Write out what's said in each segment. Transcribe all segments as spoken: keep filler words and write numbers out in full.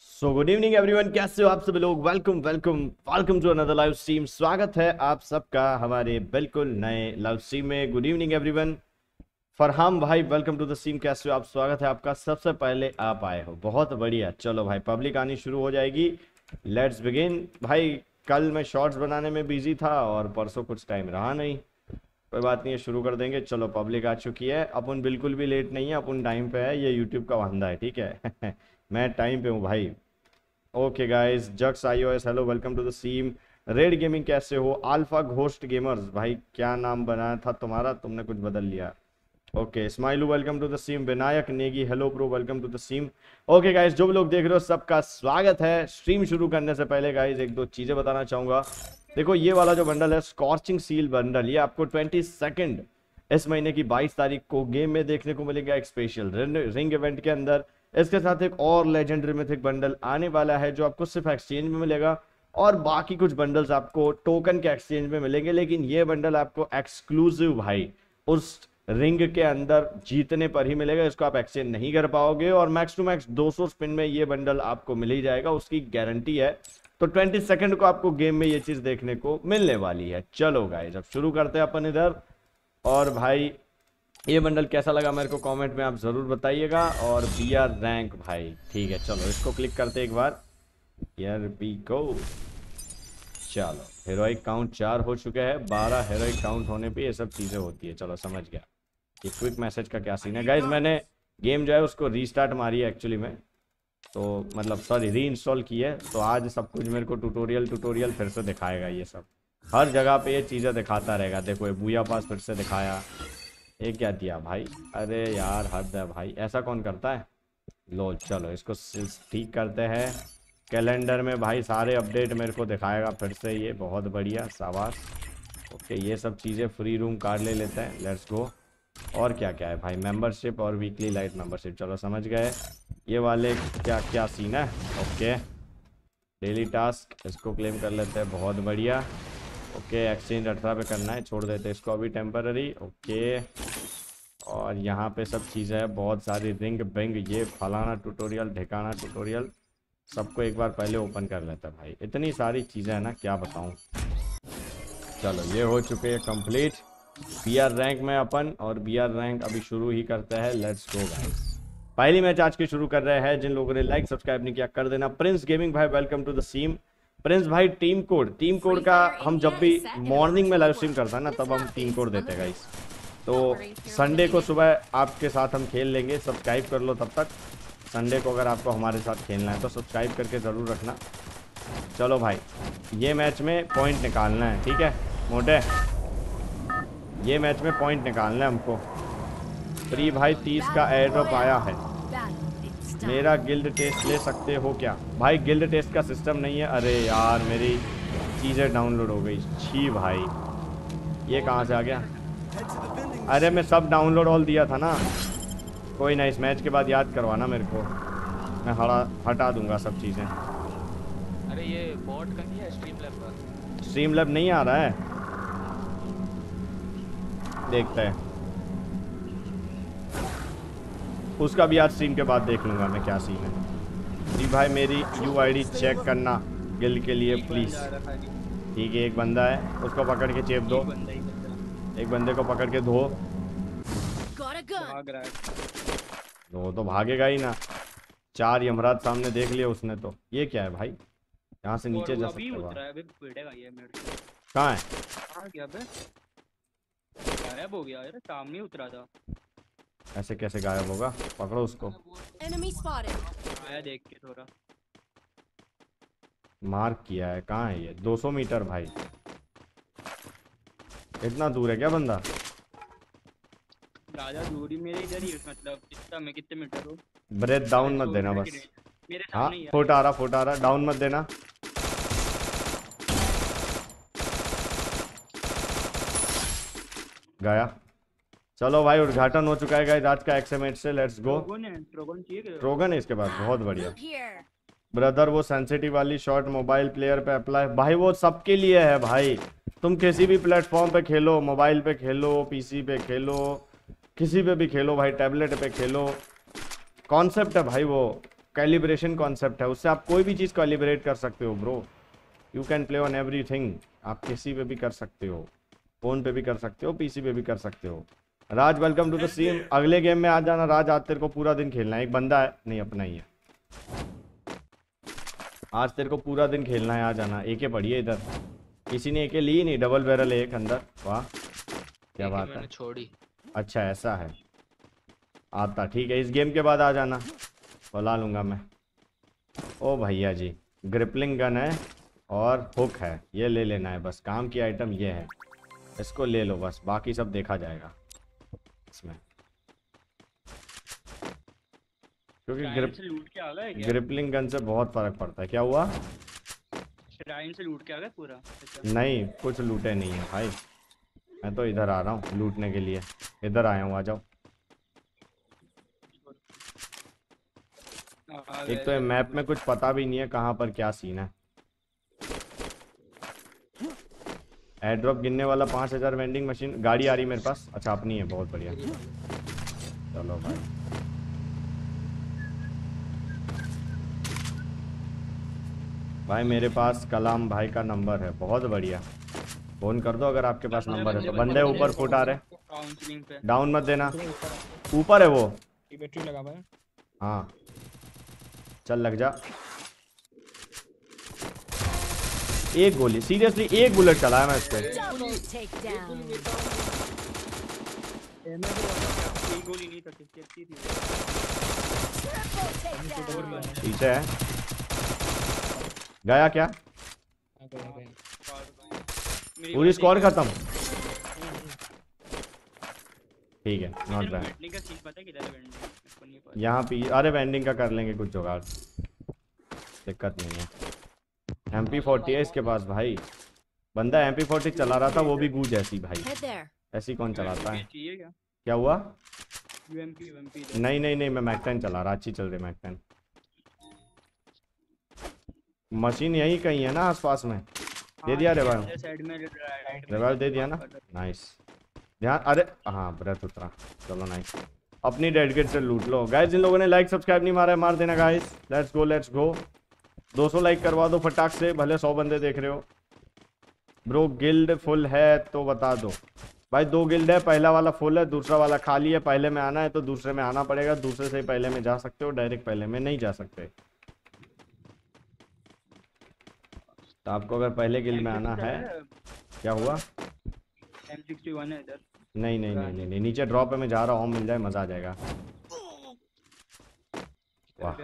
So good evening everyone, कैसे हो आप सभी लोग। Welcome welcome welcome to another live stream. स्वागत है आप सबका हमारे बिल्कुल नए लाइव स्ट्रीम में। Good evening everyone. फरहाम भाई वेलकम टू द स्ट्रीम, कैसे हो आप। स्वागत है आपका। सबसे पहले आप आए हो, बहुत बढ़िया। चलो भाई, पब्लिक आनी शुरू हो जाएगी। लेट्स बिगिन भाई। कल मैं शॉर्ट्स बनाने में बिजी था और परसों कुछ टाइम रहा नहीं। कोई बात नहीं है, शुरू कर देंगे। चलो पब्लिक आ चुकी है। अपन बिल्कुल भी लेट नहीं है, अपन टाइम पे है। ये यूट्यूब का वांदा है, ठीक है। मैं टाइम पे हूँ भाई। ओके गाइस, जक्स iOS hello, welcome to the stream. Red gaming कैसे हो। अल्फा घोस्ट गेमर्स भाई, क्या नाम बनाया था तुम्हारा, तुमने कुछ बदल लिया। ओके स्माइलू welcome to the stream. Vinayak Negi hello bro, welcome to the stream. Okay guys, जो भी लोग देख रहे हो सबका स्वागत है। स्ट्रीम शुरू करने से पहले गाइस एक दो चीजें बताना चाहूंगा। देखो ये वाला जो बंडल है स्कॉर्चिंग सील बंडल, ये आपको ट्वेंटी सेकेंड इस महीने की बाईस तारीख को गेम में देखने को मिलेगा, एक स्पेशल रिंग इवेंट के अंदर। इसके साथ एक और लेजेंडरी मिथिक बंडल आने वाला है जो आपको सिर्फ एक्सचेंज में मिलेगा, और बाकी कुछ बंडल्स आपको टोकन के एक्सचेंज में मिलेंगे। लेकिन ये बंडल आपको एक्सक्लूसिव भाई उस रिंग के अंदर जीतने पर ही मिलेगा, इसको आप एक्सचेंज नहीं कर पाओगे। और मैक्स टू मैक्स दो सौ स्पिन में ये बंडल आपको मिल ही जाएगा, उसकी गारंटी है। तो ट्वेंटी सेकंड को आपको गेम में ये चीज देखने को मिलने वाली है। चलो गाइस, अब शुरू करते हैं अपन इधर। और भाई ये बंडल कैसा लगा मेरे को कमेंट में आप जरूर बताइएगा। और बी आर रैंक भाई, ठीक है चलो इसको क्लिक करते एक बार। यार बी को चलो, हेरोइक काउंट चार हो चुके हैं। बारह हेरोइक काउंट होने पे ये सब चीजें होती है। चलो समझ गया ये क्विक मैसेज का क्या सीन है। गाइज मैंने गेम जो है उसको रीस्टार्ट मारी है एक्चुअली में, तो मतलब सॉरी री इंस्टॉल की है। तो आज सब कुछ मेरे को ट्यूटोरियल ट्यूटोरियल फिर से दिखाएगा। ये सब हर जगह पे ये चीज़ें दिखाता रहेगा। देखो ये बूया पास फिर से दिखाया। ये क्या दिया भाई, अरे यार हद है भाई, ऐसा कौन करता है। लो चलो इसको ठीक करते हैं। कैलेंडर में भाई सारे अपडेट मेरे को दिखाएगा फिर से, ये बहुत बढ़िया, शाबाश। ओके ये सब चीज़ें फ्री रूम कार्ड ले लेते हैं, लेट्स गो। और क्या क्या है भाई, मेंबरशिप और वीकली लाइट मेंबरशिप, चलो समझ गए। ये वाले क्या क्या सीन है। ओके डेली टास्क, इसको क्लेम कर लेते हैं, बहुत बढ़िया। ओके एक्सचेंज अठारह पे करना है, छोड़ देते हैं इसको अभी टेम्पररी। ओके और यहाँ पे सब चीज़ें हैं बहुत सारी, रिंग बिंग ये फलाना ट्यूटोरियल ढिकाना ट्यूटोरियल, सबको एक बार पहले ओपन कर लेते हैं भाई। इतनी सारी चीज़ें हैं ना, क्या बताऊँ। चलो ये हो चुके हैं कंप्लीट बी आर रैंक में अपन। और बी आर रैंक अभी शुरू ही करते हैं, लेट्स गो गाइस। पहली मैच आज की शुरू कर रहे हैं। जिन लोगों ने लाइक सब्सक्राइब नहीं किया कर देना। प्रिंस गेमिंग भाई welcome to the stream. Prince भाई टीम कोड, टीम कोड का हम जब भी मॉर्निंग में लाइव स्ट्रीम करता है ना, तब हम टीम कोड देते हैं गाइस। तो संडे को सुबह आपके साथ हम खेल लेंगे, सब्सक्राइब कर लो तब तक। संडे को अगर आपको हमारे साथ खेलना है तो सब्सक्राइब करके ज़रूर रखना। चलो भाई ये मैच में पॉइंट निकालना है, ठीक है मोटे, ये मैच में पॉइंट निकालना है हमको। फ्री भाई तीस का एयर ड्रॉप आया है। मेरा गिल्ड टेस्ट ले सकते हो क्या भाई। गिल्ड टेस्ट का सिस्टम नहीं है। अरे यार मेरी चीज़ें डाउनलोड हो गई, छी भाई ये कहाँ से आ गया। अरे मैं सब डाउनलोड ऑल दिया था ना। कोई ना, इस मैच के बाद याद करवाना मेरे को, मैं हटा हटा दूंगा सब चीज़ें। अरे ये बॉट का नहीं है स्ट्रीम लैब का। स्ट्रीम लैब नहीं आ रहा है, देखते हैं उसका भी आज स्ट्रीम के बाद देख लूंगा मैं क्या सीन है। जी भाई मेरी यूआईडी चेक करना गिल्ड के लिए प्लीज। ठीक है एक बंदा है, उसको पकड़ के चेप दो। एक बंदे को पकड़ के धो। भाग रहा है। वो तो भागेगा ही ना, चार यमराज सामने देख लिया उसने। तो ये क्या है भाई, यहाँ से नीचे जा सकते हो। कहाँ है, गायब हो गया यार, सामने उतरा था। ऐसे कैसे गायब होगा, पकड़ो उसको। आया देख के थोड़ा मार्क किया है, कहाँ है ये। दो सौ मीटर भाई, इतना दूर है क्या बंदा। ज्यादा दूरी मेरे इधर ही, मतलब कितना मैं कितने मीटर हूँ। ब्रेथ डाउन मत देना बस। मेरे हाँ सामने ही फुट आ रहा फुट आ रहा, डाउन मत देना। गया। चलो भाई उद्घाटन हो चुका है गाइस आज का एक्सएमएच से, लेट्स गो। ट्रोगन है इसके पास, बहुत बढ़िया। ब्रदर वो सेंसिटिव वाली शॉट मोबाइल प्लेयर पे अप्लाई भाई, वो सबके लिए है भाई। तुम किसी भी प्लेटफॉर्म पे खेलो, मोबाइल पे खेलो, पीसी पे खेलो, किसी पे भी खेलो भाई, टैबलेट पे खेलो, कॉन्सेप्ट है भाई वो। कैलिब्रेशन कॉन्सेप्ट है, उससे आप कोई भी चीज़ कैलिब्रेट कर सकते हो bro. You can play on everything. आप किसी पे भी कर सकते हो, फ़ोन पे भी कर सकते हो, पीसी पे भी कर सकते हो। Raj welcome to the stream. अगले गेम में आ जाना राज, आज तेरे को पूरा दिन खेलना है। एक बंदा है, नहीं अपना ही है, आज तेरे को पूरा दिन खेलना है, आ जाना। एके पड़ी है इधर, किसी ने एके ली नहीं, डबल बैरल है एक अंदर। वाह क्या बात है, छोड़ी। अच्छा ऐसा है, आता ठीक है। इस गेम के बाद आ जाना, बुला लूँगा मैं। ओ भैया जी, ग्रिपलिंग गन है और हुक है, ये ले लेना है बस। काम की आइटम ये है, इसको ले लो बस, बाकी सब देखा जाएगा इसमें। क्योंकि ग्रिप से लूट के आ गए क्या? ग्रिपलिंग गन से बहुत फर्क पड़ता है। क्या हुआ? श्राइन से लूट के आ गए पूरा? नहीं कुछ लूटे नहीं है भाई, मैं तो इधर आ रहा हूँ लूटने के लिए, इधर आया हूँ, आ जाओ। एक तो मैप में कुछ पता भी नहीं है कहाँ पर क्या सीन है। एयर ड्रॉप गिनने वाला पाँच हजार वेंडिंग मशीन, गाड़ी आ रही मेरे पास। अच्छा अपनी है, बहुत बढ़िया। चलो भाई, भाई मेरे पास कलाम भाई का नंबर है, बहुत बढ़िया। फोन कर दो अगर आपके पास नंबर है तो। बंदे ऊपर फुट आ रहे, डाउन मत देना। ऊपर है वो, बैटरी लगा हुआ है। हाँ चल लग जा। एक गोली, सीरियसली एक बुलेट चलाया मैं इस पे। एक गोली नहीं था, कितनी थी? पीछे है, गया क्या? पूरी स्कोर खत्म, ठीक है नॉट बैड। यहाँ पे अरे वेंडिंग का कर लेंगे कुछ जुगाड़, दिक्कत नहीं है। एम पी फोर्टी है इसके पास भाई, बंदा एम पी फोर्टी चला रहा था, वो भी गूंज ऐसी भाई, ऐसी कौन चलाता है? क्या हुआ? नहीं नहीं नहीं, मैं मैक टेन चला रहा, अच्छी चल रही मैक टेन। मशीन यही कहीं है ना आसपास में? दे दिया रिवाइव, रिवाइव दे दिया ना, नाइस। ध्यान, अरे हाँ ब्रेथ उतरा, चलो नाइस। अपनी डेड किट से लूट लो गाइस। जिन लोगों ने लाइक सब्सक्राइब नहीं मारा है मार देना guys. Let's go let's go, दो सौ लाइक करवा दो फटाक से, भले सौ बंदे देख रहे हो। ब्रो गिल्ड फुल है तो बता दो भाई। दो गिल्ड है, पहला वाला फुल है, दूसरा वाला खाली है। पहले में आना है तो दूसरे में आना पड़ेगा, दूसरे से पहले में जा सकते हो, डायरेक्ट पहले में नहीं जा सकते। तो आपको अगर पहले गिल्ड में आना है, क्या हुआ? एम सिक्सटी वन है इधर। नहीं नहीं नहीं नहीं, नहीं। नीचे ड्रॉप है, मैं जा रहा हूँ, मिल जाए मजा आ जाएगा। वाह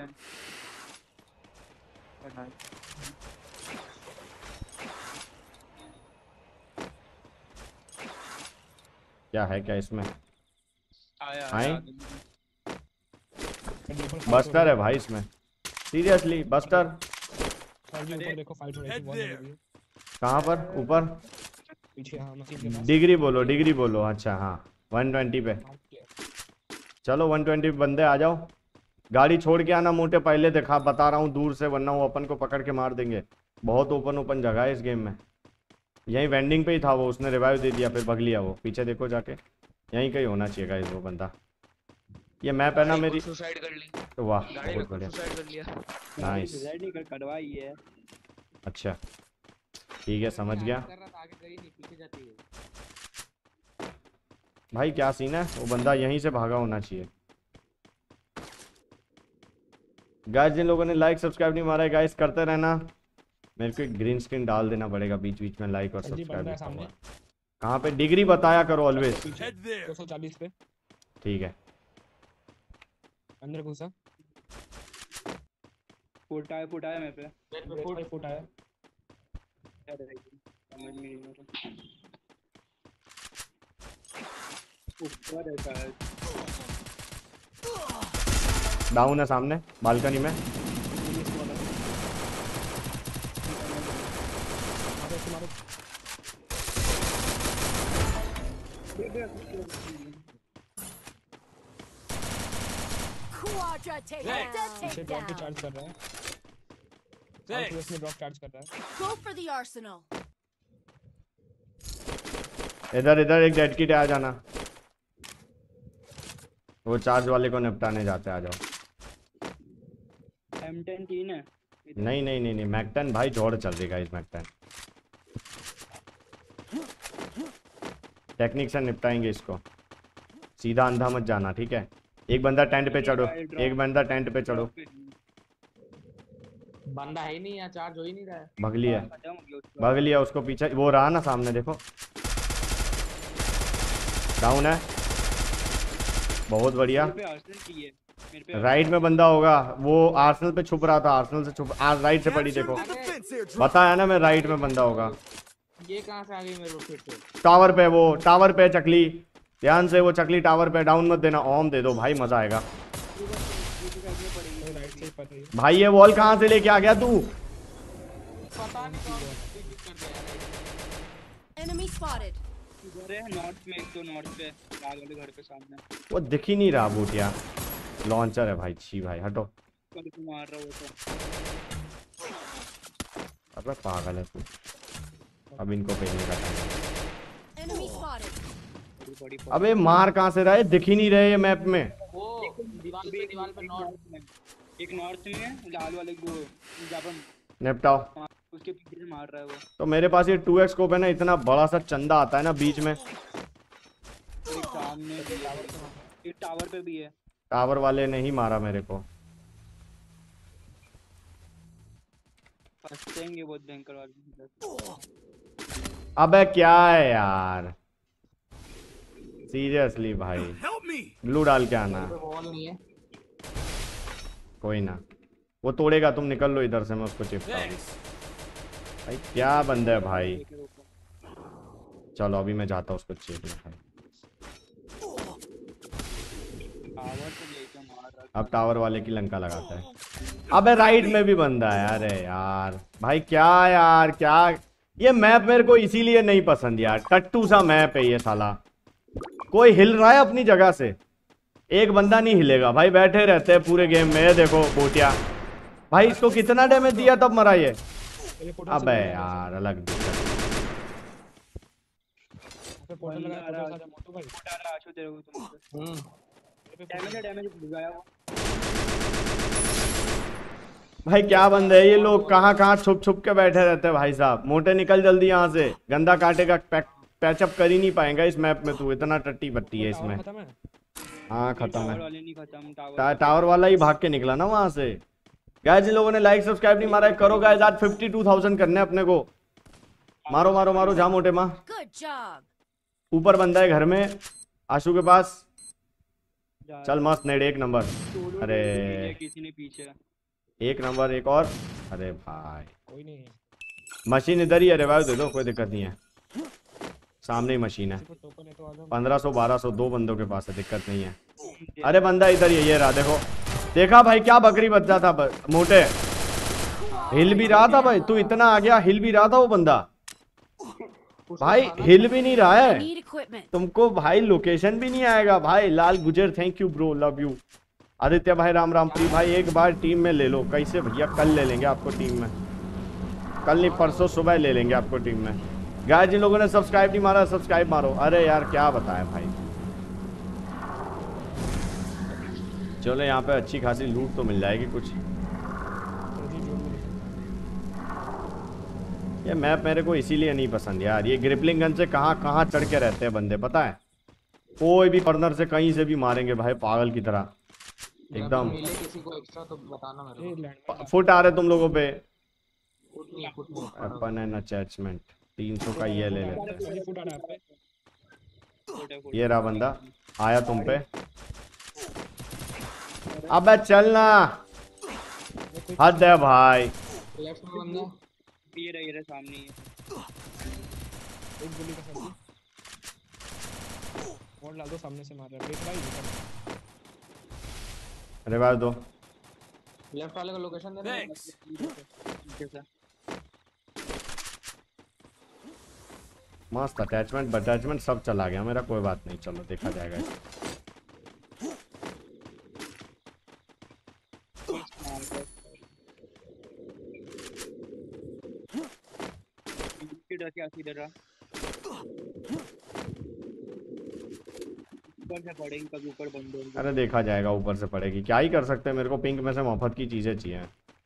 क्या है, क्या इसमें आए? बस्टर है भाई इसमें, सीरियसली बस्टर। देखो फाइट हो रही है। कहाँ पर? ऊपर पीछे, हाँ मशीन के पास। डिग्री बोलो, डिग्री बोलो। अच्छा हाँ वन ट्वेंटी पे, चलो वन ट्वेंटी पे बंदे आ जाओ। गाड़ी छोड़ के आना मोटे, पहले देखा बता रहा हूँ दूर से, वरना वो अपन को पकड़ के मार देंगे। बहुत ओपन ओपन जगह है इस गेम में। यहीं वेंडिंग पे ही था वो, उसने रिवाइव दे दिया, फिर भग लिया वो। पीछे देखो जाके, यहीं कहीं होना चाहिए गाइस वो बंदा। ये मैप है ना मेरी, सुसाइड कर ली। तो वाह गाड़ी बहुत में बढ़िया, सुसाइड कर लिया। नाइस। कटवाई है। अच्छा ठीक है समझ गया भाई, क्या सीन है? वो बंदा यहीं से भागा होना चाहिए। गाइस जिन लोगों ने लाइक सब्सक्राइब नहीं मारा है गाइस, करते रहना। मेरे को एक ग्रीन स्क्रीन डाल देना पड़ेगा बीच बीच में, लाइक और सब्सक्राइब लिखा हुआ। कहाँ पे? डिग्री बताया करो ऑलवेज। दो सौ चालीस पे, ठीक है। अंदर घुसा, फुट आया, फुट आया मेरे पे। फुट फुट आया। समझ नहीं मेरे ऊपर है शायद। डाउन है सामने बालकनी में। Quadra takedown. पीछे ड्रॉप पे चार्ज कर रहा है, और उसमें ड्रॉप चार्ज कर रहा है। Go for the arsenal. इधर इधर एक डेड किट आ जाना, वो चार्ज वाले को निपटाने जाते, आ जाओ। एम टेन तीन है। नहीं नहीं नहीं नहीं मैकटेन भाई जोड़ चल रही है इस मैकटेन। टेक्निक से निपटाएंगे इसको, सीधा अंधा मत जाना ठीक है। एक बंदा टेंट पे चढ़ो, एक बंदा टेंट पे चढ़ो। बंदा है ही नहीं यार, चार्ज हो ही नहीं रहा है। भग लिया भग लिया उसको, पीछे वो रहा ना सामने देखो, डाउन है। बहुत बढ़िया। राइट में बंदा होगा, वो आर्सेनल पे छुप रहा था, आर्सेनल से छुप आ, राइट से पड़ी देखो, बताया ना मैं राइट में बंदा होगा। ये कहां से आ गई मेरे को फिर से? टावर पे, वो टावर पे चकली, ध्यान से वो चकली टावर पे, डाउन मत देना, ओम दे दो भाई मजा आएगा। भाई ये वॉल कहाँ से लेके आ गया तू? पता नहीं कौन कर दिया। Enemy spotted. इधर है नॉर्थ में, एक तो नॉर्थ पे लाल वाले घर के सामने। वो दिख ही नहीं रहा बूटिया, लॉन्चर है भाई। छी भाई हटो, कल को मार रहा वो तो। अबे पागल है तू, अब इनको फेंकने का टाइम। Enemy spotted. बड़ी अबे मार कहाँ से रहा है, दिख ही नहीं रहे ये मैप में। वो दीवार पे दीवार पे नॉर्थ में, एक नॉर्थ में लाल वाले को जहाँ पर निपटाओ, उसके पीछे से मार रहा है वो। तो मेरे पास ये टू एक्स स्कोप है ना, इतना बड़ा सा चंदा आता है ना बीच में। एक सामने भी है, एक टावर पे भी है। टावर वाले ने ही मारा मेरे को। फंसेंगे बहुत भयंकर वाले। अबे क्या है यार, सीरियसली भाई, ग्लू डाल के आना। वॉल नहीं है। कोई ना, वो तोड़ेगा, तुम निकल लो इधर से, मैं उसको चिपका। भाई क्या बंदा है भाई, चलो अभी मैं जाता हूँ उसको चेक भाई। अब टावर वाले की लंका लगाता है। अबे राइट में भी बंदा है, अरे यार भाई क्या यार, क्या ये मैप मेरे को इसीलिए नहीं पसंद यार, टट्टू सा मैप है ये साला। कोई हिल रहा है अपनी जगह से, एक बंदा नहीं हिलेगा भाई, बैठे रहते हैं पूरे गेम में। देखो बोटिया भाई, इसको कितना डैमेज दिया तब मरा ये। अबे यार अलग दिक्कत। भाई क्या बंदे है ये लोग, कहाँ कहाँ छुप छुप के बैठे रहते हैं भाई साहब। मोटे निकल जल्दी यहाँ से, गंदा काटेगा, पैचअप कर ही नहीं पाएगा इस मैप में तू, इतना टट्टी पट्टी है इसमें। हाँ खत्म है, टावर वाला ही भाग के निकला ना वहां से। गाइस जिन लोगों ने लाइक सब्सक्राइब नहीं मारा है करो गाइस, आज बावन हज़ार करने अपने को। मारो मारो मारो, जा मोटे माँ। Good job. ऊपर बंदा है घर में, आशु के पास। चल मस्त नेड, एक नंबर। अरे किसी ने पीछे एक नंबर, एक और। अरे भाई कोई नहीं, मशीन इधर ही है, रिवाइव दे दो, कोई दिक्कत नहीं है, सामने ही मशीन है। पंद्रह सौ बारह सौ दो बंदों के पास है, दिक्कत नहीं है। अरे बंदा इधर ही है, ये रहा देखो, देखा भाई क्या बकरी बच्चा था मोटे, हिल भी रहा था भाई, तू इतना आ गया, हिल भी रहा था वो बंदा भाई, हिल भी नहीं रहा है Need equipment. तुमको भाई, लोकेशन भी नहीं आएगा भाई। Lal Gujar thank you bro, love you. Aditya भाई राम राम। प्री भाई एक बार टीम में ले लो। कैसे भैया, कल ले लेंगे आपको टीम में, कल नहीं परसों सुबह ले लेंगे आपको टीम में। गाइस जिन लोगों ने सब्सक्राइब नहीं मारा सब्सक्राइब मारो। अरे यार क्या बताएं भाई, चलो यहाँ पे अच्छी खासी लूट तो मिल जाएगी कुछ। ये मैप मेरे को इसीलिए नहीं पसंद यार, ये ग्रिपलिंग गन से कहाँ कहाँ चढ़ के रहते हैं बंदे, पता है कोई भी कॉर्नर से कहीं से भी मारेंगे भाई, पागल की तरह एकदम। किसी को एक्स्ट्रा तो बताना मेरे को। फुट आ रहे तुम लोगों पे, अपन एंड अटैचमेंट तीन सौ का ये ले ले। ये रहा बंदा आया तुम पे, अबे चलना, हद है भाई। लेफ्ट में बंदा, ये रहा, ये रहा सामने ही है। एक गोली का सामने और डाल दो, सामने से मार रहा है भाई। अरे बार दो, लेफ्ट वाले का लोकेशन दे दे। मस्त अटैचमेंट अटैचमेंट सब चला गया मेरा, कोई बात नहीं, चलो देखा जाएगा। ऊपर से पड़ेगी, कभी ऊपर बंद होगी। अरे देखा जाएगा, ऊपर से पड़ेगी, क्या ही कर सकते हैं, मेरे को पिंक में से मोहब्बत की चीजें चाहिए।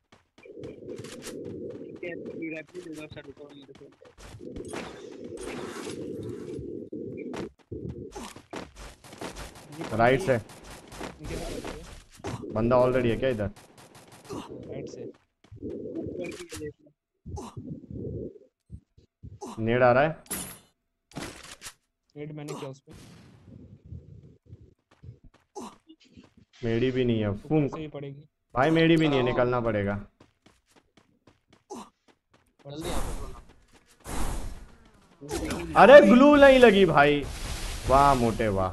राइट से नीचे से कर दिए बंदा ऑलरेडी है क्या इधर? राइट से। नेड आ रहा है। नेट मैंने किया उस पे, मेडी भी नहीं है। ऊपर फूंक से ही पड़ेगी। भाई, मेडी भी नहीं है, निकलना पड़ेगा। जल्दी आ अरे ग्लू नहीं लगी भाई, वाह मोटे वाह।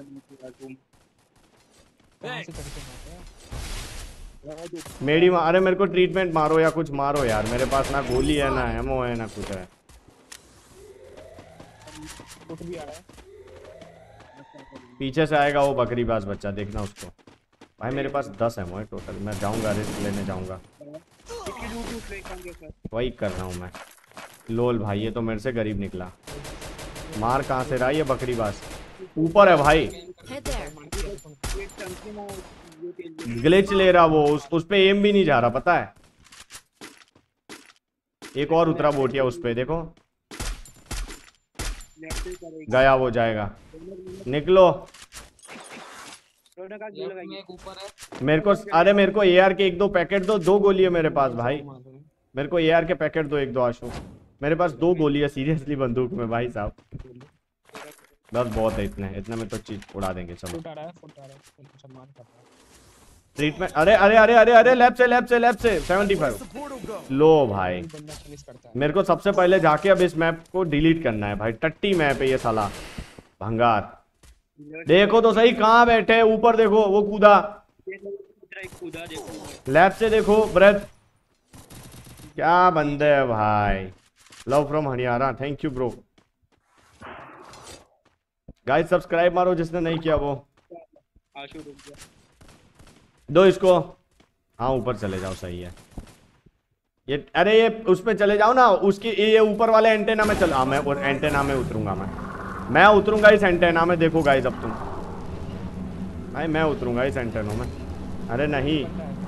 कहाँ से करके मारते हैं? मेडी मा... अरे मेरे को ट्रीटमेंट मारो या कुछ मारो यार, मेरे पास ना गोली है ना एमो है ना कुछ है। फुट भी आ रहा है। पीछे से आएगा वो बकरीबाज बच्चा, देखना उसको। भाई मेरे पास दस एमो है टोटल, मैं जाऊंगा रिस्क लेने जाऊंगा। वही कर रहा हूँ मैं। लोल भाई ये तो मेरे से गरीब निकला। मार कहाँ से रहा है ये बकरीबाज? ऊपर है भाई, Head there. ग्लिच ले रहा वो, उस उस पे एम भी नहीं जा रहा पता है। एक और उतरा बोटिया उस पे, देखो गया, वो जाएगा। निकलो लेफ्ट में एक ऊपर है। मेरे को। अरे मेरे को एआर के एक दो पैकेट दो, दो गोली है मेरे पास भाई। मेरे को एआर के पैकेट दो एक दो आशु, मेरे पास दो गोली है सीरियसली बंदूक में भाई साहब। बस बहुत है, इतने इतने में तो चीज उड़ा देंगे। चलो फुट आ रहा है, फुट आ रहा है, फुट सम्मान कर रहा है। ट्रीटमेंट। अरे अरे अरे अरे अरे लेफ्ट से लेफ्ट से लेफ्ट से सेवेंटी फाइव। लो भाई बंदा फिनिश करता है। मेरे को सबसे पहले जाके अब इस मैप को डिलीट करना है भाई। टट्टी मैप है ये साला भंगार। देखो तो सही कहाँ बैठे, ऊपर देखो वो कूदा। लेफ्ट से देखो ब्रेथ, क्या बंदे है भाई। Love from Haryana, thank you bro. Guys subscribe मारो जिसने नहीं किया वो। दो इसको। हाँ ऊपर चले जाओ, सही है ये। अरे ये उस पे चले जाओ ना, उसकी ये ऊपर वाले एंटेना में चल। हाँ मैं एंटेना में उतरूंगा, मैं मैं उतरूंगा इस एंटेना में। देखो गाइस अब तुम भाई, मैं उतरूंगा इस एंटेना में। अरे नहीं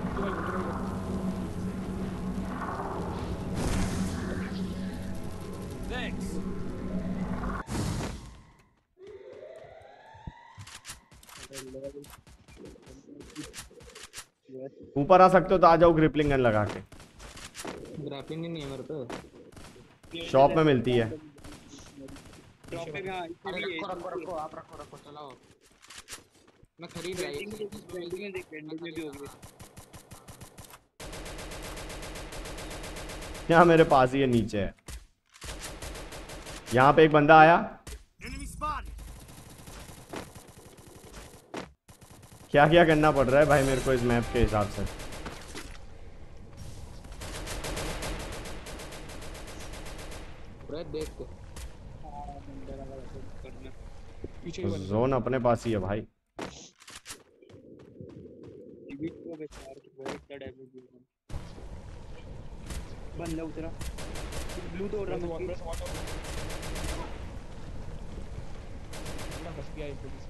ऊपर आ सकते हो तो आ जाओ, ग्रिपलिंग गन लगा के। ग्रैपलिंग नहीं है मेरे पे। शॉप में मिलती है। अरे रखो रखो रखो, आप रखो रखो, चलाओ। मैं खरीद रहा हूँ। यहाँ मेरे पास ही है, नीचे है। यहाँ पे एक बंदा आया। क्या क्या करना पड़ रहा है भाई मेरे को इस मैप के हिसाब से। देख के पीछे ही बंदा। जोन अपने पास ही है भाई। बंदा उतरा, ब्लू तोड़ रहा वॉल है। पे वॉल पे बस गया एक पुलिस।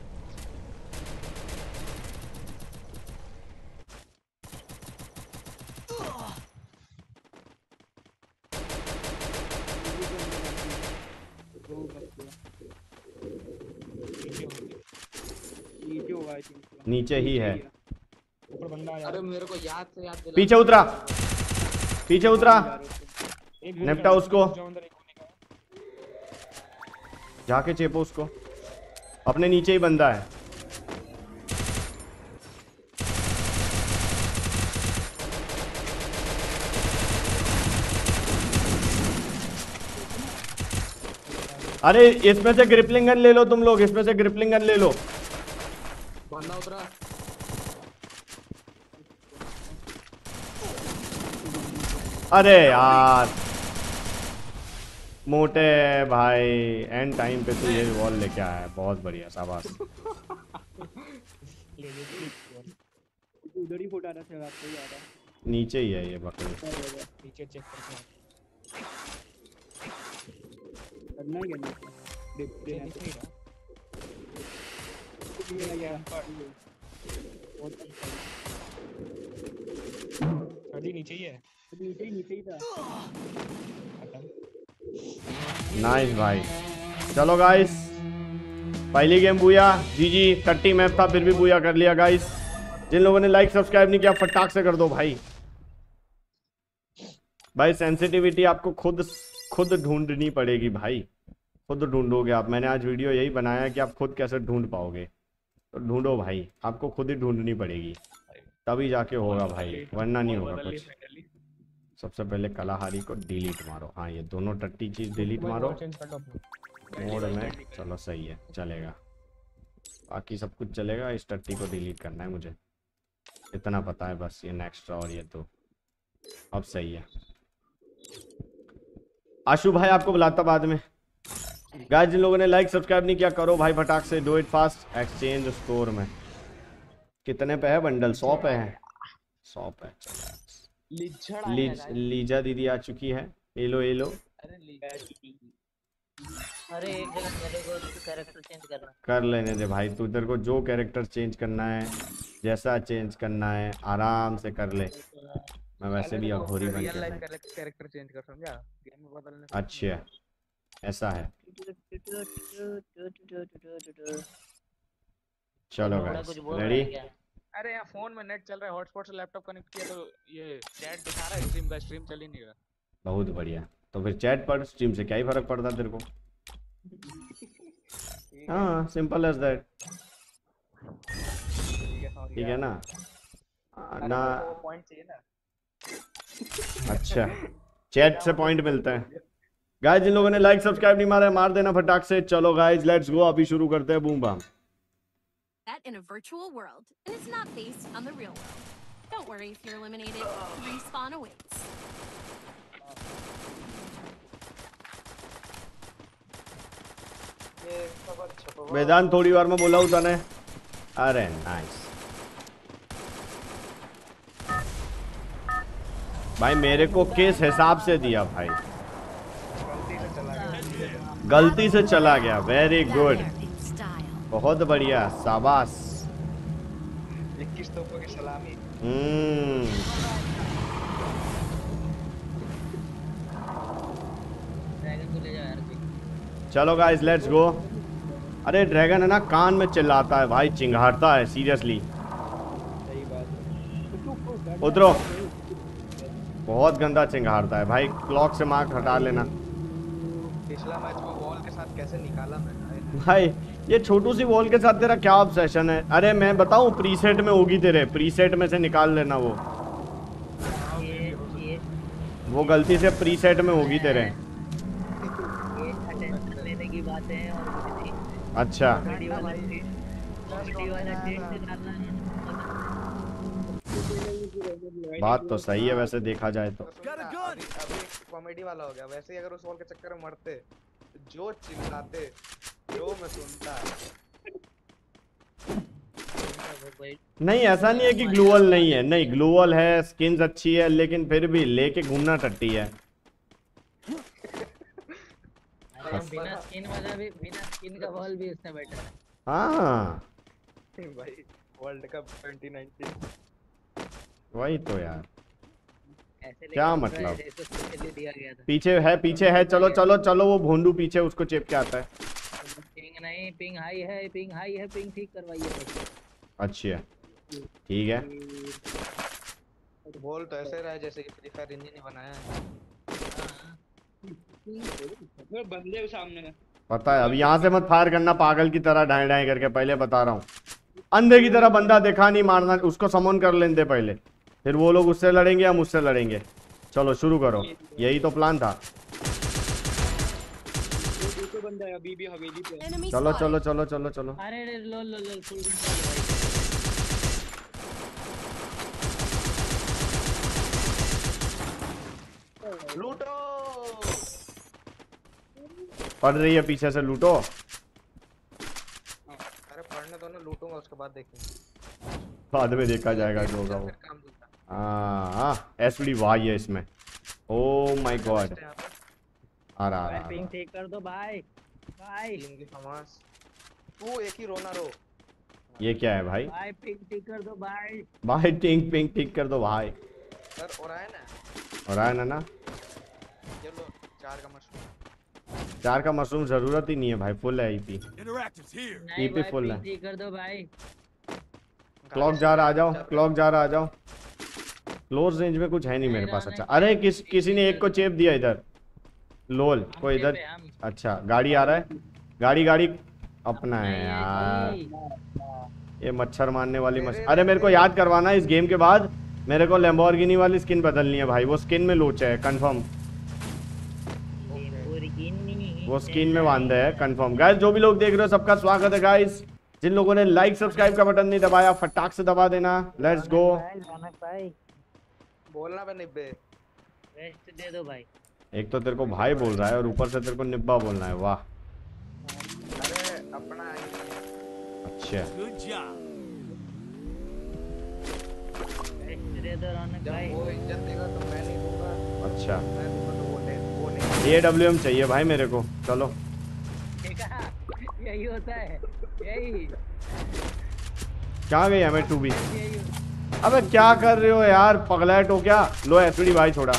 नीचे होगा आई थिंक। नीचे ही है। ऊपर बंदा आया। अरे मेरे को याद से याद दिला। पीछे उतरा, पीछे उतरा। एक गोली निपटा का- उसको। जो अंदर एक गोली का है। जाके चेपो उसको, अपने नीचे ही बंदा है। अरे इसमें से ग्रिपलिंग गन ले लो तुम लोग, इसमें से ग्रिपलिंग गन ले लो। बंदा उतरा। अरे यार मोटे भाई, एंड टाइम पे तो ये वॉल लेके आया है, बहुत बढ़िया, शाबाश। ले ले ले। उधर ही फुटा रहा था आपको याद है। नीचे ही है ये बकरी। नीचे चेक करके आओ। करना ही है देखते हैं। दिख नहीं रहा। ये गया सर जी नीचे ही है। नीचे ही नीचे ही था। नाइस भाई। चलो गाइस, पहली game booyah, G G. Thirty map था फिर भी बूया कर लिया गाइस। जिन लोगों ने लाइक सब्सक्राइब नहीं किया फटाक से कर दो भाई। भाई सेंसिटिविटी आपको खुद खुद ढूंढनी पड़ेगी भाई, खुद ढूंढोगे आप। मैंने आज वीडियो यही बनाया कि आप खुद कैसे ढूंढ पाओगे, तो ढूंढो भाई, आपको खुद ही ढूंढनी पड़ेगी तभी जाके होगा भाई, वरना नहीं होगा कुछ। सबसे पहले कलाहारी को डिलीट मारो। हाँ ये दोनों टट्टी चीज डिलीट मारो चेंज कर लो अपना। मोड में। चलो सही है, चलेगा, बाकी सब कुछ चलेगा। इस टट्टी को डिलीट करना है मुझे, इतना पता है बस। ये नेक्स्ट और ये तो अब सही है। आशु भाई आपको बुलाता बाद में। गाइस जिन लोगों ने लाइक सब्सक्राइब नहीं किया करो भाई फटाक से, do it fast. Exchange store में कितने पे है बंडल? सौ पे है, सौ पे। लीज लीजा दीदी आ चुकी है। Hello hello. अरे एक जगह मेरे को कैरेक्टर चेंज करना। कर लेने दे भाई, तू तेरे को जो कैरेक्टर चेंज करना है, जैसा चेंज करना है आराम से कर ले। मैं वैसे भी अघोरी बन के कैरेक्टर चेंज कर, समझा? गेम में बदलने। अच्छा ऐसा है। चलो गाइस रेडी। अरे यार फोन में नेट चल रहा है, हॉटस्पॉट से लैपटॉप कनेक्ट किया तो ये चैट दिखा रहा है स्ट्रीम का, स्ट्रीम चल ही नहीं रहा। बहुत बढ़िया, तो फिर चैट पर स्ट्रीम से क्या ही फर्क पड़ता तेरे को? हाँ सिंपल एज दैट। ठीक है ना ना? पॉइंट चाहिए ना। अच्छा चैट से पॉइंट मिलता है। गाइस जिन लोगों ने लाइक सब्सक्राइब नहीं मारा है मार देना फटाक से। चलो गाइस लेट्स गो, अभी शुरू करते हैं boom bam. That in a virtual world, and it's not based on the real world. Don't worry if you're eliminated. Respawn awaits. Vedant थोड़ी बार में बोला हूँ तने। अरे नाइस भाई, मेरे को किस हिसाब से दिया भाई? गलती से चला गया। वेरी गुड, बहुत बढ़िया, शाबाश। इक्कीस तोपों की सलामी। हम्म ड्रैगन को ले जाओ यार। चलो गाइस लेट्स गो। अरे ड्रैगन है ना, कान में चिल्लाता है भाई, चिंघाड़ता है सीरियसली। सही बात है। उतरो, बहुत गंदा चिंघाड़ता है भाई। क्लॉक से मार्क हटा लेना। पिछला मैच में बॉल के साथ कैसे निकाला मैंने भाई। ये छोटू सी बॉल के साथ तेरा क्या ऑब्सेशन है? अरे मैं बताऊं, प्रीसेट में होगी तेरे, प्रीसेट में से निकाल लेना वो ये ये वो गलती से प्रीसेट में होगी तेरे। ये अटेंशन लेने की बातें हैं और कुछ नहीं। अच्छा कॉमेडी वाला कॉमेडी वाला टेस्ट से डालना है। बात तो सही है वैसे देखा जाए तो। अभी अभी कॉमेडी वाला हो गया। वैसे ही अगर उस बॉल के चक्कर में मरते, जो चिल्लाते, जो मैं सुनता। नहीं ऐसा नहीं है कि ग्लूवल नहीं है, नहीं ग्लूवल है, स्किन्स अच्छी है, लेकिन फिर भी लेके घूमना टट्टी है। अरे बिना स्किन वाला भी, बिना स्किन का बॉल भी उससे बेटर है। हाँ भाई वर्ल्ड कप ट्वेंटी नाइनटीन। वही तो यार, ऐसे क्या लेके मतलब? इसको स्पेशली दिया गया था। पीछे है, पीछे है। चलो चलो चलो, वो भोंडू पीछे, उसको चेप के आता है। पिंग नहीं, पिंग हाई है, पिंग हाई है, पिंग ठीक करवाइए। अच्छा ठीक है। बॉल तो ऐसे रहा है जैसे कि फ्री फायर इंजन ने बनाया है। वो बंदे भी सामने में। पता है, अब यहाँ से मत फायर करना पागल की तरह ढाई ढाई करके, पहले बता रहा हूँ। अंधे की तरह बंदा देखा नहीं मारना, उसको समन कर लेते पहले, फिर वो लोग उससे लड़ेंगे या मुझसे लड़ेंगे। चलो शुरू करो, यही तो प्लान था। दूसरा बंदा है अभी भी हवेली पे। Enemy चलो spotted. चलो चलो चलो चलो। अरे रे लो लो लो फुल कंट्रोल भाई। लूटो। पड़ रही है पीछे से, लूटो। अरे पढ़ने दो ना, लूटूंगा उसके बाद देखेंगे। बाद में देखा जाएगा जो होगा वो। फिर काम दूंगा। हाँ एसडी वाई है इसमें। ओ माय गॉड, आ रहा आ रहा, आ पिंग रहा। ठीक कर दो भाई। भाई लिंगी फमास। तू एक ही रोना रो। ये क्या है भाई? भाई पिंग ठीक कर दो भाई। भाई टिंग पिंग ठीक कर दो भाई। सर हो रहा है ना। और आया ना ना ये लो चार का मशरूम। चार का मशरूम जरूरत ही नहीं है भाई, फुल है ईपी। नहीं ईपी भाई फुल है। पीजी कर दो भाई। क्लॉक जा रहा, आ जाओ क्लॉक जा रहा, आ जाओ। क्लोज रेंज में कुछ है नहीं मेरे पास। अच्छा अरे किस किसी ने एक को चेप दिया इधर, लोल को इधर। अच्छा गाड़ी आ रहा है, गाड़ी गाड़ी अपना है यार। ये मच्छर मारने वाली मच्छर। अरे मेरे को याद करवाना इस गेम के बाद, मेरे को लैम्बोर्गिनी वाली स्किन बदलनी है भाई। वो स्किन में लोचा है कंफर्म, वो स्किन में बांधा है कंफर्म। गाइस जो भी लोग देख रहे हो सबका स्वागत है गाइस। जिन लोगों ने लाइक सब्सक्राइब का बटन नहीं दबाया फटाक से दबा देना। Let's go. बोलना पे निब्बे। वेस्ट दे दो भाई। एक तो तेरे को भाई बोल रहा है और ऊपर से तेरे को निब्बा बोलना है, वाह। अरे अपना है। अच्छा वेस्ट दे दो रौनक जब भाई। वो इज्जत देगा तो मैं नहीं दूंगा, अच्छा मैं दूंगा तो वो नहीं वो नहीं। ए डब्ल्यू एम चाहिए भाई मेरे को, चलो। ठीक है यही होता है, यही क्या गई हमें टू बी। यही अबे क्या कर रहे हो यार, पगलैट हो क्या। लो एसपीडी भाई छोड़ा,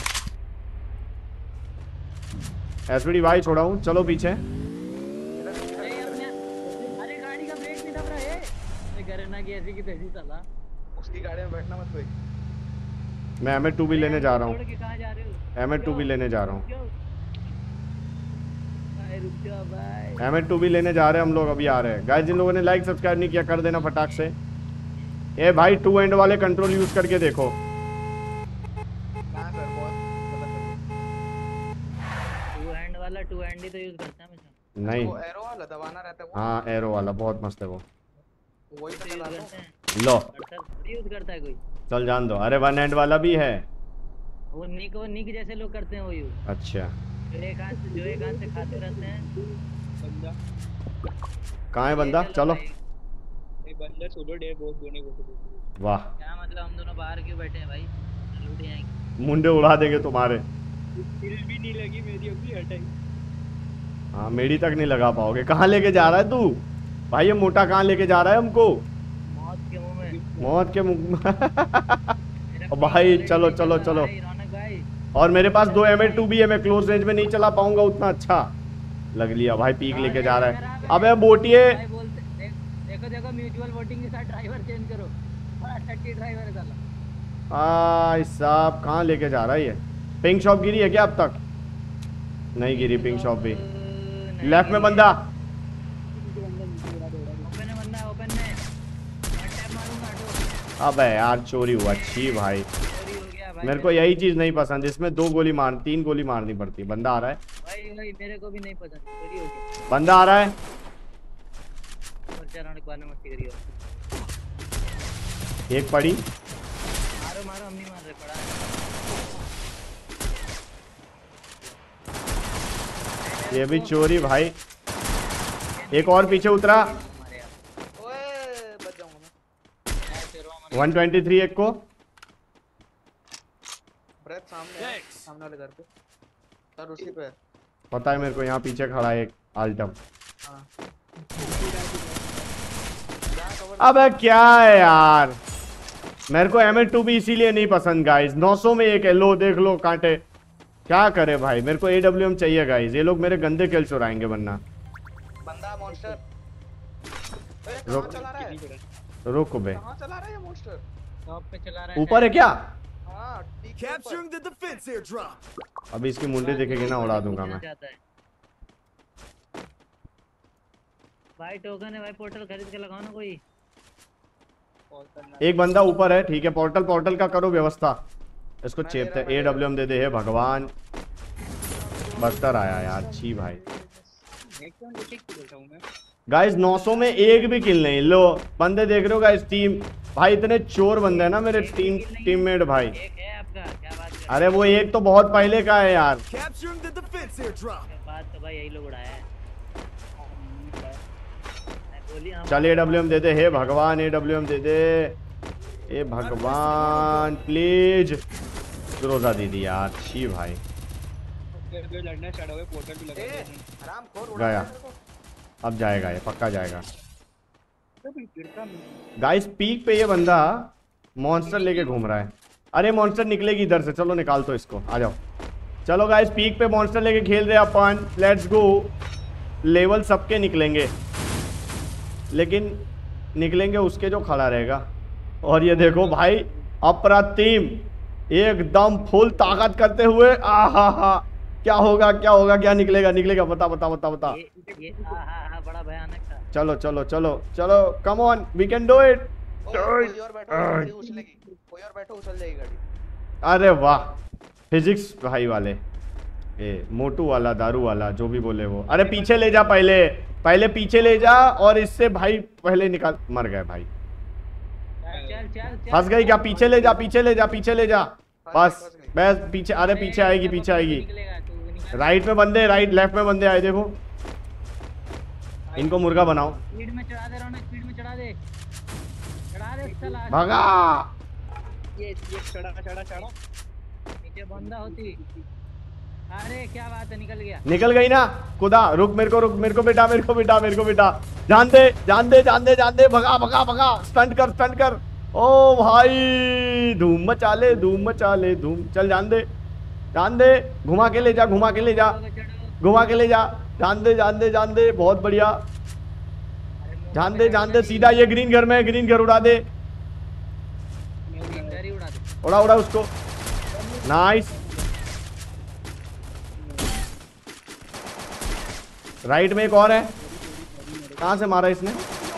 एसपीडी भाई छोड़ा हूँ, चलो पीछे। अरे अपने अरे गाड़ी का ब्रेक नहीं दब रहा है। अरे करना की ऐसी की तैसी चला। उसकी गाड़ी में बैठना मत कोई। मैं एम टू बी लेने जा रहा हूँ, छोड़ के कहाँ जा रहे हो? एम टू बी लेने जा रहा हूँ, क्यों? भाई रुक जाओ भाई। एम टू बी लेने जा रहे हैं हम लोग, अभी आ रहे हैं। गाइस जिन लोगों ने लाइक सब्सक्राइब नहीं किया कर देना फटाक से। ए भाई टू एंड वाले कंट्रोल यूज करके देखो। कहाँ सर बहुत गलत है। टू हैंड वाला टू हैंड ही तो यूज करता है मैं। नहीं वो एरो वाला दबाना रहता है वो। हाँ एरो वाला बहुत मस्त है वो, वही तो यूज चला करते रहा हैं। लो सर यूज करता है कोई। चल जान दो। अरे वन हैंड वाला भी है। वो निक वो निक जैसे लोग करते हैं वो यूज। अच्छा जो एक हाथ से जो एक हाथ से खाते रहते हैं। बंदा कहाँ है बंदा, चलो। एक बंदा सोलो डे बहुत दोनों को। वाह क्या मतलब हम दोनों बाहर क्यों बैठे हैं भाई, लूट जाएंगे। मुंडे उड़ा देंगे तुम्हारे। दिल भी नहीं लगी मेरी अभी हटाई। हाँ मेरी तक नहीं लगा पाओगे। कहाँ लेके जा रहा है तू भाई, ये मोटा कहाँ लेके जा रहा है हमको। मौत के मुंह में। मौत के मुंह मेरा भाई भाई चलो नहीं चलो चल चलो। रहा भाई, रौनक भाई। और मेरे पास दो एम टू भी है, मैं क्लोज रेंज में नहीं चला पाऊंगा उतना। अच्छा लग लिया भाई, पीक लेके जा रहा है। अबे बोटिए भाई बोलते देख, देखो देखो म्यूचुअल वोटिंग के साथ ड्राइवर चेंज करो। बड़ा टट्टी ड्राइवर है साला। भाई साहब कहाँ लेके जा रहा है ये। पिंक शॉप गिरी है क्या अब तक? नहीं गिरी पिंक शॉप भी। नहीं, लेफ्ट में बंदा। ओपन है बंदा, ओपन में। मैं टैप मारूंगा तो अबे यार चोरी हुआ, अच्छी भाई। चोरी हो गया भाई। मेरे को यही चीज नहीं पसंद, इसमें दो गोली मार तीन गोली मारनी पड़ती। बंदा आ रहा है, भाई भाई मेरे को भी नहीं पसंद, चोरी हो गया। बंदा आ रहा है। और चार रौनक वाले मस्ती करियो। एक पड़ी। मारो मारो, हम नहीं मार रहे, पड़ा है। ये भी चोरी भाई। एक और पीछे उतरा। हमारे यार ओए बच जाऊंगा मैं। ऐसे रो मत। वन ट्वेंटी थ्री एक को। ब्रेथ सामने है, सामने वाले घर पे सर उसी पे है। पता है मेरे को, यहाँ पीछे खड़ा है एक आल्टम। हाँ अबे क्या है यार, मेरे को एम टू भी इसीलिए नहीं पसंद गाइस। नौ सौ में एक है, लो देख लो कांटे। क्या करे भाई, मेरे को ए डब्ल्यू एम चाहिए गाइस। ये लोग मेरे गंदे किल चुराएंगे वरना। बंदा मॉन्स्टर। अरे रुक। कहाँ चला रहा है, रुक बे, कहाँ चला रहा है ये मॉन्स्टर। टॉप पे चला रहा है। ऊपर है क्या? हाँ ठीक है ऊपर। Capturing the defense airdrop. अभी इसकी मुंडी दिखेगी ना, उड़ा दूंगा मैं। जाता है। भाई टोकन है भाई, पोर्टल खरीद के लगाओ ना कोई। एक बंदा ऊपर है, ठीक है। पोर्टल पोर्टल का करो व्यवस्था। इसको चेपते ए डब्ल्यू एम दे दे, हे भगवान। बस्तर आया यार, छी भाई। मैं क्यों लेके बैठा हूं मैं। गाइस नौ सौ में एक भी किल नहीं। लो बंदे देख रहे हो गाइस, टीम भाई इतने चोर बंदे हैं ना मेरे टीम टीममेट भाई। एक है आपका, क्या बात कर अरे वो एक तो बहुत पहले का है यार। Capturing the defense airdrop. रहे हो? बात तो भाई यही लोग उड़ाया है। मैं बोली हम चल ए डब्ल्यू एम दे दे, हे भगवान ए डब्ल्यू एम दे दे, ए भगवान प्लीज। रोजा दीदी यार, छी भाई। जो लड़ना स्टार्ट हो गया, पोर्टल भी लगा ए दिया। आराम खोर गया। मेरे को। अब जाएगा ये, पक्का जाएगा। तो भी गिरता नहीं। गाइस पीक पे ये बंदा मॉन्स्टर लेके घूम रहा है। अरे मॉन्स्टर निकलेगी इधर से, चलो निकाल तो इसको, आ जाओ। चलो गाइस पीक पे मॉन्स्टर लेके खेल रहे हैं अपन, लेट्स गो। लेवल सबके निकलेंगे, लेकिन निकलेंगे उसके जो खड़ा रहेगा। और ये देखो भाई अप्रतिम, एकदम फुल ताकत करते हुए, आहा हा, क्या होगा क्या होगा, क्या निकलेगा निकलेगा, बता बता बता बता। ये, ये हाँ हाँ हाँ बड़ा भयानक था। चलो चलो चलो चलो, come on, we can do it. कोई और बैठो, गाड़ी उछलेगी, कोई और बैठो, उछल जाएगी गाड़ी। अरे वाह, फिजिक्स भाई वाले, ए मोटू वाला, दारू वाला, जो भी बोले वो। अरे पीछे ले जा, पहले पहले पीछे ले जा, और इससे भाई पहले निकाल। मर गए भाई, चल चल चल। फंस गई क्या? पीछे ले जा, पीछे ले जा, पीछे ले जा, बस बस पीछे। अरे पीछे आएगी, पीछे आएगी। निकलेगा तू, निकाल। राइट में बंदे, राइट लेफ्ट में बंदे आए, देखो इनको मुर्गा बनाओ। स्पीड में चढ़ा दे रहा हूँ, स्पीड में चढ़ा दे, चढ़ा दे चला। भगा, ये ये चढ़ा चढ़ा चढ़ा। नीचे बंदा होती। अरे क्या बात है, निकल गया। निकल गई ना खुदा। रुक, मेरे को रुक, मेरे को बेटा, मेरे को बेटा, मेरे को बेटा, जान दे जान दे जान दे जान दे, भगा भगा भगा, स्टंट कर स्टंट कर। ओ भाई धूम मचा ले, धूम मचा ले, धूम। चल जान दे जान दे, घुमा के ले जा, घुमा के ले जा, घुमा के ले जा, जान दे जान दे जान दे, बहुत बढ़िया, जान दे जान दे। सीधा ये ग्रीन घर में, ग्रीन घर उड़ा दे, उड़ा उड़ा उसको, नाइस। राइट में एक और है, कहां से मारा इसने?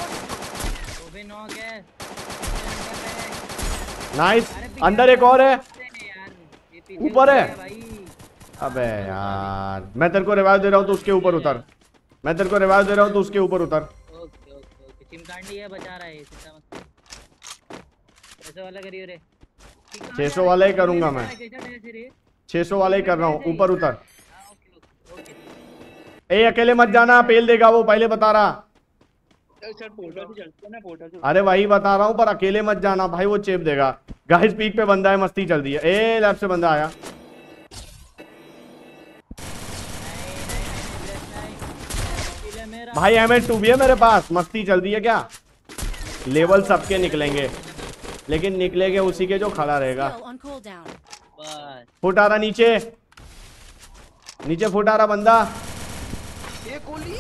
नाइस, अंदर एक और है, ऊपर है। अबे यार, मैं तेरे को रिवाइव दे रहा हूँ तो उसके ऊपर उतर, मैं तेरे को रिवाइव दे रहा हूँ तो उसके ऊपर उतर। ओके ओके ओके, चिमकांडी है, बचा रहा है, चिंता मत। ऐसे वाला करियो रे, छह सौ वाला ही करूंगा मैं, छह सौ वाला ही कर रहा हूँ, ऊपर उतर। ए अकेले मत जाना, पेल देगा वो, पहले बता रहा। अरे वही बता रहा हूँ, पर अकेले मत जाना भाई, वो चेप देगा। गाइस पीक पे बंदा है, मस्ती चल रही है। ए लेफ्ट से बंदा आया, भाई एम एच टू भी है मेरे पास, मस्ती चल रही है क्या? लेवल सबके निकलेंगे, लेकिन निकलेंगे उसी के जो खड़ा रहेगा। फुट आ रहा नीचे, नीचे फुट आ रहा बंदा। ये गोली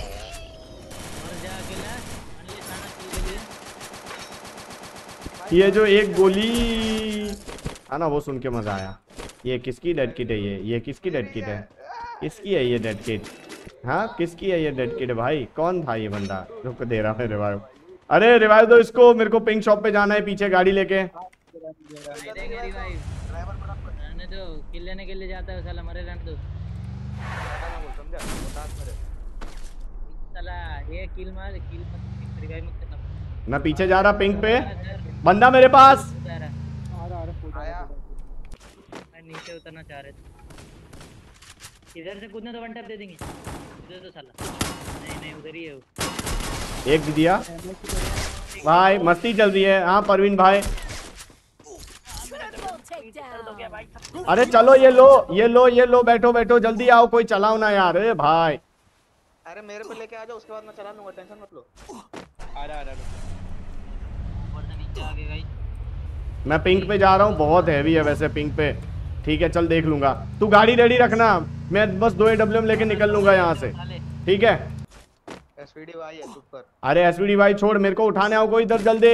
ये जो एक गोली है ना, वो सुन के मजा आया। ये किसकी डेड किट है? ये ये किसकी डेड किट है? किसकी है ये डेड किट? हाँ किसकी है ये डेड किट है भाई? कौन था ये बंदा? रुक दे रहा है रिवाइव। अरे रिवाइव दो इसको, मेरे को पिंक शॉप पे जाना है, पीछे गाड़ी लेके। किल लेने के लिए जाता है साला, मरे रहने दो साला। ये किल मार, किल मत, रिवाइव मत करना। मैं पीछे जा रहा पिंक पे, बंदा मेरे पास। आ रहा आ रहा आया। मैं नीचे उतरना चाह रहे थे, इधर से कूदने तो वन टैप दे देंगे। इधर तो साला नहीं नहीं, उधर ही है वो। एक भी दिया भाई, मस्ती चल रही है। हाँ परवीन भाई, अरे चलो ये लो ये लो ये लो, बैठो बैठो, जल्दी आओ, कोई चलाओ ना यार। अरे भाई अरे मेरे पे लेके आ जाओ, उसके बाद मैं चला लूंगा, टेंशन मत लो। आ रहा आ रहा। ऊपर से नीचे आ गए भाई। मैं पिंक पे जा रहा हूँ, बहुत हैवी है वैसे पिंक पे। ठीक है चल देख लूंगा, तू गाड़ी रेडी रखना, मैं बस दो एडब्ल्यूएम लेके निकल लूंगा यहाँ से, ठीक है? एसपीडी भाई है चुप कर। अरे एसपीडी भाई छोड़, मेरे को उठाने आओ कोई इधर जल्दी।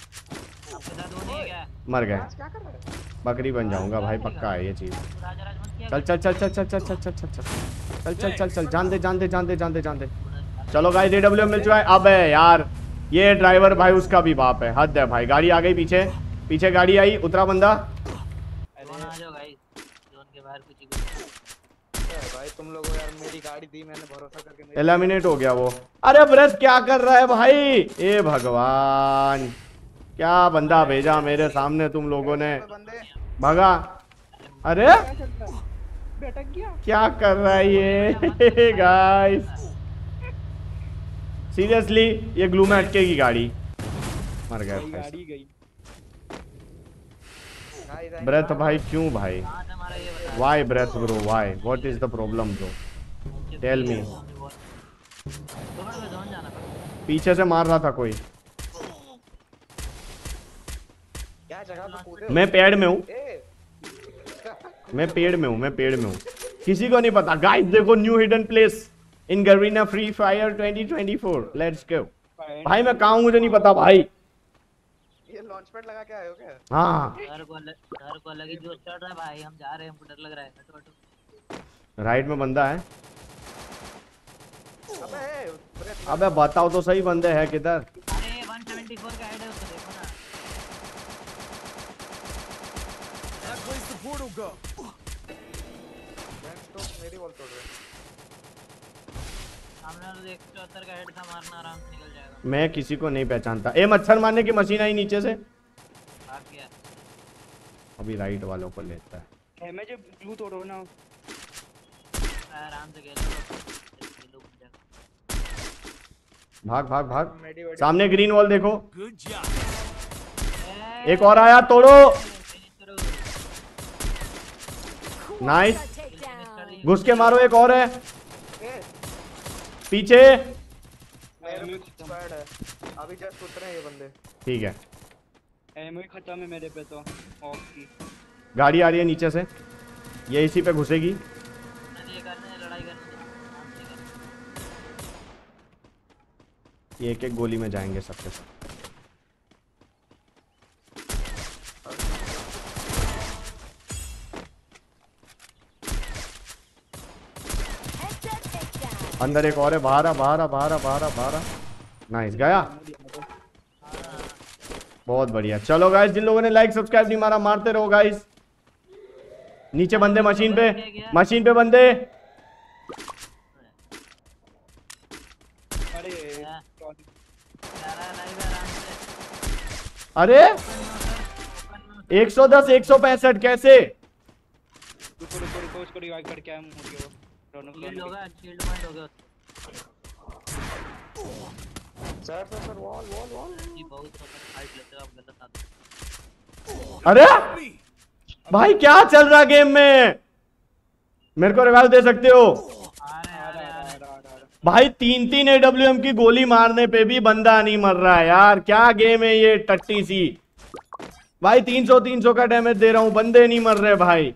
मर गए, क्या कर रहा है? बकरी बन जाऊंगा भाई, पक्का है ये चीज। चल चल चल चल चल चल चल चल चल चल चल चल चल, जान दे जान दे जान दे जान दे जान दे। चलो गाइस एडब्ल्यूएम मिल चुका है। अबे यार ये ड्राइवर भाई उसका भी बाप है, हद है भाई। गाड़ी आ गई पीछे, पीछे गाड़ी आई, उतरा बंदा। आ जाओ गाइस, जोन के बाहर कुछ ही भाई तुम लोगों यार, मेरी गाड़ी दी मैंने भरोसा करके। मेरी एलिमिनेट हो गया वो। अरे ब्रत क्या कर रहा है भाई? ए भगवान, क्या बंदा भेजा मेरे सामने तुम लोगों ने, भगा। अरे भटक गया। क्या कर रहा है ये गाइस? सीरियसली ये ग्लू में अटकेगी गाड़ी। मर गया गाड़ी गई। ब्रेथ भाई, क्यों भाई? Why breath bro, why? What is the problem bro? Tell me. पीछे से मार रहा था कोई। क्या जगह पे कूदे हो? मैं पैड में हूँ। ए मैं पेड़ में हूँ, मैं पेड़ में हूँ, किसी को नहीं पता। गाइस देखो, new hidden place in Garena free fire twenty twenty four, let's go. भाई मैं कहाँ हूँ मुझे नहीं पता भाई। ये लॉन्च पैड लगा के आए हो क्या? हाँ घर को अलग घर को अलग ही जोश चढ़ रहा है भाई, हम जा रहे हैं, हमको डर लग रहा है। हटो हटो। राइट में बंदा है। अबे पूरे अबे बताओ तो सही, बंदे हैं किधर? अरे वन सेवेंटी फोर का हेड है, उसको देखो ना। That place the portal go. बैंड तो मेरी वॉल तोड़ रहे हैं। सामने वाला एक सौ चौहत्तर का हेड था, मारना आराम से निकल जाएगा। मैं किसी को नहीं पहचानता। ए मच्छर मारने की मशीन आई नीचे से, भाग गया। अभी राइट वालों को लेता है। है मैं जो ब्लू तोड़ो ना। आराम से खेलो, खेलो घूम जाएगा। भाग भाग भाग, मेडी वेडी सामने ग्रीन वॉल देखो। Good job. एक और आया, तोड़ो। नाइस, घुस के मारो। एक और है पीछे। मेरे में स्क्वाड है, अभी जस्ट उतरे हैं ये बंदे। ठीक है, एमओ खत्म है मेरे पे तो। ऑफ की गाड़ी आ रही है नीचे से, ये इसी पे घुसेगी। ये करने लड़ाई करने दो, आराम से करो। ये एक एक गोली में जाएंगे सबके सब। अंदर एक और है, बाहर आ बाहर आ बाहर आ बाहर आ बाहर आ। नाइस, गया। बहुत बढ़िया। चलो गाइस, जिन लोगों ने लाइक सब्सक्राइब नहीं मारा, मारते रहो गाइस। नीचे बंदे, मशीन पे, मशीन पे बंदे। अरे अरे एक सौ दस एक सौ पैंसठ कैसे? रुको रुको रुको, उसको रिवाइव करके आया मुझे वो रौनक शील्ड होगा, शील्ड पॉइंट हो गया। Sir sir sir wall wall wall. ये बहुत फाइट लेते हो आप, गलत आदमी। अरे भाई क्या चल रहा गेम में? मेरे को रिवाइव दे सकते हो? आ रहे आ रहे आ रहे। भाई तीन तीन एडब्ल्यूएम की गोली मारने पे भी बंदा नहीं मर रहा है यार। क्या गेम है ये टट्टी सी? भाई तीन सौ तीन सौ का डैमेज दे रहा हूँ, बंदे नहीं मर रहे भाई।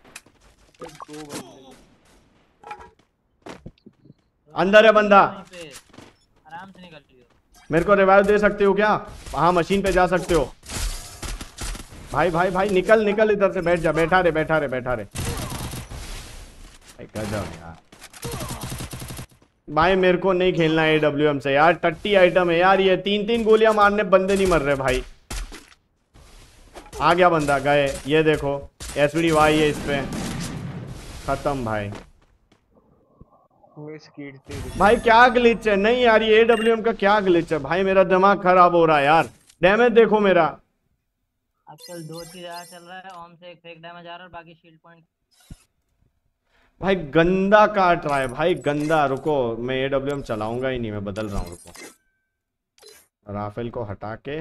अंदर है बंदा, आराम से निकल लियो। मेरे को रिवाइव दे सकते हो क्या? हाँ मशीन पे जा सकते हो। भाई भाई भाई निकल निकल इधर से, बैठ जा। बैठा रे बैठा रे बैठा रे। भाई गजब यार। भाई मेरे को नहीं खेलना एडब्ल्यूएम से यार, टट्टी आइटम है यार ये। तीन तीन गोलियां मारने बंदे नहीं मर रहे भाई। आ गया बंदा, गए। ये देखो एसवीडी वाई है इस पे, खत्म भाई। भाई क्या ग्लिच है? नहीं यार ये एडब्ल्यूएम का क्या ग्लिच है भाई? मेरा दिमाग खराब हो रहा है यार। डैमेज देखो मेरा। आजकल दो चीज आ चल रहा है, ओम से एक फेक डैमेज आ रहा है और बाकी शील्ड पॉइंट। भाई गंदा काट रहा है भाई, गंदा। रुको मैं एडब्ल्यूएम चलाऊंगा ही नहीं, मैं बदल रहा हूँ। रुको राफेल को हटा के,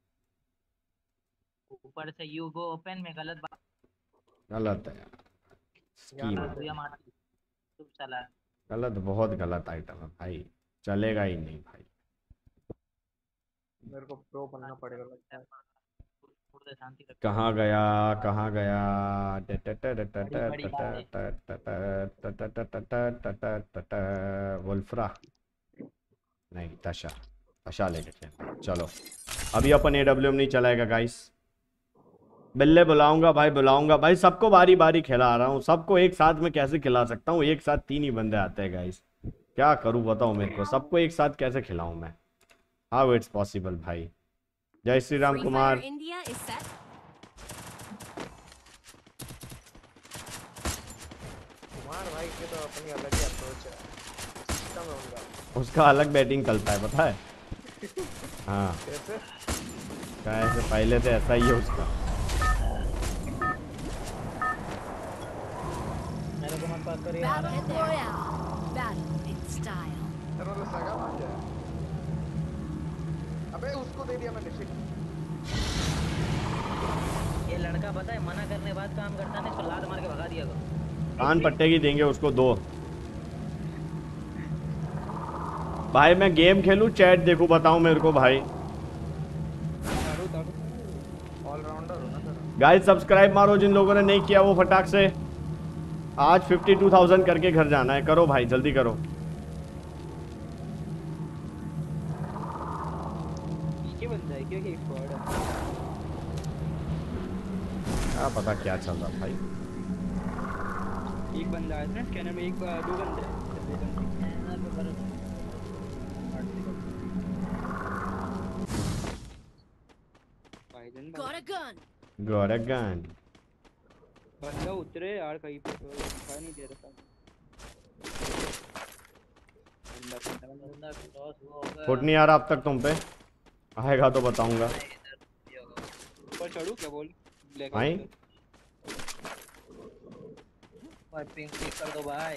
ऊपर से यू गो ओपन में गलत बात। गलत है यार स्कीम, चुप चला है। गलत, बहुत गलत आइटम है भाई, चलेगा ही नहीं भाई। मेरे को प्रो बनना पड़ेगा लगता है। शांति रख। कहाँ गया कहाँ गया? वुल्फ्रा नहीं, तशा तशा लेके खेल। चलो अभी अपन एडब्ल्यूएम नहीं चलाएगा गाइस। बिल्ले बुलाऊंगा भाई, बुलाऊंगा भाई। सबको बारी बारी खिला रहा हूँ, सबको एक साथ में कैसे खिला सकता हूँ? एक साथ तीन ही बंदे आते हैं गाइस, क्या करूँ बताओ मेरे को? सबको एक साथ कैसे खिलाऊं मैं? हाउ इट्स पॉसिबल भाई? जय Shri Ram Kumar. India is set. Kumar भाई के तो अपनी अलग ही अप्रोच है, सिस्टम है उनका। उसका अलग बैटिंग चलता है पता है। हाँ कैसे? क्या ऐसे पहले से ऐसा ही है उसका। मेरे को मत पास करिए। Battle Royale. Battle in style. तेरा तो सगा मान जाए। अबे उसको दे दिया मैंने, शिट। ये लड़का पता है मना करने के बाद काम करता नहीं, इसको लात मार के भगा दिया करो। कान पट्टे की देंगे उसको दो। भाई मैं गेम खेलूं चैट देखूं, बताओ मेरे को भाई। ऑलराउंडर हो ना तेरा। गाइस सब्सक्राइब मारो जिन लोगों ने नहीं किया वो फटाक से। आज फिफ्टी टू थाउजेंड करके घर जाना है। करो भाई जल्दी करो। ये बंदा है क्या कि स्क्वाड है? क्या पता क्या चल रहा भाई। एक बंदा है ना स्कैनर में, एक दो बंदे हैं। भाईजान Got a gun. Got a gun. बंदा उतरे यार कहीं पे, तो दिखाई नहीं दे रहा था। बंदा बंदा बंदा बंदा क्रॉस हुआ होगा। फुट नहीं आ रहा अब तक तुम पे, आएगा तो बताऊंगा। ऊपर चढ़ूं क्या बोल? ब्लैक भाई भाई पिंक पिक कर दो भाई।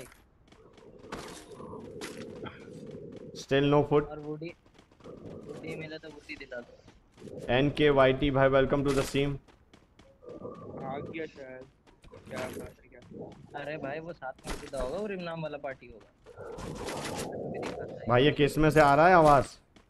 Still no foot. और वुडी वुडी मिला तो वुडी दिला दो। एन के वाई टी भाई वेलकम टू द सीम। आ गया शायद, क्या बात है क्या? अरे भाई वो साथ में सीधा होगा, वो रिमनाम वाला पार्टी होगा। भाई ये किस में से आ रहा है आवाज?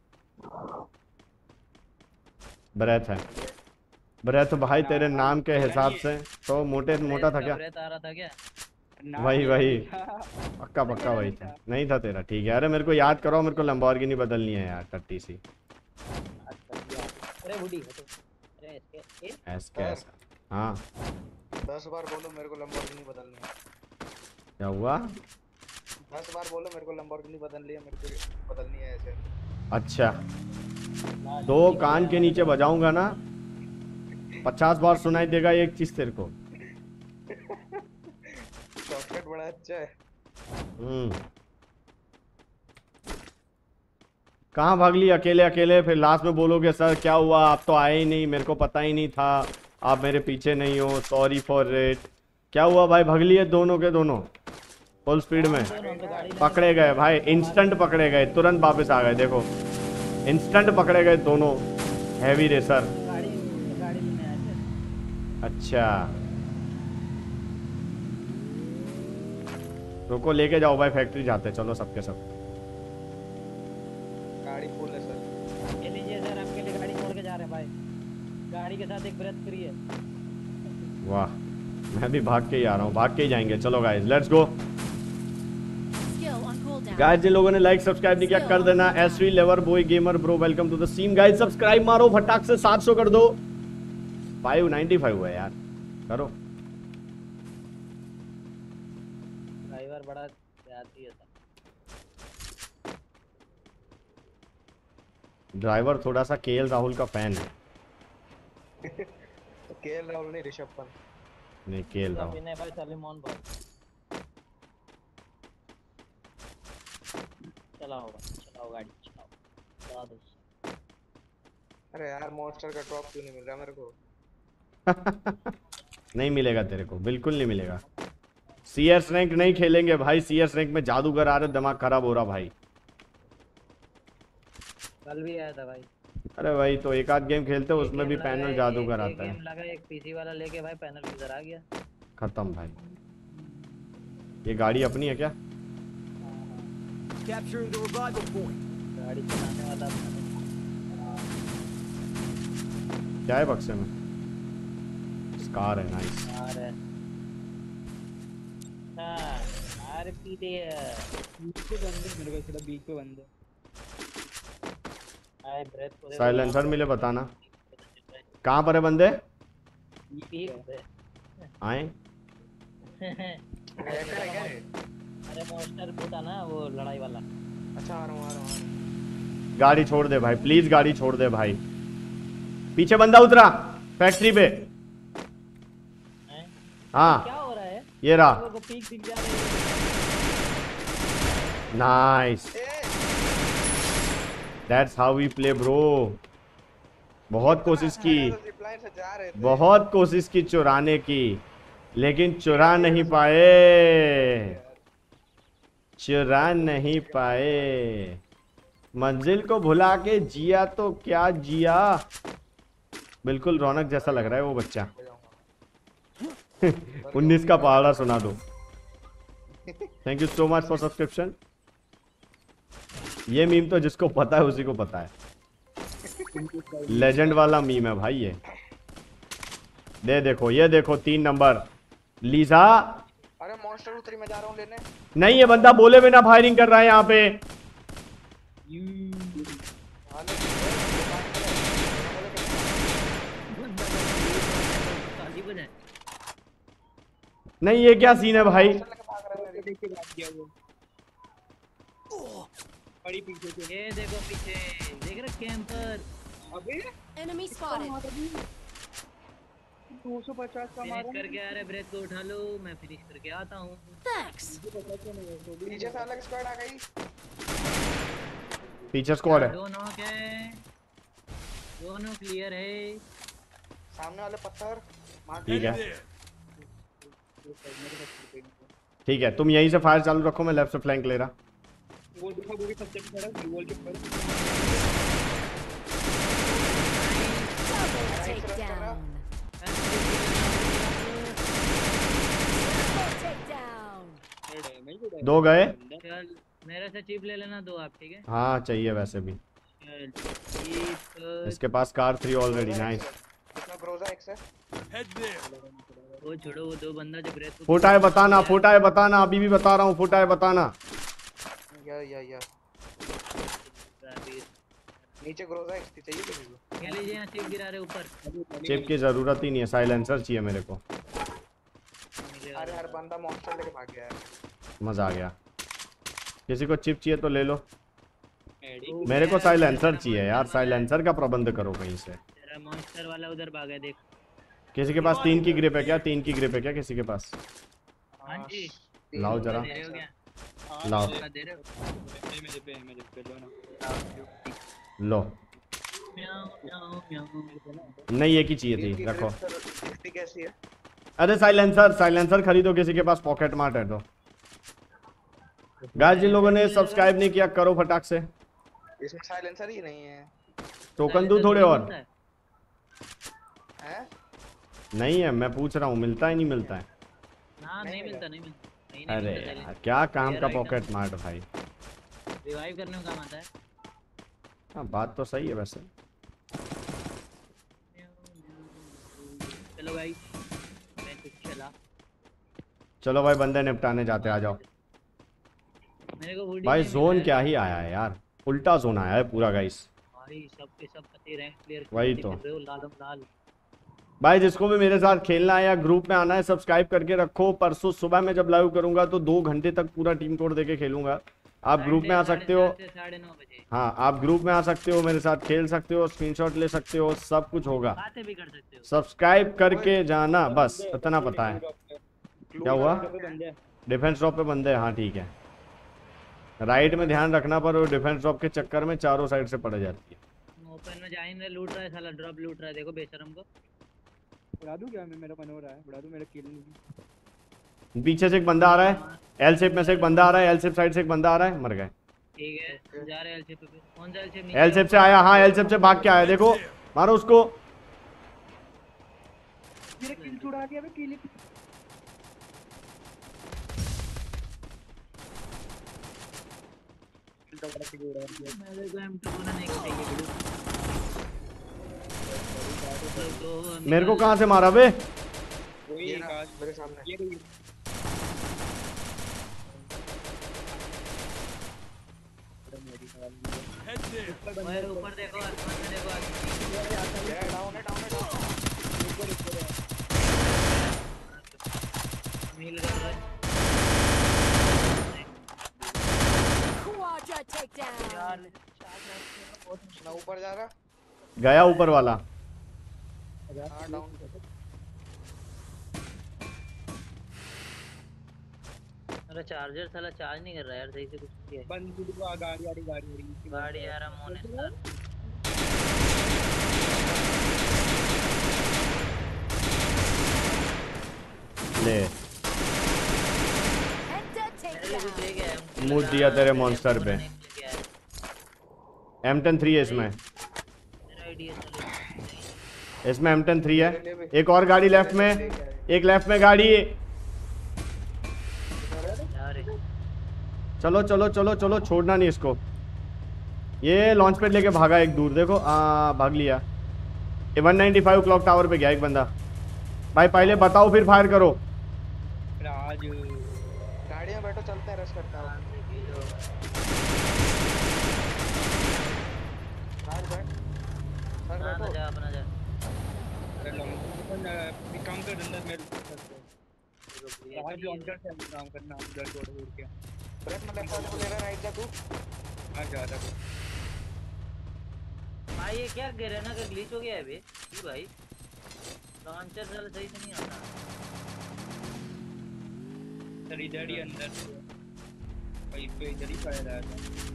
ब्रेथ है। ब्रेथ भाई तेरे नाम के हिसाब से तो मोटे मोटा था क्या? ब्रेथ आ रहा था क्या? वही वही पक्का पक्का वही था। नहीं था तेरा, ठीक है। अरे मेरे को याद करो, मेरे को लंबोर्गिनी बदलनी है यार, टट्टी सी। अरे वुडी अरे इसके ऐसा कैसा? हाँ दस बार बोलो मेरे को लंबोर्गिनी बदलनी है। क्या हुआ? दस बार बोलो मेरे को लंबोर्गिनी बदलनी है, मेरे को बदलनी है ऐसे। अच्छा दो कान के नीचे बजाऊंगा ना, पचास बार सुनाई देगा एक चीज तेरे को। शॉर्टकट बड़ा अच्छा है। हम्म कहाँ भाग ली अकेले अकेले? फिर लास्ट में बोलोगे सर क्या हुआ, आप तो आए ही नहीं, मेरे को पता ही नहीं था, आप मेरे पीछे नहीं हो, सॉरी फॉर इट। क्या हुआ भाई? भाग लिए दोनों के दोनों फुल स्पीड में। पकड़े गए भाई, इंस्टेंट पकड़े गए, तुरंत वापस आ गए। देखो इंस्टेंट पकड़े गए दोनों हैवी रेसर। गाड़ी गाड़ी में आए थे। अच्छा रुको लेके जाओ भाई, फैक्ट्री जाते चलो सबके सब। गाड़ी फुल है सर। ये लीजिए सर, आपके लिए गाड़ी छोड़ के जा रहे हैं भाई। गाड़ी के साथ एक ब्रेथ फ्री है। वाह मैं भी भाग के ही आ रहा हूँ, भाग के ही जाएंगे। चलो guys let's go. Skill on cooldown. Guys जिन लोगों ने लाइक सब्सक्राइब नहीं किया कर देना। SV lever boy gamer bro welcome to the stream. Guys subscribe मारो फटाक से, सात सौ कर दो। फाइव नाइंटी फाइव हुआ है यार, करो। ड्राइवर बड़ा प्यारी है सर। ड्राइवर थोड़ा सा केएल राहुल का फैन है। केएल राहुल नहीं, ऋषभ पंत। नहीं केएल राहुल। विनय भाई सलीमोन भाई चलाओ चलाओ गाड़ी चलाओ चला दो। अरे यार मॉन्स्टर का ड्रॉप क्यों नहीं मिल रहा मेरे को? नहीं मिलेगा तेरे को, बिल्कुल नहीं मिलेगा। सीएस रैंक नहीं खेलेंगे भाई, सीएस रैंक में जादूगर आ रहे, दिमाग खराब हो रहा भाई। कल भी आया था भाई। अरे भाई तो एक आध गेम खेलते हैं, उसमें भी पैनल जादूगर आता गेम है। लगा एक पीसी वाला लेके भाई, पैनल किधर आ गया। खत्म भाई। ये गाड़ी अपनी है क्या? Capturing the revival point. गाड़ी चलाने वाला अपना क्या है बक्से में? स्कार है, नाइस। यार है हां आर पी दे बीच पे बंदे, मेरे को थोड़ा बीच पे बंदे। आए ब्रेथ को साइलेंसर मिले बताना कहाँ पर है बंदे। आए अरे मॉन्स्टर था ना वो लड़ाई वाला। अच्छा आ रहा हूँ आ रहा हूँ। गाड़ी छोड़ दे भाई प्लीज, गाड़ी छोड़ दे भाई। पीछे बंदा उतरा फैक्ट्री पे। हाँ क्या हो रहा है? ये रहा। वो पीक दिख जा रही है। Nice, that's how we play bro. बहुत कोशिश की, बहुत कोशिश की चुराने की, लेकिन चुरा नहीं पाए, चुरा नहीं पाए। मंजिल को भुला के जिया तो क्या जिया। बिल्कुल रौनक जैसा लग रहा है वो बच्चा। उन्नीस का पहाड़ा सुना दो। Thank you so much for subscription. ये मीम तो जिसको पता है उसी को पता है, लेजेंड वाला मीम है भाई ये। दे देखो, ये देखो तीन नंबर लीजा। अरे मॉन्स्टर उतरी मैं जा रहा हूँ लेने। नहीं, ये बंदा बोले बिना फायरिंग कर रहा है यहाँ पे। नहीं, ये क्या सीन है भाई? देख के भाग गया वो। बड़ी पीछे से। ये देखो पीछे, देख रहे कैंपर। अबे Enemy spotted. दो सौ पचास का फिनिश मारा। करके आ रहे, ब्रेथ को उठा लो, मैं फिनिश करके आता हूँ। Thanks. पीछे से अलग स्क्वाड आ गई। पीछे स्क्वाड है। दो नॉक है, दोनों क्लियर है। सामने वाले पत्थर मार ठीक है, There. ठीक है, तुम यहीं से फायर चालू रखो, मैं लेफ्ट से फ्लैंक ले रहा। वो देखो वो भी सबसे खड़ा वॉल के ऊपर। Double takedown. Double takedown. ये डैमेज है। दो गए। चल मेरे से चिप ले लेना दो आप, ठीक है? हाँ चाहिए वैसे भी। चल चिप। इसके पास कार थ्री ऑलरेडी। नाइस। इसमें ग्रोजा एक्स है। Head there. वो छोड़ो, वो दो बंदा जो ब्रेथ को फुटा है बताना, फुटा है बताना, अभी भी बता रहा हूँ, फुटा है बताना। या या या नीचे ग्रोजा एक्स थी, चाहिए किसी को? ये लीजिए, यहाँ चिप गिरा रहे ऊपर। चिप की जरूरत ही नहीं है, साइलेंसर चाहिए मेरे को। अरे हर बंदा मॉन्स्टर लेके भाग गया है। मजा आ गया। किसी को चिप चाहिए तो ले लो। एडी मेरे को साइलेंसर चाहिए यार, साइलेंसर का प्रबंध करो कहीं से। तेरा मॉन्स्टर वाला उधर भागा, देख। किसी के पास तीन की ग्रिप है क्या? तीन की ग्रिप है क्या किसी के पास? हाँ जी, लाओ जरा, दे रहे हो क्या? लाओ क्या दे रहे हो? मेरे पे मेरे पे लो ना। लो। म्याऊं, म्याऊं, म्याऊं। नहीं, एक ही चाहिए थी, रखो। सिक्सटी कैसी है? अरे साइलेंसर, साइलेंसर खरीदो किसी के पास, पॉकेट मार्ट है तो। गाइस जिन लोगों ने सब्सक्राइब नहीं किया करो फटाक से। इसमें साइलेंसर ही नहीं है। टोकन दूं थोड़े और? हैं? नहीं है, मैं पूछ रहा हूँ, मिलता ही नहीं मिलता है? ना नहीं मिलता, नहीं मिलता। नहीं, नहीं अरे मिलता, यार क्या काम का Rare item। पॉकेट मार्ट भाई। रिवाइव करने में काम आता है। हाँ बात तो सही है वैसे। चलो भाई, मैं तो चला। चलो भाई बंदे निपटाने जाते, आ जाओ। मेरे को वुडी भाई नहीं जोन मिला क्या है। ही आया है यार, उल्टा जोन आया है पूरा गाइस। भाई सब के सब पति रैंक क्लियर वही तो। लालम लाल। भाई जिसको भी मेरे साथ खेलना है या ग्रुप में आना है, सब्सक्राइब करके रखो। परसों सुबह में जब लाइव करूंगा तो दो घंटे तक पूरा टीम कोड देके खेलूंगा। आप ग्रुप में आ सकते हो। साढ़े नौ बजे हाँ, आप ग्रुप में आ सकते हो, मेरे साथ खेल सकते हो, स्क्रीनशॉट ले सकते हो, सब कुछ होगा। बातें भी कर सकते हो। सब्सक्राइब करके जाना, बस इतना पता है। क्या हुआ? बंदे डिफेंस ड्रॉप पे बंदे हैं, हाँ ठीक है। राइट में ध्यान रखना, पर वो डिफेंस ड्रॉप के चक्कर में चारों साइड से पड़ जाती है। ओपन में जाइन रहे, लूट रहा है साला, ड्रॉप लूट रहा है, देखो बेशरम को। उड़ा दूं क्या? मैं मेरा मन हो रहा है उड़ा दूं, मेरा किल नहीं। पीछे से एक बंदा आ रहा है, एल शेप में से एक बंदा आ रहा है, एल शेप साइड से एक बंदा आ रहा है, मर गए। ठीक है, जा रहे हैं एल शेप पे। कौन सा एल शेप? एल शेप से आया, हाँ एल शेप से भाग के आया, देखो मारो उसको। मेरा किल छुड़ा दिया बे, किल। मेरे को एम टू नहीं चाहिए वीडियो। तो मेरे को कहाँ से मारा बे? वही ये एक ना, आज मेरे सामने। ये कोई Head there. मेरे ऊपर देखो, आसमान में देखो, आसमान। ये डाउन है, डाउन है, डाउन है। मिल रहा है। Quadra takedown. मैं ऊपर जा रहा। गया ऊपर वाला। हाँ डाउन। मेरा चार्जर साला चार्ज नहीं कर रहा यार, सही से कुछ किया है। बंद को आ गाड़ी गाड़ी गाड़ी गाड़ी आ रहा मोने सर। ले Enter मेरे लिए कुछ takedown. ले गया है। मुंह दिया तेरे monster पे। एम टेन थ्री है इसमें, मेरा आईडी है साले। इसमें एम टेन थ्री है। एक और गाड़ी लेफ्ट में, एक लेफ्ट में गाड़ी। यार चलो चलो चलो चलो, छोड़ना नहीं इसको। ये लॉन्च पैड लेके भागा एक दूर, देखो आ, भाग लिया। ये one ninety five clock tower पे गया एक बंदा। भाई पहले बताओ फिर फायर करो। राज बैठो, चलते हैं, रेस्ट करता हूँ। राज बैठ, राज ना बैठो। जा अपना जा। अरे लॉन्ग एक काम कर अंदर मेरे आज लॉन्चर से काम करना उधर छोड़ दूर के ब्रेक में लेफ्ट वाले को ले रहा, राइट जा तू। आ जा रहा भाई ये क्या गिरना का ग्लिच हो गया है बे ये भाई, लॉन्चर चल सही से नहीं आता। सर इधर ही अंदर भाई पे इधर ही फायर आया था।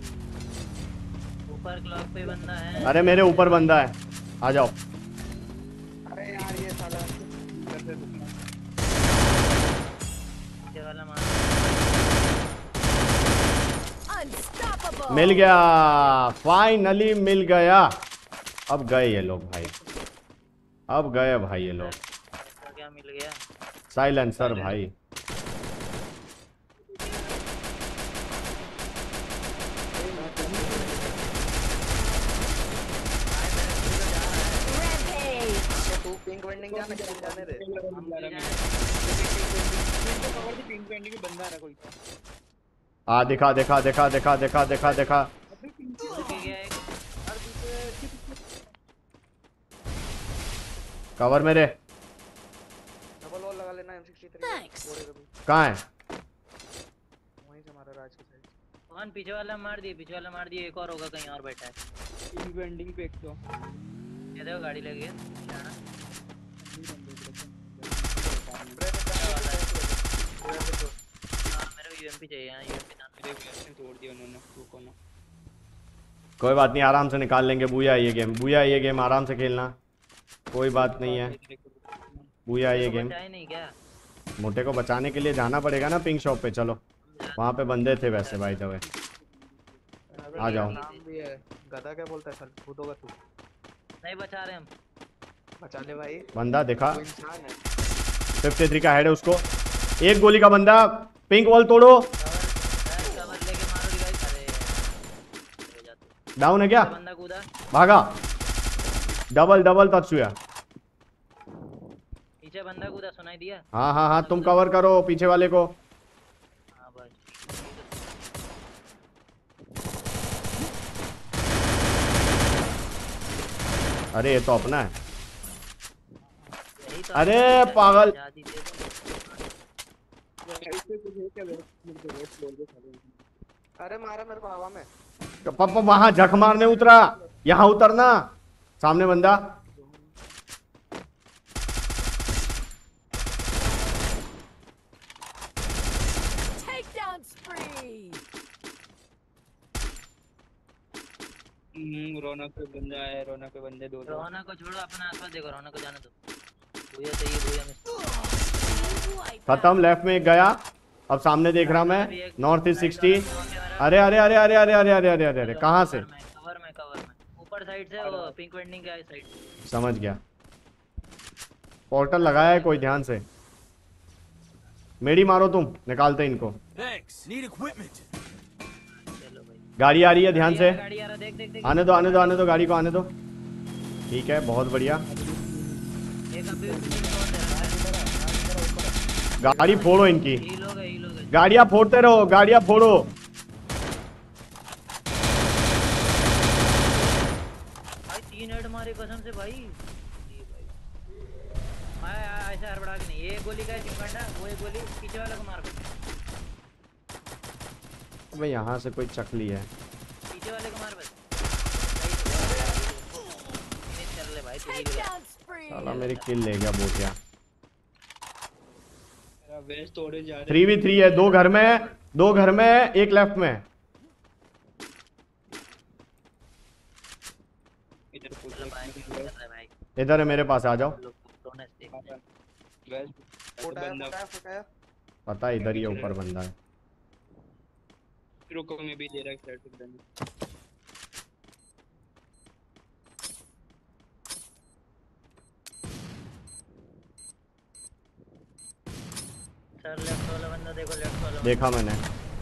ऊपर क्लॉक पे बंदा है। अरे मेरे ऊपर बंदा है, आ जाओ। अरे यार ये साला इधर से रुकना ये वाला मार। Unstoppable. मिल गया, फाइनली मिल गया। अब गए ये लोग भाई, अब गए भाई ये लोग। ऐसा क्या मिल गया? साइलेंसर भाई। Rampage. तू पिंक वेंडिंग जाने के जाने दे। पिंक पेंटिंग में बंदा आ रहा कोई आ दिखा दिखा दिखा दिखा दिखा दिखा दिखा दिख गया एक। कवर मेरे। डबल वॉल लगा लेना एम सिक्सटी थ्री। Thanks. कहाँ है? वहीं से मारा राज की साइड। कौन पीछे वाला मार दिए, पीछे वाला मार दिए, एक और होगा कहीं और बैठा है। पिंक पेंटिंग पे एक तो ये देखो गाड़ी लगी है जाना। ब्रेक में जाने वाला है। हाँ मेरे को यूएमपी चाहिए, यहाँ यूएमपी जाना। मेरे वेस्ट में तोड़ दिया उन्होंने रुको ना कोई बात नहीं, आराम से निकाल लेंगे। बुया ये गेम, बुया ये गेम आराम से खेलना, कोई बात नहीं है। बुया ये गेम। बचाए नहीं क्या? मोटे को बचाने के लिए जाना पड़ेगा ना पिंक शॉप पे। चलो वहाँ पे बंदे थे वैसे भाई दवे। आ जाओ। नाम भी है गधा, क्या बोलता है सर, खुद होगा तू। नहीं बचा रहे हम। बचा ले भाई, बंदा दिखा, वो इंसान है। फिफ्टी थ्री का हेड है उसको, एक गोली का बंदा। पिंक वॉल तोड़ो। कवर कवर लेके मारो गाइस। अरे हो जाते। डाउन है क्या? बंदा कूदा। भागा। Double double Tatsuya. पीछे बंदा कूदा, सुनाई दिया? हाँ हाँ हाँ, तुम कवर करो पीछे वाले को। हाँ बस। अरे ये तो अपना है। यही तो अरे आदमी है, पागल। आजादी दे दो। अरे मारा मेरे को हवा में। पापा वहां झक मारने उतरा, यहाँ उतरना। सामने बंदा। Takedown spree. हम्म रौनक पे बंदा है, रौनक पे बंदे दो दो रोहना को छोड़ो, अपना आसपास देखो, रोहना को जाने दो। भूया चाहिए, भूया में Wipe खत्म। लेफ्ट में एक गया, अब सामने देख रहा मैं। North east sixty. अरे अरे अरे अरे अरे अरे अरे अरे अरे अरे कहाँ से? कवर में कवर में ऊपर साइड से, वो पिंक वेंडिंग का साइड। समझ गया। पोर्टल लगाया है कोई, ध्यान से। मेडी मारो तुम, निकालते इनको। Thanks. Need equipment. चलो भाई। गाड़ी आ रही है, ध्यान से। गाड़ी आ रहा, देख देख देख। आने दो आने दो आने दो, गाड़ी को आने दो। ठीक है, बहुत बढ़िया। एक अभी भी नहीं छोड़ दे रहा है। गाड़ी फोड़ो इनकी, हील हो गए, हील हो गए। गाड़ियां फोड़ते रहो, गाड़ियां फोड़ो। भाई तीन हेड मारे कसम से भाई। ये भाई आया आया ऐसे हड़बड़ा के नहीं। ये गोली का चिमकांडा, वो एक गोली पीछे वाले को मार दो। भाई यहाँ से कोई चकली है। पीछे वाले को मार बस। फिनिश कर ले भाई, तू ही गया। Takedown spree. साला मेरी किल ले गया बोटिया। मेरा वेस्ट तोड़े जा रहे थ्री वी थ्री है, दो घर में, दो घर में, एक लेफ्ट में। इधर चलो कुछ भाई, फिनिश कर ले भाई। इधर है मेरे पास, आ जाओ। लोग दोनों स्टिक। वेस्ट फुटाया बंदा फुटाया फुटाया। पता है इधर ही है, ऊपर बंदा है। रुको मैं भी दे रहा है साइड से बंदा सर लेफ्ट वाला बंदा देखो, लेफ्ट वाला देखा मैंने।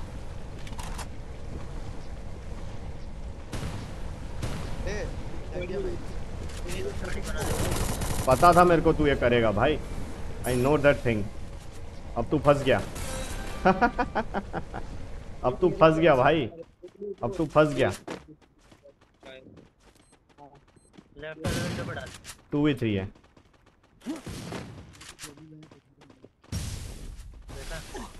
ए आइडिया भाई। गाड़ी बना दे। पता था मेरे को तू ये करेगा भाई। I know that thing. अब तू फंस गया। अब तू फंस गया भाई, अब तू फंस गया। लेफ्ट वाले विंडो पे डाल। टू वी थ्री है। देखा?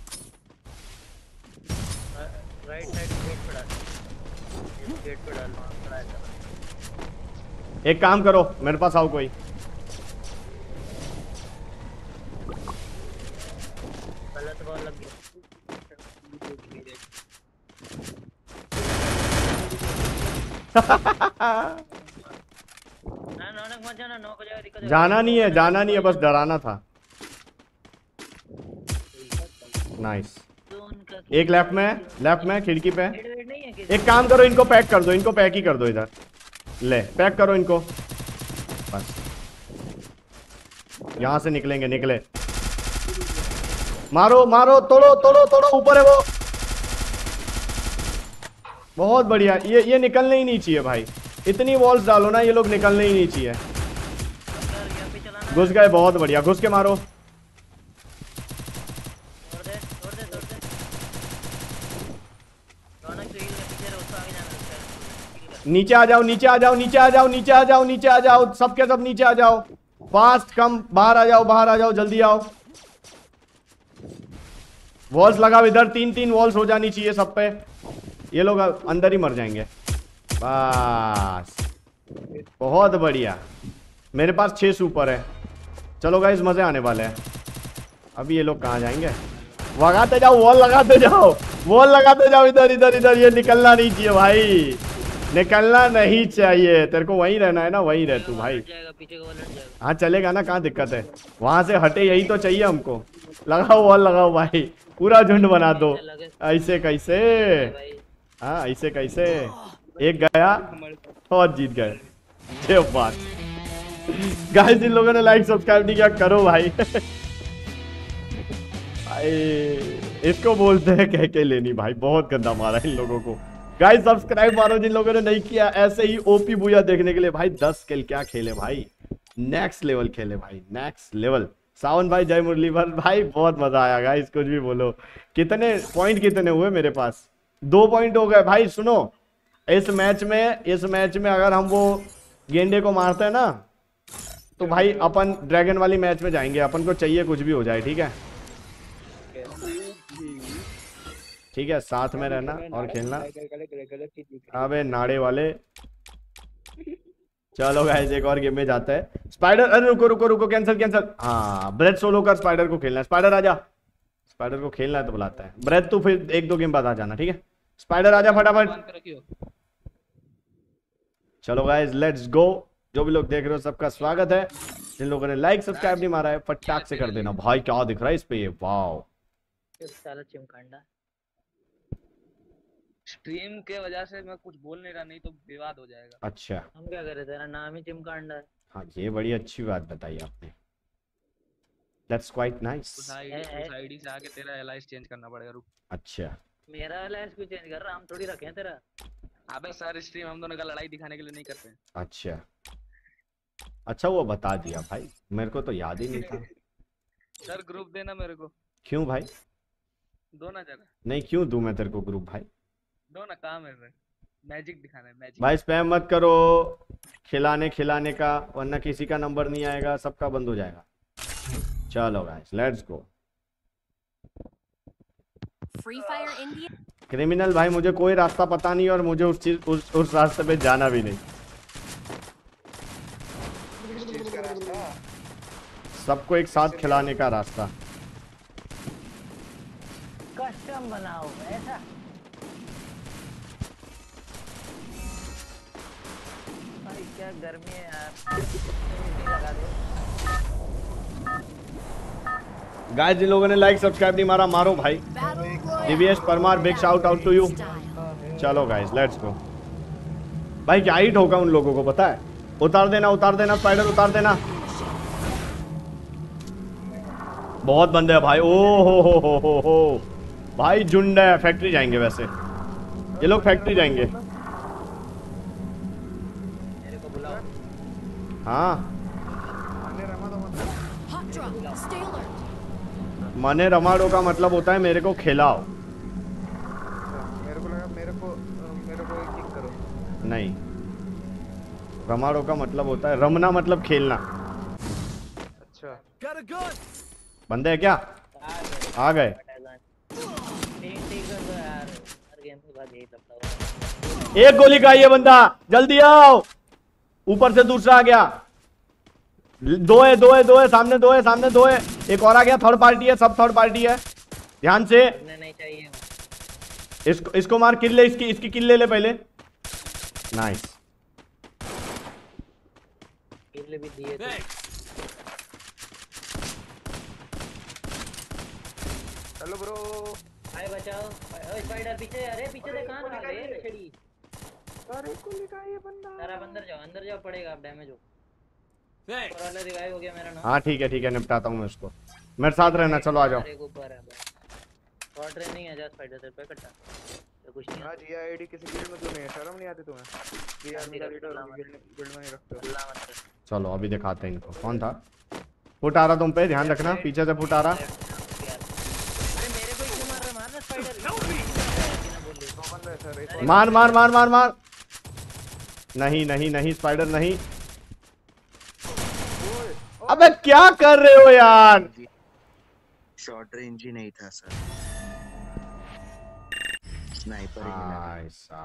राइट साइड गेट पे डाल, इस गेट पे डाल, वहाँ खड़ा है। एक काम करो, मेरे पास आओ कोई। गलत बॉल लग गया। ना नौनक मत जाना, नौ को जाएगा दिक्कत है। जाना नहीं है, जाना नहीं है, बस डराना था। नाइस। एक लेफ्ट में, लेफ्ट में खिड़की पे। हेड वेड नहीं है किसी? एक काम करो, इनको पैक कर दो, इनको पैक ही कर दो इधर। ले पैक करो इनको, बस यहां से निकलेंगे। निकले, मारो मारो, तोड़ो तोड़ो तोड़ो, ऊपर है वो। बहुत बढ़िया। ये ये निकलने ही नहीं चाहिए भाई, इतनी वॉल्स डालो ना, ये लोग निकलने ही नहीं चाहिए। घुस गए, बहुत बढ़िया, घुस के मारो। छोड़ दे छोड़ दे छोड़ दे। रौनक तो हील के पीछे रहो, उसको आगे जाना है। नीचे आ जाओ, नीचे आ जाओ, नीचे आ जाओ, नीचे आ जाओ, नीचे आ जाओ, सबके सब नीचे आ जाओ। फास्ट कम, बाहर आ जाओ, बाहर आ जाओ, जल्दी आओ। वॉल्स लगाओ इधर, तीन तीन वॉल्स हो जानी चाहिए सब पे। ये लोग अंदर ही मर जाएंगे। बस बहुत बढ़िया। मेरे पास छह सुपर है। चलो गाइस, मजे आने वाले हैं। अभी ये लोग कहाँ जाएंगे? लगाते जाओ, वॉल लगाते जाओ, वॉल लगाते जाओ, इधर इधर इधर। ये निकलना नहीं चाहिए भाई, निकलना नहीं चाहिए। तेरे को वहीं रहना है ना, वहीं रह तू भाई। पीछे को लट जाएगा। हाँ चलेगा ना, कहाँ दिक्कत है? वहां से हटे, यही तो चाहिए हमको। लगाओ वॉल, लगाओ भाई, पूरा झुंड बना दो। ऐसे कैसे? हाँ ऐसे कैसे? एक गया और जीत गए। ये बात। गाइस, जिन लोगों ने लाइक सब्सक्राइब नहीं किया, करो भाई। भाई इसको बोलते हैं कह के लेनी भाई, बहुत गंदा मारा इन लोगों को। गाइस सब्सक्राइब मारो जिन लोगों ने नहीं किया, ऐसे ही ओपी बुया देखने के लिए भाई। दस किल क्या खेले भाई, नेक्स्ट लेवल खेले भाई, नेक्स्ट लेवल। सावन भाई, जय मुरलीधर भाई, बहुत मजा आया गाइस, कुछ भी बोलो। कितने पॉइंट कितने हुए मेरे पास? दो पॉइंट हो गए भाई। सुनो, इस मैच में इस मैच में अगर हम वो गेंडे को मारते हैं ना, तो भाई अपन ड्रैगन वाली मैच में जाएंगे। अपन को चाहिए कुछ भी हो जाए, ठीक है? ठीक है, साथ में रहना और खेलना। अबे नाड़े वाले। चलो गाइस, एक और गेम में जाता है। स्पाइडर, अरे रुको रुको रुको, कैंसिल कैंसिल। हाँ, ब्रेथ सोलो कर, स्पाइडर को खेलना है। स्पाइडर आजा, स्पाइडर को खेलना है तो बुलाता है। ब्रेथ तू फिर एक दो गेम बाद आ जाना, ठीक है? स्पाइडर आजा फटाफट। चलो गाइस, लेट्स गो। जो भी लोग देख रहे हो सबका स्वागत है। जिन लोगों ने लाइक सब्सक्राइब नहीं मारा है, फटाक से कर देना भाई। क्या दिख रहा है इस पे? ये वाओ, साला चिमकांडा। स्ट्रीम के वजह से मैं कुछ बोल नहीं रहा, नहीं तो विवाद हो जाएगा। अच्छा, हम क्या करें, तेरा नाम ही चिमकांडा है। हाँ ये बड़ी अच्छी बात बताई आपने। That's quite nice. उस आईडी उस आईडी से आके तेरा एलाइस चेंज करना पड़ेगा, रुक। अच्छा, मेरा एलाइस क्यों चेंज कर रहा? हम थोड़ी रखे हैं तेरा। अबे सर, स्ट्रीम हम दोनों का लड़ाई दिखाने के लिए नहीं करते हैं। अच्छा अच्छा, वो बता दिया भाई, मेरे को तो याद ही नहीं था। सर ग्रुप देना मेरे को। क्यों भाई? दो ना जरा। नहीं, क्यों दूं मैं तेरे को ग्रुप भाई? दो ना, काम है मैजिक दिखाना है, मैजिक। भाई स्पैम मत करो खिलाने खिलाने का, वरना किसी का नंबर नहीं आएगा, सबका बंद हो जाएगा। चलो guys, let's go. Free Fire India. Criminal भाई, मुझे कोई रास्ता पता नहीं और मुझे उस चीज उस उस रास्ते पे जाना भी नहीं। इस चीज का रास्ता सबको एक साथ खिलाने का रास्ता। कस्टम बनाओ ऐसा। भाई क्या गर्मी है यार, लगा दो। गाइस, जिन लोगों ने लाइक सब्सक्राइब नहीं मारा, मारो भाई। Divyesh Parmar, big shout out to you. चलो गाइस, लेट्स गो। भाई क्या ही ठोका उन लोगों को, पता है? उतार देना उतार देना, स्पाइडर उतार देना। बहुत बंदे हैं भाई। ओ हो हो हो हो हो भाई, झुंड है। फैक्ट्री जाएंगे वैसे, ये लोग फैक्ट्री जाएंगे। मेरे को बुलाओ। हाँ, Hot drop. Stay alert. मने रमाडो का मतलब होता है मेरे को खिलाओ। मेरे को लगा मेरे को मेरे को किक करो। नहीं, रमाडो का मतलब होता है रमना, मतलब खेलना। अच्छा Got a gun. बंदे है क्या? आ गए। ठीक ठीक कर दो यार, हर गेम के बाद यही लगता है। एक गोली का ये बंदा, जल्दी आओ। ऊपर से दूसरा आ गया। दो है दो है दो है सामने, दो है सामने, दो है। एक और आ गया। थर्ड पार्टी है, सब थर्ड पार्टी है। ध्यान से। नहीं चाहिए इसको इसको मार, किल ले इसकी, इसकी किल ले ले पहले। नाइस। किल भी दिए थे। चलो ब्रो। भाई बचाओ। ओए स्पाइडर पीछे, अरे पीछे देख कहां भाग रहे हैं छड़ी। अरे को लिखा ये बंदा। सर आप अंदर जाओ, अंदर जाओ, पड़ेगा आप डैमेज हो। Thanks. और वाला रिवाइव हो गया मेरा नाम। हाँ ठीक है ठीक है, निपटाता हूँ मैं उसको। मेरे साथ रहना, चलो आ जाओ। एक ऊपर है भाई। और ट्रेनिंग है जा स्पाइडर तेरे पे कट्टा। तो कुछ नहीं। हां जी आईडी किसी गिल्ड में क्यों नहीं है? शर्म नहीं आती तुम्हें? जी यार मेरा लीडर गिल्ड गिल्ड में नहीं रखते हो। अल्लाह मत कर। चलो अभी दिखाते हैं इनको। कौन था? फुट आ रहा तुम पे, ध्यान रखना, पीछे से फुट आ रहा। अरे मेरे को क्यों मार रहा है? मारना स्पाइडर। दो बंदे हैं सर। एक मार मार मार मार मार। नहीं नहीं नहीं, स्पाइडर नहीं। अबे क्या कर रहे हो यार? शॉर्ट रेंज ही नहीं था सर, स्नाइपर ही मिला। ऐसा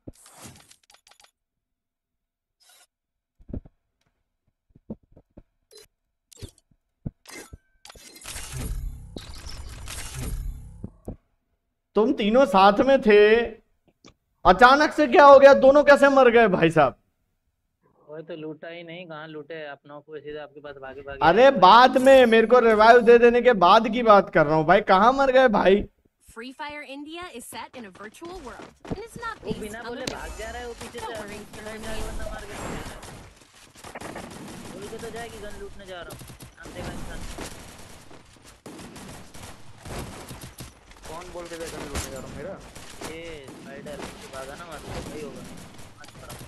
तुम तीनों साथ में थे, अचानक से क्या हो गया? दोनों कैसे मर गए भाई साहब? वो तो लूटा ही नहीं, कहां लूटे अपनों को, सीधे आपके पास भागे भागे। अरे बाद में मेरे को रिवाइव दे देने के बाद की बात कर रहा हूँ भाई, कहाँ मर गए भाई? Free Fire India is set in a virtual world, and it's not वो based बिना on the बोले real भाग जा रहा है वो पीछे से। Don't worry, you're बंदा eliminated. मार के बोल के तो जाएगी गन लूटने जा रहा हूं। नाम देगा इंसान। कौन बोल के देखा नहीं लूटने जा रहा हूं? मेरा ये स्पाइडर भागा ना मार तो सही होगा। मत पड़ा।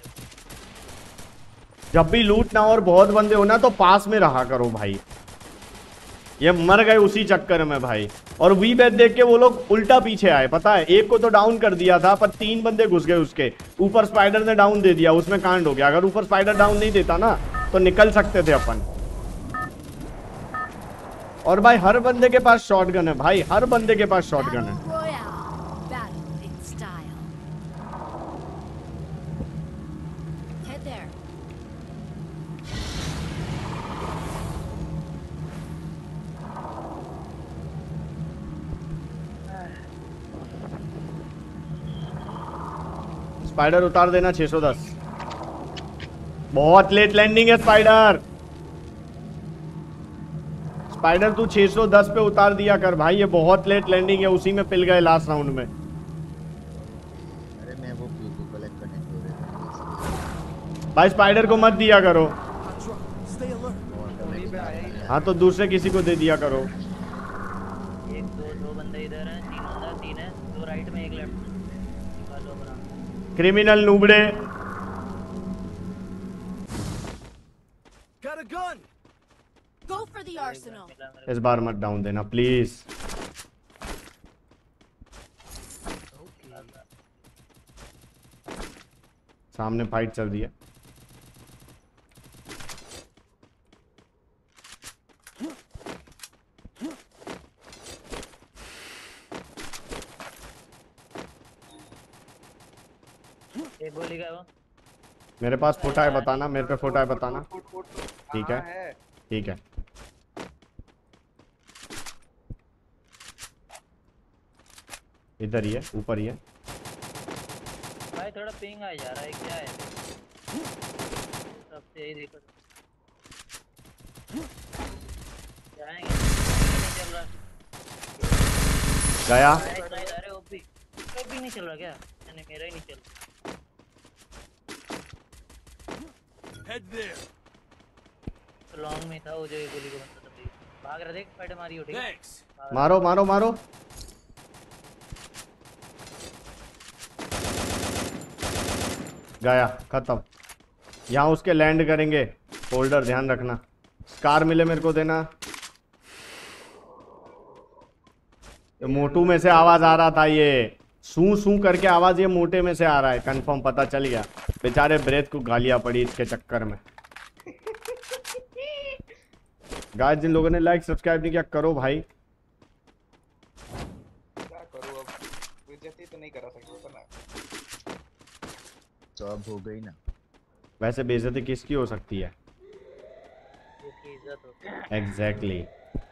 जब भी लूट ना हो और बहुत बंदे हो ना तो पास में रहा करो भाई। ये मर गए उसी चक्कर में भाई। और वी बैच देख के वो लोग उल्टा पीछे आए, पता है? एक को तो डाउन कर दिया था पर तीन बंदे घुस गए उसके ऊपर। स्पाइडर ने डाउन दे दिया, उसमें कांड हो गया। अगर ऊपर स्पाइडर डाउन नहीं देता ना तो निकल सकते थे अपन। और भाई हर बंदे के पास शॉटगन है भाई, हर बंदे के पास शॉटगन है। Battle Royale. Battle in style. Head there. Spider उतार देना छह सौ दस। बहुत लेट लैंडिंग है स्पाइडर। स्पाइडर तू छह सौ दस पे उतार दिया कर भाई, ये बहुत लेट लैंडिंग है। उसी में पिल गए लास्ट राउंड में। अरे मैं वो क्यू को कलेक्ट करने को रहा था भाई स्पाइडर को मत दिया करो। Stay alert. वहीं पे आया ही। हाँ तो दूसरे किसी को दे दिया करो। एक दो दो बंदे इधर हैं, तीन अंदर, तीन है, दो राइट में, एक लेफ्ट में। निकालो बरा। क्रिमिनल नूबड़े। Got a gun. Go for the arsenal. मिला मेरे इस बार मत डाउन देना प्लीज। सामने फाइट चल रही है। एक गोली का है वो। मेरे पास फोटा है बताना, मेरे पे फोटा है बताना। फुट फुट ठीक कहाँ है ठीक है। इधर ही है, ऊपर ही है। भाई थोड़ा पिंग आ जा रहा है, क्या है? सबसे यही दिक्कत जाएंगे, नहीं चल रहा। गया। अरे ओपी ओपी नहीं चल रहा क्या? यानी मेरा ही नहीं चल रहा। Head there. लॉन्ग में था वो जो ये गोली को बंदा था। भाग रहा, देख फाइट मारी हो। ठीक है Thanks. मारो मारो मारो। गया, खत्म। यहाँ उसके लैंड करेंगे। होल्डर ध्यान रखना। स्कार मिले मेरे को देना। तो मोटू में से आवाज आ रहा था, ये सू सू करके आवाज ये मोटे में से आ रहा है, कंफर्म पता चल गया। बेचारे ब्रेथ को गालियां पड़ी इसके चक्कर में। गाइस जिन लोगों ने लाइक सब्सक्राइब नहीं किया करो भाई। क्या करूं अब, बेइज्जती तो नहीं करा सकता ना। तो अब हो गई ना। वैसे बेइज्जती किसकी हो सकती है? जिसकी इज्जत हो। Exactly,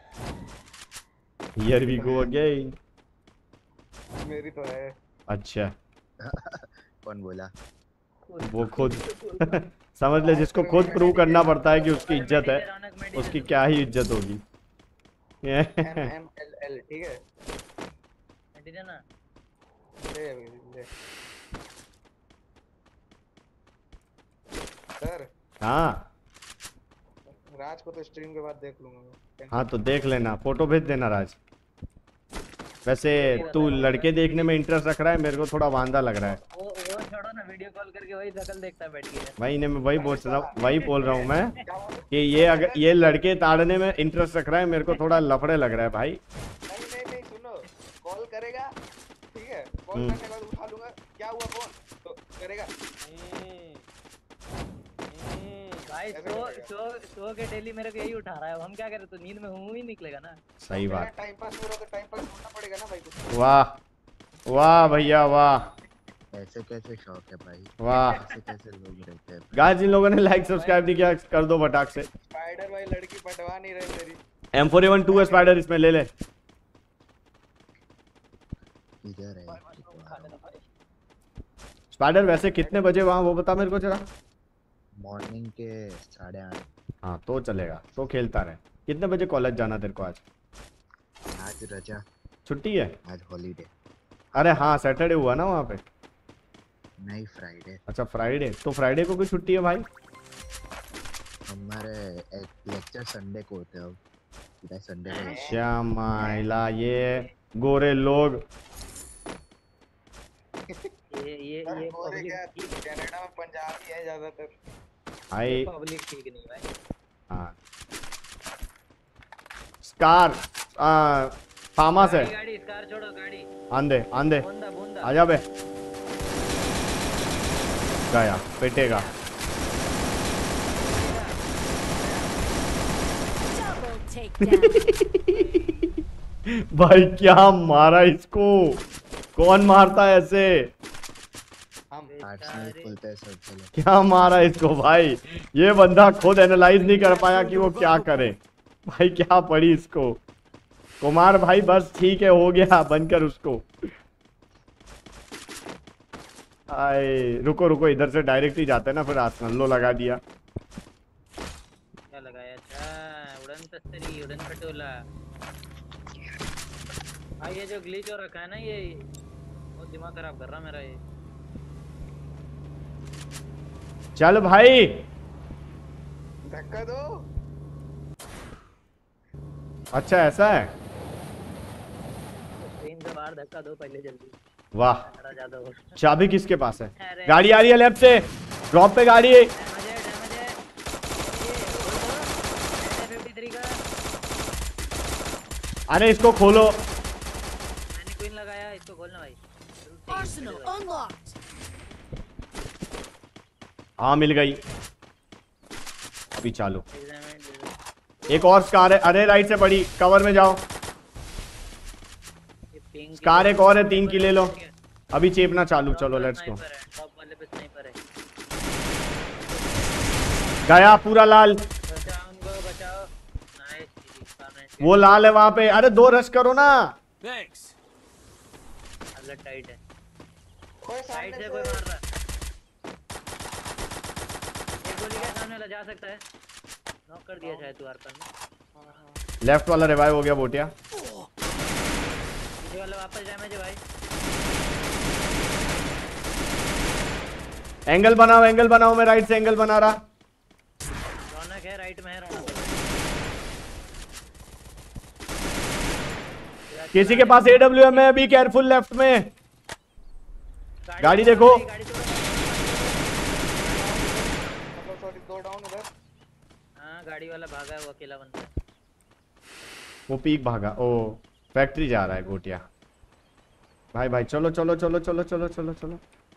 here we go again. मेरी तो है। अच्छा कौन बोला? वो खुद समझ ले, जिसको खुद प्रूव करना पड़ता है कि उसकी इज्जत है, उसकी क्या ही इज्जत होगी। एम एम एल एल ठीक है, ठीक है ना? ले ले सर। हाँ राज को तो स्ट्रीम के बाद देख लूंगा मैं। हाँ तो देख लेना, फोटो भेज देना राज। वैसे तू लड़के देखने में इंटरेस्ट रख रहा है, मेरे को थोड़ा वांदा लग रहा है। वो वो छोड़ो ना, वीडियो कॉल करके वही शकल देखता है बैठ के। वही ने मैं वही बोल रहा हूँ वही बोल रहा हूँ मैं कि ये अगर ये लड़के ताड़ने में इंटरेस्ट रख रहा है, मेरे को थोड़ा लफड़े लग रहा है भाई। नहीं नहीं नहीं सुनो, कॉल करेगा ठीक है, कॉल करने के बाद उठा लूंगा, क्या हुआ फोन तो करेगा। भाई सो सो सो के डेली मेरे को यही उठा रहा है, हम क्या करें? तो नींद में हूं ही निकलेगा ना। सही बात। टाइम पास हो रहा तो टाइम पास ढूंढना पड़ेगा ना भाई कुछ। वाह वाह भैया वाह, ऐसे कैसे शौक है भाई? वाह। ऐसे कैसे लोग रहते हैं? गाइस जिन लोगों ने लाइक सब्सक्राइब नहीं किया कर दो फटाक से। स्पाइडर भाई लड़की पटवा नहीं रहे मेरी। M four A one two spider इसमें ले ले। इधर है स्पाइडर वैसे कितने बजे वहाँ वो बता मेरे को जरा। मॉर्निंग के साढ़े आठ। हाँ तो चलेगा, तो खेलता रहे। कितने बजे कॉलेज जाना तेरे को आज? आज रजा, छुट्टी है? आज हॉलीडे। अरे हाँ सैटरडे हुआ ना वहाँ पे। नहीं फ्राइडे। अच्छा फ्राइडे, तो फ्राइडे को कोई छुट्टी है भाई? हमारे एक लेक्चर संडे को होते हैं, अब संडे को। श्यामाइला ये गोरे लोग। ये ये ये गोरे क्या, पब्लिक कनाडा में पंजाबी है ज्यादातर। भाई पब्लिक ठीक नहीं भाई। हाँ स्कार आ फार्मस है। गाड़ी स्कार छोड़ो, गाड़ी आंधे आंधे बूंदा बूंदा आजा बे। गया पेटेगा। Double takedown. भाई क्या मारा इसको, कौन मारता है ऐसे? आर्ट्स में खुलते हैं सब। चलो क्या मारा इसको भाई, ये बंदा खुद एनालाइज नहीं कर पाया कि वो क्या करे। भाई क्या पड़ी इसको। कुमार भाई बस ठीक है, हो गया बनकर उसको। आए रुको रुको, इधर से डायरेक्ट ही जाते हैं ना, फिर आसनल्लो लगा दिया। क्या लगाया? अच्छा उड़न तस्तरी, उड़न खटोला। हाँ ये जो ग्लिच हो रखा है ना, ये बहुत दिमाग खराब कर रहा मेरा ये। चल भाई धक्का दो। अच्छा ऐसा है। स्क्रीन से बाहर धक्का दो पहले जल्दी। वाह खड़ा ज्यादा हो। चाबी किसके पास है? गाड़ी आ रही है लेफ्ट से, ड्रॉप पे गाड़ी है। डैमेज है, डैमेज है। ये खोल दो। तिरेपन का। अरे इसको खोलो। मैंने क्वीन लगाया, इसको खोलना भाई। Arsenal unlocked. हाँ मिल गई, अभी चालू। एक और स्कार है, अरे राइट से बड़ी, कवर में जाओ। स्कार एक और है, तीन की ले लो। अभी चेपना चालू, चलो लेट्स गो। टॉप वाले पे स्नाइपर है। गया पूरा लाल। बचाओ उनको, बचाओ। नाइस। वो लाल है वहां पे, अरे दो रश करो ना। Thanks. हालत टाइट है। कोई साइड सामने से कोई मार रहा है। एक गोली के सामने ला जा सकता है। नॉक कर दिया शायद तू आरपन में। लेफ्ट वाला रिवाइव हो गया बोटिया। पीछे वाला वापस डैमेज है भाई। एंगल बनाओ, एंगल बनाओ, मैं राइट से एंगल बना रहा। रौनक है, राइट में है रौनक। किसी के पास एडब्ल्यूएम है, बी केयरफुल लेफ्ट में। गाड़ी देखो। सॉरी दो डाउन उधर। हाँ गाड़ी वाला भागा है, वो अकेला बंदा है। वो पीक भागा। ओ फैक्ट्री जा रहा है गोटिया। भाई भाई चलो चलो चलो चलो चलो चलो चलो।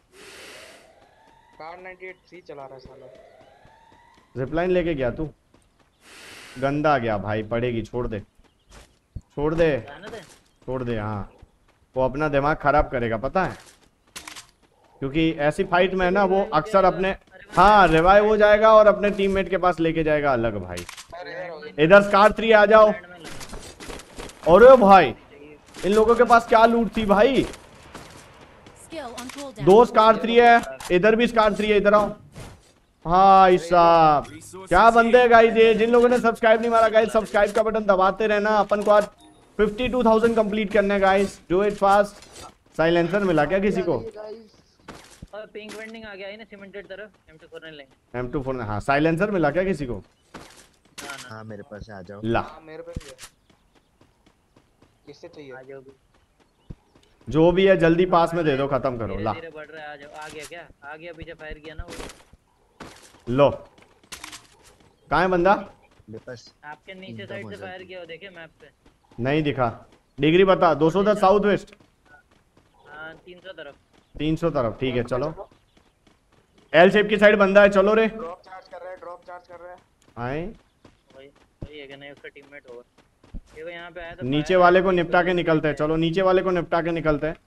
कार नाइंटी एट सी चला रहा है साला। जिपलाइन लेके गया तू, गंदा गया भाई, पड़ेगी, छोड़ दे छोड़ दे जाने दे। छोड़ दे। हाँ वो अपना दिमाग खराब करेगा पता है, क्योंकि ऐसी फाइट में है ना वो अक्सर अपने, हाँ रिवाइव हो जाएगा और अपने टीममेट के पास लेके जाएगा अलग भाई। इधर स्कार थ्री आ जाओ। अरे भाई इन लोगों के पास क्या लूट थी भाई, Skill on cooldown. दो स्कार थ्री है, इधर भी स्कार थ्री है, इधर आओ। भाई साहब क्या बंदे हैं गाइस ये। जिन लोगों ने सब्सक्राइब नहीं मारा गाइस, सब्सक्राइब का बटन दबाते रहना। अपन को आज बावन हज़ार कंप्लीट करने guys, do it fast. Silencer मिला क्या किसी को? और पिंक वेंडिंग आ गया है ना सीमेंटेड तरफ, एम टू फोर ने लेंगे। एम टू फोर हाँ साइलेंसर मिला क्या किसी को? ना ना हाँ मेरे पास आ जाओ। ला हाँ मेरे पे भी है। किससे चाहिए? आ जाओ भी। जो भी है जल्दी पास में दे दो, खत्म करो। ला धीरे बढ़ रहा है, आ जाओ। आ गया क्या? आ गया, पीछे फायर किया ना वो। लो कहाँ है बंदा? मेरे पास आपके नीचे साइड से फायर किया हो, देखे मैप पे। नहीं दिखा, डिग्री बता। दो सौ दस साउथ वेस्ट, हाँ तीन सौ तरफ। तीन सौ तरफ, ठीक है चलो। एल शेप की साइड बंदा है, चलो रे। ड्रॉप चार्ज कर रहा है, ड्रॉप चार्ज कर रहा है। आए वही वही है कि नहीं, उसका टीममेट होगा। ये वो यहाँ पे आया तो नीचे वाले को निपटा के निकलते हैं, चलो नीचे वाले को निपटा के निकलते हैं।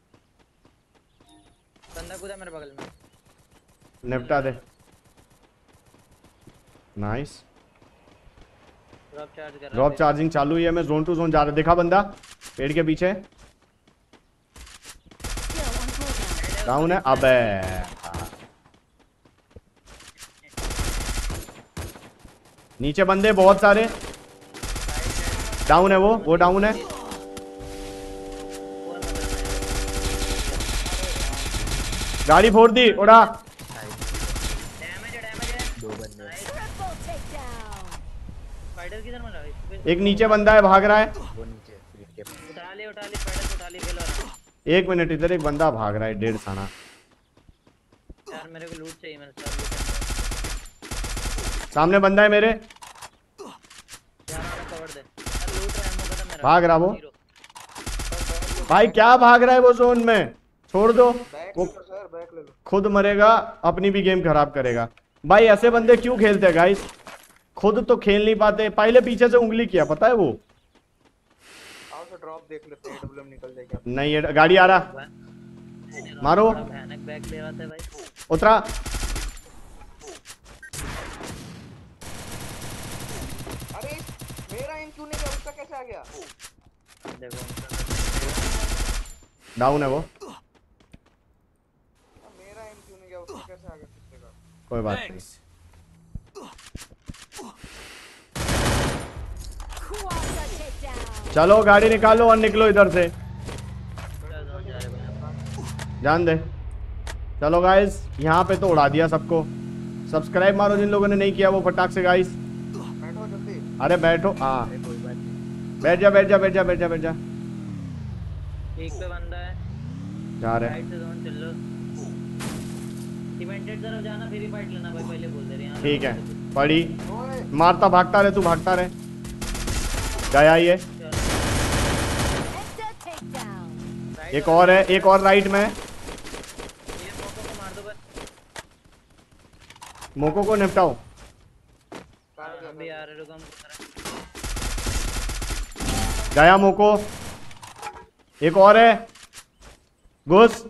बंदा कूदा मेरे बगल में। निपटा दे, नाइस। ड्रॉप चार्ज कर रहा ड्रॉप चार्जिंग चालू ही है, मैं जोन टू जोन जा रहा। देखा बंदा पेड़ के पीछे, Skill on cooldown. डाउन है। अबे नीचे बंदे बहुत सारे, डाउन है वो वो डाउन है। गाड़ी फोड़ दी, उड़ा। डैमेज है, डैमेज है। दो बंदे। Triple takedown. स्पाइडर किधर मरा? इस पे- एक नीचे बंदा है, भाग रहा है। वो नीचे फ्रीट के पास। उठा ले उठा ले स्पाइडर को, उठा ले खेल वाला। एक मिनट, इधर एक बंदा भाग रहा है, डेढ़ साना। यार मेरे को लूट चाहिए, मेरे साथ लूट है। सामने बंदा है मेरे, यार हमें कवर दे यार, लूट रहा है। एमो खत्म मेरा। भाग रहा वो। जीरो। भाई क्या भाग रहा है वो जोन में, छोड़ दो बैक वो ले लो सर, बैक ले लो। खुद मरेगा, अपनी भी गेम खराब करेगा। भाई ऐसे बंदे क्यों खेलते हैं गाइस, खुद तो खेल नहीं पाते। पहले पीछे से उंगली किया पता है वो। आओ तो ड्रॉप देख लेते हैं, डब्ल्यूएम निकल जाएगा। नहीं ये गाड़ी आ रहा, मारो। बड़ा भयानक बैक ले आते भाई। उतरा। अरे मेरा इन क्यों नहीं गया, उसका कैसे आ गया? देखो डाउन है वो, मेरा इन क्यों नहीं गया, उसका कैसे आ गया किससे का? कोई बात नहीं। Thanks. Quadra takedown. चलो गाड़ी निकालो और निकलो इधर से, पूरा जोन जा रहे भाई। जान दे। चलो गाइस यहाँ पे तो उड़ा दिया सबको। सब्सक्राइब मारो जिन लोगों ने नहीं किया वो फटाक से गाइस। बैठो जल्दी। अरे बैठो, हाँ अरे कोई बात नहीं। बैठ जा बैठ जा बैठ जा बैठ जा बैठ जा। एक पे बंदा है, जा रहे राइट से जोन चल लो। सीमेंटेड तरफ जाना, फिर ही फाइट लेना भाई, पहले बोल दे रहे हैं। ठीक है, पड़ी ओए मारता भागता रहे, तू भागता रहे। गया ये, Extra takedown. एक और है, एक और राइट में है। ये मोको को मार दो बस। मोको को निपटाओ। कार हम भी आ रहे, रुको हम गया मोको, एक और है, घुस।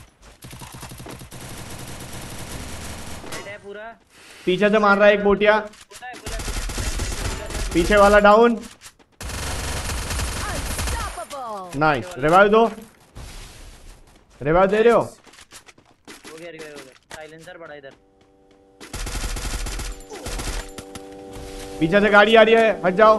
है पूरा। पीछे से मार रहा है एक बोटिया, पूरा है पूरा पीछे। पीछे वाला डाउन। Unstoppable. नाइस, रिवाइव दो, रिवाइव दे रहे हो। हो गया रिवाइव हो गया। साइलेंसर बड़ा इधर। पीछे से गाड़ी आ रही है, हट जाओ।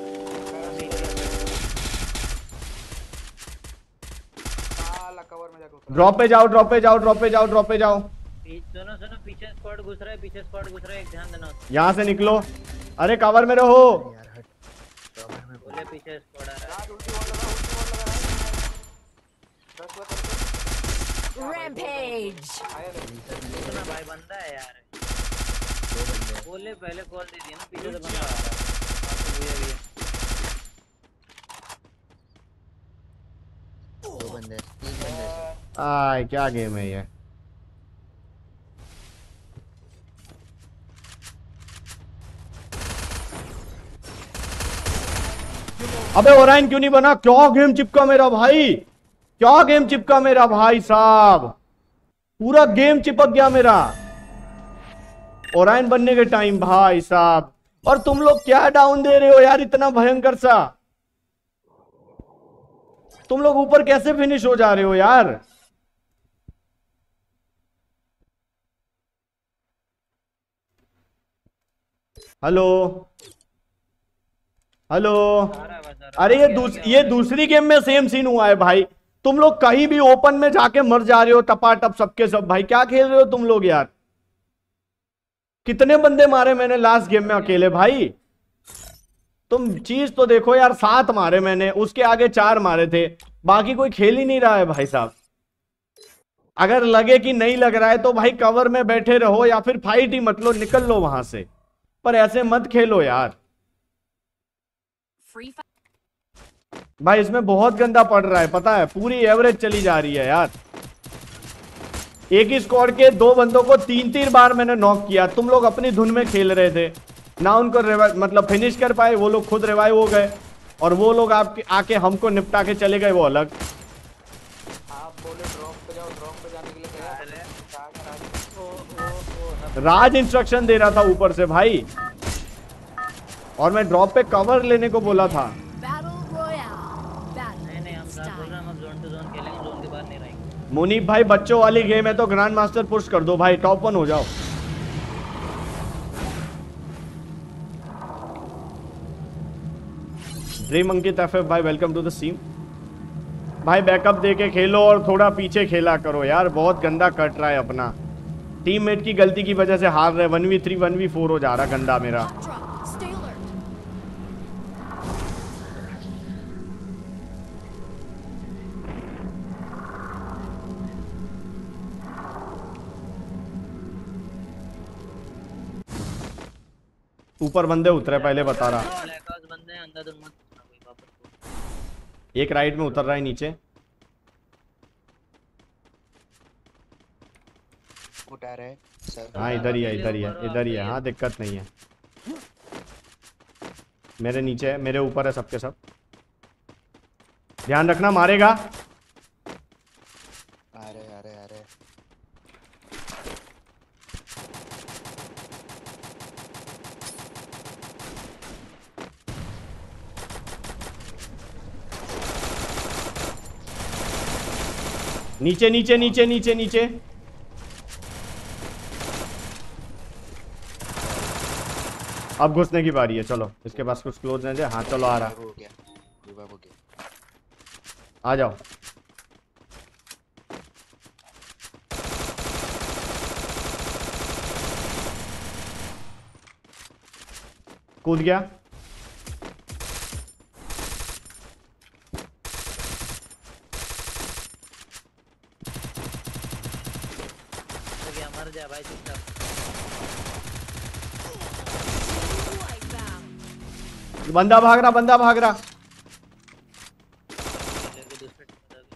साला कवर में जाके उतरा। ड्रॉप पे जाओ, ड्रॉप पे जाओ, ड्रॉप पे जाओ, ड्रॉप पे जाओ। पीछे सुनो सुनो, पीछे स्क्वाड घुस रहा है, पीछे स्क्वाड घुस रहा है, एक ध्यान देना उसको। यहाँ से निकलो। अरे कवर में रहो। यार हट, कवर में बोल। बोले पीछे स्क्वाड आ रहा है। राज उल्टी वॉल लगा, उल्टी वॉल लगा राज। दस बार करके Rampage. आया नहीं। सुना भाई, बंदा है यार। दो बंदे हैं। बोले पहले कॉल दे दिया ना, पीछे से बंदा आ रहा है। आपको भैया भैया बंदे तीन बंदे आय क्या गेम है ये। अबे ओराइन क्यों नहीं बना? क्या गेम चिपका मेरा भाई, क्या गेम चिपका मेरा भाई साहब, पूरा गेम चिपक गया मेरा ओराइन बनने के टाइम भाई साहब। और तुम लोग क्या डाउन दे रहे हो यार इतना भयंकर सा, तुम लोग ऊपर कैसे फिनिश हो जा रहे हो यार। हेलो हेलो, अरे ये दूस, ये दूसरी गेम में सेम सीन हुआ है भाई। तुम लोग कहीं भी ओपन में जाके मर जा रहे हो टपाटप सबके सब। भाई क्या खेल रहे हो तुम लोग यार, कितने बंदे मारे मैंने लास्ट गेम में अकेले भाई। तुम चीज तो देखो यार, सात मारे मैंने, उसके आगे चार मारे थे, बाकी कोई खेल ही नहीं रहा है भाई साहब। अगर लगे कि नहीं लग रहा है तो भाई कवर में बैठे रहो या फिर फाइट ही मत लो, निकल लो वहां से, पर ऐसे मत खेलो यार। Free भाई इसमें बहुत गंदा पड़ रहा है पता है, पूरी एवरेज चली जा रही है यार। एक ही स्क्वाड के दो बंदों को तीन तीन बार मैंने नॉक किया, तुम लोग अपनी धुन में खेल रहे थे ना, उनको मतलब फिनिश कर पाए, वो लोग खुद रिवाइव हो गए और वो लोग आपके आके हमको निपटा के चले गए, वो अलग। आप बोले ड्रॉप पे जाओ, ड्रॉप पे जाने के लिए तैयार। राज इंस्ट्रक्शन दे रहा था ऊपर से भाई, और मैं ड्रॉप पे कवर लेने को बोला था। Battle Royale. Battle नहीं नहीं हम style. बोल रहे हैं, हम अब जोन टू जोन खेलेंगे, जोन के बाहर नहीं रहेंगे। मुनीब भाई बच्चों वाली गेम है तो ग्रैंड मास्टर पुश कर दो भाई, टॉप वन हो जाओ। ड्रीम अंकित एफएफ भाई वेलकम टू द स्ट्रीम। भाई बैकअप दे के खेलो और थोड़ा पीछे खेला करो यार, बहुत गंदा कट रहा है अपना। टीममेट की गलती की वजह से हार रहे, one v three one v four हो जा रहा गंदा मेरा। Hot drop. Stay alert. ऊपर बंदे उतरे पहले बता रहा, ब्लैक हाउस बंदे हैं, अंदर मत घुसना कोई वापस। एक राइट में उतर रहा है नीचे। उठा रहे सर। हाँ इधर ही है, इधर ही है, इधर ही है। हाँ दिक्कत नहीं है, मेरे नीचे है, मेरे ऊपर है सबके सब, ध्यान रखना मारेगा। आ रहे आ रहे आ रहे। नीचे नीचे नीचे नीचे नीचे। अब घुसने की बारी है, चलो इसके पास कुछ क्लोज नहीं है। हाँ चलो आ रहा, हो गया रिवाइव हो गया। आ जाओ। कूद गया। मर गया, मर जा भाई चुपचाप। Like that. बंदा भाग रहा, बंदा भाग रहा। लेके दूसरे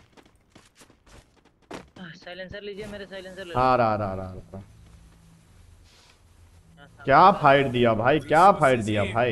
साइलेंसर लीजिए, मेरे साइलेंसर ले लो। आ रहा आ रहा आ रहा आ रहा। क्या फाइट दिया भाई, क्या फाइट दिया भाई।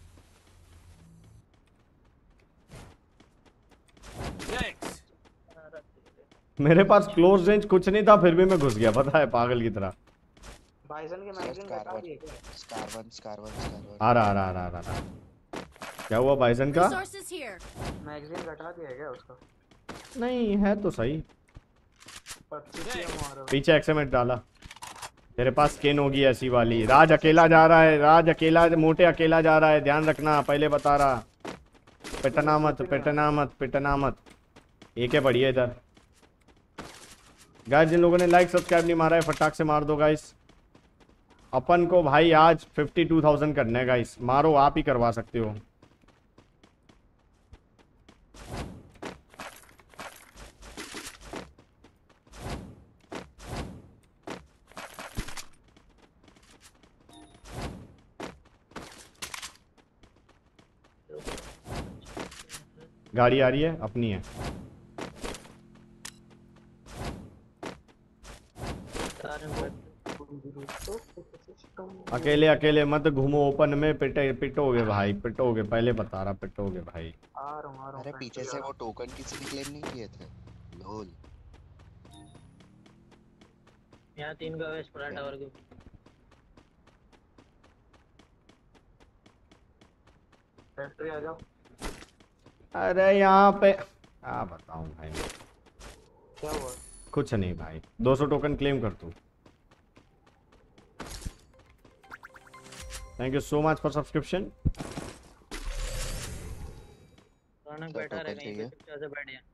Thanks. मेरे पास क्लोज रेंज कुछ नहीं था, फिर भी मैं घुस गया पता है, पागल की तरह। बाइसन के मैगजीन स्कार बता दिए वन क्या? SCAR one SCAR one SCAR one. आ रहा आ रहा आ रहा आ रहा। क्या हुआ बाइसन का? Resources here. मैगजीन घटा दिया क्या उसका? नहीं है तो सही। पच्चीस ही मारो। पीछे एक्समेंट डाला, तेरे पास स्किन होगी ऐसी वाली। राज अकेला जा रहा है, राज अकेला, मोटे अकेला जा रहा है, ध्यान रखना, पहले बता रहा। पिटना मत पिटना मत पिटना मत। एक है बढ़िया इधर। गाइस जिन लोगों ने लाइक सब्सक्राइब नहीं मारा है फटाक से मार दो गाइस। अपन को भाई आज फिफ्टी टू थाउजेंड करना है गाइस, मारो, आप ही करवा सकते हो। गाड़ी आ रही है, अपनी है। अकेले अकेले मत घूमो ओपन में, पिटे पिटोगे भाई, पिटोगे, पहले बता रहा, पिटोगे भाई। आ रहा हूँ आ रहा हूँ अरे पीछे से वो टोकन किसी ने क्लेम नहीं किए थे। लोल यहाँ तीन का वेस्ट पड़ा टावर के। फैक्ट्री आ जाओ। अरे यहाँ पे क्या बताऊं भाई, क्या हुआ? कुछ नहीं भाई, दो सौ टोकन क्लेम कर तू। Thank you so much for subscription. Raunak बैठा रहे कहीं पे, चुपचाप से बैठ गया।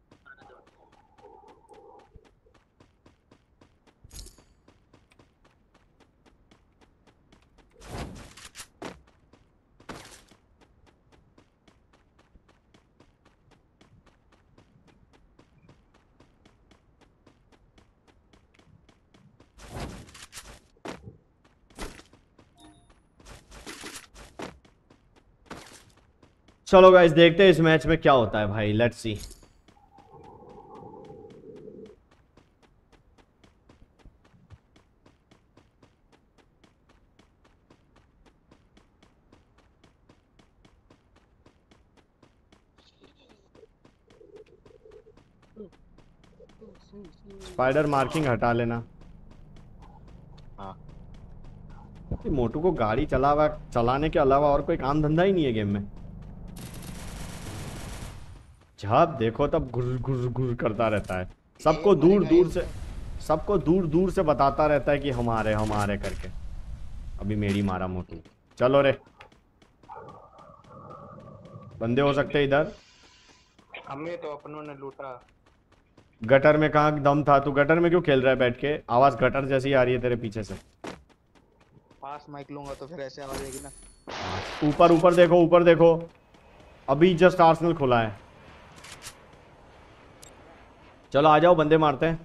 चलो गाइस देखते हैं इस मैच में क्या होता है भाई, लेट्स सी। स्पाइडर मार्किंग हटा लेना। हाँ कि मोटू को गाड़ी चलावा चलाने के अलावा और कोई काम धंधा ही नहीं है गेम में। जब देखो तब घुर घुर घुर करता रहता है, सबको दूर दूर से सबको दूर दूर से बताता रहता है कि हमारे हमारे करके। अभी मेरी मारा मोटू। चलो रे, बंदे हो सकते इधर। हमें तो अपनों ने लूटा। गटर में कहाँ दम था? तू गटर में क्यों खेल रहा है बैठ के? आवाज गटर जैसी आ रही है तेरे पीछे से। पास माइक लूंगा तो फिर ऐसे आवाज आएगी ना। ऊपर ऊपर देखो, ऊपर देखो, अभी जस्ट आर्सेनल खुला है। चलो आ जाओ, बंदे मारते हैं।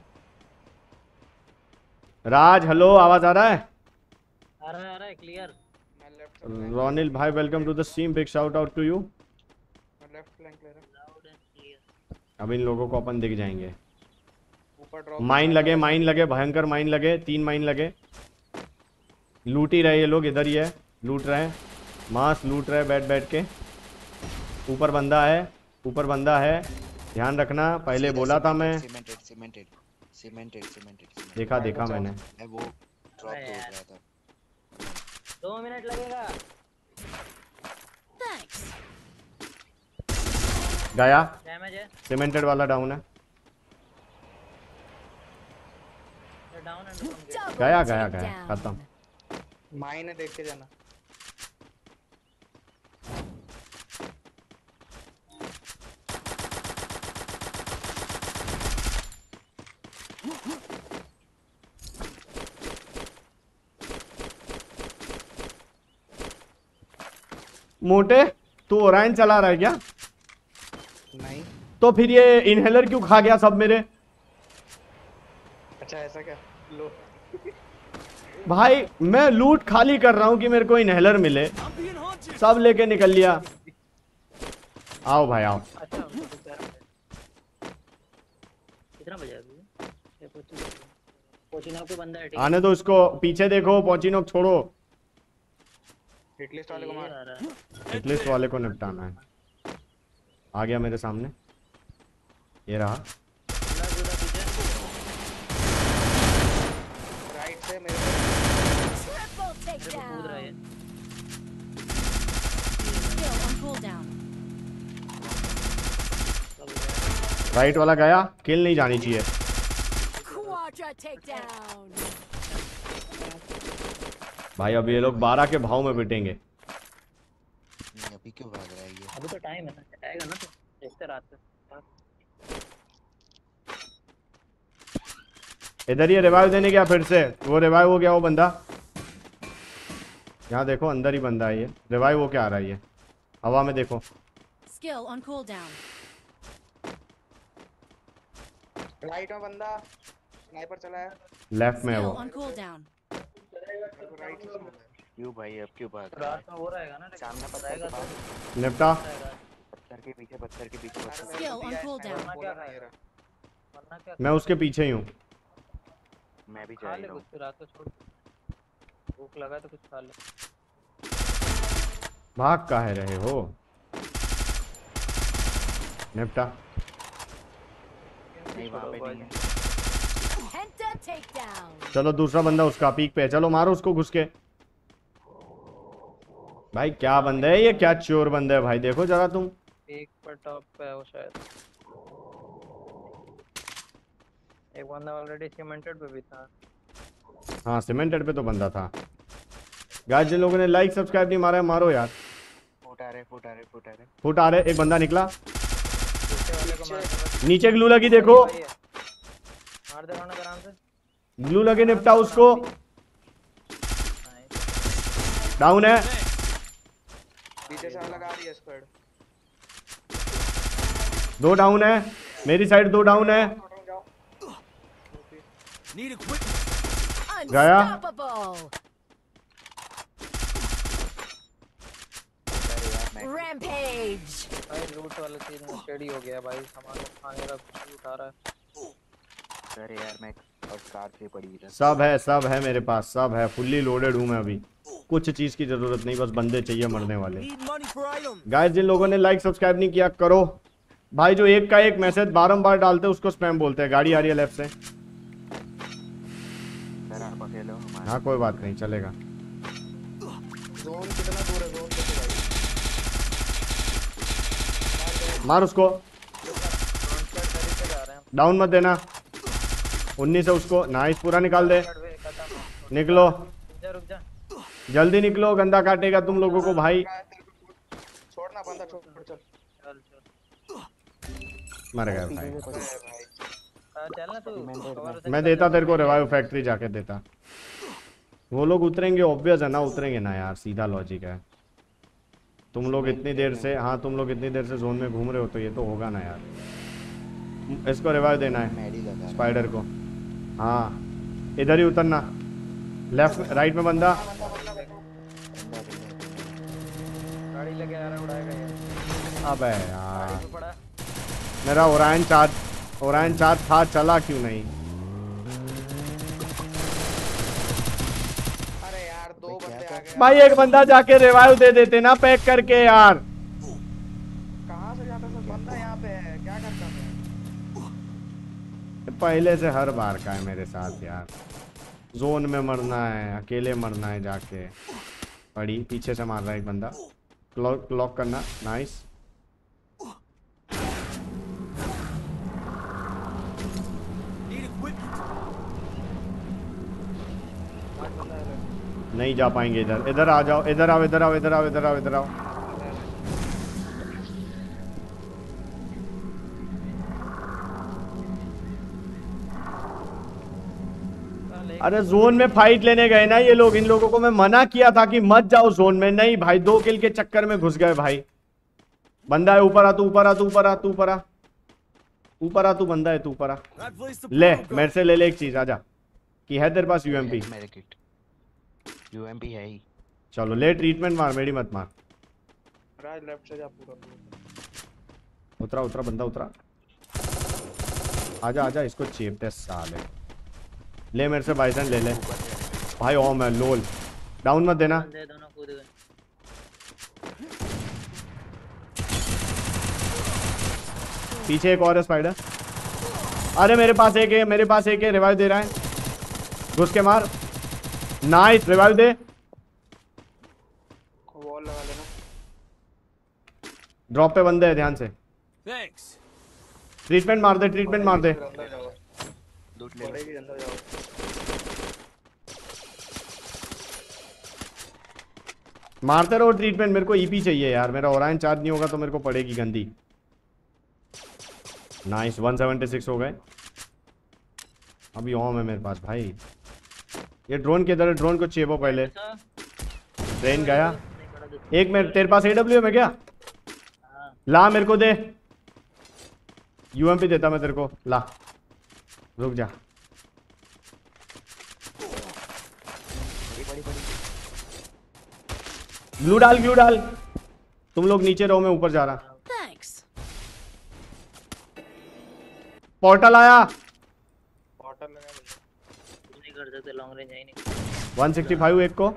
राज हेलो, आवाज आ रहा है? आ रहा है आ रहा है क्लियर। मैं लेफ्ट रोनिल भाई welcome to the stream, big shout out to you. मैं लेफ्ट फ्लैंक ले रहा लाउड एंड क्लियर। अब इन लोगों को अपन दिख जाएंगे। हूं। ऊपर ड्रॉप माइन लगे, माइन लगे, भयंकर माइन लगे, तीन माइन लगे। लूट ही रहे ये लोग, इधर ही है, लूट रहे हैं, मास लूट रहे हैं बैठ बैठ के। ऊपर बंदा है, ऊपर बंदा है, ध्यान रखना। पहले बोला था मैं। सीमेंटेड सीमेंटेड सीमेंटेड सीमेंटेड देखा देखा मैंने। वो ड्रॉप हो गया था। दो मिनट लगेगा। Thanks. गया, डैमेज है। सीमेंटेड वाला डाउन है। डाउन एंड Double गया गया गया, takedown. खत्म। माइन है, देख के जाना। मोटे तू ओराइन चला रहा है क्या? नहीं। तो फिर ये इनहेलर क्यों खा गया सब मेरे? अच्छा ऐसा क्या? लो। भाई मैं लूट खाली कर रहा हूँ कि मेरे को इनहेलर मिले, I'm being haunted. सब लेके निकल लिया। आओ भाई आओ। अच्छा कितना बजा अभी? पोचिनो को बंदा है ठीक है। आने दो इसको, पीछे देखो, पोचिनो छोड़ो। हिटलिस्ट वाले को मार। आ रहा है। हिटलिस्ट वाले को निपटाना है। आ गया मेरे सामने, ये रहा। बंदा पूरा पीछे। राइट से मेरे Triple मेरे को कूद रहा takedown. है। Skill on cooldown. राइट वाला गया, किल नहीं जानी चाहिए। Quadra takedown. भाई अब ये लोग बारह के भाव में बिटेंगे। नहीं अभी क्यों भाग रहा है ये? अभी तो टाइम है ना, आएगा ना तो देखते रात में। इधर ही रिवाइव देने गया फिर से, वो रिवाइव हो गया वो बंदा। यहाँ देखो अंदर ही बंदा है ये, रिवाइव हो क्या आ रहा है ये, हवा में देखो। Skill on cooldown. राइट में बंदा स्नाइपर चला है। लेफ्ट में है Skill वो। on cooldown. मेरे को राइट से सुना है। क्यों भाई अब क्यों भाग रहा है? रात में हो रहेगा ना, सामने पत्थर रहेगा के तो पास, निपटा। रहेगा। पत्थर के पीछे, पत्थर के पीछे, अरे पत्थर मेरे Skill को on दिया है, cooldown. स्नाइपर बोला ना ये रहा। वरना क्या मैं उसके पीछे ही हूँ। मैं भी खा जा ले रहा कुछ हूँ। फिर रात को छोड़। भूख लगा तो कुछ खा ले। भाग काहे रहे हो? निपटा। नहीं वहाँ पे नहीं है। Penta takedown. चलो दूसरा बंदा उसका पीक पे है। चलो मारो उसको घुस के। भाई क्या बंदा है ये, क्या चोर बंदा है भाई, देखो जरा तुम। एक पर टॉप पे है वो शायद। एक बंदा ऑलरेडी सीमेंटेड पे भी था। हाँ सीमेंटेड पे तो बंदा था। गाइस जिन लोगों ने लाइक सब्सक्राइब नहीं मारा है मारो यार। फुट आ रहे फुट आ रहे फुट आ रहे। फुट आ रहे, एक बंदा निकला दूसरे वाले को मार दे। नीचे, ग्लू लगी देखो, मार दे रौनक आराम से। ग्लू लगे, निपटा उसको। डाउन है। पीछे से लगा रही है स्क्वाड। दो डाउन है मेरी साइड, दो डाउन है। Need equipment. गया। Unstoppable. Rampage. भाई लूट वाला चीज में स्टडी हो गया भाई, सामान को खाने का कुछ लूट आ रहा है। अरे यार मैं और कार से पड़ी इधर। सब है सब है मेरे पास, सब है, फुल्ली लोडेड हूँ मैं अभी। कुछ चीज की जरूरत नहीं, बस बंदे चाहिए मरने वाले। Need money for items. Guys जिन लोगों ने लाइक सब्सक्राइब नहीं किया करो भाई। जो एक का एक मैसेज बारंबार डालते हैं उसको स्पैम बोलते हैं। गाड़ी आ रही है लेफ्ट से। सर आप अकेले हो हमारे। हाँ कोई बात नहीं, चलेगा। जोन कितना दूर है? जोन कितना भाई? मार उसको, डाउन मत देना। उन्नीस है उसको, नाइस, पूरा निकाल दे। निकलो रुक जा रुक जा। जल्दी निकलो, गंदा काटेगा तुम लोगों को भाई। छोड़ना बंदा, छोड़ चल। चल चल मर गया भाई। हाँ, चल ना तू कवर से मैं देता तेरे को रिवाइव, फैक्ट्री जाके देता। वो लोग उतरेंगे, ऑब्वियस है ना, उतरेंगे ना यार, सीधा लॉजिक है। तुम लोग इतनी देर से, हाँ तुम लोग इतनी देर से जोन में घूम रहे हो तो ये तो होगा ना यार। इसको रिवाइव देना है मैडी लगा। स्पाइडर को। हाँ इधर ही उतरना, लेफ्ट राइट में बंदा। गाड़ी लेके आ रहा है, उड़ाएगा यार। अबे यार गाड़ी पे पड़ा। मेरा ओरायन चार्ज, ओरायन चार्ज था, चला क्यों नहीं? अरे यार दो बंदे आ गए। भाई एक बंदा जाके रिवाइव दे देते ना पैक करके यार। कहाँ से जाता है? बंदा यहाँ पे है, क्या करता है? पहले से हर बार का है मेरे साथ यार। जोन में मरना है, अकेले मरना है जाके। पड़ी पीछे से मार रहा है एक बंदा। क्लॉक क्लॉक करना, नाइस। Need equipment. नहीं जा पाएंगे इधर। इधर आ जाओ, इधर आओ, इधर आओ, इधर आओ, इधर आओ, इधर आओ। अरे जोन में फाइट लेने गए ना ये लोग। इन लोगों को मैं मना किया था कि मत जाओ जोन में। नहीं भाई, दो किल के चक्कर में घुस गए भाई। बंदा है ऊपर, आ तू ऊपर, आ तू ऊपर, आ तू ऊपर, आ ऊपर, आ तू, बंदा है तू ऊपर आ। That place to ले go. मेरे से ले ले एक चीज, आजा। कि है तेरे पास यूएमपी? मेरे किट यूएमपी है ही। चलो ले, ट्रीटमेंट मार, मेरी मत मार। राज लेफ्ट से जा पूरा। उतरा उतरा बंदा उतरा। आजा आजा, इसको चेपते साले। ले मेरे से बाइसन ले ले भाई। ओम है लोल, डाउन मत देना। बंदे दोनों कूद गए। पीछे एक और है स्पाइडर। अरे मेरे पास एक है, मेरे पास एक है, रिवाइव दे रहा है। घुस के मार, नाइस, रिवाइव दे। वॉल लगा लेना। ड्रॉप पे बंदे है, ध्यान से। Thanks. ट्रीटमेंट मार दे, ट्रीटमेंट मार दे। अंदर जाओ, लूट ले लो। पड़ेगी अंदर जाओ। मारते रहो ट्रीटमेंट। मेरे को ईपी चाहिए यार, मेरा ओरायन चार्ज नहीं होगा तो मेरे को पड़ेगी गंदी। नाइस, वन सेवेंटी सिक्स हो गए। अभी ओम है मेरे पास भाई। ये ड्रोन किधर है? ड्रोन को चेपो पहले। ट्रेन गया। एक मिनट, तेरे पास एडब्ल्यू है क्या? ला मेरे को दे। यूएमपी देता मैं तेरे को, ला। रुक जा। ग्लू डाल, ग्लू डाल। तुम लोग नीचे रहो, मैं ऊपर जा रहा। Thanks. पोर्टल आया। बॉटल लगा। कर सकते, लॉन्ग रेंज है ही नहीं। वन सिक्सटी फाइव एक को,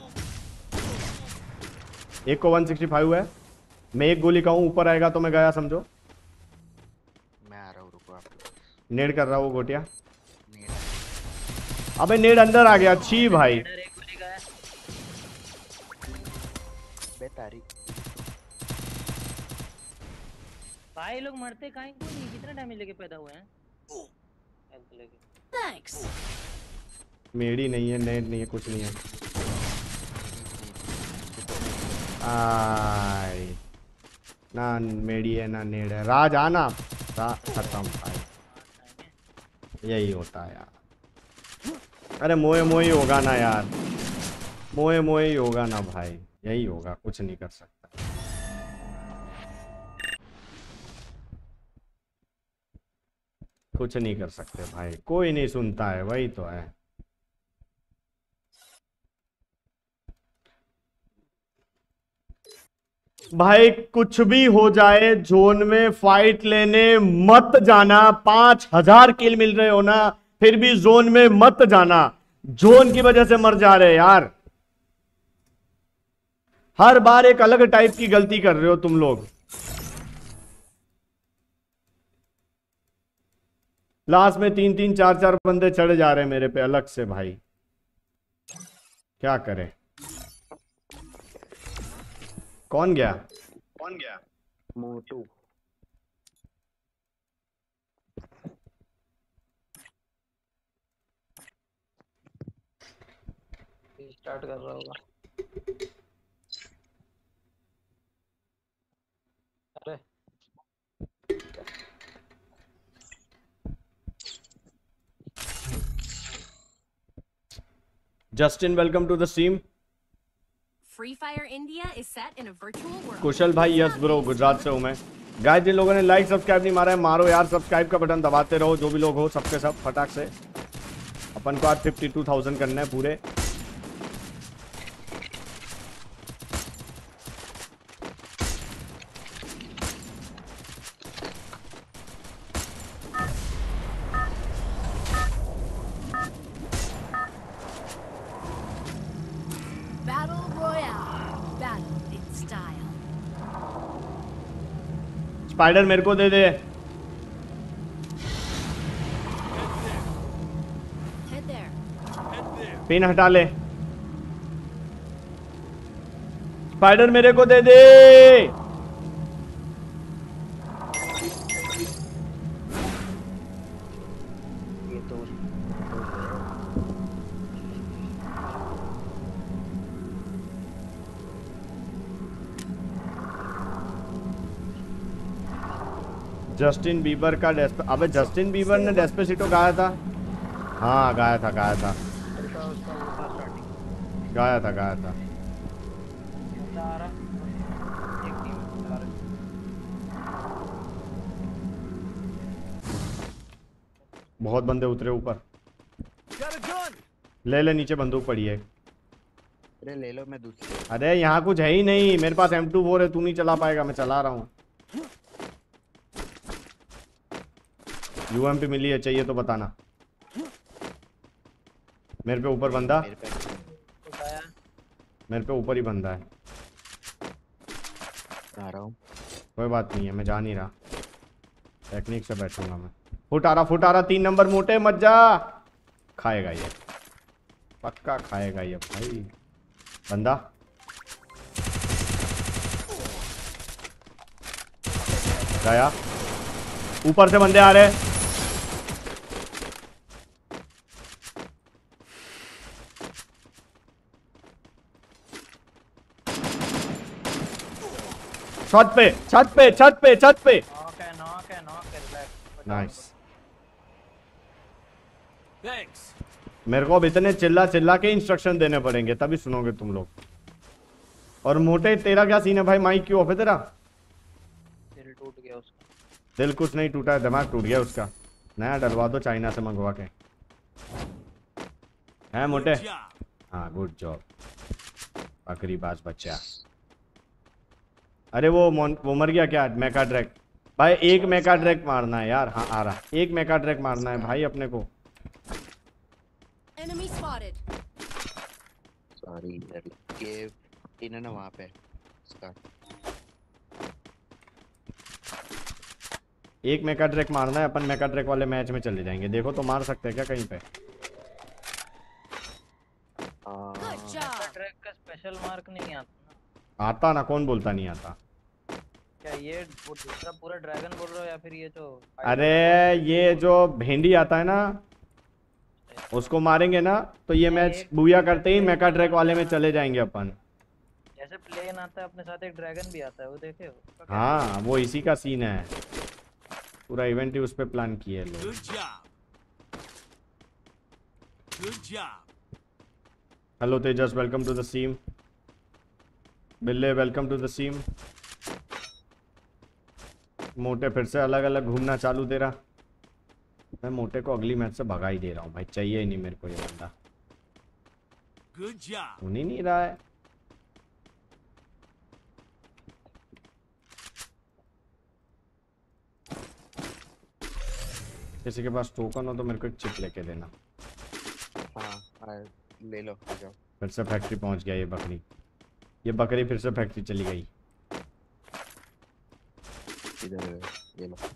एक को वन सिक्सटी फाइव है। मैं एक गोली कहूँ ऊपर आएगा तो मैं गया समझो। मैं आ रहा हूँ, रुको आप। नेड कर रहा वो गोटिया। नेड अबे नेड अंदर आ गया। छी भाई एक गोली का है। बेतारी। भाई लोग मरते काहे को नहीं? कितना डैमेज लेके पैदा हुए हैं हेल्थ लेके। Thanks. मेरी नहीं है, नेड नहीं है, कुछ नहीं है। आई ना मेरी है ना नेड है। राज आना रा, खत्म भाई। यही होता है यार। अरे मोए मोए होगा ना यार, मोए मोए ही होगा ना भाई, यही होगा, कुछ नहीं कर सकता। कुछ नहीं कर सकते भाई, कोई नहीं सुनता है, वही तो है। भाई कुछ भी हो जाए, जोन में फाइट लेने मत जाना। पांच हजार किल मिल रहे हो ना, फिर भी जोन में मत जाना। जोन की वजह से मर जा रहे यार। हर बार एक अलग टाइप की गलती कर रहे हो तुम लोग। लास्ट में तीन तीन चार चार बंदे चढ़ जा रहे हैं मेरे पे अलग से भाई, क्या करें। कौन गया कौन गया मोटू। स्टार्ट कर रहा होगा। अरे Justin welcome to the stream. Free Fire India is set in a virtual world. Kushal भाई यस ब्रो, गुजरात से हूँ मैं। गाइस जिन लोगों ने लाइक सब्सक्राइब नहीं मारा है, मारो यार सब्सक्राइब का बटन दबाते रहो, जो भी लोग हो सबके सब फटाक से। अपन को आज फिफ्टी टू थाउजेंड करना है पूरे। Battle Royale. Battle in style. Spider मेरे को दे दे। Head there. पिन हटा ले। स्पाइडर मेरे को दे दे। ये तो जस्टिन बीबर का डेस्प अबे जस्टिन बीबर ने डेस्पेसिटो गाया था। हाँ गाया था गाया था उसका उसका वो था स्टार्टिंग। गाया था गाया था। बंदा आ रहा एक टीम आ रही। बहुत बंदे उतरे ऊपर। Got a gun. ले ले, नीचे बंदूक पड़ी है। अरे ले लो, मैं दूसरी। अरे यहाँ कुछ है ही नहीं, मेरे पास एम टू फोर है, तू नहीं चला पाएगा, मैं चला रहा हूँ। यूएमपी मिली है, चाहिए तो बताना। मेरे पे ऊपर बंदा, मेरे पे उठाया। मेरे पे ऊपर ही बंदा है। आ रहा हूँ। कोई बात नहीं है, मैं जा नहीं रहा, टेक्निक से बैठूंगा मैं। फुट आ रहा फुट आ रहा, तीन नंबर मोटे मत जा। खाएगा ये, पक्का खाएगा ये भाई। बंदा गया, ऊपर से बंदे आ रहे हैं। छत पे छत पे छत पे छत पे। नॉक है नॉक है नॉक है। रिलैक्स। नाइस। Thanks. मेरे को अब इतने चिल्ला चिल्ला के इंस्ट्रक्शन देने पड़ेंगे तभी सुनोगे तुम लोग। और मोटे तेरा क्या सीन है भाई, माइक क्यों ऑफ है तेरा? दिल टूट गया उसका। दिल कुछ नहीं टूटा है, दिमाग टूट गया उसका। नया डलवा दो चाइना से मंगवा के। है मोटे? Good job. हाँ गुड जॉब, बकरी बाज बच्चा। अरे वो मोन- वो मर गया क्या? मेका ड्रैग भाई, एक मेका ड्रैग मारना है यार। हाँ आ रहा, एक मेका ड्रैग मारना है भाई अपने को। Enemy spotted. सॉरी इधर केव इन है ना वहाँ पे इसका। एक मेका ट्रैक मारना है, अपन मेका ट्रैक वाले मैच में चले जाएंगे। देखो तो मार सकते हैं क्या कहीं पे? Good job. ट्रैक का स्पेशल मार्क नहीं आता ना। आता ना, कौन बोलता नहीं आता? क्या ये वो दूसरा पूरा ड्रैगन बोल रहे हो या फिर ये जो? अरे ये जो भेंडी आता है ना, उसको मारेंगे ना तो ये मैच बुया करते ही मेका ट्रैक वाले में चले जाएंगे अपन। जैसे प्लेन आता है अपने साथ एक ड्रैगन भी आता है, वो देखे हो? हाँ वो इसी का सीन है, पूरा इवेंट ही उस पे प्लान किए लोग। Good job. Good job. Hello Tejas, welcome to the stream. बिल्ले वेलकम टू द सीम। मोटे फिर से अलग अलग घूमना चालू तेरा। मैं मोटे को अगली मैच से भगा ही दे रहा हूँ भाई, चाहिए ही नहीं मेरे को ये बंदा। Good job. सुन ही नहीं रहा है। किसी के पास टोकन हो तो मेरे को एक चिप लेके देना। हाँ आ, ले लो आ जाओ। फिर से फैक्ट्री पहुंच गया ये बकरी। ये बकरी फिर से फैक्ट्री चली गई। इधर ये लो।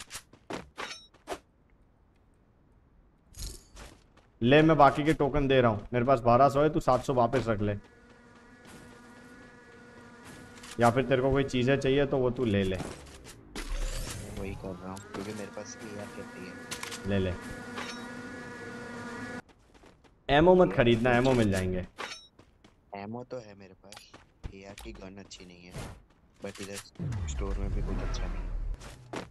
ले मैं बाकी के टोकन दे रहा हूँ, मेरे पास बारह सौ है, तू सात सौ वापस रख ले। या फिर तेरे को कोई चीजें चाहिए तो वो तू ले ले। वही कर रहा हूँ क्योंकि मेरे पास एआर कहती है। ले ले। एमओ मत खरीदना, एमओ मिल जाएंगे। एमओ तो है मेरे पास, एआर की गन अच्छी नहीं है, बट इधर स्टोर में भी कुछ अच्छा नहीं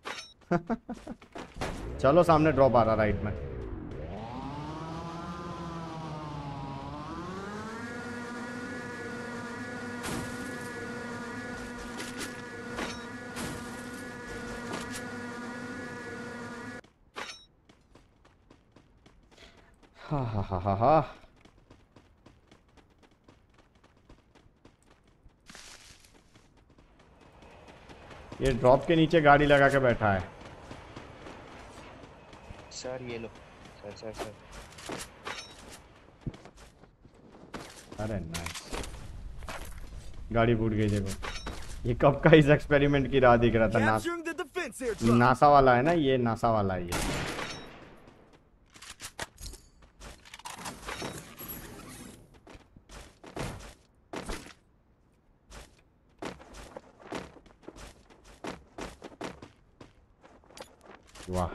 है। चलो सामने ड्रॉप आ रहा राइट में। हा हा हा हा हा। ये ड्रॉप के नीचे गाड़ी लगा के बैठा है। सर ये लो सर सर सर। अरे नाइस, गाड़ी फूट गई। देखो ये कब का इस एक्सपेरिमेंट की राह दिख रहा था। नास, Capturing the defense airdrop. NASA वाला है ना ये, नासा वाला है ये। वाह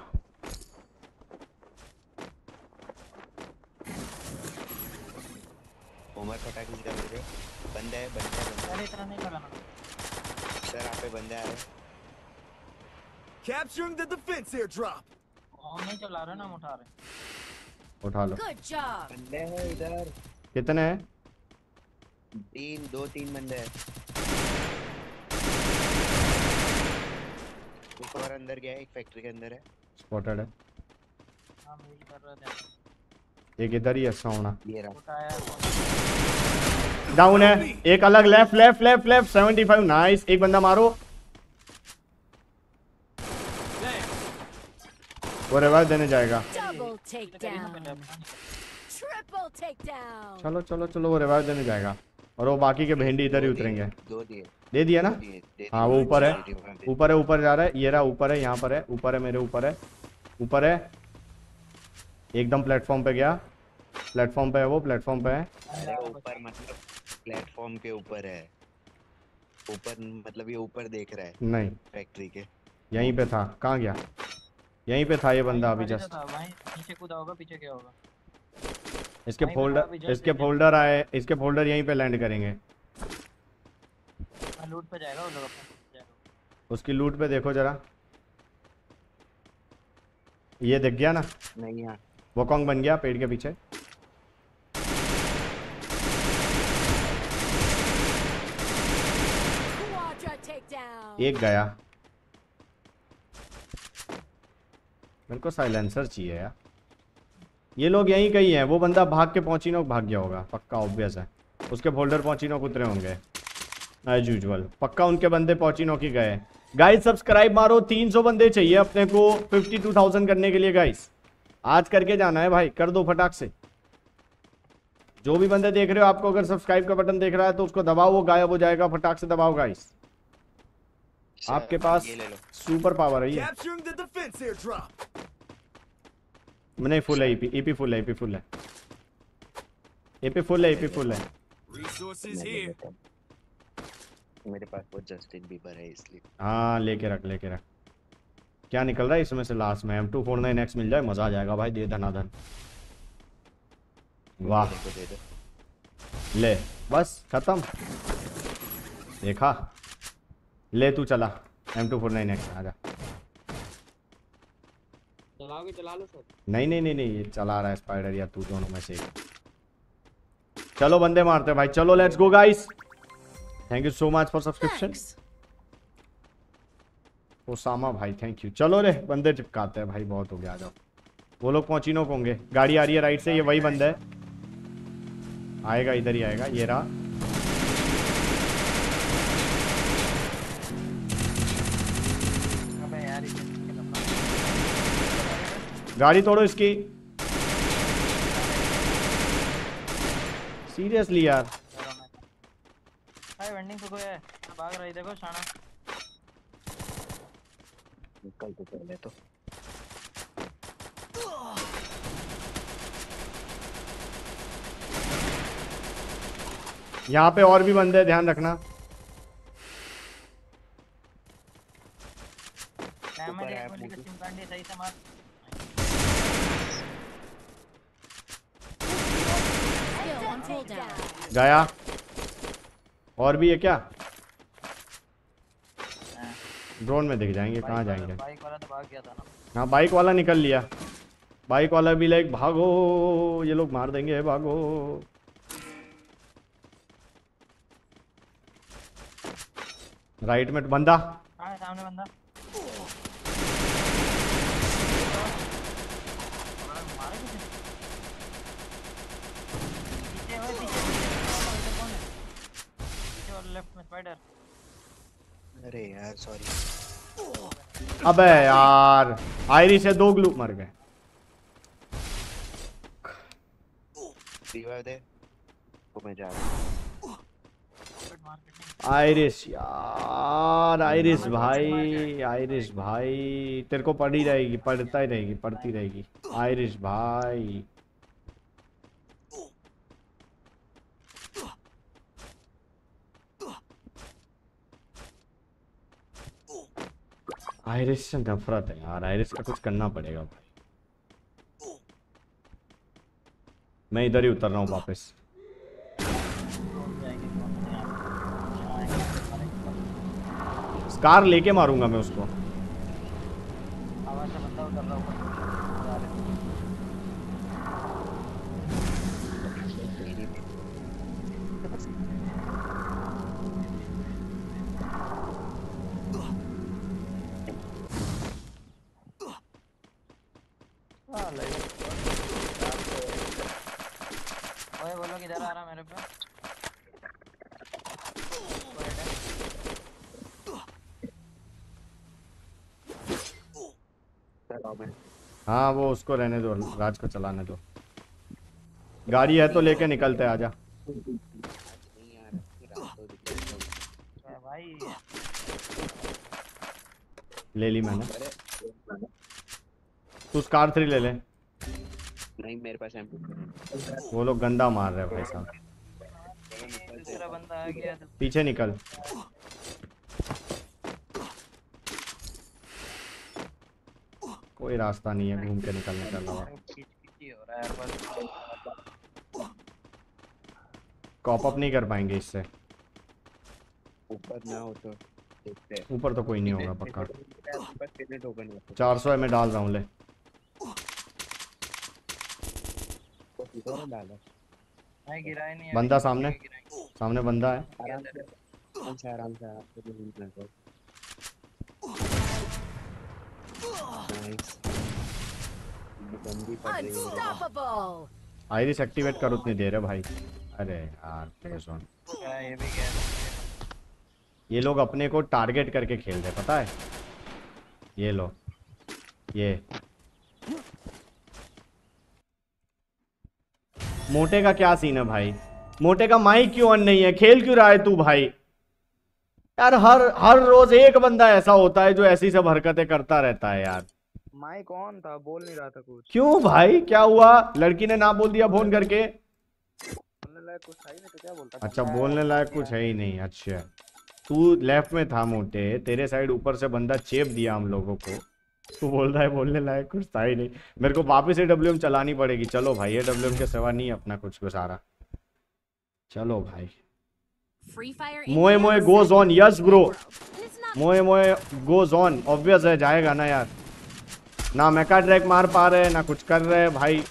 उमर फटाक नहीं कर रहे। बंदा है बंदा है बंदा अरे इतना नहीं लगाना। है। सर आप पे बंदे आ रहे हैं। Capturing the defense airdrop. हम नहीं चला रहे ना, हम उठा रहे। उठा लो। Good job. बंदे हैं इधर। कितने हैं? तीन दो तीन बंदे हैं। एक और अंदर गया है, एक फैक्ट्री के अंदर है। स्पॉटेड है। हम यही कर रहे थे। एक इधर ही है सोना। ये रहा। उठाया। डाउन है एक अलग। Left left left left seventy five. Nice, एक बंदा मारो। वो रिवाइव देने जाएगा। Double takedown. Triple takedown. चलो चलो चलो, वो रिवाइव देने जाएगा और वो बाकी के भेंडी इधर ही उतरेंगे। दो दिए दे दिया ना? दो दिए, दे हाँ दिए। वो ऊपर है, दे दिए। ऊपर है, ऊपर जा रहा है। ये रहा ऊपर है, यहाँ पर है, ऊपर है, मेरे ऊपर है, ऊपर है, एकदम प्लेटफॉर्म पे गया। प्लेटफॉर्म पे है वो, प्लेटफॉर्म पे है। अरे ऊपर मतलब प्लेटफॉर्म के ऊपर है। ऊपर मतलब ये ऊपर देख रहा है नहीं, फैक्ट्री के। यहीं पे था। कहाँ गया? यहीं पे था ये बंदा अभी जस्ट। नीचे कूदा होगा, पीछे क्या होगा? इसके वहीं पे था फोल्डर, अभी just इसके पीछे। फोल्डर आए, इसके फोल्डर यहीं पे लैंड करेंगे। लूट पे जाएगा वो लोग, अपने जाएगा। उसकी लूट पे देखो जरा। ये दिख गया ना, नहीं यहाँ वोकोंग बन गया पेड़ के पीछे। Quadra takedown. एक गया। मेरे को साइलेंसर चाहिए यार। ये लोग यहीं कहीं हैं। वो बंदा भाग के पहुंचीनो भाग गया होगा पक्का, ऑब्वियस है। उसके फोल्डर पहुंचीनो उतरे होंगे एज यूजुअल। पक्का उनके बंदे पहुंचीनो की गए। गाइस सब्सक्राइब मारो, तीन सौ बंदे चाहिए अपने को बावन हज़ार करने के लिए। गाइस आज करके जाना है भाई, कर दो फटाक से। जो भी बंदे देख रहे हो, आपको अगर सब्सक्राइब का बटन देख रहा है तो उसको दबाओ, वो गायब हो जाएगा, फटाक से दबाओ गाइस। आपके पास ये ले लो। सुपर पावर है ये। Capturing the defense airdrop. नहीं फुल है, ईपी ईपी फुल है, ईपी फुल है, ईपी फुल है, ईपी फुल है। Resources मैं ले here. लेता हूँ। मेरे पास वो जस्टिन बीबर है इसलिए। हाँ लेके रख, लेके रख। क्या निकल रहा है इसमें से लास्ट में? M two four nine X मिल जाए, मजा आ जाएगा भाई, दे धनाधन। वाह मेरे को दे दो। ले, बस खत्म। देखा, ले तू चला M two four nine X, आजा। चलाओगे चला लो सब। नहीं नहीं नहीं नहीं, ये चला रहा है स्पाइडर या तू, दोनों में से एक। चलो बंदे मारते हैं भाई, चलो let's go guys. Thank you so much for subscription Thanks. Osama भाई, थैंक यू। चलो रे बंदे चिपकाते हैं भाई, बहुत हो गया, आ जाओ। वो लोग पहुंचिनो होंगे, गाड़ी आ रही है राइट से, ये वही बंदा है, आएगा इधर ही आएगा, ये रहा। अबे यार इसे गाड़ी तोड़ो इसकी, सीरियसली यार। भाई वेंडिंग पे कोई है, भाग रही देखो शाना। निकल तो पहले तो। यहाँ पे और भी बंदे हैं, ध्यान रखना। डैमेज एक गोली का चिमकांडी सही से मार। Skill on cooldown. गया, और भी है क्या? ड्रोन में दिख जाएंगे, कहाँ जाएंगे? बाइक वाला तो भाग गया था ना। हाँ बाइक वाला निकल लिया, बाइक वाला भी लाइक भागो, ये लोग मार देंगे, भागो। राइट में बंदा, हाँ सामने बंदा। मारे किसी ने? पीछे है, पीछे इधर कौन है? पीछे वाले लेफ्ट में स्पाइडर। अरे यार सॉरी। अबे यार आयरिश से दो ग्लू मर गए। रिवाइव दे, वो मैं जा रहा हूँ। आयरिश यार, आयरिश भाई, आयरिश भाई, तेरे को पड़ी रहेगी, पढ़ता ही रहेगी, पढ़ती रहेगी आयरिश भाई। आयरिश से नफरत है यार, आयरिश का कुछ करना पड़ेगा भाई। मैं इधर ही उतर रहा हूँ वापस। स्कार लेके मारूंगा मैं उसको। आवाज से बंदा उतर रहा ऊपर। ओए बोलो किधर आ रहा मेरे पे? हाँ वो उसको रहने दो, राज को चलाने दो। गाड़ी है तो लेके निकलते, आजा। भाई ले ली मैंने, तू स्कार थ्री ले ले। नहीं मेरे पास एम टू। वो लोग गंदा मार रहे हैं भाई साहब। दूसरा बंदा आ गया तो पीछे निकल। कोई रास्ता नहीं है घूम के निकलने का अलावा। खिचखिची हो रहा है बस। कॉप अप नहीं कर पाएंगे इससे। ऊपर ना हो तो देखते हैं। ऊपर तो कोई नहीं होगा पक्का। बस कितने टोकन है? चार सौ में डाल रहा हूँ, ले। तो किधर डाला? नहीं गिराया नहीं है। बंदा सामने, सामने बंदा है। आराम से आराम से आराम से आराम से मूव कर। नाइस। बंदी पड़ रही है। Unstoppable. आइरिस एक्टिवेट कर उतनी देर है भाई। अरे यार प्लेज़ोन, क्या ये भी क्या? ये लोग अपने को टारगेट करके खेल रहे, पता है? ये लो, ये मोटे का क्या सीन है भाई? मोटे का माइक क्यों ऑन नहीं है? खेल क्यों रहा है तू भाई? यार हर हर रोज एक बंदा ऐसा होता है जो ऐसी सब हरकतें करता रहता है यार। माइक ऑन था, बोल नहीं रहा था कुछ। क्यों भाई, क्या हुआ? लड़की ने ना बोल दिया फोन करके? बोलने लायक कुछ था ही नहीं तो क्या बोलता? अच्छा, बोलने लायक कुछ है ही नहीं। अच्छा, तू लेफ्ट में था मोटे, तेरे साइड ऊपर से बंदा चेप दिया हम लोगों को, तू बोल रहा है बोलने लायक कुछ था ही नहीं। मेरे को वापस से डब्ल्यूएम चलानी पड़ेगी। चलो भाई, ये डब्ल्यूएम के सिवा नहीं अपना कुछ को सारा। चलो भाई, Free Fire मोए मोए India goes set on. in a yes virtual bro, world, and it's not मोए मोए गोज ऑन। ऑब्वियस है, जाएगा ना यार। ना मेका ड्रैग मार पा रहे, ना कुछ कर रहे भाई।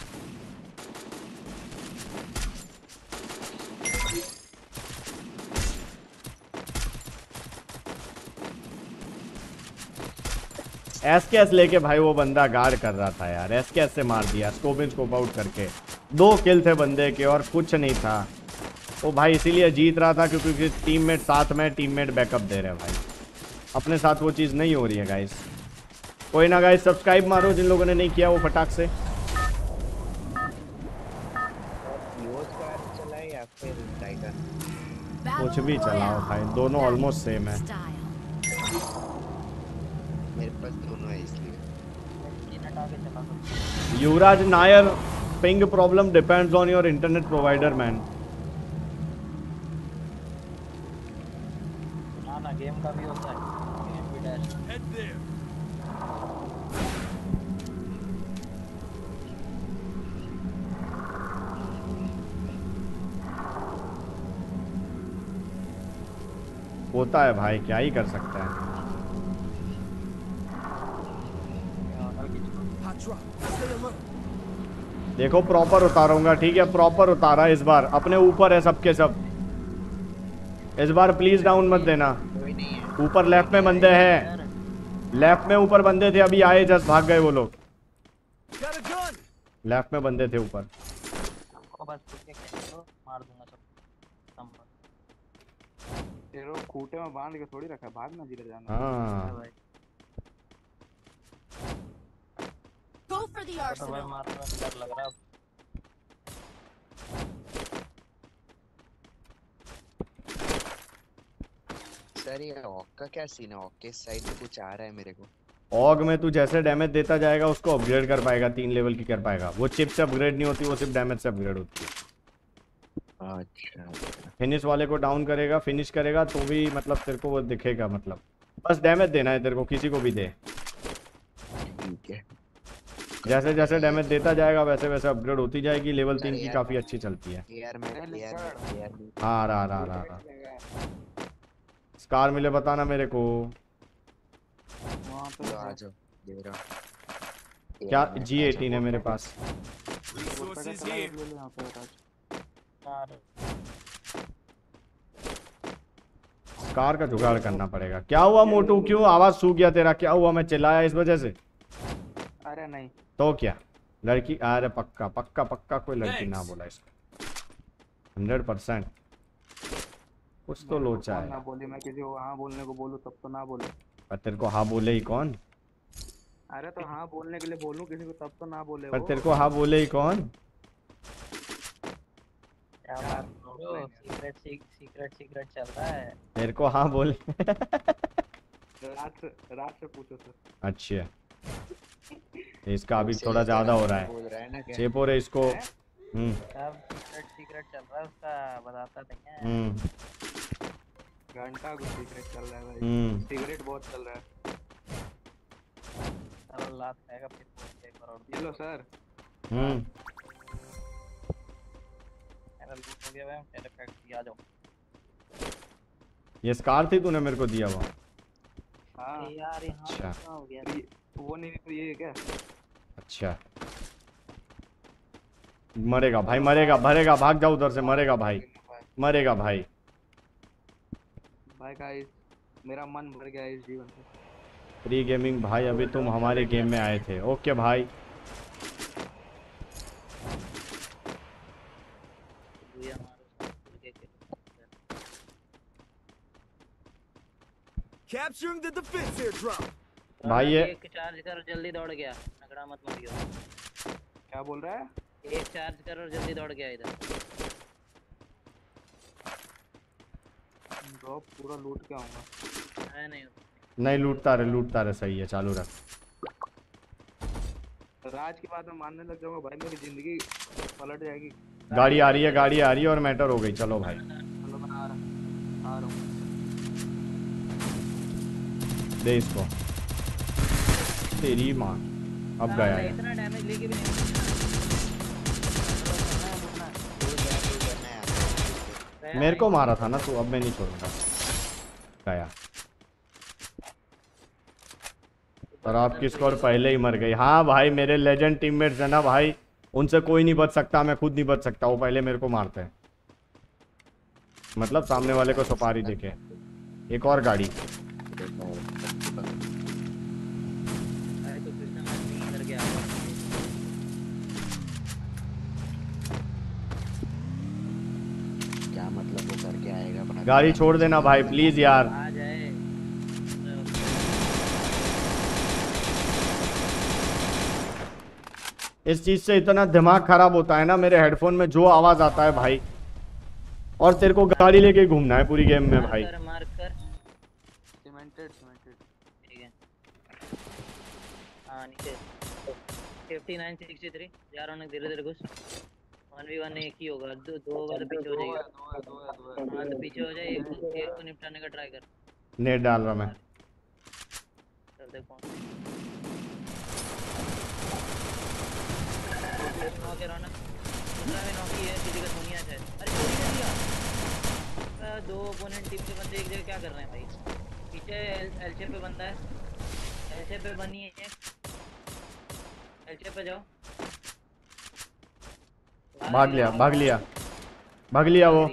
एस के एस लेके भाई वो बंदा गार्ड कर रहा था यार। एस के एस से मार दिया स्कोप इन स्कोप आउट करके। दो किल थे बंदे के और कुछ नहीं था। तो भाई इसीलिए जीत रहा था क्योंकि टीममेट साथ में, टीममेट बैकअप दे रहे हैं भाई। अपने साथ वो चीज़ नहीं हो रही है गाइस। कोई ना गाइस, सब्सक्राइब मारो जिन लोगों ने नहीं किया वो फटाक से। चलाए या फिर टाइगर? कुछ भी चलाओ भाई, दोनों ऑलमोस्ट सेम है। style. मेरे पास दोनों है इसलिए। Yuvraj Nair, ping problem depends on your internet provider man. ना ना गेम का भी होता है, गेम भी डैश। Head there. होता है भाई, क्या ही कर सकता है। Hot drop. Stay alert. देखो प्रॉपर उतारूंगा, ठीक है? प्रॉपर उतारा इस बार, अपने ऊपर है सबके सब। इस बार प्लीज डाउन मत देना। कोई नहीं है। ऊपर लेफ्ट में बंदे हैं, लेफ्ट में ऊपर बंदे थे, अभी आए जस्ट भाग गए वो लोग। Got a gun. लेफ्ट में बंदे थे ऊपर। आपको बस खुद के खेल लो, मार दूंगा सब संभव। तेरे खूंटे में बांध के थोड़ी रखा है, भागना जिधर जाना। हाँ भाई Go for the तो भाई arsenal. मारने में डर लग रहा है अब। सर ये ऑक का क्या सीन है? ऑक के साइड से कुछ आ रहा है मेरे को। ऑग में तू जैसे डैमेज देता जाएगा उसको अपग्रेड कर पाएगा, तीन लेवल की कर पाएगा। वो चिप से अपग्रेड नहीं होती, वो सिर्फ डैमेज से अपग्रेड होती है। अच्छा फिनिश वाले को डाउन करेगा, फिनिश करेगा तो भी मतलब तेरे को वो दिखेगा। मतलब बस डैमेज देना है तेरे को, किसी को भी दे। ठीक है। जैसे जैसे डैमेज देता जाएगा वैसे वैसे अपग्रेड होती जाएगी। लेवल तीन की यार। काफी अच्छी चलती है। यार मैं यार यार हाँ, रहा रहा रहा रहा स्कार मिले बताना मेरे को। तो आ जाओ, दे रहा हूं। क्या यार, मैं जी आ एटीन है मेरे पास। Resources here. मार स्कार का जुगाड़ करना पड़ेगा। क्या हुआ मोटू, क्यों आवाज सूख गया तेरा? क्या हुआ, मैं चिल्लाया इस वजह से? अरे नहीं, तो क्या लड़की? अरे पक्का पक्का पक्का कोई लड़की ना बोला इसको। हंड्रेड परसेंट कुछ तो लोचा ना है। बोली। मैं किसी को हाँ बोलने को बोलूँ तब तो ना बोले। पर तेरे को हाँ बोले ही कौन? अरे तो हाँ बोलने के लिए बोलूँ किसी को तब तो ना बोले पर वो। तेरे को हाँ बोले ही कौन? क्या बात करो, सीक्रेट सीक्रेट सीक्रेट चल रहा है। तेरे को हाँ बोले रात से रात से पूछो सर। अच्छा, इसका अभी थोड़ा ज्यादा हो रहा है। बोल रहा है ना क्या? चेप हो रहे इसको। हम्म सब सीक्रेट सीक्रेट चल रहा है उसका, बताता नहीं है। हम्म घंटा कुछ सिगरेट चल रहा है भाई। हम्म सिगरेट बहुत चल रहा है। चलो लात खाएगा फिर बोल एक करोड़। ये लो सर। हम्म मेरा लूट हो गया भाई, मेरे फैक्ट्री आ जाओ। ये स्कार थी तूने मेरे को दिया वो? हाँ यार यहाँ अच्छा। क्या हो गया? ये- वो नहीं तो ये क्या? अच्छा, मरेगा भाई, मरेगा, भरेगा, भाग जाओ उधर से। मरेगा भाई, मरेगा भाई। भाई गाइस, मेरा मन भर गया इस जीवन से। प्री गेमिंग भाई, अभी तुम हमारे गेम में आए थे। ओके भाई। ये हमारे साथ के के Capturing the defense airdrop. भाई ये एक चार्ज कर, जल्दी दौड़ गया, नगड़ा मत मरियो। क्या बोल रहा है? एक चार्ज कर और जल्दी दौड़ के आ इधर। ड्रॉप पूरा लूट के आऊंगा। है नहीं नहीं लूटता रहे लूटता रहे, सही है, चालू रख। राज की बात मैं मानने लग जाऊंगा भाई, मेरी जिंदगी पलट जाएगी। गाड़ी आ रही है, गाड़ी आ रही है और मैटर हो गई। चलो भाई चलो मैं आ रहा आ रहा हूँ। दे इसको, तेरी माँ। अब गया है। इतना डैमेज लेके भी नहीं। मेरे को मारा था ना तू, अब मैं नहीं छोड़ूंगा। गया। और आपकी स्कोर पहले ही मर गई। हाँ भाई मेरे लेजेंड टीममेट्स है ना भाई, उनसे कोई नहीं बच सकता, मैं खुद नहीं बच सकता, वो पहले मेरे को मारते हैं। मतलब सामने वाले को सुपारी देके। एक और गाड़ी। क्या मतलब वो करके आएगा अपना। गाड़ी छोड़ देना भाई प्लीज यार। आ जाए। इस चीज से इतना दिमाग खराब होता है ना, मेरे हेडफोन में जो आवाज आता है भाई, और तेरे को गाड़ी लेके घूमना है पूरी गेम में भाई। मार कर, मार कर। सीमेंटेड सीमेंटेड ठीक है। हाँ नीचे फिफ्टी नाइन सिक्सटी थ्री जा रहा हूँ, धीरे धीरे घुस। वन वी वन एक ही होगा, दो दो होगा तो पीछे हो जाएगा। दो है दो है दो है। हाँ तो पीछे हो जाए, एक को एक को निपटाने का ट्राई कर। नेट डाल रहा मैं। चल दे कौन नॉक है रौनक। दूसरा में नॉकी है, किसी का सोनिया है। अरे चोरी कर दिया। दो ओपोनेंट टीम के बंदे एक जगह क्या कर रहे हैं भाई? पीछे एलचे पे बंदा है, एलचे पे बनी है, एलचे पे जाओ। भाग लिया भाग लिया भाग लिया वो।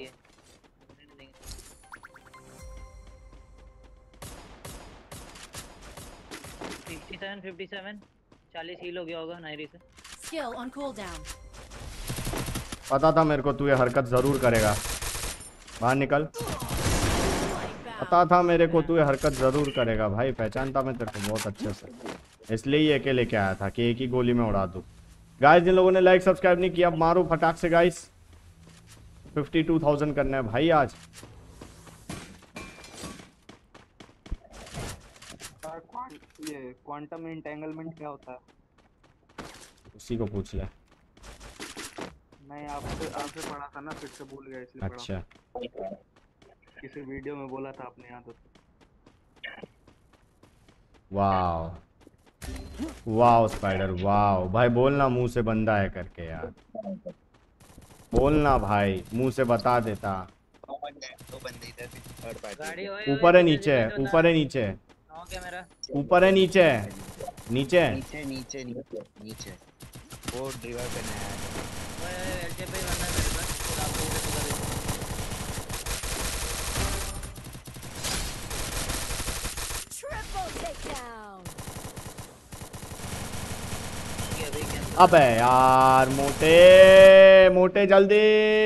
फिफ्टी सेवन फिफ्टी सेवन चालीस हील हो गया होगा नायरी से। Skill on cooldown. पता था मेरे को तू ये हरकत जरूर करेगा। बाहर निकल। पता था मेरे को तू ये हरकत जरूर करेगा भाई, पहचानता मैं तेरे को बहुत अच्छे से, इसलिए ही एके लेके आया था कि एक ही गोली में उड़ा दूं। गाइस जिन लोगों ने लाइक सब्सक्राइब नहीं किया मारो फटाक से गाइस। फिफ्टी टू थाउजेंड करना है भाई आज। ये क्वांटम एंटेंगलमेंट क्या होता है? उसी को पूछ ले। नहीं आपसे आपसे पढ़ा था ना, फिर से भूल गया इसलिए पढ़ा। अच्छा किसी वीडियो में बोला था आपने, याद हो? Wow wow spider wow. भाई बोलना मुंह से बंदा है करके यार, बोलना भाई मुंह से बता देता। दो बंदे इधर भी थर्ड पार्टी। ऊपर है नीचे है, ऊपर है नीचे है, ऊपर है नीचे है, नीचे है। नीचे नीचे नीचे नीचे वो ड्रिवर पे नया है। ओए एलचे पे बंदा है मेरे पास, आपको इधर पकड़ दे। Triple takedown. अबे यार मोटे मोटे जल्दी।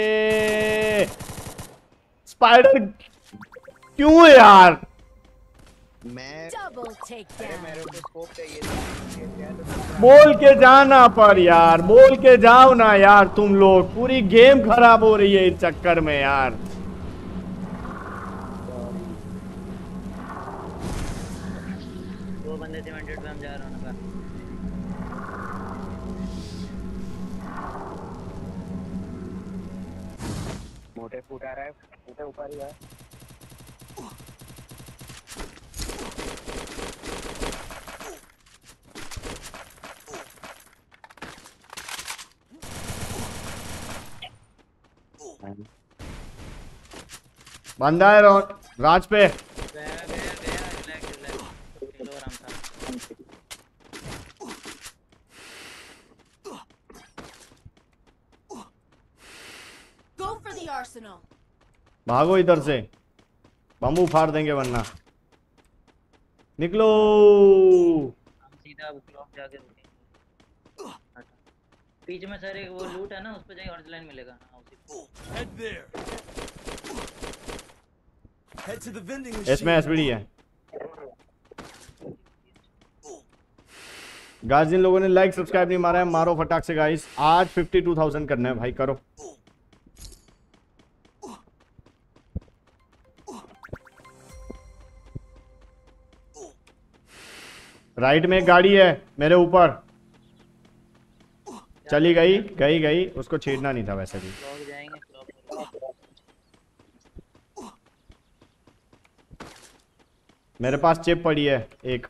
स्पाइडर क्यों यार? मैं Double takedown. मेरे को स्कोप चाहिए था। बोल के जाना पर यार, बोल के जाओ ना यार, तुम लोग पूरी गेम खराब हो रही है इस चक्कर में यार। दो बंदे सीमेंटेड पे हम जा रहे हैं उनका। मोटे फूट आ रहा है, मोटे ऊपर ही है। बंदा है राज पे। गया गया गया, रिलैक्स रिलैक्स, चलो आराम से। Go for the arsenal. भागो इधर से, बम्बू फाड़ देंगे वरना। निकलो। हम सीधा ब्लॉक जाके रुकेंगे। बीच में सर एक वो लूट है ना, उस पे जाके ऑरेंज लाइन मिलेगा। हाँ उसी Head there. Head to the vending machine. इसमें एसपीडी है। गाइस जिन लोगों ने लाइक सब्सक्राइब नहीं मारा है मारो फटाक से गाइस। आज फिफ्टी टू थाउजेंड करना है भाई, करो। राइट में एक गाड़ी है मेरे ऊपर, चली गई गई गई, उसको छेड़ना नहीं था वैसे भी। ब्लॉक जाएंगे, ब्लॉक। मेरे पास चिप पड़ी है एक,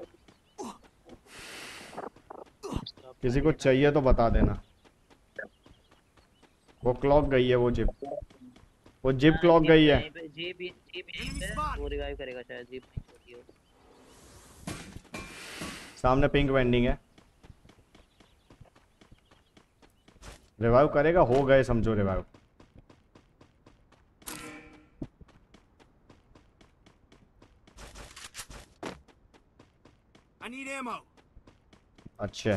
किसी को चाहिए तो बता देना। वो क्लॉक गई है, वो जिप, वो जिप क्लॉक गई है। जीप जीप वो रिवाइव करेगा शायद, जीप नहीं छोड़ी हो। सामने पिंक वेंडिंग है, रिवाइव करेगा। हो गए समझो रिवाइव। I need ammo. अच्छा,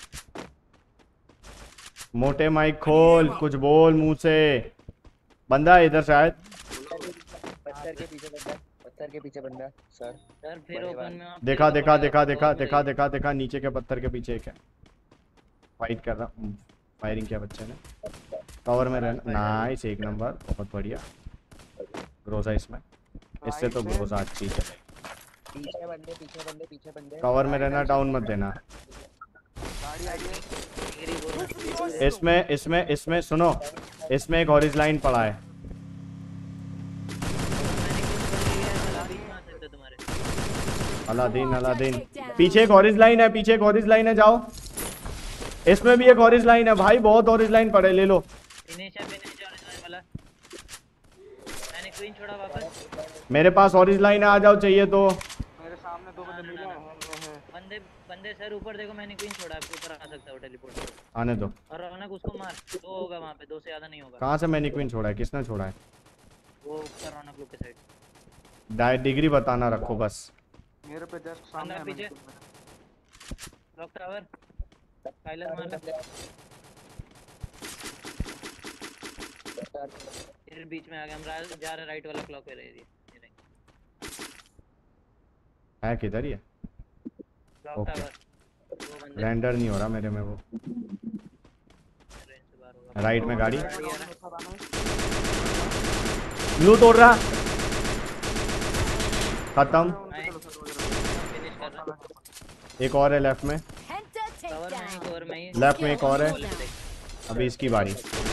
मोटे माइक खोल, कुछ बोल मुंह से। बंदा है इधर शायद, पत्थर के पीछे बंदा, पत्थर के पीछे बंदा सर। सर फिर ओपन में आप देखा देखा देखा देखा देखा देखा देखा नीचे के पत्थर के पीछे एक है, फाइट कर रहा। फायरिंग किया बच्चे ने, कवर में रहना। नाइस, एक नंबर, बहुत बढ़िया। ग्रोजा इसमें, इससे तो ग्रोजा अच्छी चलेगी। पीछे बंदे, पीछे बंदे, पीछे बंदे। कवर में रहना, डाउन मत देना। इसमें इसमें इसमें सुनो, इसमें एक हॉरिज लाइन पड़ा है। अलादीन अलादीन, पीछे एक हॉरिज लाइन है, पीछे एक हॉरिज लाइन है, जाओ। इसमें भी एक हॉरिज लाइन है भाई, बहुत हॉरिज लाइन पड़े, ले लो। मैंने क्वीन छोड़ा वापस। मेरे पास हॉरिज लाइन है, आ जाओ चाहिए तो। मेरे सामने दो बंदे मिले हैं। बंदे बंदे सर ऊपर देखो, मैंने क्वीन छोड़ा, आपके ऊपर आ सकता है वो टेलीपोर्ट। आने दो। और रौनक उसको मार, दो होगा वहां पे, दो से ज्यादा नहीं होगा। कहाँ से मैंने क्वीन छोड़ा है, किसने छोड़ा है? वो ऊपर रौनक लोग के साइड। डाय डिग्री बताना रखो बस। मेरे पे जस्ट सामने है। पीछे क्लॉक टावर, साइलेंस मार ले। फिर बीच में आ गए हम, जा रहे राइट वाला क्लॉक पे रह रही है। किधर ही है? Clock tower. रेंडर नहीं हो रहा मेरे में वो। राइट में गाड़ी, ब्लू तोड़ रहा, खत्म। एक और है लेफ्ट में, लेफ्ट में एक और है। अभी इसकी बारी।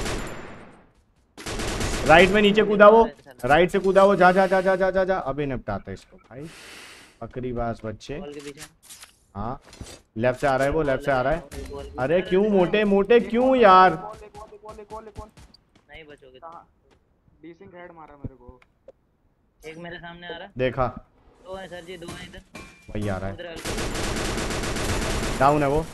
राइट में नीचे कूदा वो, राइट से कूदा वो, जा जा जा जा जा जा जा। अभी निपटाते इसको भाई, बकरीबाज बच्चे। हाँ लेफ्ट से आ रहा है वो, लेफ्ट से आ रहा है। अरे क्यों मोटे मोटे क्यों यार? नहीं बचोगे। डीसिंग हेड मारा मेरे को। एक मेरे सामने आ रहा, देखा। दो है सर जी, दो है इधर। वही आ रहा है, डाउन है वो।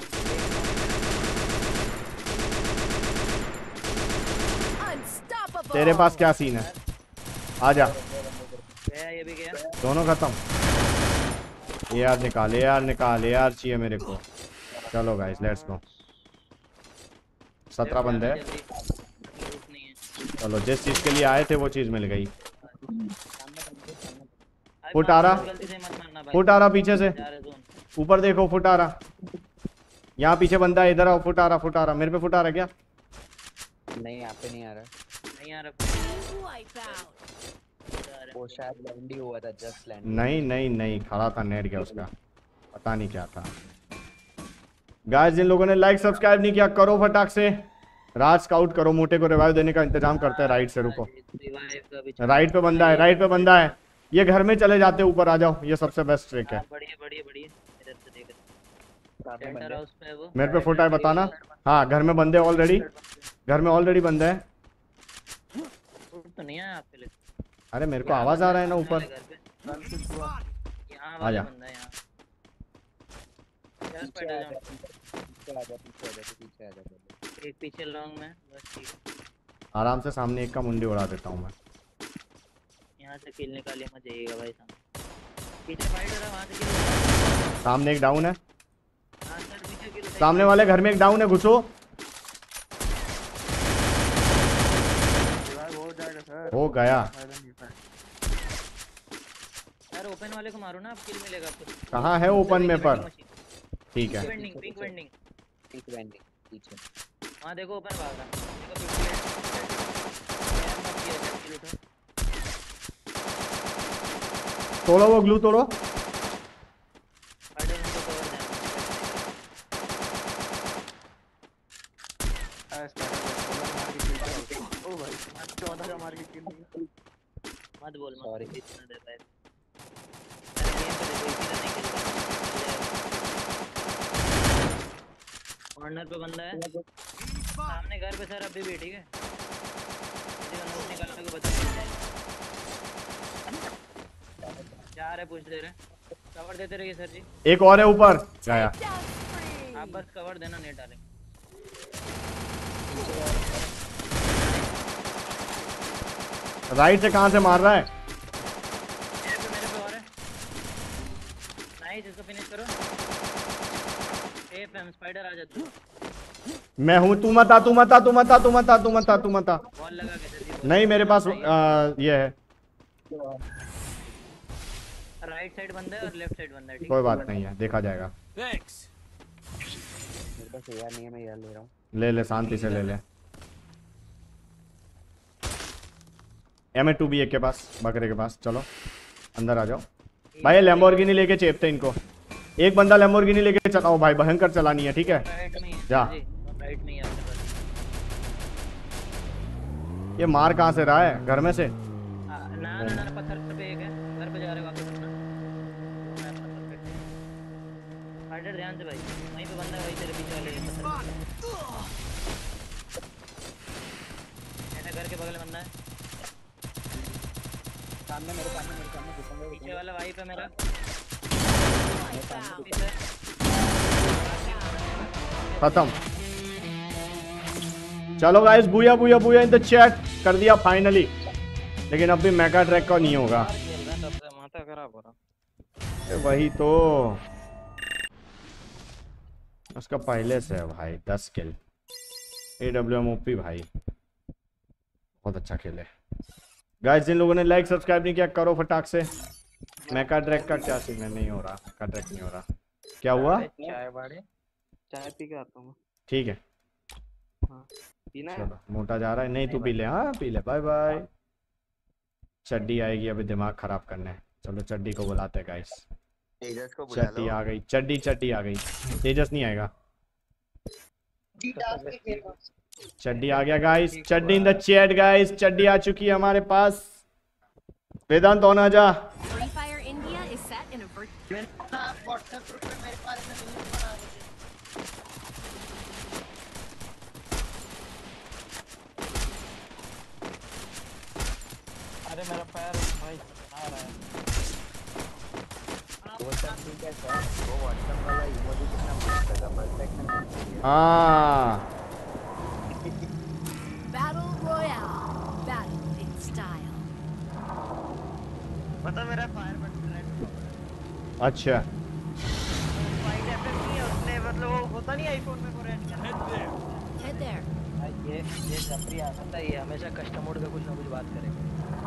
तेरे पास क्या सीन है? आजा। गया, ये भी गया। दोनों खत्म। ये यार निकाल, ये यार निकाल, ये यार चाहिए मेरे को। चलो गाइस लेट्स गो। सत्रह बंदे हैं। चलो जिस चीज के लिए आए थे वो चीज मिल गई। फुट आ रहा, फुट आ रहा पीछे से। ऊपर देखो, फुट आ रहा। यहाँ पीछे बंदा है, इधर आओ। फुट आ रहा, फुट आ रहा। मेरे पे फुट आ रहा क्या? नहीं यहाँ पे नहीं आ रहा। नहीं आ रहा। वो शायद लैंड ही हुआ था, जस्ट लैंड। नहीं नहीं नहीं, खड़ा था, नेट गया उसका, पता नहीं क्या था। गाइस जिन लोगों ने लाइक सब्सक्राइब नहीं किया करो फटाक से। राज स्काउट करो, मोटे को रिवाइव देने का इंतजाम करते हैं। राइट से रुको, राइट पे बंदा है, राइट पे बंदा है। ये घर में चले जाते, ऊपर आ जाओ, ये सबसे बेस्ट ट्रिक है। बढ़िया बढ़िया बढ़िया, इधर से देख सेंटर हाउस पे वो। मेरे पे फुट है, बताना। हाँ घर में बंदे ऑलरेडी, घर में ऑलरेडी बंदे हैं। तो नहीं आया आपके लिए। अरे मेरे को आवाज आ रहा है ना ऊपर। यहाँ आजा। बंदा है यहाँ। एक पीछे लॉन्ग में, बस ठीक है। आराम से सामने एक का मुंडी उड़ा देता हूँ मैं। यहाँ से किल निकालिए मत जाइएगा भाई साहब। पीछे फाइट हो रहा है, वहाँ से किल। सामने एक डाउन है, हाँ सर पीछे किल। सामने वाले घर में एक डाउन है, घुसो। हो गया। यार ओपन वाले को मारो ना, आप किल मिलेगा आपको। कहाँ है ओपन में पर? ठीक है vending pink vending pink vending पीछे। वहाँ देखो ऊपर भाग रहा देखो फिफ्टी एट तोड़ो वो ग्लू तोड़ो। अरे उनको कवर देना ओ भाई चौदह का मार के किल मत बोल मत Sorry. इतना दे पाए अरे गेम पे देखो इसी तरह नहीं खेलता कॉर्नर पे बंदा है सामने घर पे सर अभी भी ठीक है किसी का नोट निकालने को बता जा रहे पूछ दे रहे कवर देते रहिए सर जी एक और है ऊपर गया। Down spree. आप बस कवर देना नहीं डालेंगे राइट से कहां से मार रहा है? मेरे पे मेरे पे और है नाइस इसको फिनिश करो सेफ है स्पाइडर आ जाते मैं हूं, तू मत आ, तू मत आ, तू मत आ, तू मत आ, तू मत आ, तू मत आ। बॉल लगा के सर जी नहीं मेरे पास आ, ये है। राइट साइड बंदा है और लेफ्ट साइड बंदा है ठीक कोई बात नहीं है, देखा जाएगा। Thanks. मेरे पास एआर नहीं है, मैं एआर ले रहा हूँ। ले ले शांति से ले ले। एम टू बी एक के पास, बकरे के पास। चलो अंदर आ जाओ भाई। लैम्बोर्गिनी लेके चेपते इनको। एक बंदा लैम्बोर्गिनी लेके चलाओ भाई, भयंकर चलानी है ठीक है। राइट में ही है जा। सर जी राइट में ही है आपके पास ये मार कहाँ से रहा है? घर में से? आ, ना ना ना पत्थर पे एक है घर पे जा रहे वापस अपना मैं पत्थर पे स्पाइडर ध्यान से भाई वहीं पे बंदा है वहीं तेरे पीछे वाले पत्थर मेरे घर के बगल में बंदा है सामने मेरे सामने मेरे सामने घुसूंगा। पीछे वाला वहीं पे मेरा Down. पीछे खत्म। चलो guys, booyah booyah booyah in the chat कर दिया फाइनली। लेकिन अब भी मेगा ट्रैक का नहीं होगा। खेल रहा है तब से माथा खराब हो रहा वही तो उसका पहले से है भाई। दस kill A W M OP भाई, बहुत अच्छा खेले। गाइस जिन लोगों ने लाइक सब्सक्राइब नहीं किया करो फटाक से। मेगा ट्रैक का क्या सीन है? नहीं हो रहा, मेगा ट्रैक नहीं हो रहा। क्या हुआ? चाय बाड़े चाय पी के आता हूँ ठीक है पीना है चलो। मोटा जा रहा है? नहीं तू पी ले। हाँ पी ले, बाय बाय। चड्डी आएगी अभी दिमाग खराब करने। चलो चड्डी को बुलाते गाइस। तेजस को बुला चड्डी लो। आ गई, चड्डी चड्डी आ गई। तेजस नहीं आएगा, चड्डी आ गया गाइस। चड्डी इन द चैट गाइस, चड्डी आ चुकी है हमारे पास। वेदांत ऑन आ जा। Free Fire India is set in a virtual. अरे मेरा पैर भाई आ रहा है वो सब ठीक है सर, वो व्हाट्सएप वाला इमोजी कितना मस्त लगा, परफेक्शन। हाँ Battle Royale. Battle in style. पता मेरा फायर बटन रेड अच्छा फाइट एफएम नहीं है उसने, मतलब वो होता नहीं आईफोन में वो red Head there. Head there. ये ये जबरी आ सकता है, ये हमेशा कस्टम मोड का कुछ ना कुछ बात करेगा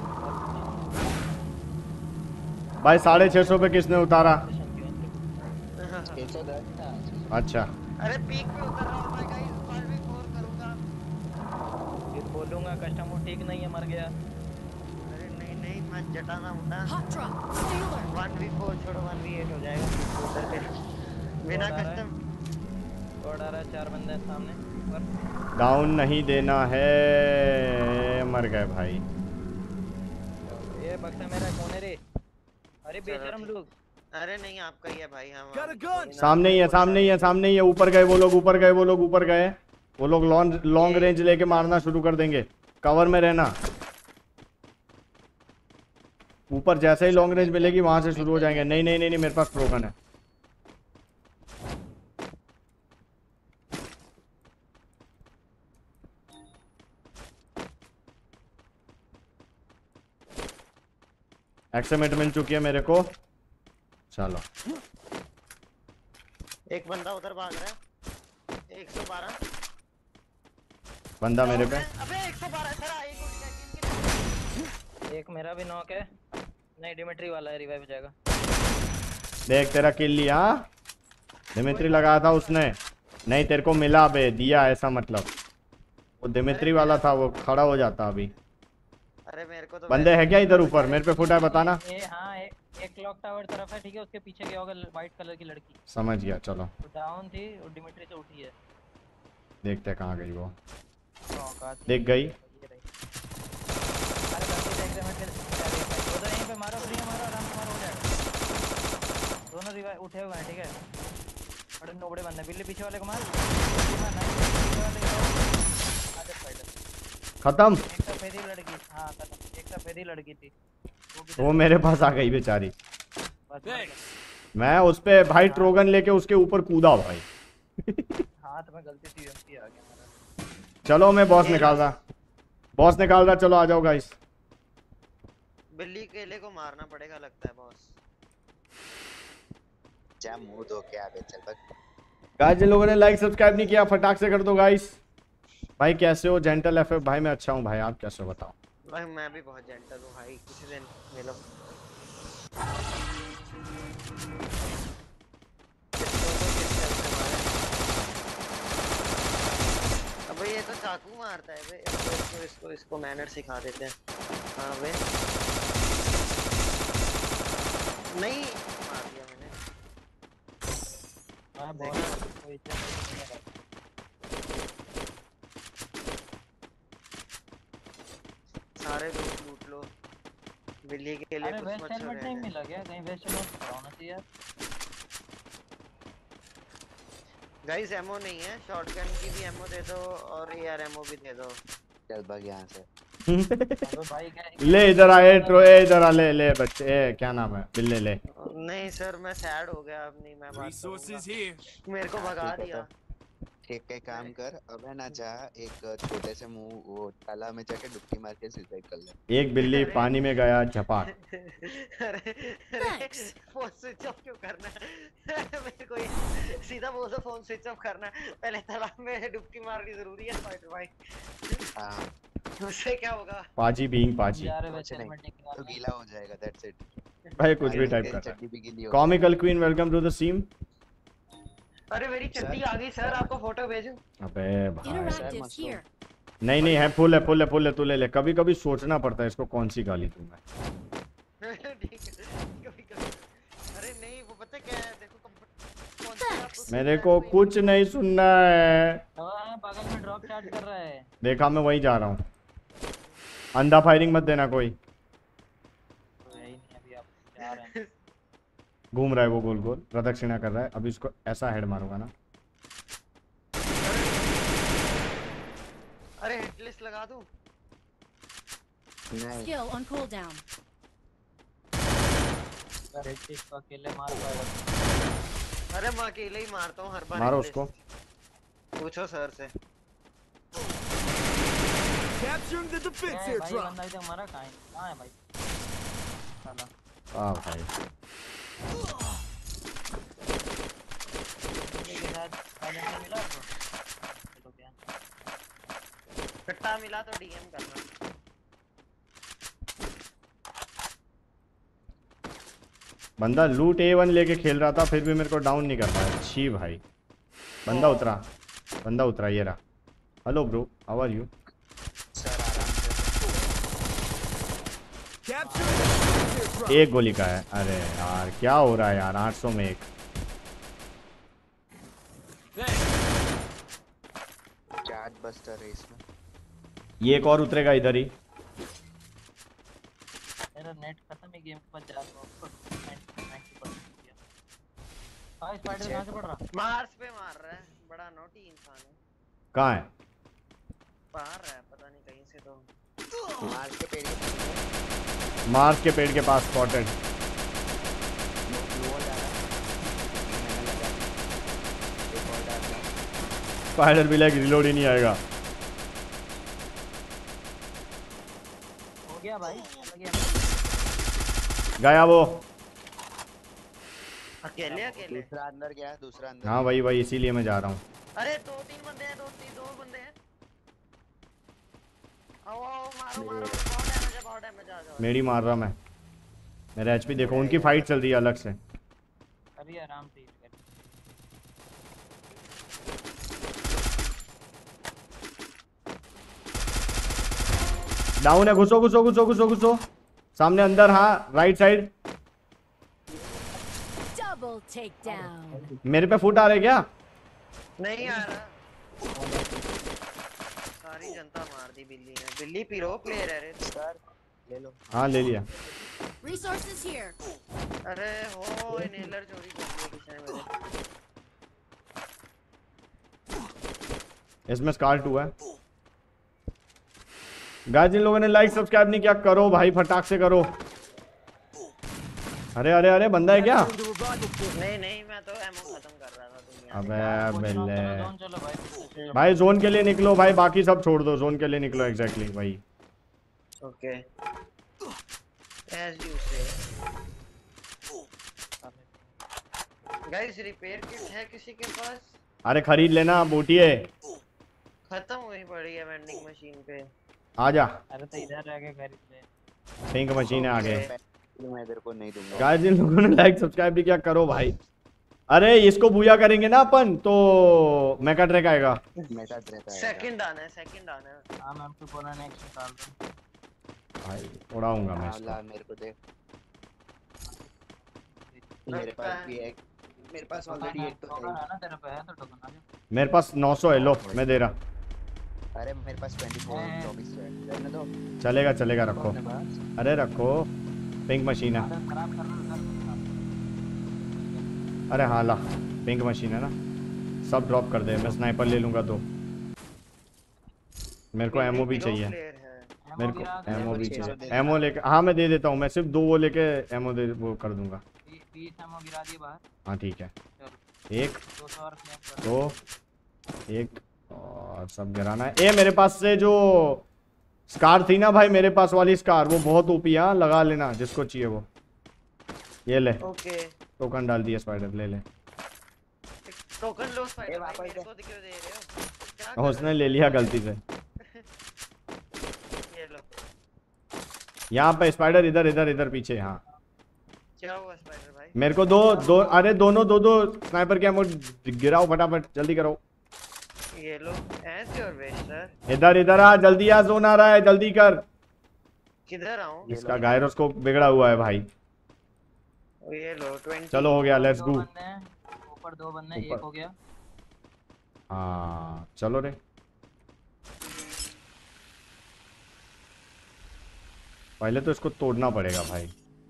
भाई। साढ़े छह सौ पे किसने उतारा? छह सौ दस था। अच्छा अरे पीक पे उतर रहा हूँ मैं गाइस, फाइव वी फोर करूंगा। फिर बोलूंगा कस्टम मोड ठीक नहीं है मर गया अरे नहीं नहीं मैं जटाना मुंडा। Hot drop. Stealer. One v four छोड़ो वन वी एट हो जाएगा उधर पे बिना कस्टम। और आ रहा है चार बंदे हैं सामने पर डाउन नहीं देना है। मर गए भाई। ये बक्सा मेरा कौन है रे? अरे बेशरम लोग। अरे नहीं आपका ही है भाई। हम Got a gun. सामने ही है, सामने ही है, सामने ही है। ऊपर गए वो लोग, ऊपर गए वो लोग, ऊपर गए वो लोग। लॉन्ग लॉन्ग रेंज लेके मारना शुरू कर देंगे। कवर में रहना। ऊपर जैसे ही लॉन्ग रेंज मिलेगी वहां से शुरू हो जाएंगे। नहीं नहीं नहीं, नहीं मेरे पास प्रोगन है। एक्समेट मिल चुकी है मेरे को। चलो एक बंदा उधर भाग रहा है एक सौ बारह। बंदा मेरे पे। अबे एक सौ बारह सर आई गोली का किल। एक मेरा भी नॉक है। नहीं डिमिट्री वाला है, रिवाइव हो जाएगा। देख तेरा किल लिया। दिमित्री लगाया था उसने। नहीं तेरे को मिला बे, दिया ऐसा मतलब। वो दिमित्री वाला था, वो खड़ा हो जाता अभी। अरे मेरे को तो बंदे है क्या इधर ऊपर? मेरे पे फुटा है बताना। ए, हाँ ए, एक क्लॉक टावर तरफ है, ठीक है। उसके पीछे क्या होगा, व्हाइट कलर की लड़की। समझ गया, चलो वो डाउन थी और डिमिट्री से उठी है। देखते कहाँ गई वो। औकात ही देख गई। ये रही। अरे गलती से एग्जाम के दो दो यहीं पे मारो, फ्री मारो, आराम से मारो, हो जाएगा। दोनों रिवाइव उठे हुए हैं, ठीक है। बड़े नोबड़े बंदे, बिल्ली पीछे वाले को मार, पीछे वाले को आगे फाइटर खत्म। एक सफेदी लड़की, हाँ खत्म। एक सफेदी लड़की थी, वो किधर वो मेरे पास आ गई बेचारी। बस मार दो। मैं उस पे भाई ट्रोगन लेके उसके ऊपर कूदा भाई। हाँ तो मैं गलती से यूएमपी आ गया मेरा। चलो मैं बॉस निकाल रहा, बॉस निकाल रहा। चलो आ जाओ गाइस। बिल्ली केले को मारना पड़ेगा लगता है बॉस। जा मुंह धो के आ बे, चल बक। गाइस जिन लोगों ने लाइक सब्सक्राइब नहीं किया फटाक से कर दो गाइस। भाई कैसे हो? जेंटल एफएफ भाई मैं अच्छा हूँ भाई, आप कैसे हो बताओ? भाई मैं भी बहुत जेंटल हूँ भाई, किसी दिन मिलो। अबे ये तो चाकू मारता है बे। इसको इसको इसको इसको मैनर सिखा देते हैं। हाँ बे नहीं मार दिया मैंने। हाँ बॉस कोई इतना नहीं है। सारे लूट लूट लो बिल्ली के लिए। अरे कुछ वेस्ट मत हेलमेट नहीं छोड़े। मिला क्या? कहीं वेस्ट हेलमेट होना चाहिए यार। गाइस एमो नहीं है, शॉटगन की भी एमो दे दो और एआर एमो भी दे दो। चल भाग यहाँ से। अबे भाई क्या ले इधर आ, ए ट्रो ए इधर आ, ले ले बच्चे। ए क्या नाम है? बिल्ले ले। नहीं सर मैं सैड हो गया, अब नहीं मैं बात Resources करूंगा। here. मेरे को भगा ठीक है दिया। ठीक है काम कर, अब है ना जा एक छोटे से मुंह वो ताला में जाके डुबकी मार के सुसाइड कर ले। एक बिल्ली पानी में गया झपाक। अरे अरे फोन स्विच ऑफ क्यों करना है? मेरे को ये सीधा बोल दो फोन स्विच ऑफ करना है। पहले तालाब में डुबकी मारनी जरूरी है फाइटर भाई। हाँ उससे क्या होगा? पाजी बीइंग पाजी। यार कुछ वेस्ट नहीं, हेलमेट निकाल तो गीला हो जाएगा, दैट्स इट। भाई कुछ भी टाइप कर रहा चड्डी भी गीली है। हो comical queen welcome to the stream. अरे मेरी चड्डी आ गई सर, आपको फोटो भेजूं? अबे भाई Interactives here. नहीं नहीं है, फुल है फुल है फुल है, तू ले ले। कभी कभी सोचना पड़ता है इसको कौन सी गाली दूं मैं। ठीक है कभी कभी। अरे नहीं वो पता क्या है, देखो कौन सा आपको मेरे को कुछ नहीं सुनना है। हाँ बगल में ड्रॉप चार्ज कर रहा है। देखा मैं वहीं जा रहा हूँ। अंधा फायरिंग मत देना कोई। नहीं नहीं अभी आप जा रहे हैं। घूम रहा है वो गोल गोल, प्रदक्षिणा कर रहा है। अभी इसको ऐसा हेड मारूंगा ना। अरे हिट लिस्ट लगा दूं? नहीं Skill on cooldown. Red tick को अकेले मार पाएगा। अरे मैं अकेले ही मारता हूँ हर बार। मारो hit उसको। list। पूछो सर से। Capturing the defense A, here, भाई drop. बंदा इधर मरा कहाँ है? कहाँ है भाई? साला हाँ भाई बंदे के साथ साइलेंसर मिला तो चलो क्या? कट्टा मिला तो डीएम करना। बंदा लूट ए वन लेके खेल रहा था, फिर भी मेरे को डाउन नहीं कर पाया। छी भाई। बंदा उतरा, बंदा उतरा, ये रहा। Hello bro, how are you? Sir आराम से। Capturing the defense here, drop. एक गोली का है। अरे यार क्या हो रहा है यार, आठ सौ में एक। चार्ज बस्टर है इसमें। ये एक और उतरेगा इधर ही। मेरा नेट खत्म है, गेम के बाद जा रहा हूँ। नाइंटी परसेंट किया। हाँ स्पाइडर कहाँ से पड़ रहा? मार्स पे मार रहा है, बड़ा नोटी इंसान है। कहाँ है? बाहर है पता नहीं कहीं से तो। मार्स के पेड़ के मार्स के पेड़ के पास स्पॉटेड। वो डाला मैंने लगा एक और डाल दिया। स्पाइडर भी लाइक रिलोड ही नहीं आएगा। हो गया भाई, लग गया। गया वो। अकेले अकेले। दूसरा अंदर गया, दूसरा अंदर। हाँ वही वही, इसीलिए मैं जा रहा हूँ। अरे दो तीन बंदे हैं, दो तीन दो बंदे हैं। आओ आओ मारो मारो, बहुत डैमेज है, बहुत डैमेज आ जाओ। मेरी मार रहा मैं। मेरा एचपी देखो, उनकी फाइट चल रही है अलग से। अभी आराम से यूज कर। डाउन है, घुसो घुसो घुसो घुसो घुसो सामने अंदर। हाँ राइट साइड। Double takedown. मेरे पे फुट आ रहे क्या? नहीं आ रहा, सारी जनता मार दी बिल्ली ने। बिल्ली पीरो प्लेयर है रे सर, ले लो। हाँ ले लिया। Resources here. अरे हो इनहेलर चोरी कर लिया किसी ने मेरे। इसमें स्कार टू है। गाइस जिन लोगों ने लाइक सब्सक्राइब नहीं किया करो भाई, फटाक से करो। अरे अरे अरे बंदा है क्या? नहीं नहीं मैं तो एमओ खत्म कर रहा था। तुम अबे बिल्ले जोन चलो भाई। भाई जोन के लिए निकलो भाई, बाकी सब छोड़ दो, जोन के लिए निकलो। एग्जैक्टली भाई। Okay as you say. Guys repair kit है किसी के पास? अरे खरीद लेना बोटिए। खत्म हुई पड़ी है वेंडिंग मशीन पे। आजा। अरे तो इधर रह के खरीद ले। पिंक मशीन है आगे। मैं इधर को नहीं दूंगा। गाइस जिन लोगों ने लाइक सब्सक्राइब भी किया करो भाई। अरे इसको बुया करेंगे ना अपन तो मेगा ट्रैक आएगा। मेगा ट्रैक आएगा। सेकंड आना है, सेकंड आना है। हां मैं आपको बोला नेक्स्ट डाल दूं भाई उड़ाऊंगा मैं इसको। ला मेरे को दे। मेरे पास भी एक, मेरे पास ऑलरेडी एक तो है ना तेरे पे है तो टोकन आ जा। मेरे पास नौ सौ है, लो मैं दे रहा। अरे मेरे पास चौबीस चौबीस है, रहने दो। चलेगा चलेगा रखो। अरे रखो, पिंक मशीन है। खराब कर लो अरे हाँ ला, पिंक मशीन है ना, सब ड्रॉप कर दे। मैं स्नाइपर ले लूंगा तो मेरे को एमओ भी चाहिए। मेरे को एमओ भी चाहिए। एमओ लेके हाँ मैं दे देता हूँ। मैं सिर्फ दो वो लेके एमओ दे वो कर दूंगा। बीस एमओ गिरा दिए बाहर। हाँ ठीक है। एक दो सौ और क्लेम कर दो एक और सब गिराना है। ए मेरे पास से जो स्कार थी ना भाई, मेरे पास वाली स्कार वो बहुत ओपी है, लगा लेना जिसको चाहिए वो। ये ले ओके टोकन डाल दिया स्पाइडर, ले ले। टोकन लो स्पाइडर भाई, मेरे को क्यों दे रहे हो? क्या उसने ले लिया गलती से। ये लो। यहाँ पे स्पाइडर, इधर इधर इधर पीछे। हाँ क्या हुआ स्पाइडर भाई? मेरे को दो दो अरे दोनों दो दो स्नाइपर के एमो गिराओ फटाफट, जल्दी करो। ये लो एज योर विश सर। इधर इधर आ, जल्दी आ, जोन आ रहा है, जल्दी कर। किधर आऊं? इसका गायरोस्कोप बिगड़ा हुआ है भाई। ये लो बीस। चलो हो गया, लेट्स गो। ऊपर दो बंदे, एक हो गया। हाँ चलो रे। पहले तो इसको तोड़ना पड़ेगा भाई।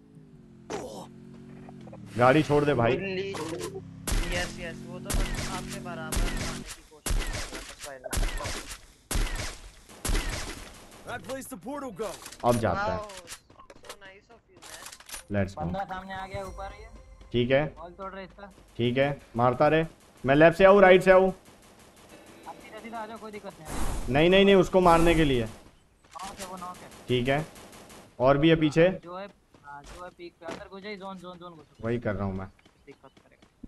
गाड़ी छोड़ दे भाई। यस यस वो तो बस आपके बराबर आने की कोशिश कर रहा था spider. That place the portal go. अब जाता है। So nice of you man. Let's go. बंदा सामने आ गया ऊपर ये। ठीक है बॉल तोड़ रहा है इसका। ठीक है, मारता रहे। मैं लेफ्ट से आऊँ राइट से आऊँ? आप सीधा सीधा आ जाओ, कोई दिक्कत नहीं। नहीं नहीं नहीं, उसको मारने के लिए। नॉक है वो, नॉक है। ठीक है, और भी है पीछे। जो है हां जो है पीक पे अंदर घुस जाए, जोन जोन जोन घुस। वही कर रहा हूँ मैं। दिक्कत करेगा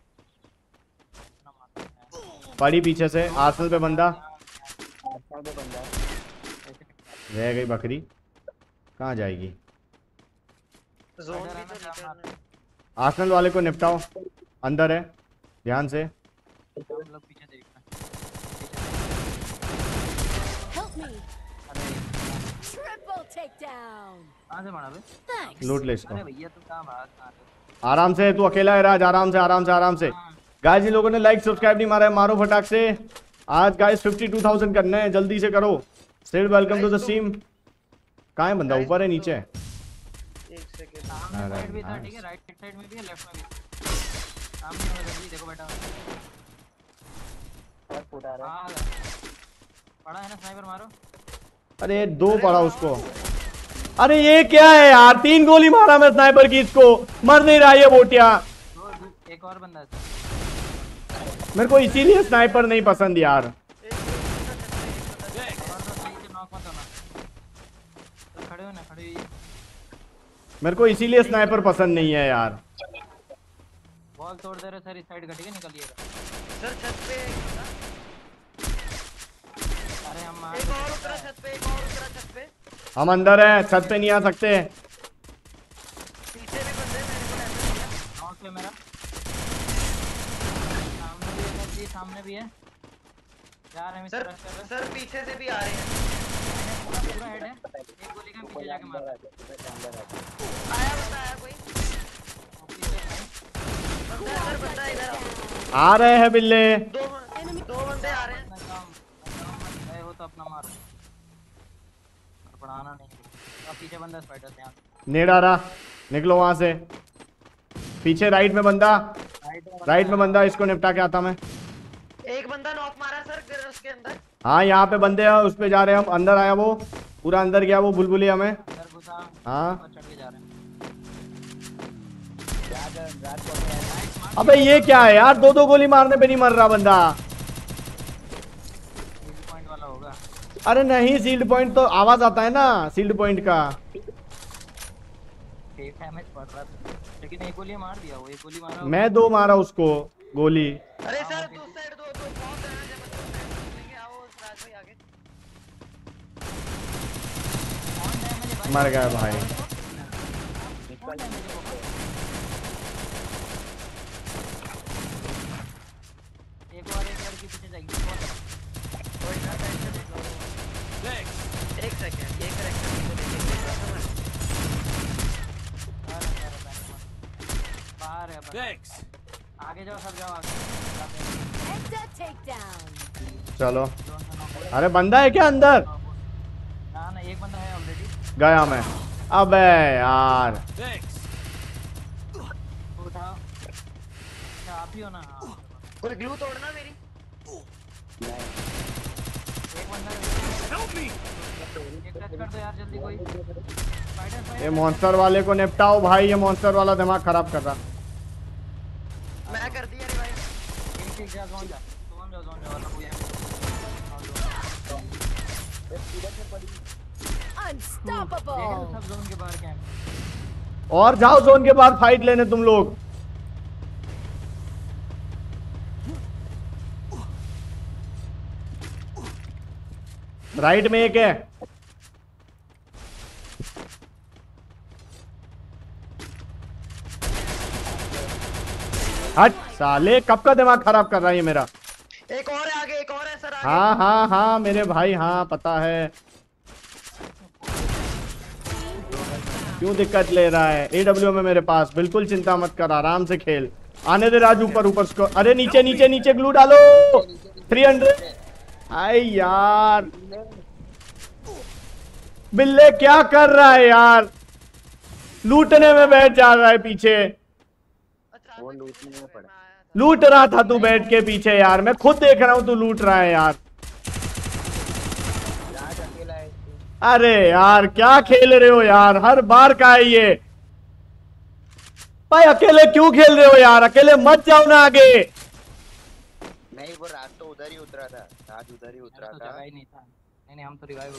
पड़ी पीछे से। आर्सेनल पे बंदा आर्सेनल पे बंदा रह गई बकरी। कहाँ जाएगी? जोन भी तो निकलना। आर्सेनल वाले को निपटाओ, अंदर है, ध्यान से। हम लोग पीछे देखना। Help me. Triple takedown. कहां से मारा बे? Thanks. लूट ले इसको। अरे भैया तुम कहां भाग रहे हो? आराम से, तू अकेला है राज, आराम से आराम से आराम से। गाइस जिन लोगों ने लाइक सब्सक्राइब नहीं मारा है मारो फटाक से। आज गाइस बावन हज़ार करना है, जल्दी से करो। Still welcome to the stream. कहां है बंदा? ऊपर है नीचे है? एक सेकंड। सामने साइड भी था, ठीक है, राइट साइड में भी है, लेफ्ट में भी। सामने वाला भी देखो बेटा। और फुटा रहा है। पड़ा है ना, स्नाइपर मारो। अरे दो पड़ा उसको। अरे ये क्या है यार, तीन गोली मारा मैं स्नाइपर की, इसको मर नहीं रहा ये बोटिया। दो एक और बंदा है। मेरे को इसीलिए स्नाइपर नहीं पसंद यार। और तो सही से नॉक मत होना। तो खड़े हो ना, खड़े हो। मेरे को इसीलिए स्नाइपर पसंद नहीं है यार। बॉल तोड़ दे रहे सर, इस साइड घटिए निकलिएगा। सर छत पे अरे हम मार एक और उतरा छत पे, एक और उतरा छत पे। हम अंदर है, छत पे नहीं आ सकते। पीछे भी बंदे, मेरे को डैमेज किया। नॉक है मेरा। सामने भी है, जी सामने भी है। जा रहे हैं सर मिस्टर। सर पीछे से भी आ रहे हैं। पूरा हेड है, एक गोली का पीछे जाके मार। आया बंदा आया कोई बंदा इधर बंदा इधर आ रहे हैं बिल्ले। दो दो बंदे आ रहे हैं। गए हो तो अपना मारो, पढ़ाना नहीं। अब पीछे बंदा स्पाइडर से, नेड आ रहा, निकलो वहां से। पीछे राइट में बंदा, राइट में बंदा, इसको निपटा के आता मैं। एक बंदा नॉक मारा सर गिरस के अंदर। हाँ यहाँ पे बंदे हैं, उस पे जा रहे हैं हम। अंदर आया वो, पूरा अंदर गया वो बुलबुलिया में। अंदर घुसा, हाँ चढ़ के जा रहे हैं। अबे ये क्या है यार, दो दो गोली मारने पे नहीं मर रहा बंदा। पॉइंट वाला होगा। अरे नहीं, सील्ड पॉइंट तो आवाज आता है ना सील्ड पॉइंट का। डैमेज पड़ रहा था, लेकिन एक गोली मार दिया वो, एक गोली मारा। मैं दो मारा उसको गोली। अरे सर दो साइड दो दो बहुत है जब लेंगे। आओ राज भाई आगे। मर गया भाई। एक और एक लड़की पीछे जाएगी। कोई ना टेंशन नहीं लो। एक सेकंड ये करेक्टर को देख के बाहर है बस। आगे जाओ, सब जाओ आगे। चलो, अरे बंदा है क्या अंदर? ना ना एक बंदा है ऑलरेडी। गया मैं। अबे यार उठाओ, अच्छा आप ही हो ना? हाँ कोई ग्लू तोड़ना मेरी। एक बंदा एक टच कर दो यार जल्दी कोई। स्पाइडर स्पाइडर ये मॉन्स्टर वाले को निपटाओ भाई, ये मॉन्स्टर वाला दिमाग खराब कर रहा। मैं कर दिया रे भाई। एक एक जा, जोन जा, जोन जा, जोन जा वाला कोई है। Unstoppable. सब जोन के बाहर कैंप। और जाओ जोन के बाद फाइट लेने तुम लोग। राइट में एक है। हट साले, कब का दिमाग खराब कर रहा है ये मेरा। एक और है आगे, एक और है सर आगे। हाँ हाँ हाँ मेरे भाई, हाँ पता है क्यों दिक्कत ले रहा है। एडब्ल्यू में मेरे पास, बिल्कुल चिंता मत कर, आराम से खेल। आने दे राज ऊपर ऊपर स्कोर। अरे नीचे नीचे नीचे ग्लू डालो। तीन सौ। आई यार बिल्ले क्या कर रहा है यार, लूटने में बैठ जा रहा है पीछे। वो लूटने में पड़ा। लूट रहा था तू बैठ के पीछे यार, मैं खुद देख रहा हूं तू लूट रहा है यार। अरे यार क्या खेल रहे हो यार, हर बार का है ये भाई। अकेले क्यों खेल रहे हो यार, अकेले मत जाओ ना आगे। नहीं वो रात तो उधर ही उतरा था, रात उधर ही उतरा तो था। जगह ही नहीं था। नहीं नहीं हम तो रिवाइव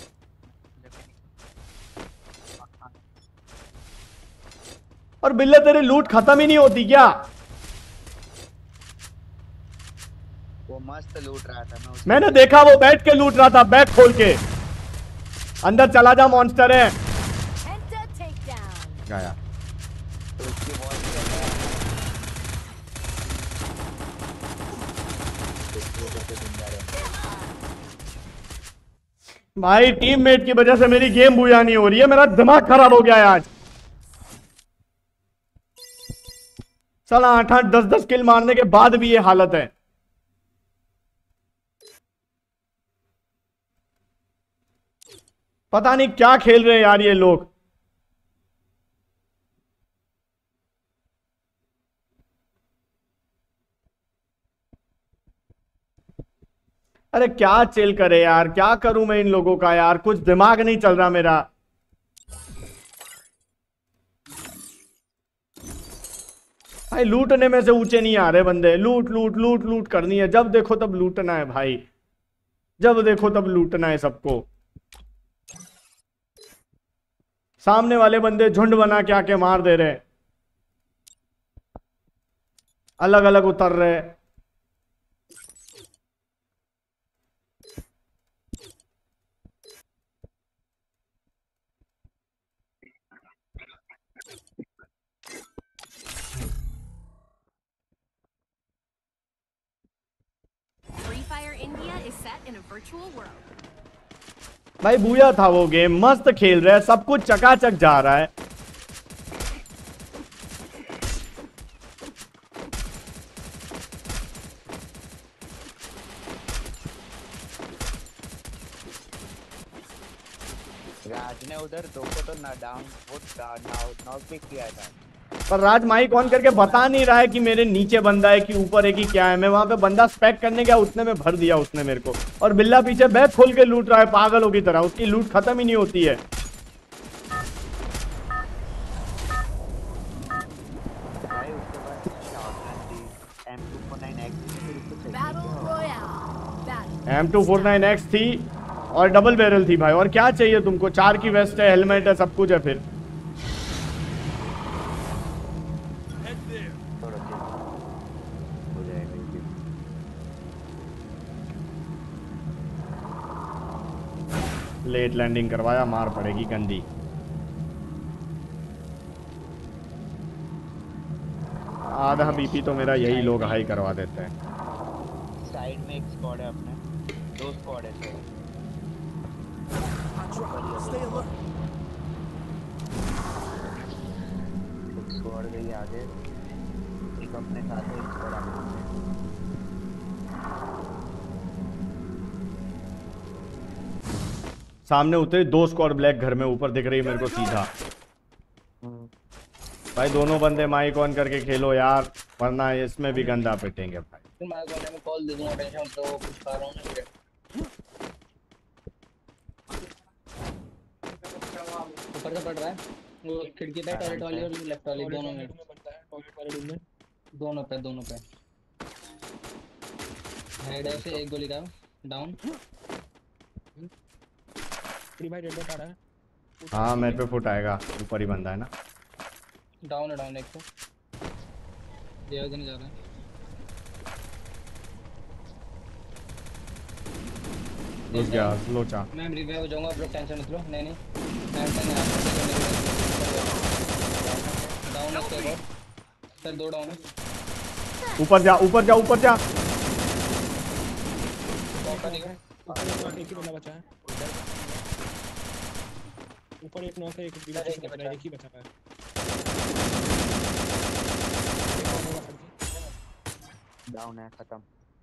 और बिल्ले तेरी लूट खत्म ही नहीं होती क्या? वो मस्त लूट रहा था। मैं उसको मैंने देखा वो बैठ के लूट रहा था, बैग खोल के। अंदर चला जा, मॉन्स्टर है। गया तो उसकी वॉल भाई टीममेट की वजह से मेरी गेम बुझा नहीं हो रही है, मेरा दिमाग खराब हो गया है आज। साला आठ आठ दस दस किल मारने के बाद भी ये हालत है। पता नहीं क्या खेल रहे हैं यार ये लोग। अरे क्या चिल करे यार, क्या करूं मैं इन लोगों का यार, कुछ दिमाग नहीं चल रहा मेरा। भाई लूटने में से ऊंचे नहीं आ रहे बंदे। लूट लूट लूट लूट करनी है, जब देखो तब लूटना है भाई, जब देखो तब लूटना है सबको। सामने वाले बंदे झुंड बना के आके मार दे रहे, अलग अलग उतर रहे। Free Fire India is set in a virtual world. भाई बूया था वो गेम, मस्त खेल रहे हैं, सब कुछ चकाचक जा रहा है। राज ने उधर दो को तो ना डाउन वो नॉक भी किया था, पर राज माइक ऑन करके बता नहीं रहा है कि मेरे नीचे बंदा है कि ऊपर है कि क्या है। मैं वहां पे बंदा स्पेक करने गया, उतने में भर दिया उसने मेरे को, और बिल्ला पीछे बैग खोल के लूट रहा है पागलों की तरह, उसकी लूट खत्म ही नहीं होती है। भाई उसके बाद शॉटगन थी, M two four nine X Battle Royale. Battle. M two four nine X थी और डबल बैरल थी भाई, और क्या चाहिए तुमको? चार की वेस्ट है, हेलमेट है, सब कुछ है। फिर हो जाएगा ये। लेट लैंडिंग करवाया, मार पड़ेगी गंदी। आधा बीपी तो मेरा यही लोग हाई करवा देते हैं। साइड में एक स्क्वाड है अपने, दो स्क्वाड है सर। Stay alert. एक स्क्वाड गई आगे, एक अपने साथ है, एक स्क्वाड आगे। सामने उतरे दो स्क्वाड ब्लैक घर में, ऊपर दिख रही है मेरे को सीधा। भाई दोनों बंदे माइक ऑन करके खेलो यार, वरना इसमें भी गंदा पिटेंगे भाई। फिर मैं कोने में कॉल दे दूंगा, टेंशन तो कुछ खा रहा हूं ना। ऊपर से पड़ रहा है वो खिड़की पे, टॉयलेट वाली और लेफ्ट वाली दोनों में बनता है टॉयलेट वाले रूम में। दोनों पे दोनों पे हेड है से एक गोली का डाउन। फ्री भाई रेड डॉट आ रहा है। हाँ मेरे पे फुट आएगा, ऊपर ही बंदा है ना। डाउन है डाउन एक तो ये नहीं जा रहा है। घुस गया लोचा। मैं रिवाइव हो जाऊंगा, आप लोग टेंशन मत लो। नहीं नहीं मैं टेंशन डाउन है उसके बाद सर, दो डाउन है। ऊपर जा ऊपर जा ऊपर जा। ऊपर दिख रहा है, ऊपर एक ही बंदा बचा है। ऊपर एक नॉक है, एक भी बचा है, एक ही बचा है। डाउन है, खत्म।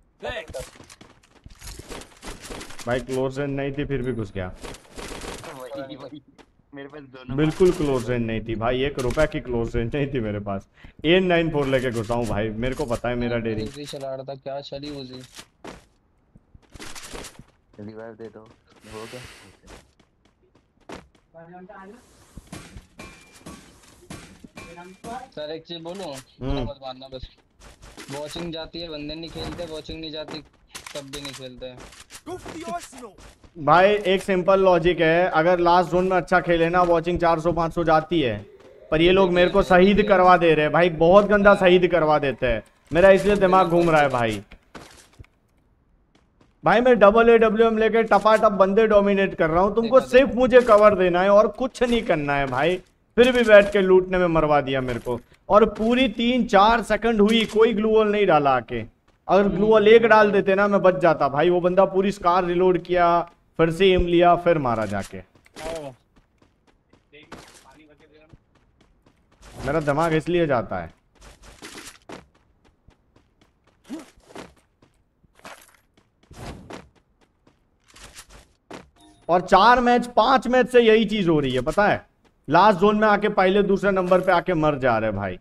भाई क्लोज रेंज नहीं थी फिर भी घुस गया। वही वही मेरे पास दोनों बिल्कुल क्लोज रेंज नहीं थी भाई, एक रुपए की क्लोज रेंज नहीं थी मेरे पास। एन नाइन फोर लेके घुसा हूँ भाई, मेरे को पता है मेरा डेरिंग। उजी चला रहा था, क्या चली उजी। रिवाइव दे दो, हो गया। सर एक चीज बोलूं, मत मारना बस। वॉचिंग जाती है बंदे नहीं खेलते, वॉचिंग नहीं जाती तब भी नहीं खेलते हैं। भाई एक सिंपल लॉजिक है, अगर लास्ट जोन में अच्छा खेले ना वॉचिंग चार सौ पाँच सौ जाती है, पर ये लोग मेरे को शहीद करवा दे रहे हैं भाई, बहुत गंदा शहीद करवा देते हैं। मेरा इसलिए दिमाग घूम रहा है भाई। भाई मैं डबल ए डब्ल्यू एम लेके टपाटप बंदे डोमिनेट कर रहा हूँ, तुमको सिर्फ मुझे कवर देना है और कुछ नहीं करना है भाई। फिर भी बैठ के लूटने में मरवा दिया मेरे को, और पूरी तीन चार सेकंड हुई, कोई ग्लूवॉल नहीं डाला आके। अगर ग्लूवॉल एक डाल देते ना मैं बच जाता भाई। वो बंदा पूरी स्कार रिलोड किया, फिर से एम लिया, फिर मारा जाके। मेरा दिमाग इसलिए जाता है। और चार मैच पांच मैच से यही चीज हो रही है पता है। लास्ट जोन में आके पहले दूसरे नंबर पे आके मर जा रहे भाई।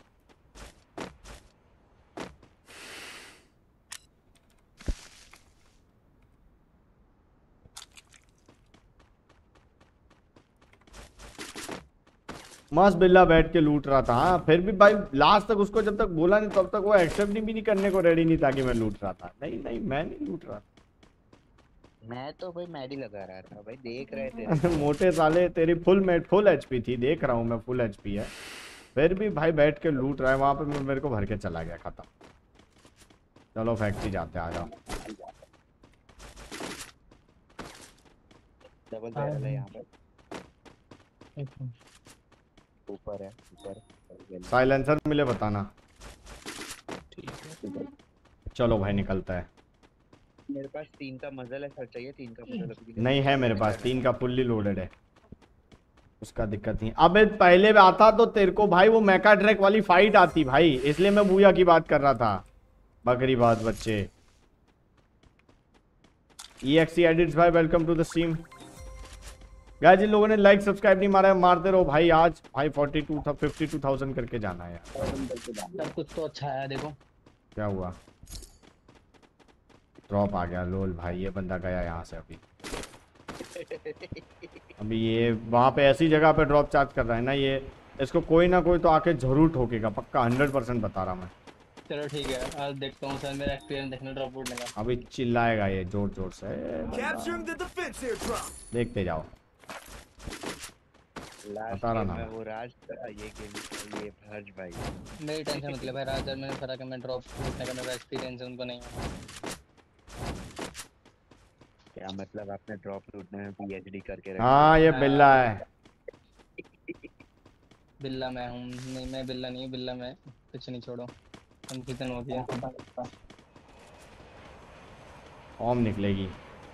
मस्त बिल्ला बैठ के लूट रहा था। हाँ फिर भी भाई लास्ट तक उसको जब तक बोला नहीं तब तक वो एक्सेप्ट भी नहीं करने को रेडी नहीं था कि मैं लूट रहा था। नहीं नहीं मैं नहीं लूट रहा था। मैं तो भाई मैडी लगा रहा था भाई, देख रहे थे। मोटे साले तेरी फुल मेट फुल एचपी थी, देख रहा हूँ मैं फुल एचपी है, फिर भी भाई बैठ के लूट रहा है वहां पे। मेरे को भर के चला गया, खत्म। चलो फैक्ट्री जाते, आ जाओ। डबल बैरल है यहाँ पे, ऊपर है ऊपर। साइलेंसर मिले बताना। ठीक है चलो भाई निकलता है। मेरे पास तीन का मजल है सर, चाहिए तीन का मजल अभी? नहीं है मेरे पास, तीन का फुल्ली लोडेड है, उसका दिक्कत नहीं। अबे पहले भी आता तो तेरे को भाई वो मैका ट्रैक वाली फाइट आती भाई, इसलिए मैं बूया की बात कर रहा था। बकरी बात बच्चे। ईएक्सी एडिट्स भाई welcome to the stream. Guys जिन लोगों ने लाइक सब्सक्राइब नहीं मारा है मारते रहो भाई। आज भाई फोर्टी टू था फिफ्टी टू थाउजेंड करके जाना है यार। सब कुछ तो अच्छा है देखो। क्या हुआ? ड्रॉप आ गया लोल भाई, ये बंदा गया यहाँ से अभी। अभी ये वहाँ पे ऐसी जगह पे ड्रॉप चार्ज कर रहा है ना ये, इसको कोई ना कोई तो आके जरूर ठोकेगा पक्का, हंड्रेड परसेंट बता रहा मैं। चलो ठीक है, आज देखता हूँ सर, मेरा एक्सपीरियंस देखने ड्रॉप बोर्ड लगा। अभी चिल्लाएगा ये जोर जोर से, देखते जाओ। बता रहा ना वो राज था, ये गेम ये हर्ष भाई। मेरी टेंशन मतलब है राज, मैंने फरा का मैं ड्रॉप लूटने का मेरा एक्सपीरियंस उनको नहीं है। क्या मतलब आपने ड्रॉप लूटने में पीएचडी करके रखा? हाँ ये बिल्ला है। बिल्ला मैं हूँ? नहीं मैं बिल्ला नहीं हूँ, बिल्ला मैं कुछ नहीं, छोड़ो हम कितने हो गया। ओम निकलेगी।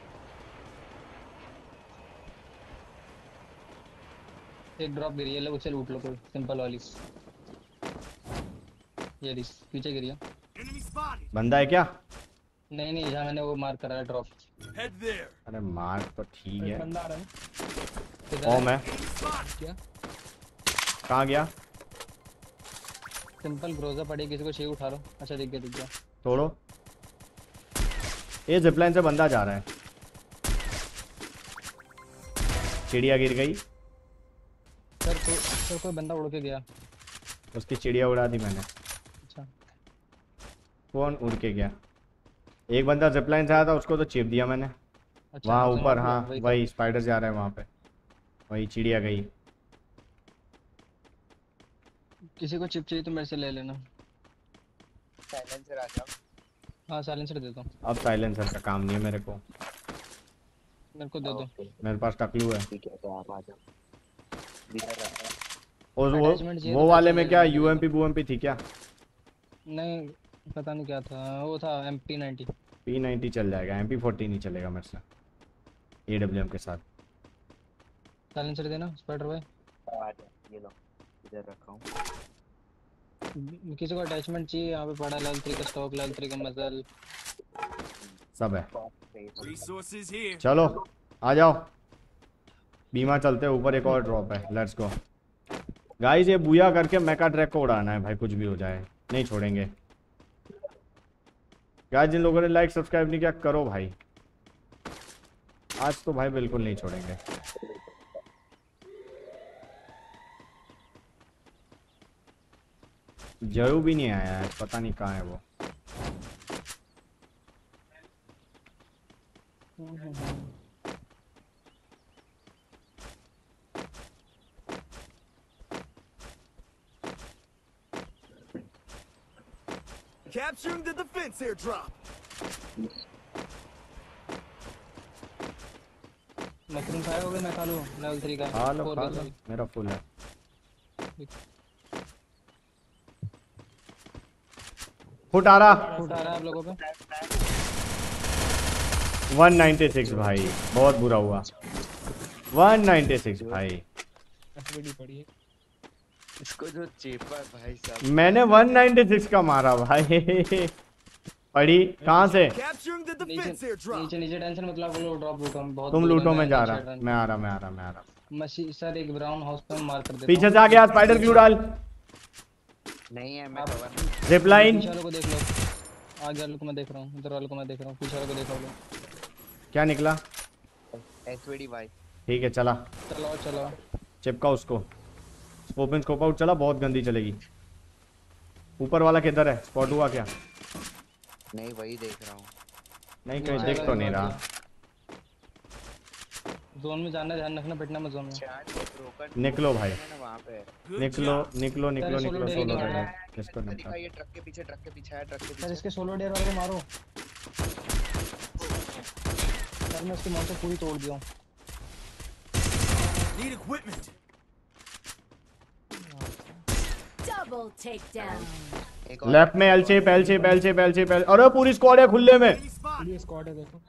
एक ड्रॉप गिरी है, लो उसे लूट लो कोई सिंपल वाली। ये दिस पीछे गिरी है। बंदा है क्या? नहीं नहीं, जहाँ मैंने वो मार्क करा है ड्रॉप। अरे मार्क तो ठीक है। बंदा आ रहा है। ओम है क्या? कहाँ गया? सिंपल ग्रोजा पड़ी, किसी को चाहिए उठा लो। अच्छा दिख गया दिख गया। तोड़ो। ये जिपलाइन से बंदा जा रहा है। चिड़िया गिर गई सर को, सर कोई बंदा उड़ के गया। उसकी चिड़िया उड़ा दी मैंने। अच्छा कौन उड़ के गया? एक बंदा जिपलाइन से आया था, उसको तो चिप दिया मैंने। अच्छा, वहाँ तो ऊपर वही- हाँ वही- वही स्पाइडर जा रहा है वहाँ पे, वही चिड़िया गई। किसी को चिप चाहिए तो मेरे से ले लेना। साइलेंसर आ जाओ। हाँ साइलेंसर दे दो। अब साइलेंसर का काम नहीं है मेरे को, मेरे को दे दो। मेरे पास टकलू है। ठीक है तो आप आ जाओ। इधर रखो। और वो Attachment चाहिए वो तो वाले पैसे में ले क्या लेना। यूएमपी बूएमपी थी क्या? नहीं पता नहीं क्या था, वो था M P ninety. P ninety चल जाएगा, एम पी फोर्टी नहीं चलेगा मेरे से एडब्ल्यूएम के साथ। साइलेंसर देना स्पाइडर भाई। आ जाओ, ये लो इधर रखा हूँ। किसी को अटैचमेंट चाहिए? यहाँ पे पड़ा लेवल थ्री का स्टॉक, लेवल थ्री का मसल सब है। चलो आ जाओ, बीमा चलते हैं ऊपर। एक और ड्रॉप है, लेट्स गो गाइस। ये बुया करके मेका ट्रैक को उड़ाना है भाई, कुछ भी हो जाए नहीं छोड़ेंगे। गाइस जिन लोगों ने लाइक सब्सक्राइब नहीं किया करो भाई, आज तो भाई बिल्कुल नहीं छोड़ेंगे। जरू भी नहीं आया है, पता नहीं कहाँ है वो। Capturing the defense airdrop. Mushroom खाया होगा? मैं खा लूँ लेवल थ्री का। खा लो Four खा का, लो, sorry। मेरा फुल है। फुट आ रहा फुट आ रहा है आप लोगों पे। वन नाइंटी सिक्स भाई, बहुत बुरा हुआ। वन नाइंटी सिक्स भाई, एफवीडी पड़ी है। इसको जो चेपा भाई साहब, मैंने वन नाइंटी सिक्स का मारा भाई। पड़ी कहाँ से? Capturing the नीचे defense airdrop. नीचे नीचे टेंशन मतलब वो ड्रॉप लूटो। हम बहुत तुम दूर लूटो, हैं, मैं जा नीचे रहा रन- मैं आ रहा मैं आ रहा मैं आ रहा मशी सर एक ब्राउन हाउस पे मार कर देता पीछे से आ गया स्पाइडर ग्लू डाल। नहीं है मैं आप- कवर। जिप लाइन पीछे वालों को देख लो। आगे वालों को मैं देख रहा हूँ, इधर वालों को मैं देख रहा हूँ, पीछे वालों को देख लो। क्या निकला? एसवीडी भाई ठीक है चला, चलाओ चलाओ। चिपका उसको। ओपन स्कोप आउट चला, बहुत गंदी चलेगी। ऊपर वाला किधर है? स्पॉट हुआ क्या? नहीं वही देख रहा हूँ। नहीं कहीं देख तो नहीं रहा। जोन में जाना, ध्यान रखना, पिटना मत जोन में। निकलो भाई, वहाँ पे निकलो निकलो निकलो सर, निकलो सोलो सोलो डेयर डेयर। की इसको निपटा। दिखाइए ट्रक के पीछे, ट्रक के पीछे है, ट्रक के सर पीछे। इसके सोलो डेयर वाले को मारो। सर मैं उसकी मौत पूरी तोड़ दिया हूँ। Need equipment. Double takedown. एक और लेफ्ट में L shape L shape L shape L shape L. अरे पूरी स्क्वाड है खुले में। Enemy spotted. पूरी स्क्वाड है देखो।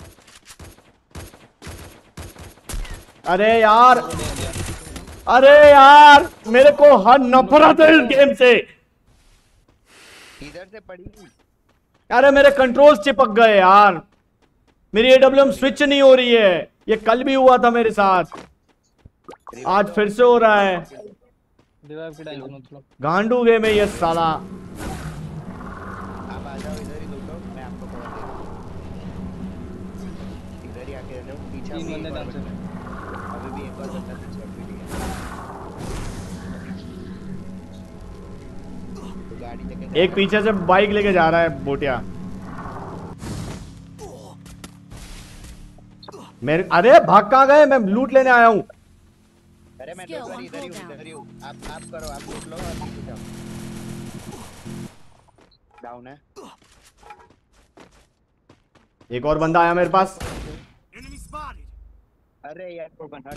अरे यार, अरे यार मेरे को हर नफरत है इस गेम से। इधर से पड़ी। अरे मेरे कंट्रोल्स चिपक गए यार, मेरी एडब्ल्यूएम स्विच नहीं हो रही है। ये कल भी हुआ था मेरे साथ, आज फिर से हो रहा है। रिवाइव की टेंशन मत लो। गांडू गेम है ये साला। आप आ जाओ इधर ही लूट लो, मैं आपको कवर दे रहा हूं। इधर ही आके रहो, पीछे तीन अभी बंदे एक और डांस बंदा है। अभी भी एक और बंदा पीछे अभी भी है। तो गाड़ी लेके जा एक रहा पीछे से बाइक लेके जा रहा है बोटिया मेरे। अरे भाग कहाँ गए, मैं लूट लेने आया हूँ। है। अरे मैं Skill इधर on ही इधर ही हूँ, cooldown. इधर ही हूँ। आप आप करो, आप लूट लो और पीछे जाओ। डाउन है। एक और बंदा आया मेरे पास। Enemy spotted. अरे यार को बना।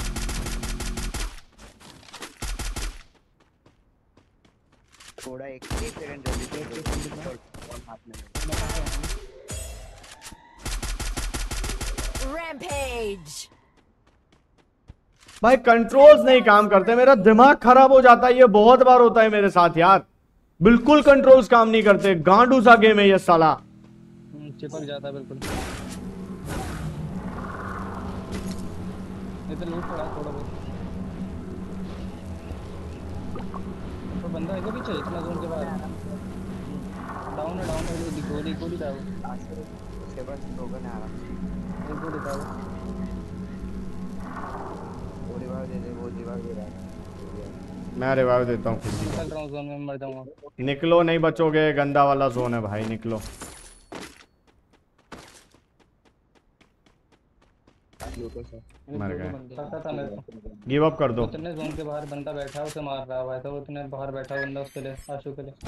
थोड़ा एक एक सेकंड जल्दी से हाथ में। Rampage. भाई कंट्रोल्स नहीं काम करते, मेरा दिमाग खराब हो जाता है। ये बहुत बार होता है मेरे साथ यार, बिल्कुल कंट्रोल्स काम नहीं करते। गांडू सा गेम है ये साला। हम्म, चिपक जाता है बिल्कुल। इधर लूट पड़ा थोड़ा बहुत। तो बंदा है क्या पीछे इतना जोन के बाद? डाउन है, डाउन है। गोली गोली था वो। उसके बाद टोकन आ रहा। एक गोली था वो। वो रिवाइव दे दे, वो रिवाइव दे रहा है। मैं रिवाइव देता हूँ किसी निकल रहा हूँ जोन में, मर जाऊंगा। को। निकलो, नहीं बचोगे, गंदा वाला जोन है भाई, निकलो। मर गए। पता था मेरे को। गिव अप कर दो। उतने जोन के बाहर बंदा बैठा है, उसे मार रहा हुआ है, तो उतने बाहर बैठा बंदा उसके लिए, आशु के लिए।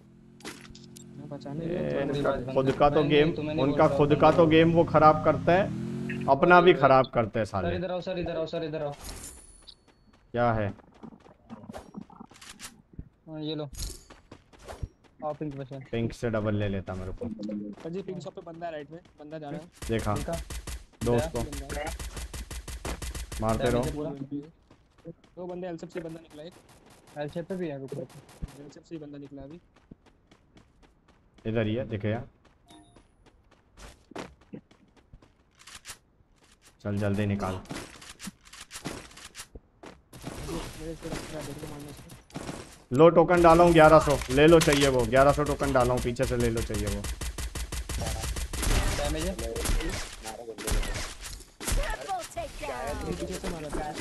ये इनका खुद का तो गेम, उनका खुद का तो गेम वो खराब करता है, अपना भी खराब करते हैं सर साले। इधर आओ, सर इधर आओ, सर इधर आओ। क्या है? हाँ, ये लो। आप पिंक पे से। पिंक से डबल ले लेता मेरे को। जी पिंक शॉप पे बंदा है, राइट में बंदा जा रहा है। देखा ठीक है। दोस्त को मारते रहो। दो बंदे एलसेप से बंदा निकला, एक एल शेप पे भी है ऊपर। एलसेप से बंदा निकला अभी। इधर ही है, दिखे यार। चल जल्दी निकाल। मेरे से रखा है, देखो मारने से। लो टोकन डाला हूँ ग्यारह सौ, ले लो चाहिए वो। ग्यारह सौ टोकन डाला हूँ, पीछे से ले लो चाहिए वो। डैमेज है। Triple takedown. पीछे से मारा था।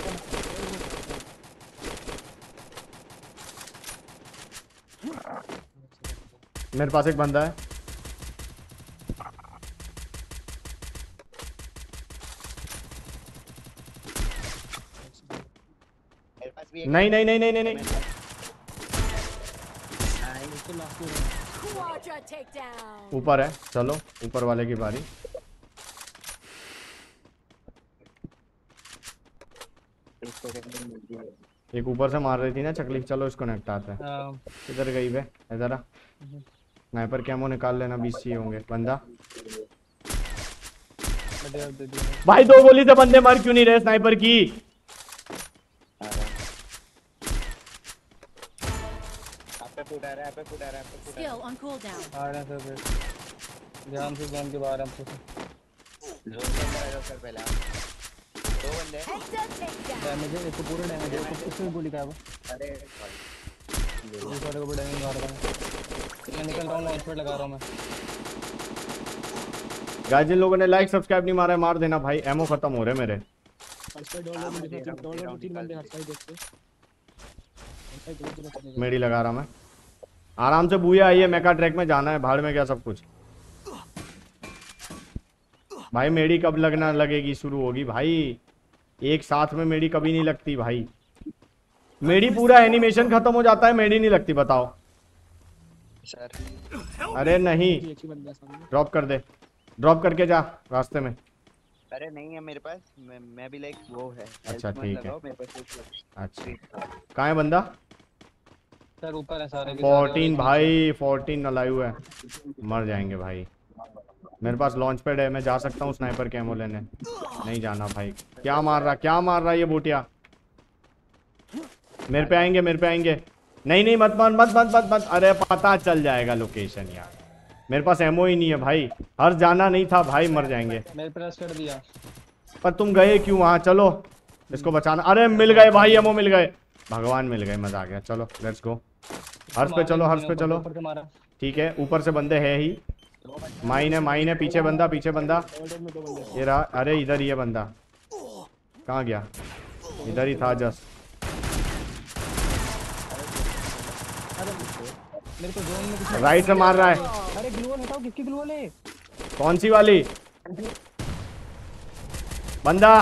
मेरे पास एक बंदा है। मेरे पास भी एक नहीं नहीं नहीं नहीं नहीं नहीं। Quadra takedown. ऊपर है, चलो ऊपर वाले की बारी। एक ऊपर से मार रही थी ना चकली, चलो इसको निपटाते हैं। हाँ, इधर गई बे, इधर आ। स्नाइपर कैमो निकाल लेना, बीस सी होंगे। बंदा बढ़िया दे दिया। भाई, दो गोली से बंदे मर क्यों नहीं रहे स्नाइपर की? पे फुट आ रहा है, पे फुट आ रहा है, पे फुट आ Skill on cooldown. आ रहे हैं सर फिर। ध्यान से जोन के बाहर हम तो। रहा है। जोन के अंदर आ जाओ सर पहले आप। दो बंदे हैं। Head takedown. डैमेज है, एक को पूरा डैमेज है, एक इसमें गोली का है वो। अरे इस वाले को भी डैमेज मार रहा है। मैं निकल रहा हूँ, लाइट पे लगा रहा हूँ मैं। गाइस जिन लोगों ने लाइक सब्सक्राइब नहीं मारा है, मार देना भाई, एमओ खत्म हो रहे मेरे। हर साइड डॉलर में देखो, डॉलर में तीन बंदे हर साइड देखते। हर साइड दो जगह चले गए। मेडी लगा रहा मैं। आराम से बुया आई है, मेका ट्रैक में जाना है, भाड़ में क्या सब कुछ। भाई मेडी कब लगना लगेगी, शुरू होगी भाई। एक साथ में मेडी कभी नहीं लगती भाई। मेडी पूरा एनिमेशन खत्म हो जाता है, मेडी नहीं लगती, बताओ। सर अरे नहीं, एक ही बंदा है सामने। ड्रॉप कर दे, ड्रॉप करके जा रास्ते में। अरे नहीं है मेरे पास, मैं मैं भी लाइक वो है। अच्छा, हेल्थ मत ठीक है। लगाओ, मेरे पास एक अच्छा कहाँ है बंदा? सर ऊपर है सारे के सारे। फोर्टीन भाई, फोर्टीन नलायु है, मर जाएंगे भाई। मेरे पास लॉन्च पैड है, मैं जा सकता हूँ स्नाइपर के एमो लेने। नहीं जाना भाई। क्या मार रहा क्या मार रहा ये बोटिया। मेरे पे आएंगे मेरे पे आएंगे। नहीं नहीं मत मत मत मत मत मत। अरे पता चल जाएगा लोकेशन यार। मेरे पास एमओ ही नहीं है भाई। हर जाना नहीं था भाई, मर जाएंगे। मेरे प्रेस कर दिया। पर तुम गए क्यों वहां? चलो इसको बचाना। अरे मिल गए भाई, एमओ मिल गए। भगवान मिल गए, मजा आ गया। चलो लेट्स गो। हर्ष पे चलो हर्ष पे चलो। ठीक है ऊपर से बंदे है ही। माइन है माइन है। पीछे बंदा पीछे बंदा। ये रहा। अरे इधर ही है बंदा। कहाँ गया? इधर ही था जस्ट। मेरे को जोन में किसी राइट से मार रहा है। अरे ग्लू वॉल हटाओ। किसकी ग्लू वॉल है? कौन सी वाली? बंदा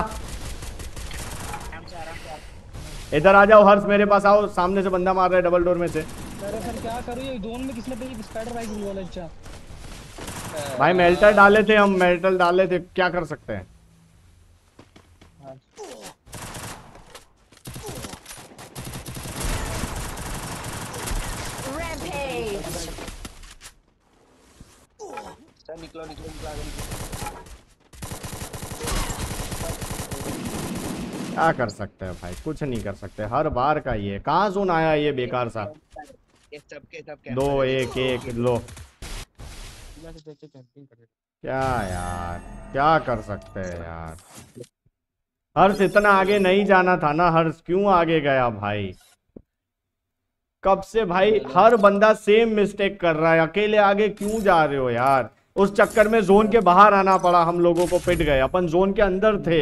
इधर आ जाओ हर्ष, मेरे पास आओ। सामने से बंदा मार रहा है डबल डोर में से। अरे सर क्या करूं? ये जोन में किसने पे स्पाइडर भाई ग्लू वॉल। अच्छा भाई मेल्टर डाले थे हम, मेल्टर डाले थे, क्या कर सकते हैं। सर निकलो निकलो निकलो आगे निकलो। क्या कर सकते हैं भाई? कुछ नहीं कर सकते। हर बार का ये कहाँ जोन आया ये बेकार सा। ये सबके सब दो एक एक लो। क्या यार क्या कर सकते हैं यार। हर्ष इतना आगे नहीं जाना था ना। हर्ष क्यों आगे गया भाई? कब से भाई हर बंदा सेम मिस्टेक कर रहा है। अकेले आगे क्यों जा रहे हो यार? उस चक्कर में जोन के बाहर आना पड़ा हम लोगों को। पिट गए। अपन जोन के अंदर थे।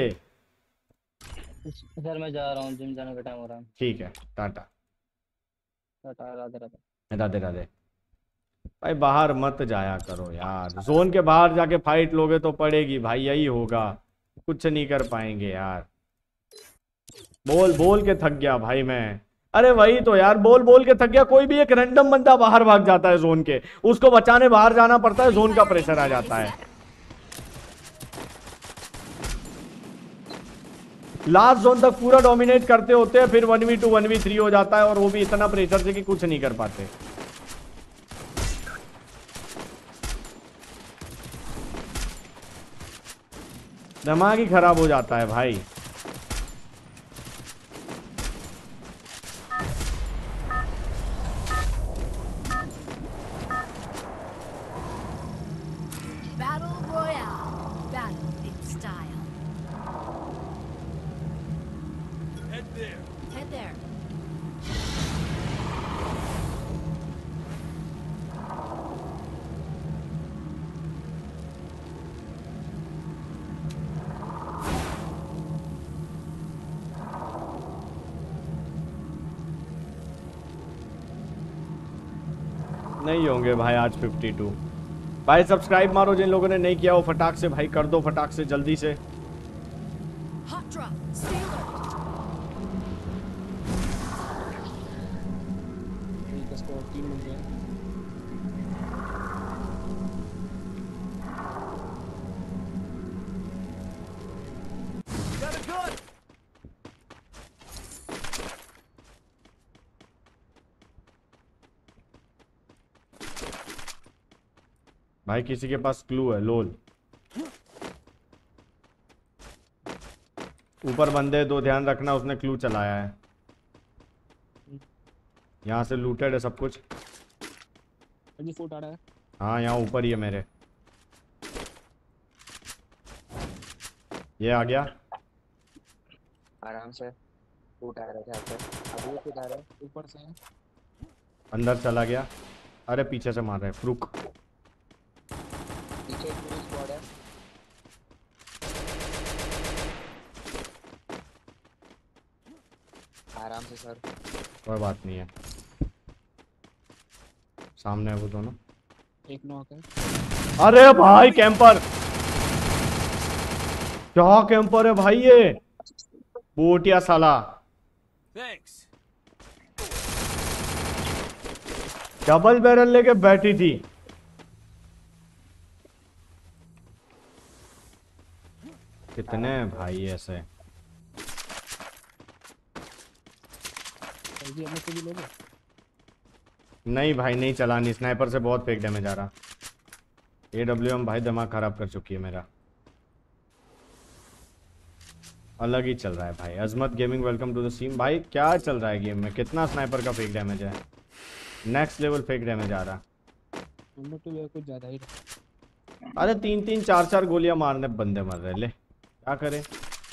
सर मैं जा रहा हूँ, जिम जाने का टाइम हो रहा है। ठीक है टाटा। टाटा राधे राधे। राधे राधे। भाई बाहर मत जाया करो यार। जोन के बाहर जाके फाइट लोगे तो पड़ेगी भाई, यही होगा। कुछ नहीं कर पाएंगे यार। बोल बोल के थक गया भाई मैं। अरे वही तो यार, बोल बोल के थक गया। कोई भी एक रैंडम बंदा बाहर भाग जाता है जोन के, उसको बचाने बाहर जाना पड़ता है। जोन का प्रेशर आ जाता है। लास्ट जोन तक पूरा डोमिनेट करते होते हैं, फिर one v two one v three हो जाता है, और वो भी इतना प्रेशर से कि कुछ नहीं कर पाते। दिमाग ही खराब हो जाता है भाई। Battle Royale. Battle in style. Head there. Head there. नहीं होंगे भाई आज बावन। भाई सब्सक्राइब मारो जिन लोगों ने नहीं किया वो फटाक से भाई कर दो, फटाक से जल्दी से। Hot drop. Stay alert. ठीक है स्कोर तीन मिल गए। भाई किसी के पास क्लू है? लोल ऊपर बंदे दो, ध्यान रखना। उसने क्लू चलाया है। यहाँ से लूटेड है सब कुछ। अजी फुट आ रहा है। हाँ यहाँ ऊपर ही है मेरे। ये आ गया आराम से फुट आ रहा है। अभी फुट आ रहा है ऊपर से है। अंदर चला गया। अरे पीछे से मार रहे हैं। रुक पीछे एक पूरी स्क्वाड है। आराम से सर, कोई बात नहीं है। सामने है वो दोनों। एक नॉक है। अरे भाई कैंपर, क्या कैंपर है भाई ये, बोटिया साला। डबल बैरल लेके बैठी थी। कितने भाई ऐसे। जी हमें को भी लोगे? नहीं भाई नहीं चलानी, स्नाइपर से बहुत फेक डैमेज आ रहा। ए डब्ल्यू एम भाई दिमाग खराब कर चुकी है मेरा, अलग ही चल रहा है भाई। Azmat gaming welcome to the stream. भाई क्या चल रहा है गेम में, कितना स्नाइपर का फेक डैमेज है, नेक्स्ट लेवल फेक डैमेज आ रहा। हम लोग तो कुछ ज्यादा ही। अरे तीन तीन चार चार गोलियां मारने बंदे मर रहे, ले क्या करें।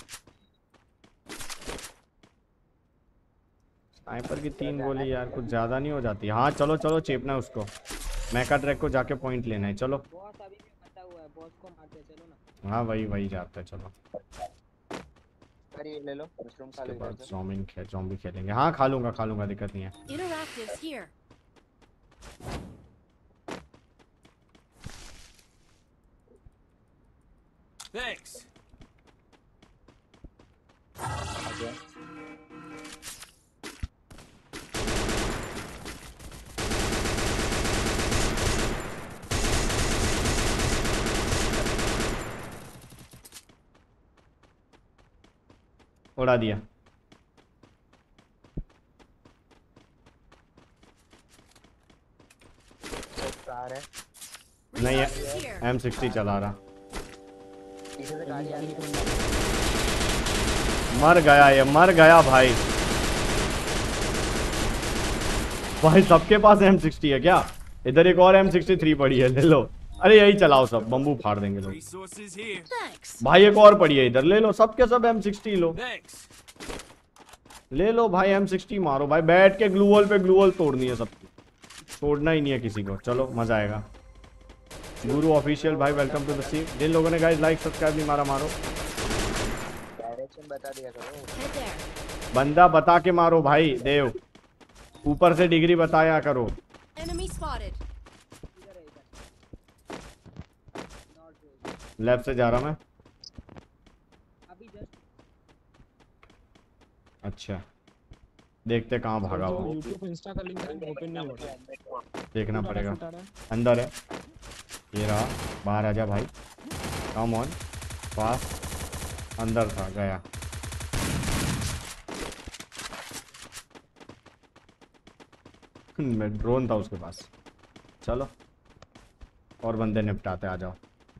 स्नाइपर की तीन गोली यार कुछ ज्यादा नहीं हो जाती। हाँ चलो चलो चेपना है उसको, मैका ट्रैक को जाके पॉइंट लेना है। चलो बॉस अभी भी मचा हुआ है, बॉस को मारते चलो ना। हाँ वही वही जाते हैं चलो। अरे ये ले लो, मशरूम खा लो इधर से। ज़ॉम्बी खे ज़ॉम्बी खेलेंगे। हाँ खा लूंगा खा लूंगा, दिक्कत नहीं है। Interactives here. Thanks. उड़ा दिया। कार है नहीं एम सिक्सटी चला रहा। पीछे से गाड़ी आ रही है। मर गया ये, मर गया भाई। भाई सबके पास एम सिक्सटी है क्या? इधर एक और एम सिक्सटी थ्री पड़ी है, ले लो। अरे यही चलाओ सब, बम्बू फाड़ देंगे लोग। भाई एक और पड़ी है इधर, ले लो सबके सब एम सिक्सटी लो। ले लो भाई एम सिक्सटी मारो भाई, बैठ के ग्लू वॉल पे ग्लू वॉल तोड़नी है सबकी, छोड़ना ही नहीं है किसी को। चलो मजा आएगा। गुरु ऑफिशियल भाई वेलकम टू द स्ट्रीम। जिन लोगों ने गाइस लाइक सब्सक्राइब नहीं मारा मारो। डायरेक्शन बता दिया करो। बंदा बता के मारो भाई देव, ऊपर से डिग्री बताया करो। Enemy spotted. लेफ्ट से जा रहा मैं। अच्छा देखते कहाँ भागा वो, YouTube इंस्टा का लिंक ओपन नहीं हो रहा, देखना पड़ेगा। अंदर है ये रहा, बाहर आजा भाई, कम ऑन पास। अंदर था गया। मैं ड्रोन था उसके पास। चलो और बंदे निपटाते, आ जाओ।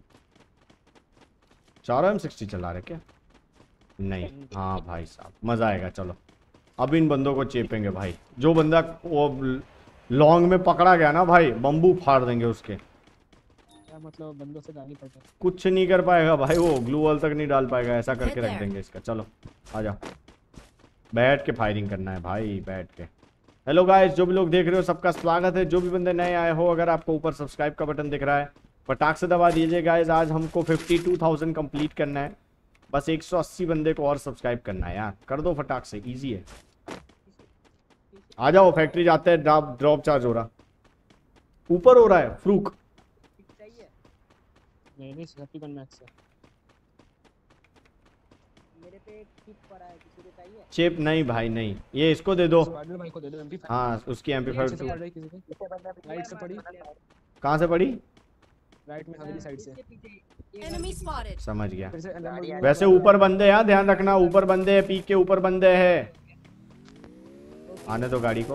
चारों एम सिक्सटी चला रहे क्या? नहीं हाँ भाई साहब मजा आएगा। चलो अब इन बंदों को चेपेंगे भाई। जो बंदा वो लॉन्ग में पकड़ा गया ना भाई, बम्बू फाड़ देंगे उसके। क्या मतलब बंदों से गाली पड़ता है? कुछ नहीं कर पाएगा भाई, वो ग्लू वॉल तक नहीं डाल पाएगा, ऐसा करके रख देंगे इसका। चलो आ जाओ, बैठ के फायरिंग करना है भाई, बैठ के। हेलो गाइस, जो भी लोग देख रहे हो सबका स्वागत है। जो भी बंदे नए आए हो, अगर आपको ऊपर सब्सक्राइब का बटन दिख रहा है फटाक से दबा दीजिए गाइस। आज हमको बावन हज़ार कंप्लीट करना है, बस एक सौ अस्सी बंदे को और सब्सक्राइब करना है यार, कर दो फटाक से, इजी है। आ जाओ फैक्ट्री जाते हैं, ड्रॉप ड्रॉप चार्ज हो रहा, ऊपर हो रहा है फ्रूक। नहीं नहीं सैंतीस मैक्स है मेरे पे चिप पड़ा है, किसी को चाहिए? चिप नहीं भाई नहीं, ये इसको दे दो। स्क्वाडर भाई को दे दो एम पी फाइव। हाँ उसकी M P five too. Right से पड़ी, कहाँ से पड़ी? राइट में हवेली साइड से। Enemy spotted. समझ गया। फिर से अंदर वैसे ऊपर बंदे हैं, ध्यान रखना, ऊपर बंदे हैं, पीक के ऊपर बंदे हैं। आने दो गाड़ी को,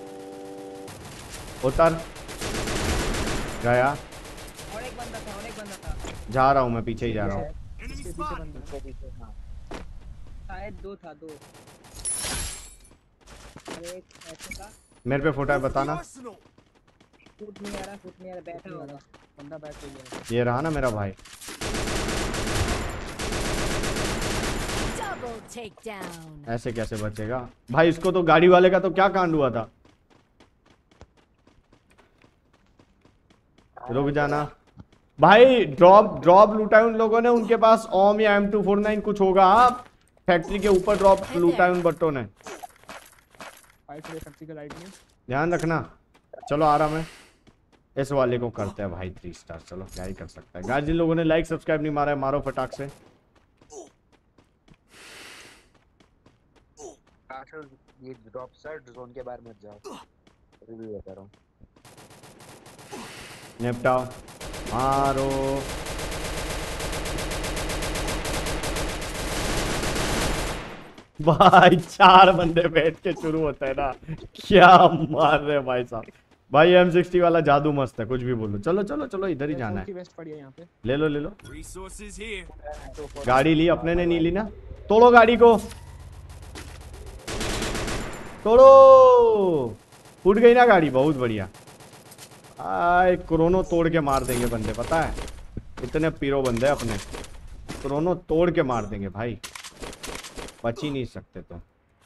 उतर गया। और एक बंदा था, और एक बंदा था। जा रहा हूँ मैं, पीछे ही जा रहा हूँ। शायद दो था, दो। और एक ऐसे था। मेरे पे फोटो है बताना। फुट नहीं आ रहा, फुट नहीं आ रहा, बैठा हुआ था बंदा बैठ गया। ये रहा ना मेरा भाई। Double takedown. ऐसे कैसे बचेगा भाई? इसको तो गाड़ी वाले का तो क्या कांड हुआ था। रुक जाना भाई, ड्रॉप ड्रॉप लूटा है उन लोगों ने, उनके पास ओम या एम टू फोर नाइन कुछ होगा। आप फैक्ट्री के ऊपर ड्रॉप लूटा है उन बट्टों ने। फाइट से फैक्ट्री के राइट में, ध्यान रखना। चलो आ रहा मैं, इस वाले को करते हैं भाई थ्री स्टार। चलो क्या ही कर सकता है गाइस। जिन लोगों ने लाइक सब्सक्राइब नहीं मारा है मारो फटाक से। ये ड्रॉप सर जोन के बाहर मत जाओ, रिव्यू कर रहा हूं। निपटाओ मारो। भाई चार बंदे बैठ के शुरू होता है ना, क्या मार रहे भाई साहब। भाई एम सिक्सटी वाला जादू मस्त है, कुछ भी बोलो। चलो चलो चलो इधर ही जाना है। वेस्ट पड़ी है यहाँ पे। ले लो ले लो। गाड़ी ली अपने ने, नहीं ली ना। तोड़ो गाड़ी को, तोड़ो। फूट गई ना गाड़ी, बहुत बढ़िया। आए क्रोनो तोड़ के मार देंगे बंदे, पता है इतने पीरो बंदे अपने। क्रोनो तोड़ के मार देंगे भाई, बच ही नहीं सकते। तो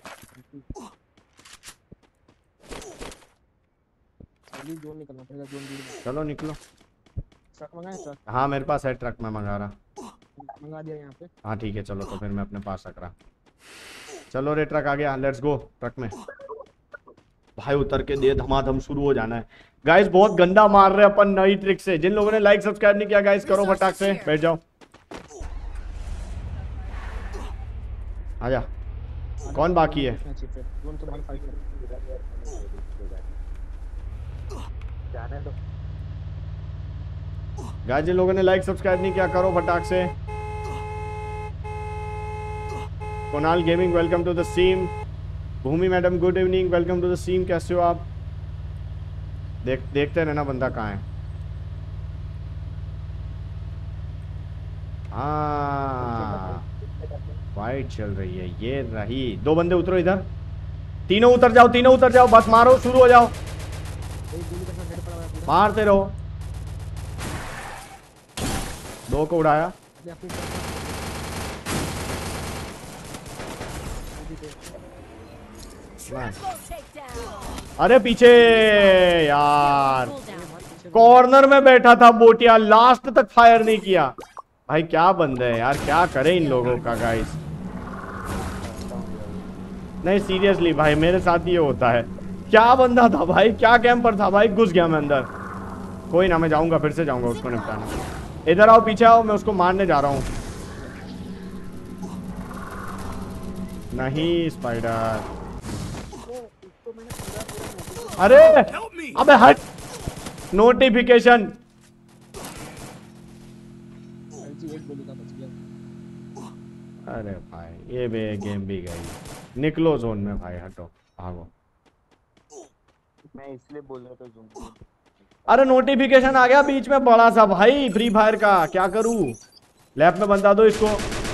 जोन निकलना पड़ेगा, जोन दूर। चलो निकलो। ट्रक मंगाए ट्रक? हाँ मेरे पास है ट्रक, मैं मंगा रहा। मंगा दिया यहाँ पे। हाँ ठीक है चलो, तो फिर मैं अपने पास रख रहा। चलो रे ट्रक आ गया, लेट्स गो। ट्रक में भाई उतर के दे, धमाधम शुरू हो जाना है। गाइस बहुत गंदा मार रहे अपन नई ट्रिक से। जिन लोगों ने लाइक सब्सक्राइब नहीं किया गाइस करो फटाक से, बैठ जाओ। आजा, कौन बाकी है? जोन तो बाहर फाइट कर। जाने दो। गाइस जिन लोगों ने लाइक सब्सक्राइब नहीं किया करो फटाक से। Kunal gaming welcome to the stream. Bhumi madam good evening, welcome to the stream. कैसे हो आप? देख देखते रहना बंदा कहाँ है। हाँ फाइट चल रही है, ये रही। दो बंदे उतरो इधर, तीनों उतर जाओ, तीनों उतर जाओ, बस मारो, शुरू हो जाओ, मारते रहो। दो को उड़ाया। अरे पीछे यार, कॉर्नर में बैठा था बोटिया, लास्ट तक फायर नहीं किया। भाई क्या बंदे है यार, क्या करे इन लोगों का गाइस। नहीं सीरियसली भाई मेरे साथ ये होता है। क्या बंदा था भाई, क्या कैंपर था भाई, घुस गया मैं अंदर। कोई ना, मैं जाऊंगा, फिर से जाऊंगा उसको निपटाने। इधर आओ, पीछे आओ, मैं उसको मारने जा रहा हूँ। नहीं स्पाइडर, अरे अबे हट। नोटिफिकेशन। अरे भाई ये भी गेम भी गई। निकलो जोन में भाई, हटो, भागो। मैं इसलिए बोल रहा था जोन। अरे नोटिफिकेशन आ गया बीच में बड़ा सा भाई, फ्री फायर का। क्या करूं? लेफ्ट में बंदा दो इसको।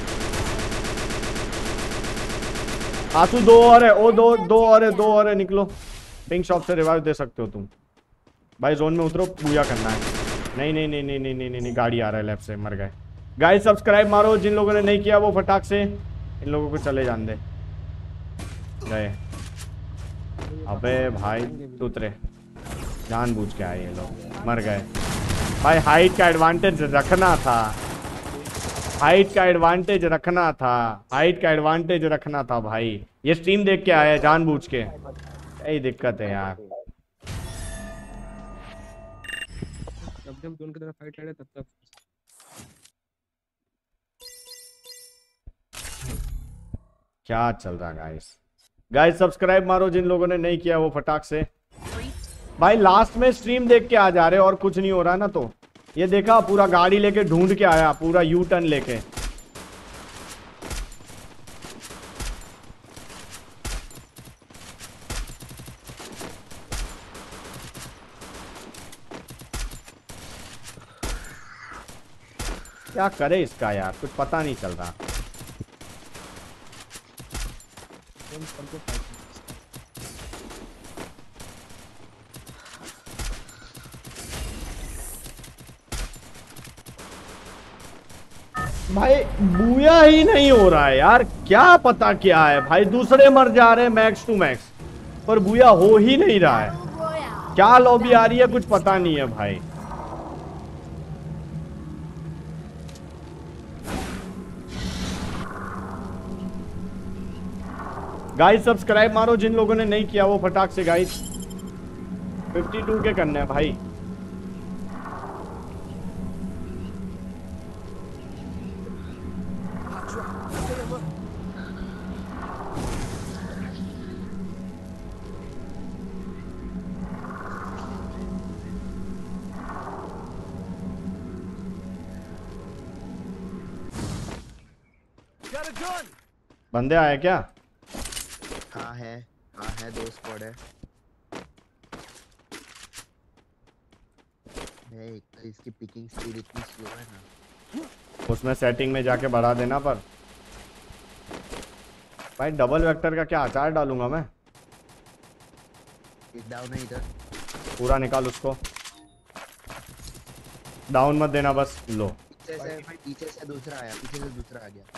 आंसू दो और है, ओ दो दो और है, दो और है। निकलो, पिंक शॉप से रिवाइव दे सकते हो तुम भाई। जोन में उतरो, पूजा करना है। नहीं नहीं नहीं नहीं नहीं नहीं नहीं, गाड़ी आ रहा है लेफ्ट से, मर गए। गाइस सब्सक्राइब मारो, जिन लोगों ने नहीं किया वो फटाक से। इन लोगों को चले जान दे। गए। अबे भाई उतरे, जानबूझ के आए ये लोग, मर गए। भाई हाइट का एडवांटेज रखना था, हाइट का एडवांटेज रखना था, हाइट का एडवांटेज रखना था भाई। ये स्ट्रीम देख के आया जानबूझ के, यही दिक्कत है यार। जब जब जोन की तरफ फाइट लड़े तब तक क्या चल रहा गाइस। गाइस सब्सक्राइब मारो, जिन लोगों ने नहीं किया वो फटाक से। भाई लास्ट में स्ट्रीम देख के आ जा रहे और कुछ नहीं हो रहा ना। तो ये देखा, पूरा गाड़ी लेके ढूंढ के आया, पूरा यू टर्न लेके। क्या करे इसका यार, कुछ पता नहीं चल रहा। भाई बूया ही नहीं हो रहा है यार, क्या पता क्या है भाई। दूसरे मर जा रहे हैं मैक्स टू मैक्स, पर बूया हो ही नहीं रहा है। क्या लॉबी आ रही है कुछ पता नहीं है भाई। गाइस सब्सक्राइब मारो, जिन लोगों ने नहीं किया वो फटाक से। गाइस बावन के करने हैं भाई। बंदे आए क्या? हाँ है, हाँ है, दो स्क्वाड है। है, एक तो इसकी पिकिंग स्पीड इतनी स्लो है ना। उसमें सेटिंग में जाके बढ़ा देना। पर भाई डबल वेक्टर का क्या अचार डालूंगा मैं। एक डाउन है इधर। पूरा निकाल उसको, डाउन मत देना बस। लो पीछे से पीछे से दूसरा आया, पीछे से दूसरा आ गया।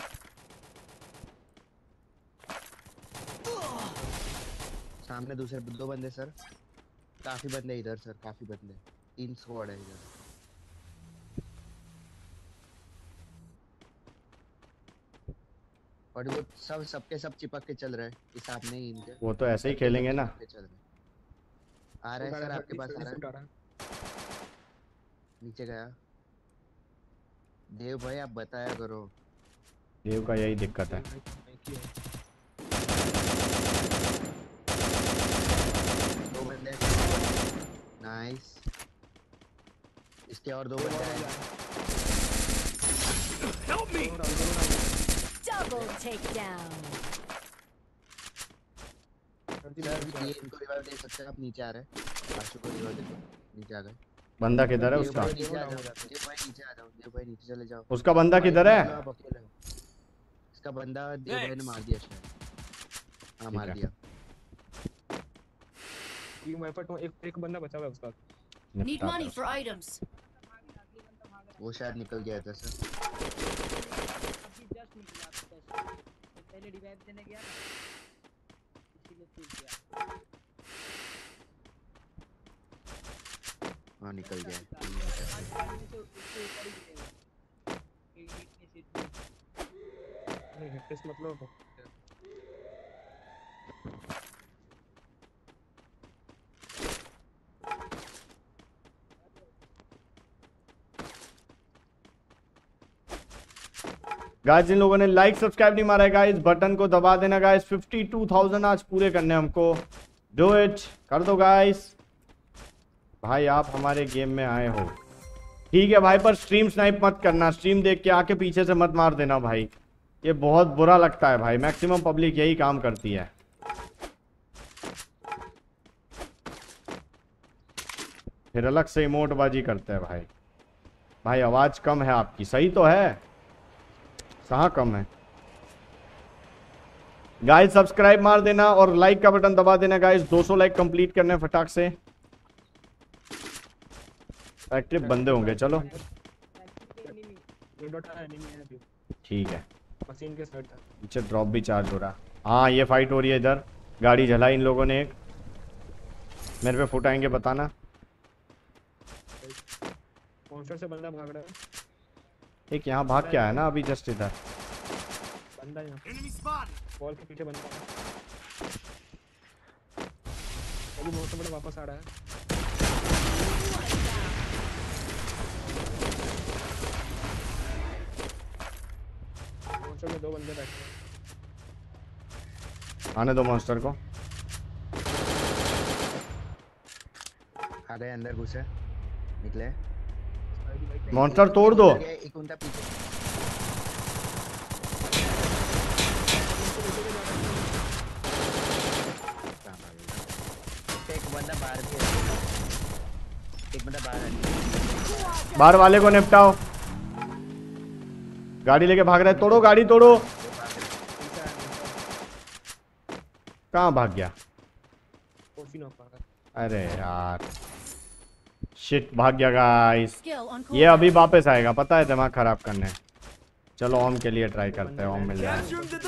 सामने दूसरे दो बंदे सर, काफी बंदे इधर सर, काफी बंदे, तीन स्क्वाड है इधर। और वो सब सबके सब चिपक के चल रहे हैं, ये सामने ही इनके। वो तो ऐसे ही खेलेंगे ना। आ रहा है सर आपके पास, आ रहा है। नीचे गया। देव भाई आप बताया करो। देव का यही दिक्कत है। दो बंदे। नाइस। इसके और दो बंदे हैं। Help me! Double takedown. Sir ये इनको रिवाइव दे सकते हैं, आप नीचे आ रहे हैं। आशु को रिवाइव देखो, नीचे आ गए। बंदा किधर है उसका? नीचे आ जाओ, देव भाई नीचे आ जाओ, देव भाई नीचे चले जाओ। उसका बंदा किधर है? आप अकेले हो। इसका बंदा देव भाई ने मार दिया शायद। हां मार दिया। टीम वाइपर तो एक एक बंदा बचा हुआ है उसका। Need money for items. वो शायद निकल गया था सर। अभी जस्ट निकला आपका पहले रिवाइव देने गया ना, इसीलिए टूट गया। हाँ निकल गया। नहीं हिट मतलब गाइस जिन लोगों ने लाइक सब्सक्राइब नहीं मारा है गाइस, बटन को दबा देना गाइस। बावन हज़ार आज पूरे करने हमको। डू इट, कर दो गाइस। भाई आप हमारे गेम में आए हो, ठीक है भाई, पर स्ट्रीम स्नाइप मत करना। स्ट्रीम देख के आके पीछे से मत मार देना भाई, ये बहुत बुरा लगता है भाई। मैक्सिमम पब्लिक यही काम करती है। फिर अलग से इमोट बाजी करते हैं भाई। भाई आवाज कम है आपकी, सही तो है, कहाँ कम है? गाइस सब्सक्राइब मार देना और लाइक का बटन दबा देना गाइस। दो सौ लाइक कंप्लीट करने हैं फटाक से। एक्टिव बंदे होंगे, चलो ठीक है। मशीन के साइड था, पीछे ड्रॉप भी चार्ज हो रहा। हाँ ये फाइट हो रही है इधर, गाड़ी जलाई इन लोगों ने। एक मेरे पे फुट आएंगे बताना। मॉन्स्टर से बंदा भाग रहा है। एक यहाँ भाग के आया ना अभी जस्ट इधर। बंदा यहाँ वॉल के पीछे बंदा है। अभी बहुत बड़ा वापस आ रहा है। मॉन्स्टर में दो बंदे बैठे हैं। आने दो मॉन्स्टर को। आ गए अंदर घुसे, निकले। मॉन्स्टर तोड़ दो। एक उनका पीछे एक बंदा बाहर भी है, एक बंदा बाहर है। बाहर वाले को निपटाओ। गाड़ी लेके भाग रहा है, तोड़ो गाड़ी तोड़ो। कहाँ भाग गया? अरे यार शिट, भाग गया गाइस। ये अभी वापस आएगा, पता है, दिमाग खराब करने। चलो ओम के लिए ट्राई करते हैं, ओम मिल जाए।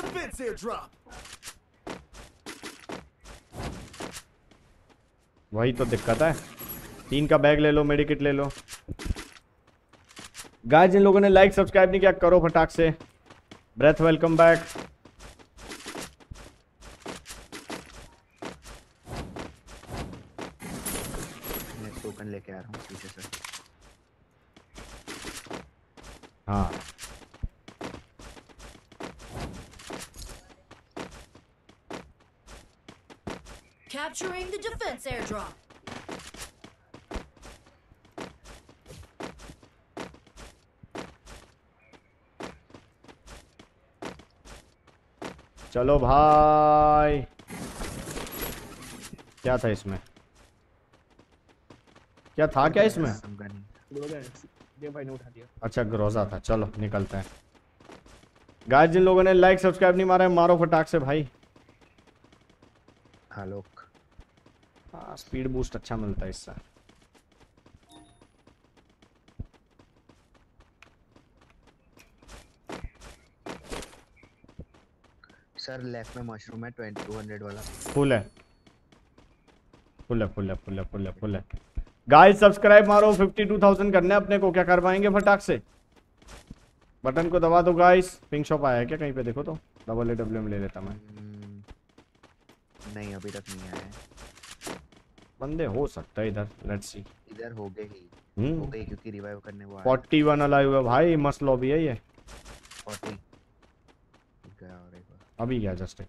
वही तो दिक्कत है। तीन का बैग ले लो, मेडिकिट ले लो। गाइस जिन लोगों ने लाइक सब्सक्राइब नहीं किया करो फटाक से। Breath welcome back. टोकन लेके आ रहा हूँ पीछे से। हाँ Capturing the defense airdrop. चलो भाई। क्या था इसमें? क्या था क्या इसमें? ये भाई ने उठा दिया। अच्छा ग्रोजा था, चलो निकलते हैं गाइस। जिन लोगों ने लाइक सब्सक्राइब नहीं मारा है मारो फटाक से भाई। आलोक हाँ स्पीड बूस्ट अच्छा मिलता है इससे। सर लेफ्ट में मशरूम है ट्वेंटी टू हंड्रेड वाला। फुल है फुल है फुल है फुल है फुल है फुल है गाइस सब्सक्राइब मारो। फिफ्टी टू थाउजेंड करने अपने को, क्या कर पाएंगे फटाक से। बटन को दबा दो गाइस। पिंक शॉप आया है क्या कहीं पे, देखो तो। डबल ए डब्ल्यू में ले लेता मैं। नहीं अभी तक नहीं आया है। बंदे हो सकता है इधर, लेट्स सी। इधर हो गए ही हम्म हो गए क्योंकि रिवाइव करने वो आया। फोर्टी वन अलाइव है भाई, मस्त लॉबी है ये। फोर्टी गया और एक बार अभी गया जस्ट।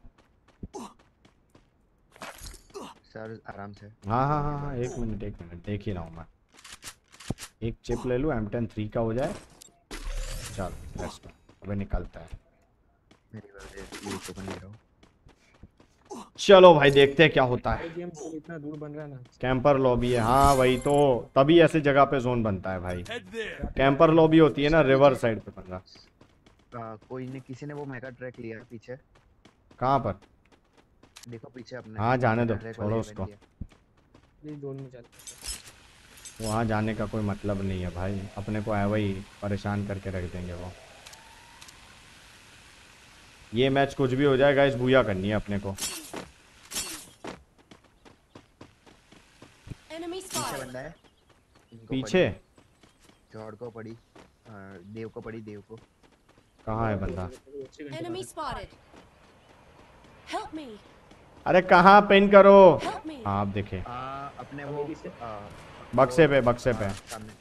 सर आराम से। हाँ हाँ हाँ हाँ एक मिनट एक मिनट देख ही रहा हूँ मैं। एक चिप ले लूँ, एम टेन थ्री का हो जाए। चल लेट्स गो, अबे निकलता है। मेरी वजह ये तो बन रहा हूँ। चलो भाई देखते हैं क्या होता है। गेम इतना दूर बन रहा है ना। कैंपर लॉबी है, हाँ वही तो, तभी ऐसी जगह पे जोन बनता है भाई। कैंपर लॉबी होती है ना रिवर साइड पे बन रहा। कोई ने किसी ने वो मेगा ट्रैक लिया है पीछे। कहाँ पर? देखो पीछे अपने। हाँ जाने दो, छोड़ो उसको। ये जोन में चलते वहाँ जाने का कोई मतलब नहीं है भाई, अपने को है वही परेशान करके रख देंगे वो। ये मैच कुछ भी हो जाए गाइस, बूया करनी है अपने को। पीछे बंदा है। पीछे जॉर्ड को पड़ी, देव को पड़ी, देव को। कहाँ है बंदा? Enemy spotted. Help me. अरे कहाँ पिन करो? हाँ आप देखे अपने वो बक्से पे, बक्से पे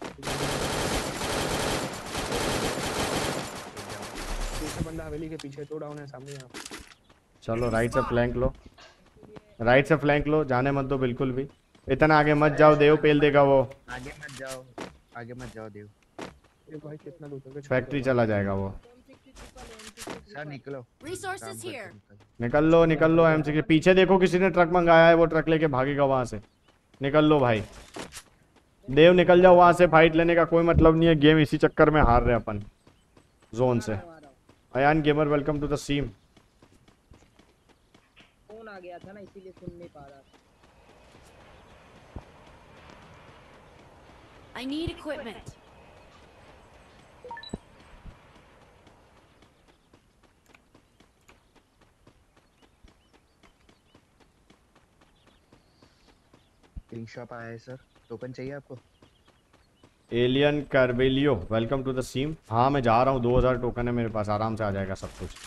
पीछे बंदा हवेली के पीछे तो डाउन है सामने यहाँ। चलो राइट से फ्लैंक लो, राइट से फ्लैंक लो, जाने मत दो बिल्कुल भी। इतना आगे मत जाओ, देव पेल देगा वो। आगे मत जाओ, आगे मत जाओ देव। ये भाई कितना दूर तक फैक्ट्री चला जाएगा वो। सर निकलो। Resources here. निकल लो निकल लो एमसी के पीछे। देखो किसी ने ट्रक मंगाया है, वो ट्रक लेके भागेगा वहां से। निकल लो भाई, देव निकल जाओ वहां से। फाइट लेने का कोई मतलब नहीं है, गेम इसी चक्कर में हार रहे अपन जोन से। Ayan gamer welcome to the stream. Phone आ गया था ना इसीलिए सुन नहीं पा रहा। I need equipment. Pink shop आया है सर, टोकन चाहिए आपको? Alien Carvelio welcome to the stream. हाँ मैं जा रहा हूँ, दो हज़ार टोकन है मेरे पास, आराम से आ जाएगा सब कुछ।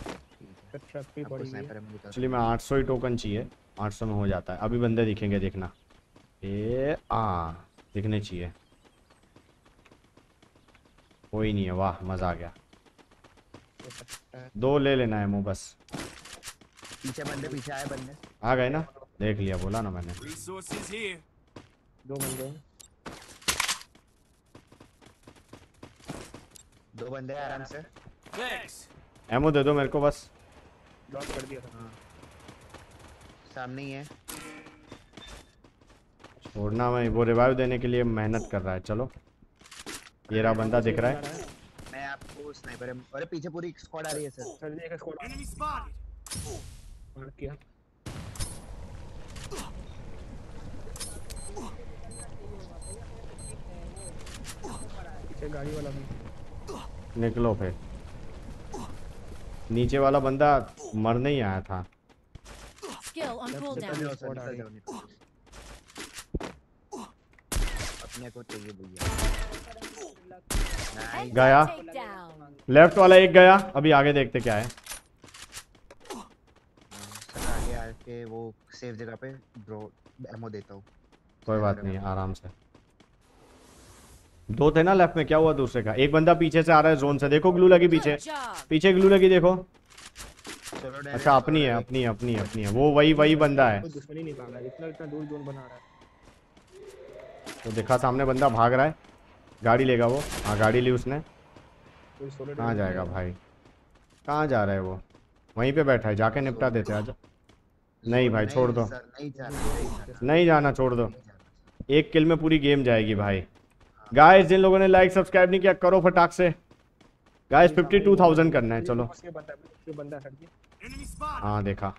एक्चुअली मैं आठ सौ ही टोकन चाहिए, आठ सौ में हो जाता है। अभी बंदे दिखेंगे देखना। ए आ दिखने चाहिए, कोई नहीं है। वाह मजा आ गया। दो ले लेना है मो बस। पीछे बंदे, पीछे आए बंदे। आ गए ना, देख लिया, बोला ना मैंने। दो बंदे दो बंदे आराम से। एमो दे दो मेरे को बस। ड्रॉप कर दिया था। हाँ सामने ही है। छोड़ना, मैं वो रिवाइव देने के लिए मेहनत कर रहा है। चलो ये रहा बंदा दिख रहा है। मैं आपको स्नाइपर। अरे पीछे पूरी स्क्वाड आ रही है सर। सर एक स्क्वाड मार किया। पीछे गाड़ी वाला भी। निकलो फिर। नीचे वाला बंदा मरने ही आया था। Skill on cooldown. अपने को चाहिए भैया। गया लेफ्ट वाला, एक गया। अभी आगे देखते क्या है। सर आगे आके वो सेफ जगह पे ब्रो एमो देता हूँ। कोई बात नहीं, आराम से। दो थे ना लेफ्ट में, क्या हुआ दूसरे का? एक बंदा पीछे से आ रहा है जोन से, देखो ग्लू लगी पीछे, पीछे ग्लू लगी देखो। अच्छा अपनी है, अपनी है, अपनी है, अपनी है। वो वही वही बंदा है। दुश्मनी नहीं भाग रहा, इतना इतना दूर जोन बना रहा है। तो देखा सामने बंदा भाग रहा है, गाड़ी लेगा वो। हाँ गाड़ी ली उसने। कहाँ जाएगा भाई, कहाँ जा रहा है वो? वहीं पे बैठा है, जाके निपटा देते आजा। नहीं भाई छोड़ दो, नहीं जाना, नहीं जाना, छोड़ दो। एक किल में पूरी गेम जाएगी भाई। गाइस जिन लोगों ने लाइक सब्सक्राइब नहीं किया करो फटाक से। गाइस फिफ्टी टू थाउजेंड करना है, चलो। उसके बंदा उसके बंदा हट गया। हाँ देखा,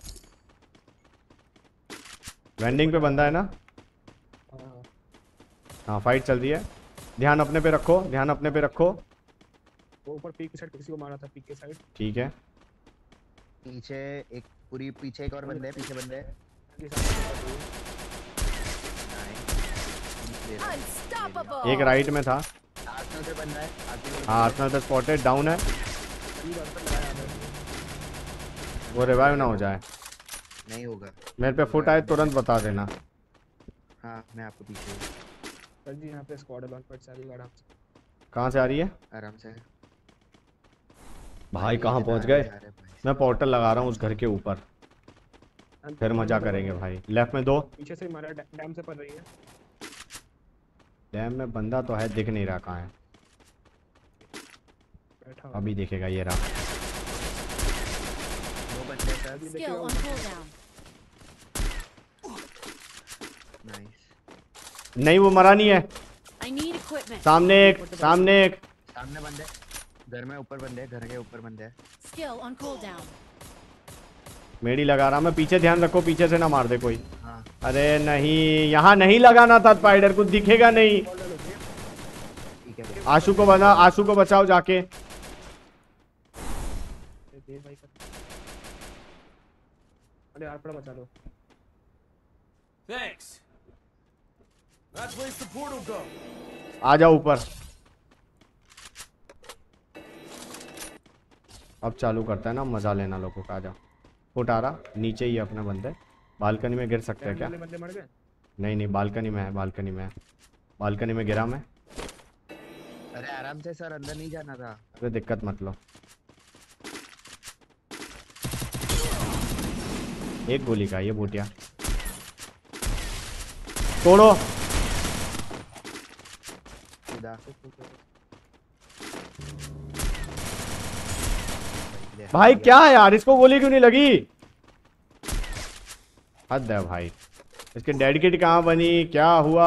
वेंडिंग पे बंदा है ना। हाँ हाँ फाइट चल रही है, ध्यान अपने पे रखो, ध्यान अपने पे रखो। वो ऊपर पीक की साइड किसी को मारा था, पीक के साइड। ठीक है, पीछे एक पूरी पीछे एक और बंदे है, पीछे बंदे है। Unstoppable. एक राइट में था। आर्सेनल पे बंदा है, आर्सेनल पे हाँ आर्सेनल पे स्पॉटेड, डाउन है। वो रिवाइव ना हो जाए। नहीं होगा। मेरे पे फुट आए तुरंत बता देना। हाँ मैं आपको पीछे हूँ। सर जी यहाँ पे स्क्वाड लॉन्च पैड से आ रही है आराम से। कहाँ से आ रही है? आराम से। भाई कहाँ पहुँच गए? मैं पोर्टल लगा रहा हूँ उस घर के ऊपर, फिर मजा करेंगे भाई। लेफ्ट में दो, पीछे से मारा, डैम से पड़ रही है। डैम में बंदा तो है, दिख नहीं रहा कहाँ है। बैठा अभी दिखेगा, ये रहा। दो बंदे sir. Skill on cooldown. Nice. नहीं वो मरा नहीं है। I need equipment. सामने एक, सामने एक। सामने बंदे, घर में ऊपर बंदे, घर के ऊपर बंदे है। Skill on cooldown. मेडी लगा रहा मैं, पीछे ध्यान रखो, पीछे से ना मार दे कोई। हाँ। अरे नहीं, यहाँ नहीं लगाना था स्पाइडर, कुछ दिखेगा नहीं। ठीक है। आशु को बना, आशु को बचाओ जाके। अरे यार पड़ा बचा लो। Thanks. That place the portal go. आ जाओ ऊपर। अब चालू करता है ना, मजा लेना लोगों का। आ जाओ। फुट आ रहा, नीचे ही अपने बंदे। बालकनी में गिर सकते हैं क्या? बंदे मर गए? नहीं नहीं, बालकनी में है, बालकनी में है। बालकनी में गिरा मैं। अरे आराम से सर, अंदर नहीं जाना था। अरे दिक्कत मत लो। एक गोली का ये बोटिया तोड़ो। सीधा। भाई क्या है यार, इसको गोली क्यों नहीं लगी? हद है भाई। इसके डेड किट कहाँ बनी, क्या हुआ?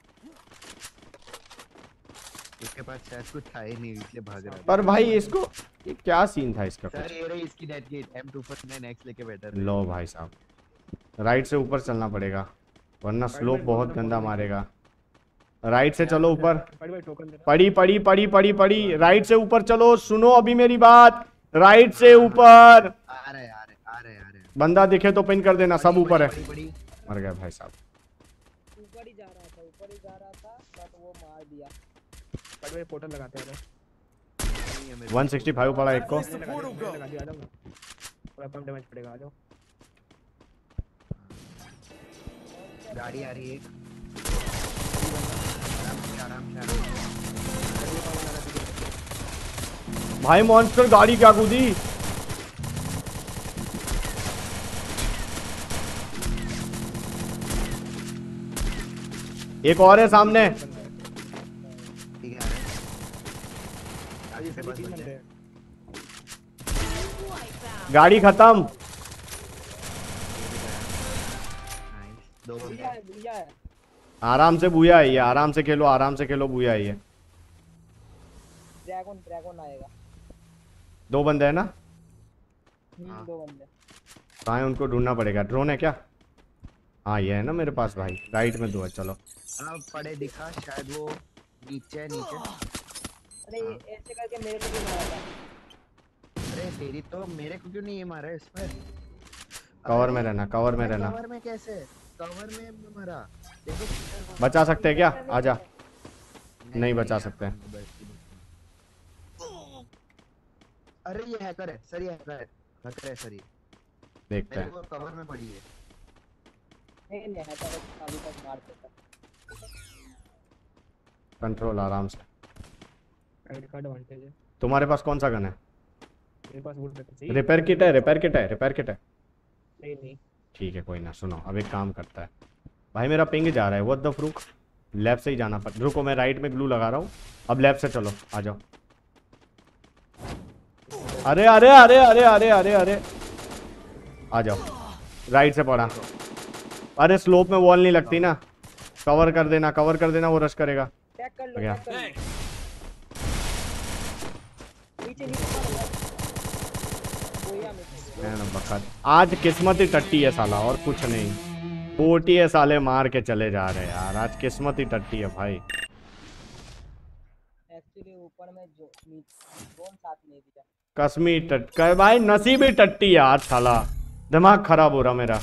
इसके पास शायद कुछ था ही नहीं, इसलिए भाग रहा था। पर भाई इसको, ये क्या सीन था इसका? सर ये रही इसकी dead kit, M two forty nine X लेके बैठा था। लो भाई साहब, राइट से ऊपर चलना पड़ेगा वरना स्लोप बहुत गंदा मारेगा। राइट से चलो ऊपर। पड़ी पड़ी पड़ी पड़ी पड़ी राइट से ऊपर चलो। सुनो अभी मेरी बात, राइट से ऊपर। आ रहे आ रहे आ रहे आ रहे। बंदा दिखे तो पिन कर देना, सब ऊपर है। मर गया भाई साहब। ऊपर ही जा रहा था, ऊपर ही जा रहा था, बट वो मार दिया। बट वे पोर्टल लगाते हैं। एक सौ पैंसठ पड़ा एक को। लगा दिया, आ जाओ ना। थोड़ा कम डैमेज पड़ेगा, आ जाओ। गाड़ी आ रही है। आराम से आराम से आराम से। भाई मॉन्स्टर गाड़ी क्या कूदी। एक और है सामने। ठीक है आ रहे हैं। गाड़ी खत्म। दो बंदे बुया है, बुया है। आराम से बुया है ये, आराम से खेलो, आराम से खेलो, बुया है ये। ड्रैगन ड्रैगन आएगा। दो बंदे है ना? हम्म दो बंदे। कहाँ है, उनको ढूंढना पड़ेगा। ड्रोन है क्या? हाँ ये है ना मेरे पास भाई, राइट में दो है। चलो हाँ पड़े दिखा, शायद वो नीचे है नीचे। अरे ऐसे करके मेरे को भी मारा था। अरे तेरी तो मेरे को क्यों नहीं ये मारा इस पर? कवर में रहना, कवर में रहना। कवर में कैसे? कवर में मारा। देखो बचा सकते हैं क्या? आजा। नहीं बचा सकते। अरे ये हैकर है सर, ये हैकर है, हैकर है सर ये। देखते मेरे हैं। को कवर में पड़ी है। नहीं नहीं हैकर अभी तक मार देता। कंट्रोल आराम से। क्रेडिट कार्ड एडवांटेज है। तुम्हारे पास कौन सा गन है? मेरे पास वुड पेपर चाहिए। रिपेयर किट है, रिपेयर किट है, रिपेयर किट है। नहीं नहीं ठीक है कोई ना। सुनो अब एक काम करता है भाई, मेरा पिंग जा रहा है। What the Farooq. लेफ्ट से ही जाना पड़। रुको मैं राइट में ग्लू लगा रहा हूँ। अब लेफ्ट से चलो, आ जाओ। अरे अरे अरे अरे अरे अरे अरे आ जाओ। राइट से पड़ा। अरे स्लोप में वॉल नहीं लगती ना। कवर कर देना, कवर कर देना, वो रश करेगा। बैक कर लो क्या? बैक कर लो नीचे नीचे मारो गोया में मैंने बखत आज किस्मत ही टट्टी है साला, और कुछ नहीं। बोटी है साले, मार के चले जा रहे हैं यार, आज किस्मत ही टट्टी है भाई। एक्चुअली ऊपर में जो जोन साथ नहीं दिया कसमी टट कर भाई, नसीब ही टट्टी है आज साला, दिमाग खराब हो रहा मेरा,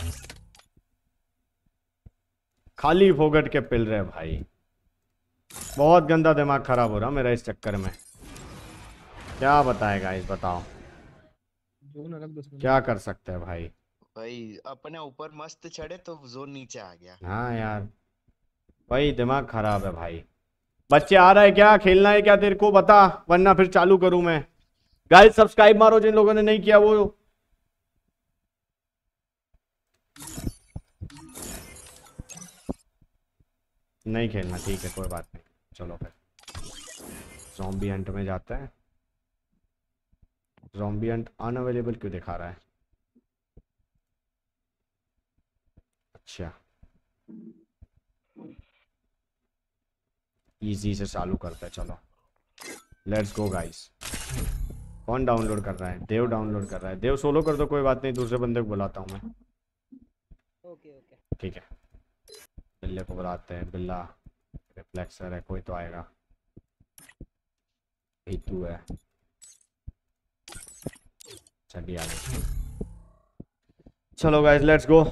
खाली फोगट के पिल रहे भाई, बहुत गंदा दिमाग खराब हो रहा मेरा इस चक्कर में। क्या बताएगा इस, बताओ जोन अलग दुश्मन क्या कर सकते हैं भाई। भाई अपने ऊपर मस्त चढ़े तो जोन नीचे आ गया। हाँ यार भाई दिमाग खराब है भाई। बच्चे आ रहा है क्या, खेलना है क्या तेरे को बता, वरना फिर चालू करूं मैं। गाइस सब्सक्राइब मारो जिन लोगों ने नहीं किया वो। नहीं खेलना ठीक है, कोई बात नहीं, चलो फिर ज़ॉम्बी हंट में जाते हैं। ज़ॉम्बी हंट अनअवेलेबल क्यों दिखा रहा है? अच्छा इजी से चालू करते हैं, चलो लेट्स गो गाइस। कौन डाउनलोड कर रहा है? देव डाउनलोड कर रहा है। देव सोलो कर दो, कोई बात नहीं, दूसरे बंदे को बुलाता हूँ मैं। ओके ओके ठीक है, बिल्ले को बुलाते हैं। बिल्ला रिफ्लेक्सर है, कोई तो आएगा। तू है, चलिए आगे। चलो guys let's go.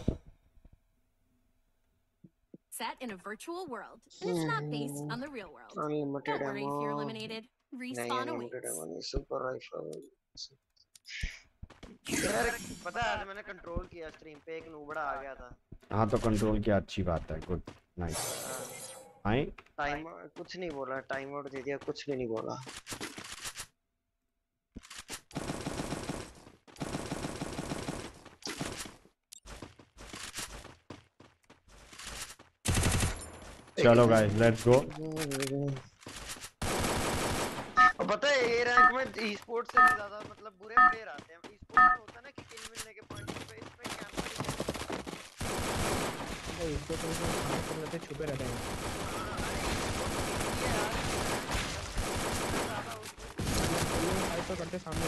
Set in a virtual world, and it's not based on the real world. Unlimited Don't worry if you're ammo. eliminated. नहीं Respawn अनलिमिटेड awaits. एमो नहीं, सुपर राइफल। यार पता है आज मैंने कंट्रोल किया स्ट्रीम पे, एक नूबड़ा आ गया था। हाँ तो कंट्रोल किया, अच्छी बात है, गुड नाइस। आई टाइम कुछ नहीं बोला, टाइम आउट दे दिया, कुछ भी नहीं बोला। चलो गाइस लेट्स गो। और पता है ये रैंक में ई स्पोर्ट्स से भी ज्यादा मतलब बुरे प्लेयर आते हैं। ई स्पोर्ट्स में होता है ना कि किल मिलने के पॉइंट पे, इसमें क्या भाई इसको तो रहते छुपे रहते हैं। फाइट तो करते सामने।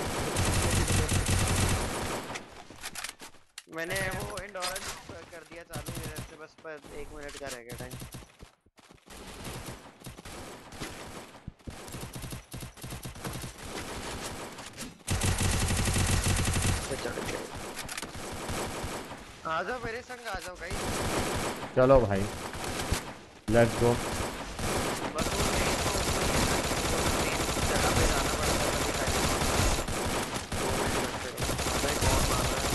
मैंने वो एंडोरेंस कर दिया चालू मेरे से, बस पर एक मिनट का रह गया टाइम। आ जाओ मेरे संग, आ जाओ गाइस। चलो भाई लेट्स गो। बस वो मेन जगह पे जाना पड़ता है कभी टाइम। पता है कौन मार रहा है?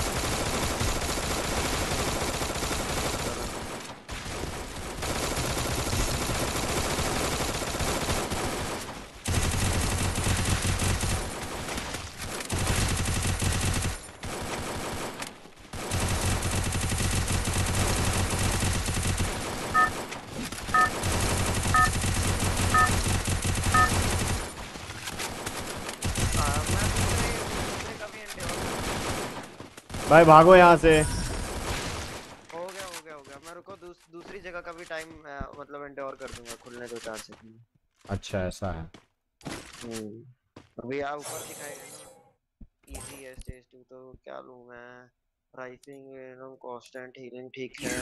भाई भागो यहाँ से। हो गया हो गया हो गया, मैं रुको दूस, दूसरी जगह का भी टाइम मतलब एंडोर कर दूंगा, खुलने दो चार सेकंड। अच्छा ऐसा है। हम्म अभी आप ऊपर दिखाएगा ना इजी है स्टेज टू, तो क्या लूं मैं? प्राइसिंग वेनम कांस्टेंट हीलिंग ठीक है,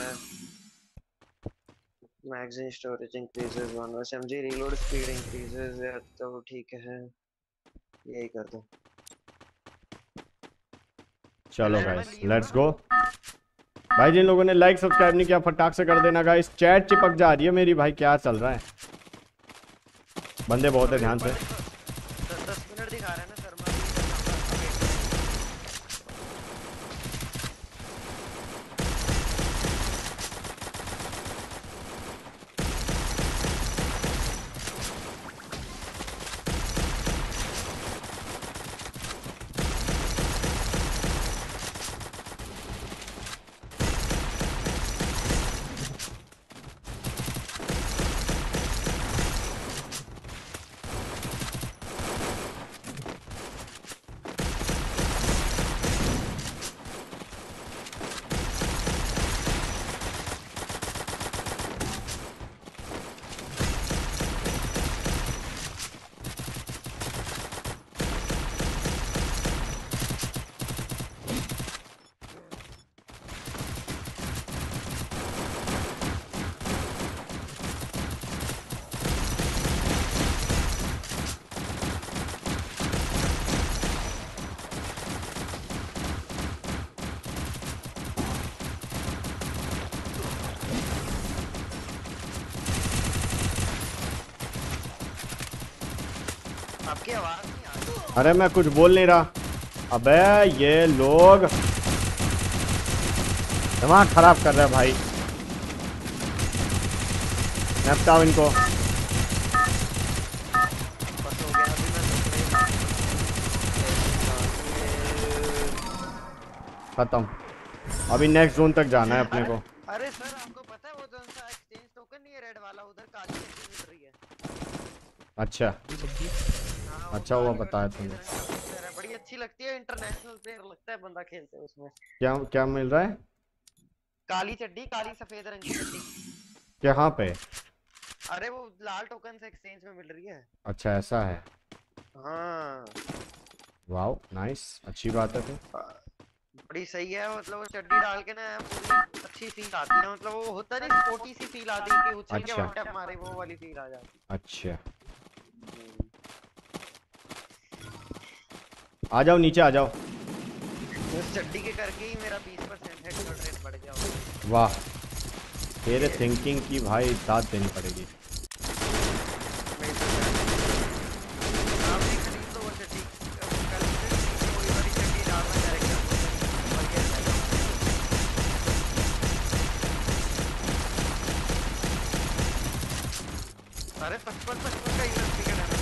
magazine storage increases one SMG reload speed increases है, तो ठीक है यही कर दो। चलो गाइस लेट्स गो। भाई जिन लोगों ने लाइक सब्सक्राइब नहीं किया फटाक से कर देना गाइस। चैट चिपक जा रही है मेरी भाई, क्या चल रहा है? बंदे बहुत है, ध्यान से। दस मिनट दिखा रहे हैं ना शर्मा। आपकी आवाज नहीं आ रही। अरे मैं कुछ बोल नहीं रहा। अबे ये लोग दिमाग खराब कर रहे हैं भाई। निपटाओ इनको। बस हो गया अभी मैं सोच रही खत्म। अभी नेक्स्ट जोन तक जाना है अपने को। अरे सर आपको पता है वो जो सा एक्सचेंज टोकन नहीं है रेड वाला, उधर काली चट्टी मिल रही है। अच्छा अच्छा हुआ बताया तुमने। बड़ी अच्छी लगती है, इंटरनेशनल प्लेयर लगता है बंदा खेलते है उसमें। क्या क्या मिल रहा है? काली चड्डी, काली सफेद रंग की चड्डी। कहाँ पे? अरे वो लाल टोकन से एक्सचेंज में मिल रही है। अच्छा ऐसा है। हाँ वाओ नाइस, अच्छी बात है। तो बड़ी सही है, मतलब वो चड्डी डाल के ना पूरी अच्छी फील आती है। मतलब वो होता नहीं स्पोर्टी सी फील आती है कि उछल के अच्छा। वन टैप मारे, वो वाली फील आ जाती अच्छा आ जाओ नीचे आ जाओ। है। उस चड्डी के करके ही मेरा बीस परसेंट हेडशॉट रेट बढ़ गया। वाह तेरे थिंकिंग की भाई दाद देनी पड़ेगी। आप भी खरीद लो वो चड्डी, कल से वही वाली चड्डी डालना डायरेक्ट। अरे पचपन पचपन का यूएस टिकट है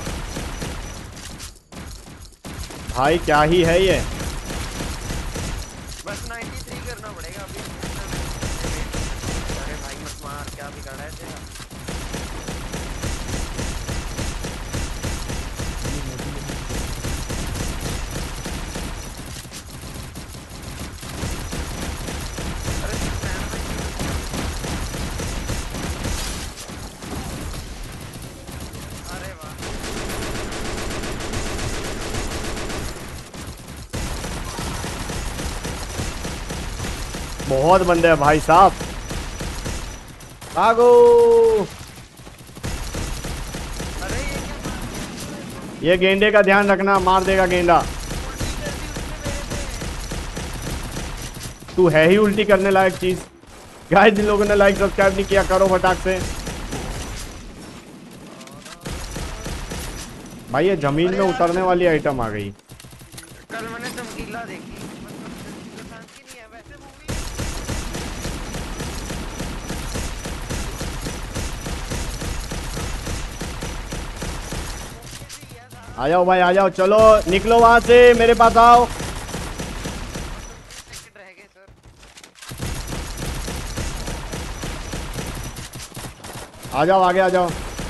भाई, क्या ही है ये। बस तिरानवे करना पड़ेगा अभी। अरे भाई मत मार, क्या बिगाड़ा है तेरा? बहुत बंदे हैं भाई साहब, भागो। ये गेंडे का ध्यान रखना, मार देगा गेंडा। तू है ही उल्टी करने लायक चीज। गाइस जिन लोगों ने लाइक सब्सक्राइब नहीं किया करो फटाक से। भाई ये जमीन में उतरने वाली आइटम आ गई। कल मैंने चमकीला देखी, नहीं है वैसे मूवी। आ जाओ भाई आ जाओ, चलो निकलो वहां से, मेरे पास आओ। आ जाओ आगे आ जाओ।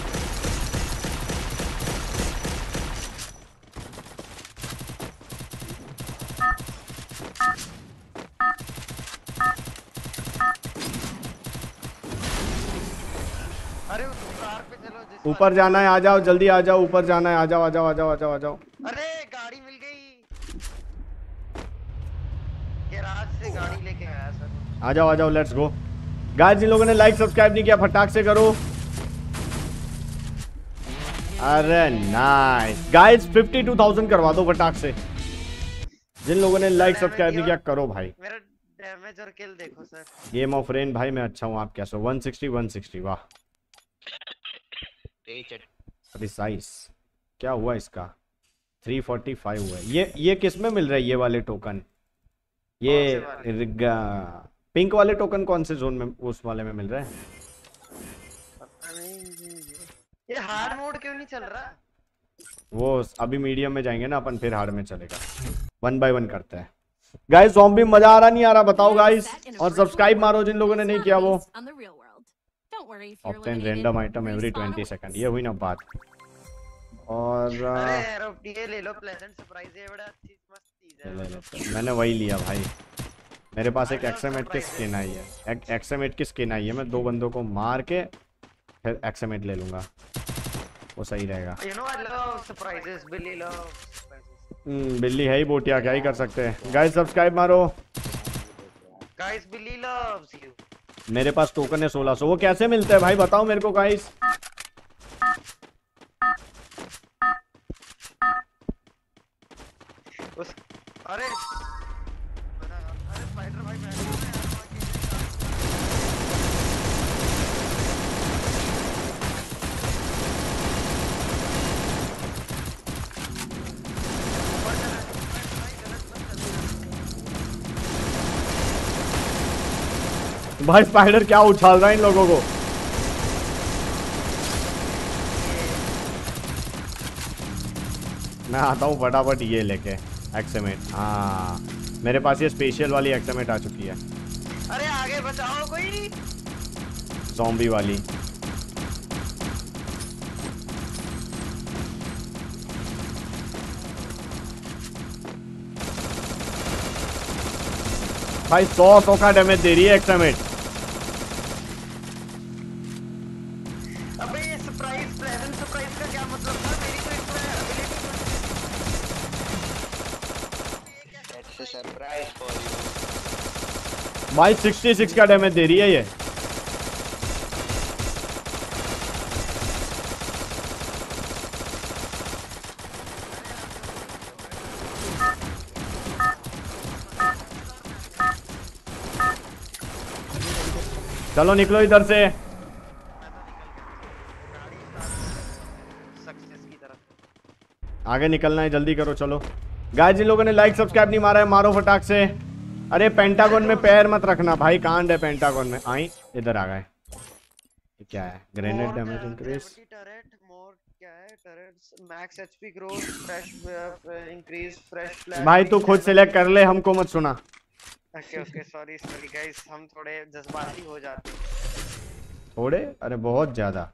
अरे उस कार पे चलो जिस ऊपर जाना है, आ जाओ जल्दी आ जाओ, ऊपर जाना है, आ जाओ आ जाओ आ जाओ आ जाओ आ जाओ। अरे गाड़ी मिल गई, गैराज से गाड़ी लेके आया सर। आ जाओ आ जाओ, लेट्स गो। गाइस जिन लोगों ने लाइक सब्सक्राइब नहीं किया फटाक से करो। अरे नाइस गाइस, बावन हज़ार करवा दो फटाक से। जिन लोगों ने लाइक सब्सक्राइब नहीं किया करो भाई। मेरा डैमेज और किल देखो सर। गेम ऑफ रेन भाई मैं अच्छा हूँ, आप कैसे हो? एक सौ साठ एक सौ साठ वाह प्रिसाइज। क्या हुआ इसका? तीन सौ पैंतालीस हुआ है। ये ये किस में मिल रहा है ये वाले टोकन? ये रिगा पिंक वाले टोकन कौन से जोन में, उस वाले में मिल रहा है? पता नहीं ये हार्ड मोड क्यों नहीं चल रहा? वो अभी मीडियम में जाएंगे ना अपन, फिर हार्ड में चलेगा। वन बाय वन करते हैं। गाइस ज़ॉम्बी मजा आ रहा नहीं आ रहा बताओ गाइस, और सब्सक्राइब मारो जिन लोगों ने नहीं किया वो। Obtain random item every twenty second, ये हुई ना बात। और अरे यार ये ले लो, प्लेजेंट सरप्राइज है, बड़ा अच्छी मस्त चीज है। ले ले, मैंने वही लिया भाई। मेरे पास एक एक्सएमएट की स्किन आई है, एक एक्सएमएट की स्किन आई है। मैं दो बंदों को मार के फिर एक्सएमएट ले लूंगा, वो सही रहेगा। You know I love surprises, Billy love. Hmm Billy है ही बोटिया, क्या ही कर सकते हैं। गाइस सब्सक्राइब मारो। Guys Billy loves you. मेरे पास टोकन है सोलह सौ, वो कैसे मिलता है भाई बताओ मेरे को गाइस। उस अरे अरे स्पाइडर भाई मैं भाई स्पाइडर क्या उछाल रहा है इन लोगों को। मैं आता हूँ फटाफट ये लेके एक्समेट। हाँ मेरे पास ये स्पेशल वाली एक्समेट आ चुकी है। अरे आगे बचाओ कोई। ज़ॉम्बी वाली। भाई सौ सौ का डैमेज दे रही है एक्समेट। अबे ये सरप्राइज प्लेजेंट सरप्राइज का क्या मतलब था? मेरी तो इसमें That's a surprise for you. भाई छियासठ का डैमेज दे रही है ये। चलो निकलो इधर से। आगे निकलना है, जल्दी करो चलो। गाइस जिन लोगों ने लाइक सब्सक्राइब नहीं मारा है मारो फटाक से। अरे पेंटागन में पैर मत रखना भाई, कांड है पेंटागन में। आई इधर आ गए। क्या है? Grenade damage increase. Turret more क्या है? Turrets max HP growth fresh increase fresh flash. भाई तू खुद सिलेक्ट कर ले, हमको मत सुना। Okay okay sorry sorry guys, हम थोड़े जज्बाती हो जाते हैं। थोड़े? अरे बहुत ज्यादा।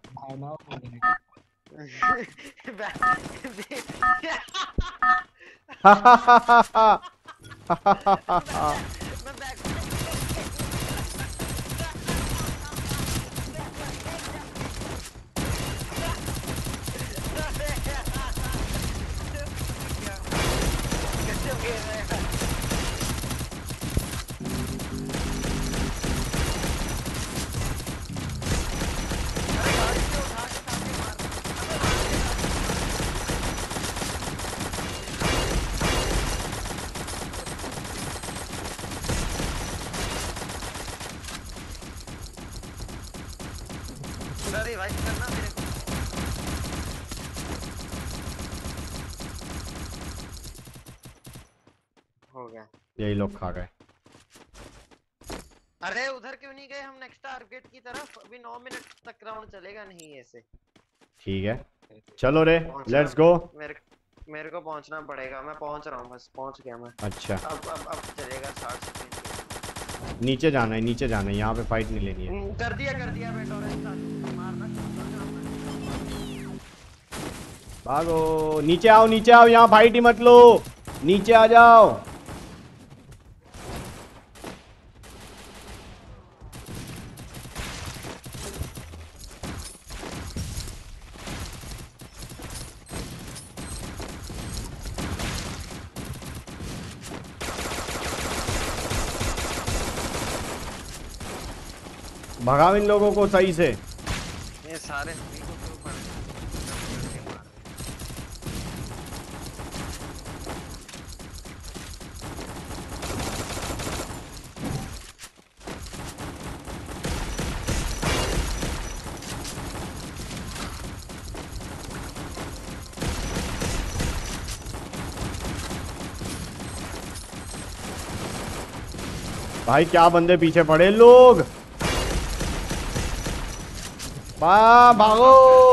अरे भाई करना मेरे को। हो गया। यही लोग खा गए। अरे उधर क्यों नहीं गए हम नेक्स्ट टारगेट की तरफ? अभी नौ मिनट तक राउंड चलेगा नहीं ऐसे। ठीक है चलो रे लेट्स गो। मेरे मेरे को पहुंचना पड़ेगा। मैं पहुंच रहा हूं, बस पहुंच गया मैं। अच्छा अब अब अब चलेगा साठ सेकंड। नीचे जाना है, नीचे जाना है, यहाँ पे फाइट नहीं लेनी है। कर दिया कर दिया बेटा। मारना भागो, नीचे आओ नीचे आओ, यहाँ फाइट ही मत लो, नीचे आ जाओ। भगाओ इन लोगों को सही से। ये सारे भाई क्या बंदे पीछे पड़े लोग। वाह भागो।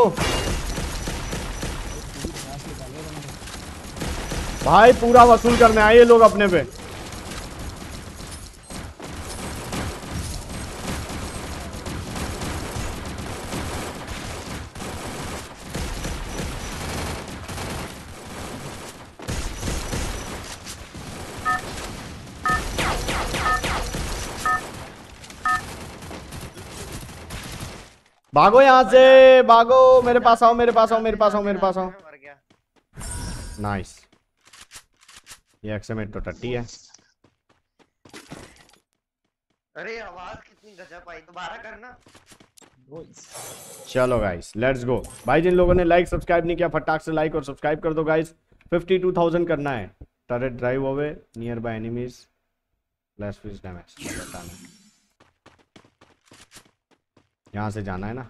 भाई पूरा वसूल करने आए ये लोग अपने पे। भागो यहाँ से, भागो, मेरे पास आओ मेरे पास आओ मेरे पास आओ मेरे पास आओ। नाइस, ये एक्समेट तो टट्टी है। अरे आवाज कितनी गजब आई, दोबारा करना। चलो गाइस लेट्स गो। भाई जिन लोगों ने लाइक सब्सक्राइब नहीं किया फटाक से लाइक और सब्सक्राइब कर दो गाइस। फिफ्टी टू थाउजेंड करना है। Turret drive away nearby enemies less fish damage. यहाँ से जाना है ना।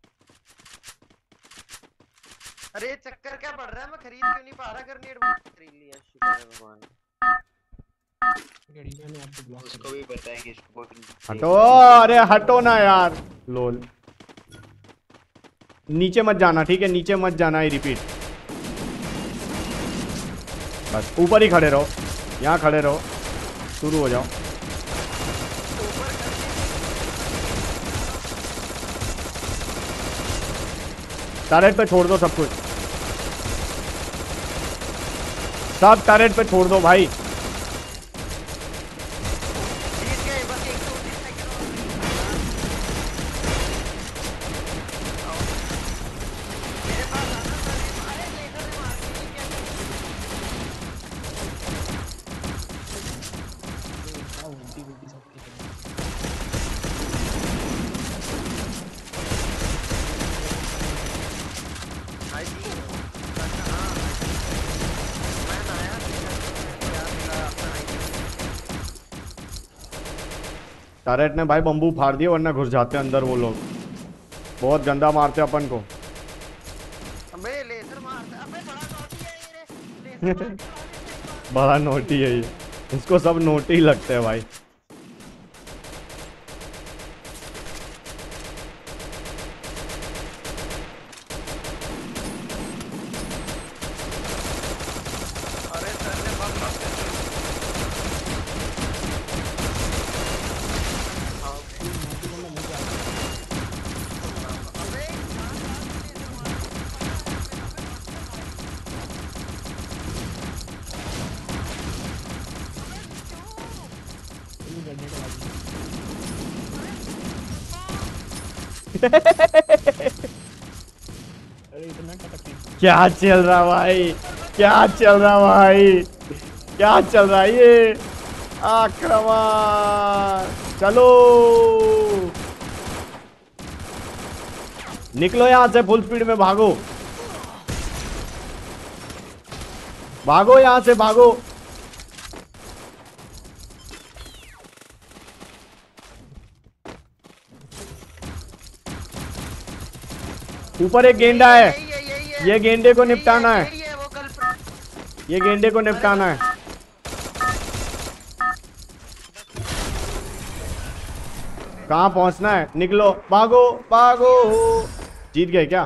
अरे चक्कर क्या पड़ रहा है? मैं खरीद क्यों नहीं पा रहा? ग्रेनेड खरीद लिया, शुक्र है भगवान। मैंने आपको ब्लॉक उसको भी बताएंगे इसको। हटो, अरे हटो ना यार। लोल नीचे मत जाना, ठीक है, नीचे मत जाना। ही रिपीट, बस ऊपर ही खड़े रहो, यहाँ खड़े रहो, शुरू हो जाओ। टरेट पे छोड़ दो सब कुछ, सब टरेट पे छोड़ दो भाई। टरेट ने भाई बम्बू फाड़ दिया, वरना घुस जाते अंदर वो लोग। बहुत गंदा मारते अपन को। अबे लेजर मारता, अबे बड़ा नोटी है ये रे, लेजर मार के बड़ा नोटी है ये, इसको सब नोटी लगते हैं भाई। क्या चल रहा भाई, क्या चल रहा भाई, क्या चल रहा है ये? आक्रमण, चलो निकलो यहां से, फुल स्पीड में भागो, भागो यहां से, भागो। ऊपर एक गेंडा है, ये गेंडे को निपटाना है, ये गेंडे को निपटाना है। कहाँ पहुंचना है? निकलो, भागो भागो। जीत गए क्या?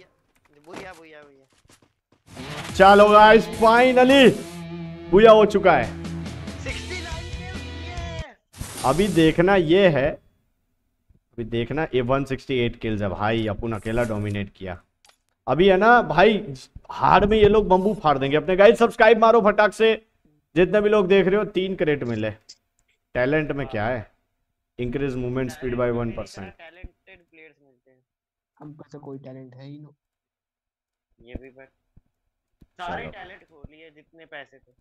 चलो गाइस, फाइनली बुया हो चुका है। अभी देखना ये है, अभी देखना ये वन सिक्सटी एट किल्स है भाई, अपन अकेला डोमिनेट किया। अभी है ना भाई, हार्ड में ये लोग बम्बू फाड़ देंगे अपने। गाइस सब्सक्राइब मारो फटाक से, जितने भी लोग देख रहे हो। तीन क्रेट मिले। टैलेंट में क्या है? Increase movement speed by one percent. Talented players मिलते हैं। हम पास कोई टैलेंट है ही नो। ये भी बट सारे टैलेंट खो लिए जितने पैसे थे।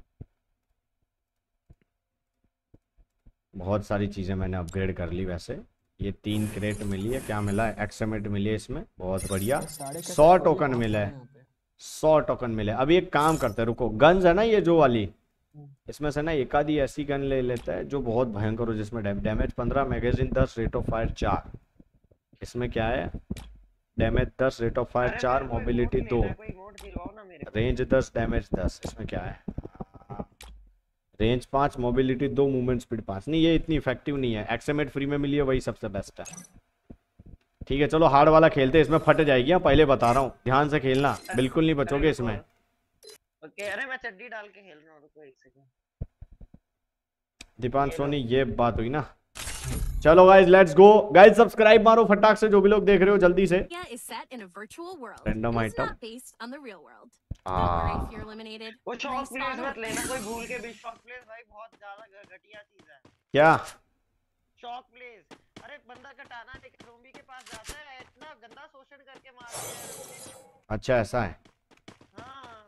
बहुत सारी चीजें मैंने अपग्रेड कर ली। वैसे ये तीन क्रेट मिली है, क्या मिला है? एक्समेट मिली है इसमें, बहुत बढ़िया। सौ टोकन मिले है, सौ टोकन मिले। अभी एक काम करते हैं, रुको। गन्स है ना ये जो वाली, इसमें से ना एक आधी ऐसी गन ले लेते हैं जो बहुत भयंकर हो, जिसमें डैमेज पंद्रह, मैगजीन दस, रेट ऑफ फायर चार। इसमें क्या है? डैमेज दस, रेट ऑफ फायर चार, मोबिलिटी दो, रेंज दस, डैमेज दस। इसमें क्या है? रेंज पाँच, मोबिलिटी दो, मूवमेंट स्पीड पाँच। नहीं ये इतनी इफेक्टिव नहीं है। एक्समेट फ्री में मिली है, वही सबसे बेस्ट है। ठीक है चलो हार्ड वाला खेलते हैं। इसमें फट जाएगी, हाँ पहले बता रहा हूँ, ध्यान से खेलना, बिल्कुल नहीं बचोगे इसमें। ओके, अरे मैं चड्डी डाल के खेल रहा हूँ, रुको एक सेकंड। दीपान सोनी, ये बात हुई ना। चलो guys let's go. Guys subscribe मारो फटाक से, जो भी लोग देख रहे हो जल्दी से। Random item. हाँ। वो शॉक प्लेस मत लेना, कोई भूल के भी। शॉक प्लेस भाई बहुत ज्यादा घटिया चीज है। क्या शॉक प्लेस? अरे बंदा कटाना लेके ज़ोंबी के पास जाता है, इतना गंदा शोषण करके मारता है। अच्छा ऐसा है। हाँ,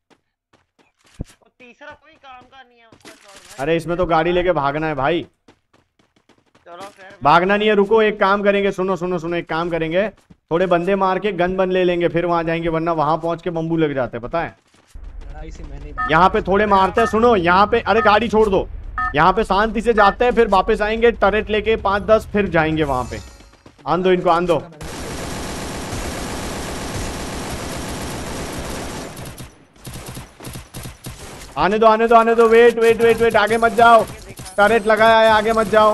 और तीसरा कोई काम का नहीं है उसका। अरे इसमें तो गाड़ी लेके भागना है भाई। चलो फिर भागना नहीं है, रुको एक काम करेंगे। सुनो सुनो सुनो, एक काम करेंगे, थोड़े बंदे मार के गन बन ले लेंगे, फिर वहां जाएंगे, वरना वहां पहुंच के बम्बू लग जाते हैं, पता है। यहाँ पे थोड़े मारते हैं। सुनो यहाँ पे, अरे गाड़ी छोड़ दो, यहाँ पे शांति से जाते हैं, फिर वापस आएंगे टरेट लेके पांच दस, फिर जाएंगे वहां पे। आन दो इनको, आन दो। आने दो आने दो आने दो, वेट वेट वेट वेट, आगे मत जाओ, टरेट लगाया है, आगे मत जाओ।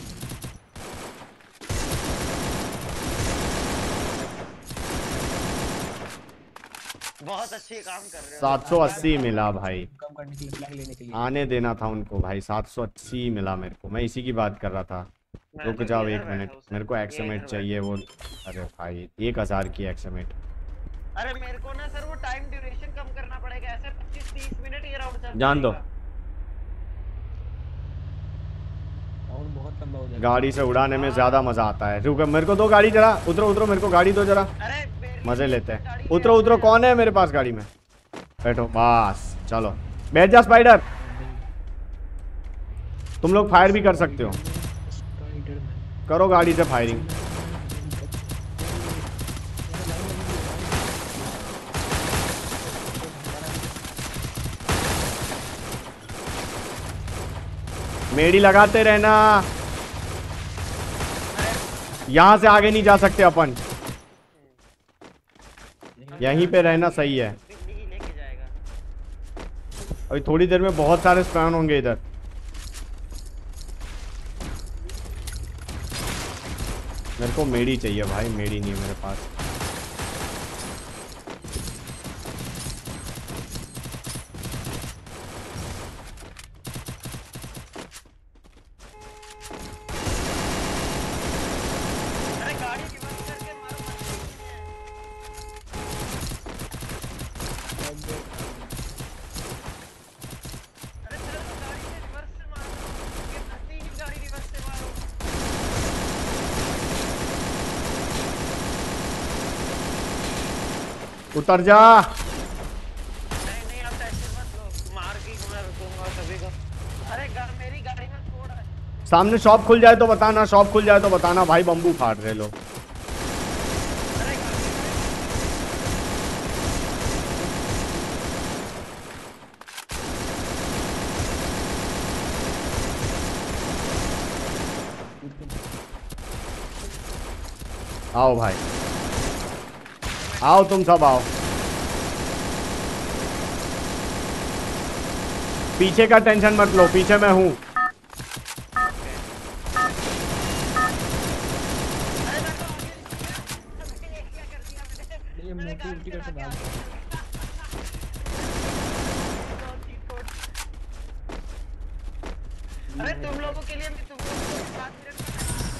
बहुत अच्छे काम कर रहे हो। सात सौ अस्सी मिला भाई, कम करने के लिए फ्लैग लेने के लिए। आने देना था उनको भाई। सात सौ अस्सी मिला मेरे को, मैं इसी की बात कर रहा था। मैं रुक तो जाओ इधर एक बैठा मिनट, हूँ सर, मेरे को ये एक्समेट इधर चाहिए वो। अरे भाई एक हजार की एक्समेट। अरे मेरे को ना सर वो टाइम ड्यूरेशन कम करना पड़ेगा, ऐसे पच्चीस तीस मिनट ये राउंड चलता जान दो, रहेगा। और बहुत लंबा हो जाएगा। गाड़ी से उड़ाने में ज्यादा मजा आता है। रुको मेरे को दो गाड़ी, जरा उतरो उतरो, मेरे को गाड़ी दो जरा, अरे मेरे लिए मजे लेते गाड़ी हैं। है, उतरो उतरो, कौन है मेरे पास गाड़ी में? बैठो बस, चलो बैठ जा स्पाइडर। तुम लोग फायर भी कर सकते हो, करो गाड़ी से फायरिंग। मेडी लगाते रहना, यहां से आगे नहीं जा सकते अपन, यहीं पे रहना सही है। बिल्ली लेके जाएगा। अभी थोड़ी देर में बहुत सारे स्पैन होंगे इधर। मेरे को मेडी चाहिए भाई, मेडी नहीं है मेरे पास। अरे गाड़ी रिवर्स करके मारो मत। अरे सर वो गाड़ी से रिवर्स से मारो, ये आती ही गाड़ी रिवर्स से मारो। उतर जा। नहीं नहीं आप टेंशन मत लो, मार के मैं रुकूंगा सभी को। अरे गा, मेरी गाड़ी में छोड़ है। सामने शॉप खुल जाए तो बताना, शॉप खुल जाए तो बताना भाई, बम्बू फाड़ रहे लोग। अरे गाड़ी आओ भाई, आओ तुम सब आओ। पीछे का टेंशन मत लो, पीछे मैं हूं। ये मोटी उल्टी करके भाग गया। अरे तुम लोगों के लिए मैं तुम लोगों को सात मिनट में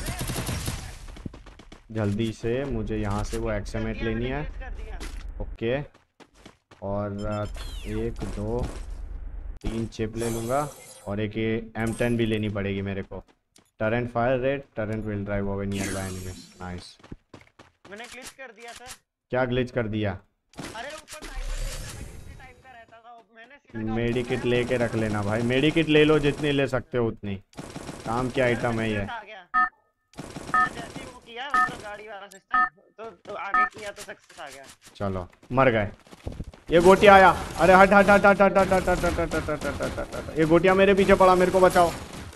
जल्दी से मुझे यहाँ से वो एक्समेट लेनी है। कर दिया। ओके, और एक दो तीन चिप ले लूँगा, और एक ये एम टेन भी लेनी पड़ेगी मेरे को। Turret fire rate, turret will drive over nearby enemies. Nice. मैंने क्लिच कर दिया सर। क्या ग्लिच कर दिया? अरे ऊपर टाइमर कितने टाइम का रहता था, मैंने सीधा मेडी किट लेके रख लेना भाई, मेडी किट ले लो जितनी ले सकते हो उतनी, काम की आइटम है ये। आ गया। जैसे ही वो किया मतलब गाड़ी वाला सिस्टम तो, तो आगे किया तो सक्सेस आ गया। चलो मर गए। ये गोटिया आया, अरे हट हट हट हट हट हट हट हट हट हट हट हट हट हट। ये गोटिया मेरे पीछे पड़ा, मेरे को बचाओ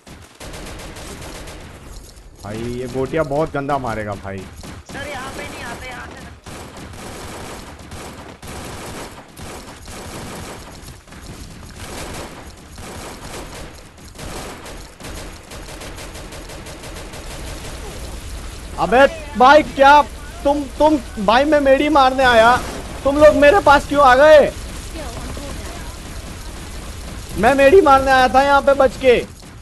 भाई। ये गोटिया बहुत गंदा मारेगा भाई। सर यहाँ पे नहीं आते, यहाँ से अबे भाई क्या तुम तुम भाई, मैं मेडी मारने आया, तुम लोग मेरे पास क्यों आ गए? मैं मेडी मारने आया था यहाँ पे बच के।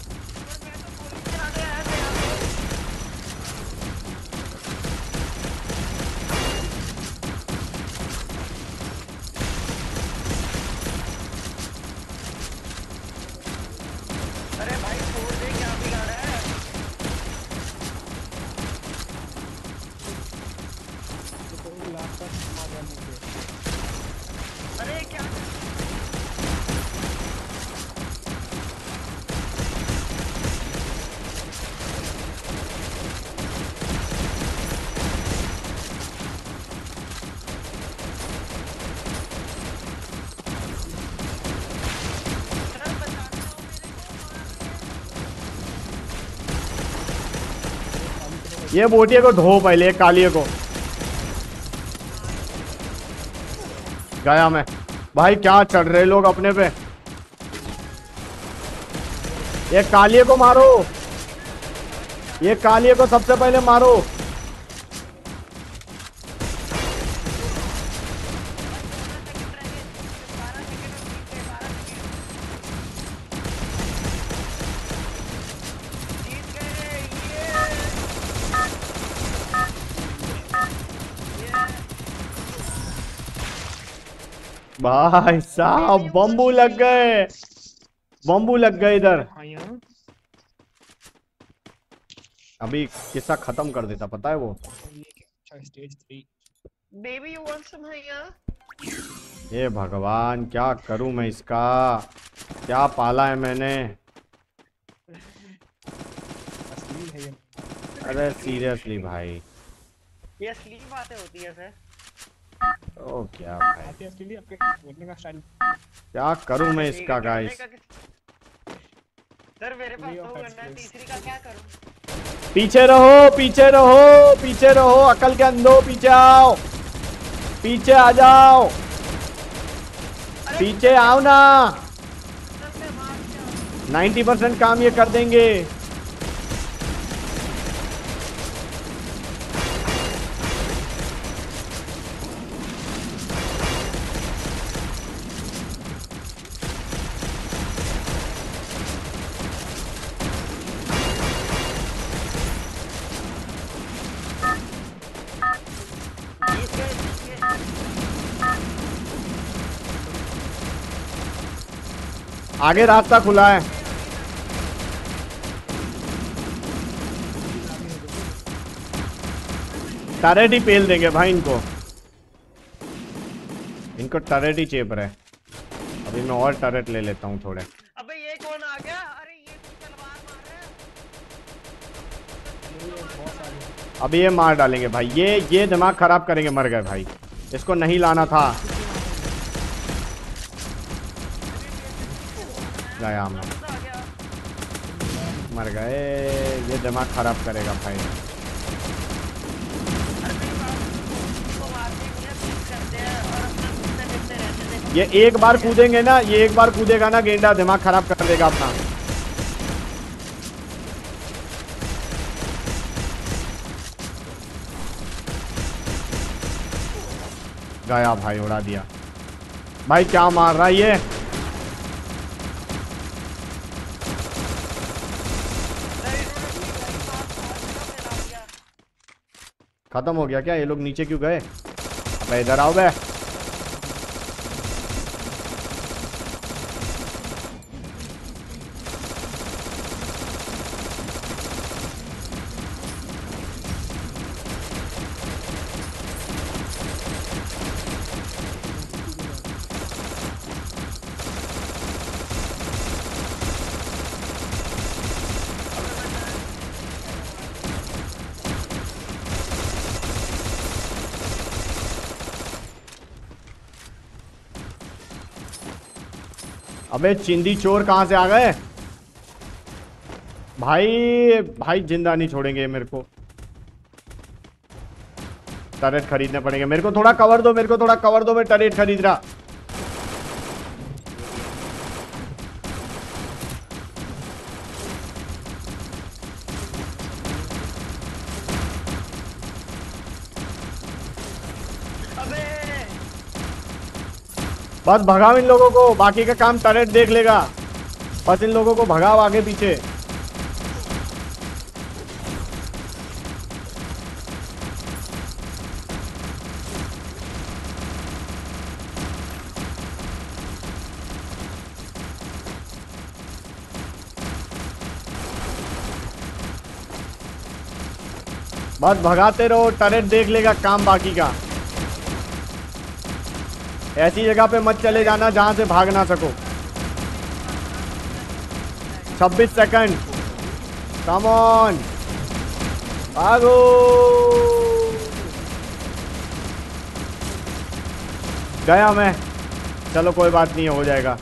अरे भाई छोड़ दे, क्या बिगाड़ा है? अरे क्या ये बोटिया को धो पहले, कालिए को। गया मैं भाई, क्या चढ़ रहे लोग अपने पे। ये कालिए को मारो, ये कालिए को सबसे पहले मारो। भाई साहब बम्बू लग गए, बम्बू लग गए इधर। अभी किस्सा खत्म कर देता, पता है वो। बेबी यू वांट सम हैया? ये भगवान क्या करूं मैं इसका, क्या पाला है मैंने। अरे सीरियसली भाई, ये असली बातें होती है सर। ओ क्या भाई, क्या करूं मैं इसका गाइस। सर मेरे पास दो गन है, तीसरी का क्या करूं? पीछे रहो, पीछे रहो, पीछे रहो, अकल के अंधो, पीछे आओ, पीछे आ जाओ, पीछे आओ ना। नाइन्टी परसेंट काम ये कर देंगे। आगे रास्ता खुला है। टरेट ही पेल देंगे भाई इनको, इनको टरेट ही चेप रहे। अभी मैं और टरेट ले लेता हूँ थोड़े। अबे ये कौन आ गया? अरे ये तलवार मार रहा है। अभी ये मार डालेंगे भाई, ये ये दिमाग खराब करेंगे। मर गए भाई, इसको नहीं लाना था। गया मैं, मर गए। ये दिमाग खराब करेगा भाई। ये एक बार कूदेंगे ना, ये एक बार कूदेगा ना गेंडा, दिमाग खराब कर देगा अपना। गया भाई, उड़ा दिया भाई। क्या मार रहा है ये? खत्म हो गया क्या? ये लोग नीचे क्यों गए? अबे इधर आओ बे। अबे चिंदी चोर कहां से आ गए भाई? भाई जिंदा नहीं छोड़ेंगे मेरे को। टरेट खरीदने पड़ेंगे मेरे को। थोड़ा कवर दो मेरे को, थोड़ा कवर दो, मैं टरेट खरीद रहा। बस भगाओ इन लोगों को, बाकी का काम टरेट देख लेगा। बस इन लोगों को भगाओ आगे पीछे। बस भगाते रहो, टरेट देख लेगा काम बाकी का। ऐसी जगह पे मत चले जाना जहां से भाग ना सको। छब्बीस सेकंड, कम ऑन, भागो। गया मैं, चलो कोई बात नहीं, हो जाएगा।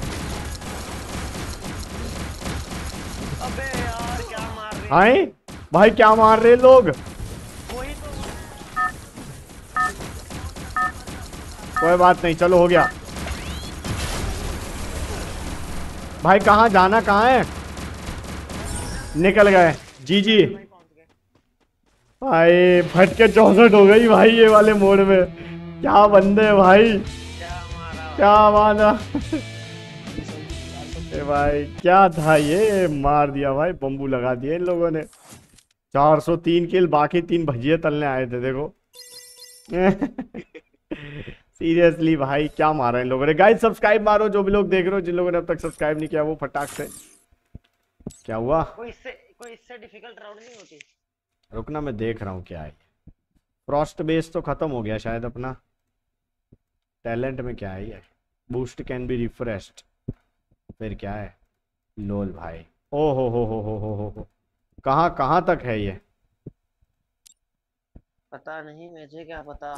अबे यार क्या मार रहे हाय भाई, क्या मार रहे लोग? कोई बात नहीं, चलो हो गया। भाई कहाँ जाना, कहाँ है? निकल गए। जी जी भाई फटके चौसठ हो गई भाई ये वाले मोड में। क्या बंदे भाई, क्या माना ए भाई, क्या था ये, मार दिया भाई, बम्बू लगा दिया इन लोगों ने। चार सौ तीन किल, बाकी तीन भजिए तलने आए थे देखो। सीरियसली भाई क्या मारा इन लोगों ने। गाइस सब्सक्राइब मारो जो भी लोग देख रहे हो, जिन लोगों ने अब तक सब्सक्राइब नहीं किया वो फटाक से। क्या हुआ? कोई इससे कोई इससे डिफिकल्ट राउंड नहीं होती? रुकना मैं देख रहा हूँ क्या है। फ्रॉस्ट बेस तो खत्म हो गया शायद अपना। टैलेंट में क्या है ये? Boost can be refreshed. फिर क्या है? लोल भाई, ओ हो हो हो हो हो हो कहाँ कहाँ तक है ये? पता नहीं मुझे क्या पता।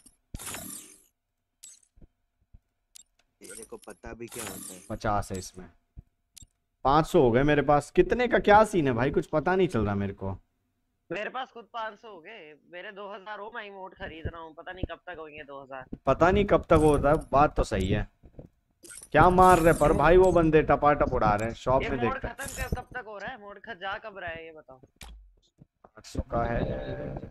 तेरे को पता भी क्या होता है? पचास है इसमें, पाँच सौ हो गए मेरे पास। कितने का क्या सीन है भाई, कुछ पता नहीं चल रहा मेरे को। मेरे पास खुद पाँच सौ हो गए, मेरे दो हज़ार हो, मैं इमोट खरीद रहा हूँ, पता नहीं कब तक होंगे दो हज़ार। पता नहीं कब तक होता है, बात तो सही है। क्या मार रहे पर भाई वो बंदे, टपाटप उड़ा रहे हैं। शॉप में देखते हैं खत्म कब तक हो रहा है, मोड खत जा कब रहा है ये बताओ। आठ सौ का है।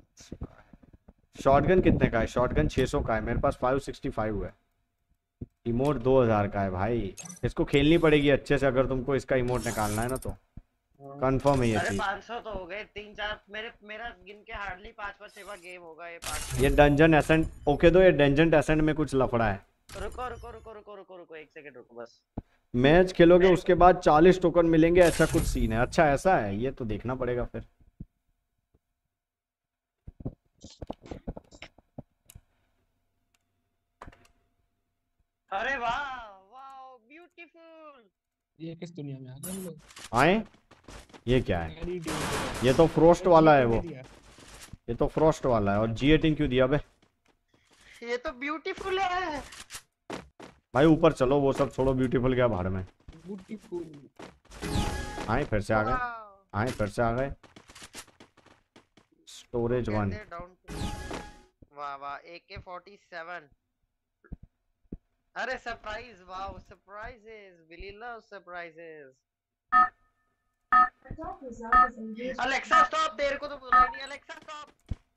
शॉटगन कितने का है? शॉटगन छह सौ का है, मेरे पास पाँच सौ पैंसठ है। इमोट दो हज़ार का है भाई। इसको खेलनी पड़ेगी अच्छे से अगर तुमको इसका इमोट निकालना है ना, तो कंफर्म है ये चीज। पाँच सौ तो हो गए, तीन चार मेरे मेरा गिन के हार्डली पाँच पाँच छह गेम होगा ये पाँच। ये डंजन एसेंट ओके दो, ये डंजन एसेंट में कुछ लफड़ा है। रुको रुको रुको रुको रुको रुको एक सेकंड रुको बस। मैच खेलोगे उसके बाद चालीस टोकन मिलेंगे, ऐसा कुछ सीन है। अच्छा ऐसा है, ये तो देखना पड़ेगा फिर। अरे वाह वाह ब्यूटीफुल। ये किस दुनिया में आ गए हम लोग? आए ये क्या है? ये तो फ्रोस्ट वाला है वो, ये तो फ्रोस्ट वाला है। और जी एटीन क्यों दिया बे? ये तो ब्यूटीफुल है भाई। ऊपर चलो, वो सब छोड़ो, ब्यूटीफुल क्या भाड़ में। ब्यूटीफुल। आए फिर से आ गए, आए फिर से आ गए। Storage one. वाह वाह ए के फोर्टी सेवन। अरे surprise, wow surprises, Willy love surprises. Alexa stop, तेरे को तो बोला ही नहीं। Alexa stop.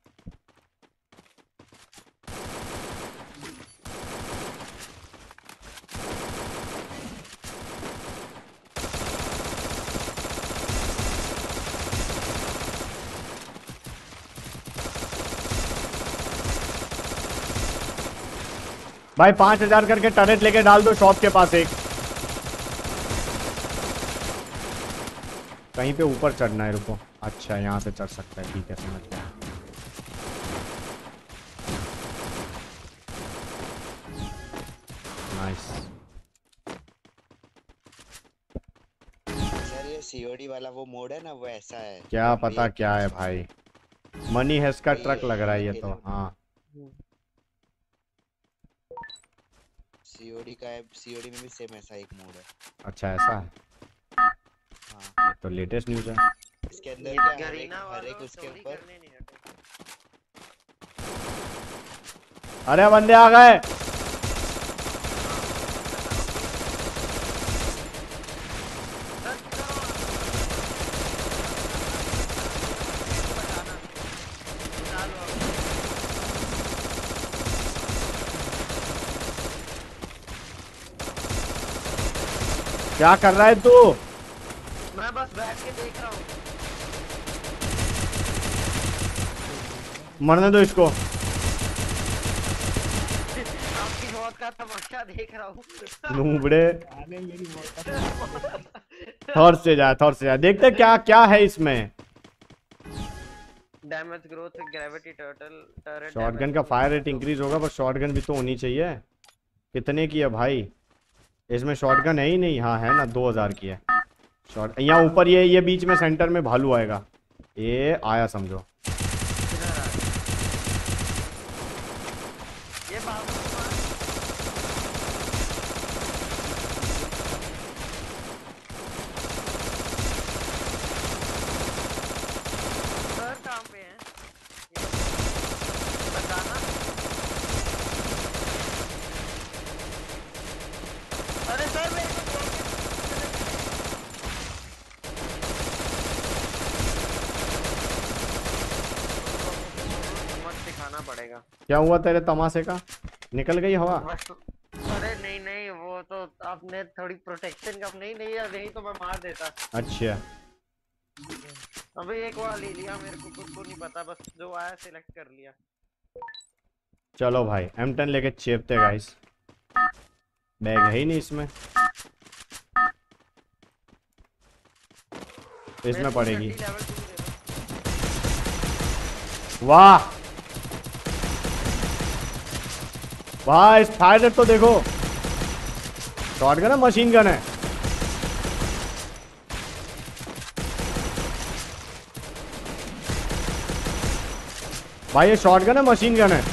भाई पांच हजार करके टरेट लेके डाल दो शॉप के पास एक। कहीं पे ऊपर चढ़ना है, रुको। अच्छा यहाँ से चढ़ सकता है, ठीक है समझ गया। नाइस। सर ये सीओडी वाला वो मोड है ना, वो ऐसा है। क्या पता क्या है भाई, मनी हैस का ट्रक लग रहा है ये तो। हाँ सीओडी का है, सीओडी में भी सेम ऐसा एक मोड है। अच्छा ऐसा है। हाँ तो लेटेस्ट न्यूज़ है। इसके अंदर क्या हर एक, हर एक उसके ऊपर। अरे बंदे आ गए। क्या कर रहा है तू? मैं बस बैठ के देख रहा हूँ। मरने दो इसको। आपकी मौत का तमाशा देख रहा हूँ। नूबड़े। थॉर से जा, थॉर से जा, देखते क्या क्या है इसमें। Damage growth, gravity, turtle, turret. Shotgun का फायर रेट इंक्रीज होगा, बस शॉटगन भी तो होनी चाहिए। कितने की है भाई? इसमें शॉटगन है ही नहीं। हाँ है ना, दो हज़ार की है शॉट। यहाँ ऊपर ये ये बीच में सेंटर में भालू आएगा। ये आया समझो। ये बाबू सर कहाँ पे हैं? बताना। अरे सर मेरे को क्या हुआ तेरे तमाशे का? निकल गई हवा? अरे नहीं नहीं, वो तो आपने थोड़ी प्रोटेक्शन का नहीं नहीं यार, नहीं तो मैं मार देता। अच्छा अबे एक बार ले लिया, मेरे को खुद को नहीं पता, बस जो आया सिलेक्ट कर लिया। चलो भाई एम टेन लेके चेपते गाइस। बैग है ही नहीं इसमें, तो इसमें पड़ेगी। वाह वाह, इस फायर रेट तो देखो, शॉटगन है मशीन गन है? भाई ये शॉटगन है मशीन गन है?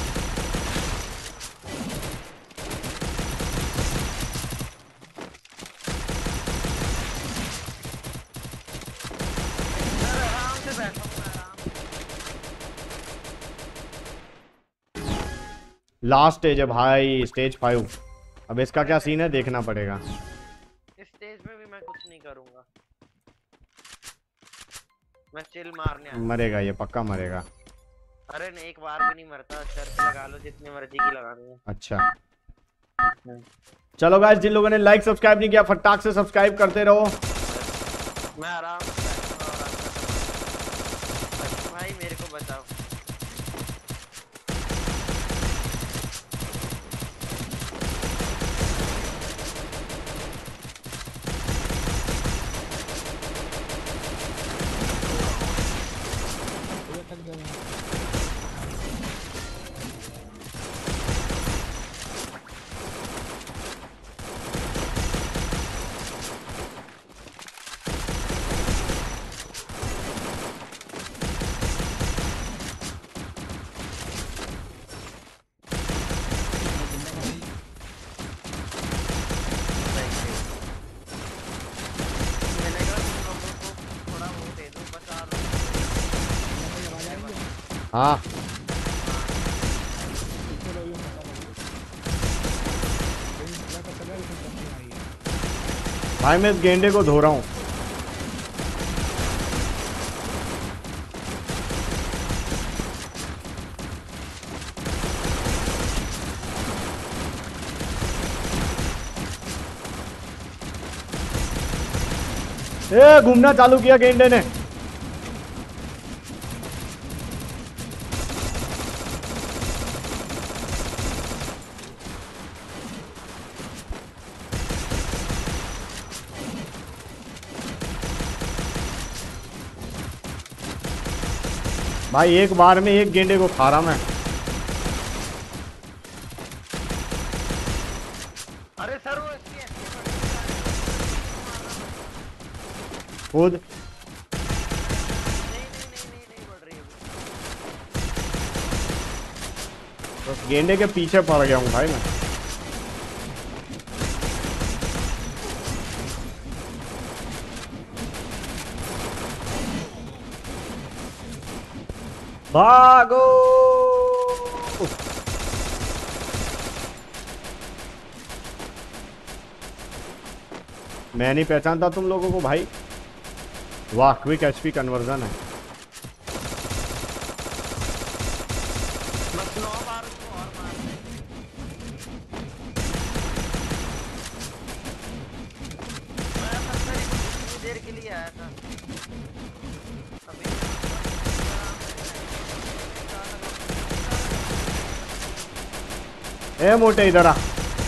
लास्ट स्टेज है भाई, स्टेज फाइव। अब इसका क्या सीन है देखना पड़ेगा। इस स्टेज में भी मैं कुछ नहीं करूंगा, मैं चिल मारने आया। मरेगा ये, पक्का मरेगा। अरे नहीं, एक बार भी नहीं मरता, शर्त लगा लो जितनी मर्जी की लगानी है। अच्छा चलो गाइस, जिन लोगों ने लाइक सब्सक्राइब नहीं किया फटाक से सब्सक्राइब करते रहो। मैं आराम से बैठूंगा और आपका भाई मेरे को बताओ। हाँ भाई मैं इस गेंडे को धो रहा हूँ। ए घूमना चालू किया गेंडे ने। भाई एक बार में एक गेंडे को खा रहा मैं। अरे सर वो खुद बस गेंडे के पीछे पड़ गया हूँ भाई मैं। भागो मैं नहीं पहचानता तुम लोगों को भाई। वाह क्विक एचपी कन्वर्जन है। देर के लिए आया था। ए मोटे इधर आ।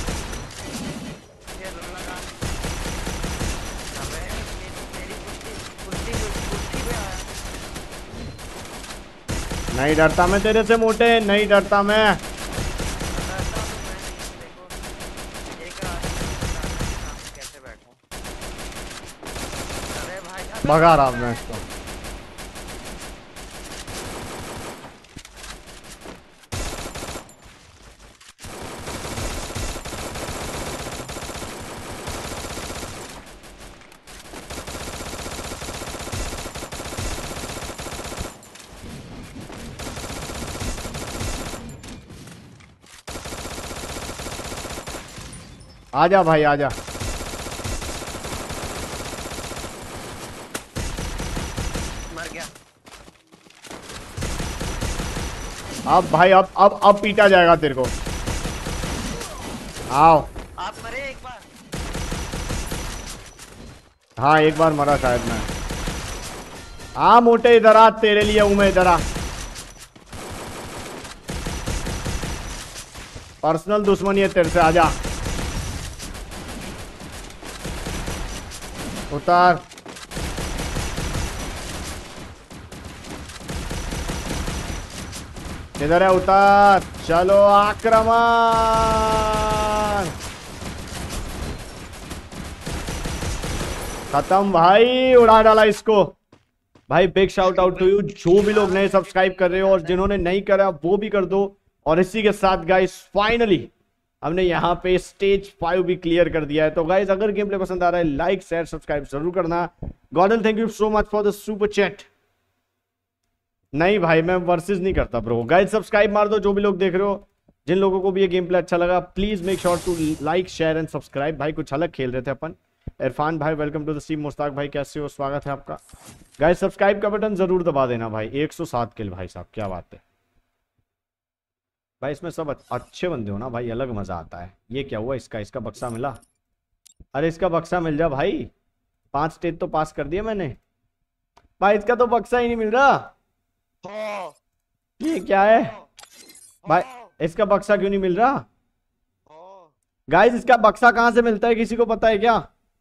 नहीं डरता मैं तेरे से मोटे, नहीं डरता मैं। भगा रहा मैं इसको। आजा भाई आजा। मर गया। अब भाई अब अब अब पीटा जाएगा तेरे को। आओ। आप मरे एक बार। हाँ एक बार मरा शायद मैं। हाँ मोटे इधर आ, तेरे लिए हूं मैं, इधर आ। पर्सनल दुश्मनी है तेरे से, आजा। उतार। इधर है, उतार। चलो आक्रमण। खत्म भाई, उड़ा डाला इसको। भाई big shout out to you, जो भी लोग नए सब्सक्राइब कर रहे हो और जिन्होंने नहीं करा वो भी कर दो। और इसी के साथ गाइस फाइनली हमने यहाँ पे स्टेज फाइव भी क्लियर कर दिया है। तो गाइस अगर गेम प्ले पसंद आ रहा है लाइक शेयर सब्सक्राइब जरूर करना। Gordon thank you so much for the super chat. नहीं भाई मैं वर्सेस नहीं करता ब्रो। गाइस सब्सक्राइब मार दो जो भी लोग देख रहे हो। जिन लोगों को भी ये गेम प्ले अच्छा लगा please make sure to like share and subscribe. भाई कुछ अलग खेल रहे थे अपन। इरफान भाई welcome to the stream. Mushtaq भाई कैसे हो, स्वागत है आपका। गाइस सब्सक्राइब का बटन जरूर दबा देना भाई। एक सौ सात किल भाई साहब, क्या बात है भाई। इसमें सब अच्छे बंदे हो ना भाई, अलग मजा आता है। ये क्या हुआ इसका इसका बक्सा मिला। अरे इसका बक्सा मिल जा भाई। पांच स्टेज तो पास कर दिया मैंने भाई, इसका तो बक्सा ही नहीं मिल रहा। ये क्या है भाई, इसका बक्सा क्यों नहीं मिल रहा। गाइस इसका बक्सा कहां से मिलता है, किसी को पता है क्या।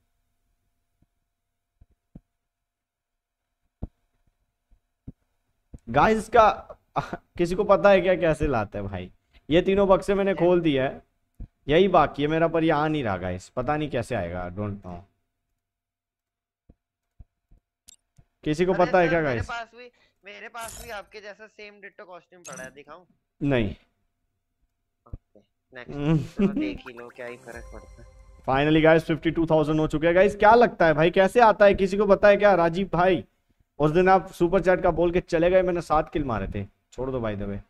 गाइस इसका किसी को पता है क्या, कैसे लाते हैं भाई। ये तीनों बक्से मैंने खोल दिया है, यही बाकी है मेरा, पर ये आ नहीं रहा गाइस, पता नहीं कैसे आएगा। डोंट नो, किसी को पता है क्या गाइस। मेरे पास भी मेरे पास भी आपके जैसा सेम डिट्टो कॉस्ट्यूम पड़ा है, दिखाऊं। नहीं नेक्स्ट तो देख ही लो, क्या ही फर्क पड़ता है। Finally guys fifty two thousand हो चुके हैं गाइस। क्या लगता है भाई कैसे आता है, किसी को पता है क्या। राजीव भाई उस दिन आप सुपर चैट का बोल के चले गए, मैंने सात किल मारे थे। छोड़ दो भाई दबे।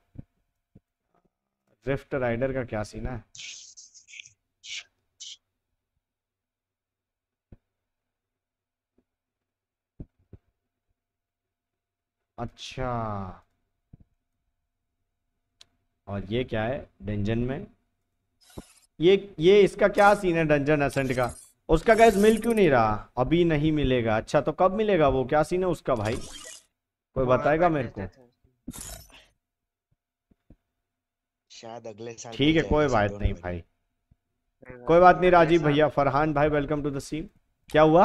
रिफ्ट राइडर का क्या सीन है। अच्छा और ये क्या है डंजन में, ये ये इसका क्या सीन है डंजन एसेंट का। उसका गैस मिल क्यों नहीं रहा, अभी नहीं मिलेगा। अच्छा तो कब मिलेगा वो, क्या सीन है उसका भाई, कोई बताएगा मेरे को। शायद अगले साल। ठीक है कोई बात नहीं भाई, कोई बात नहीं राजीव भैया। फरहान भाई वेलकम टू द स्ट्रीम। क्या हुआ,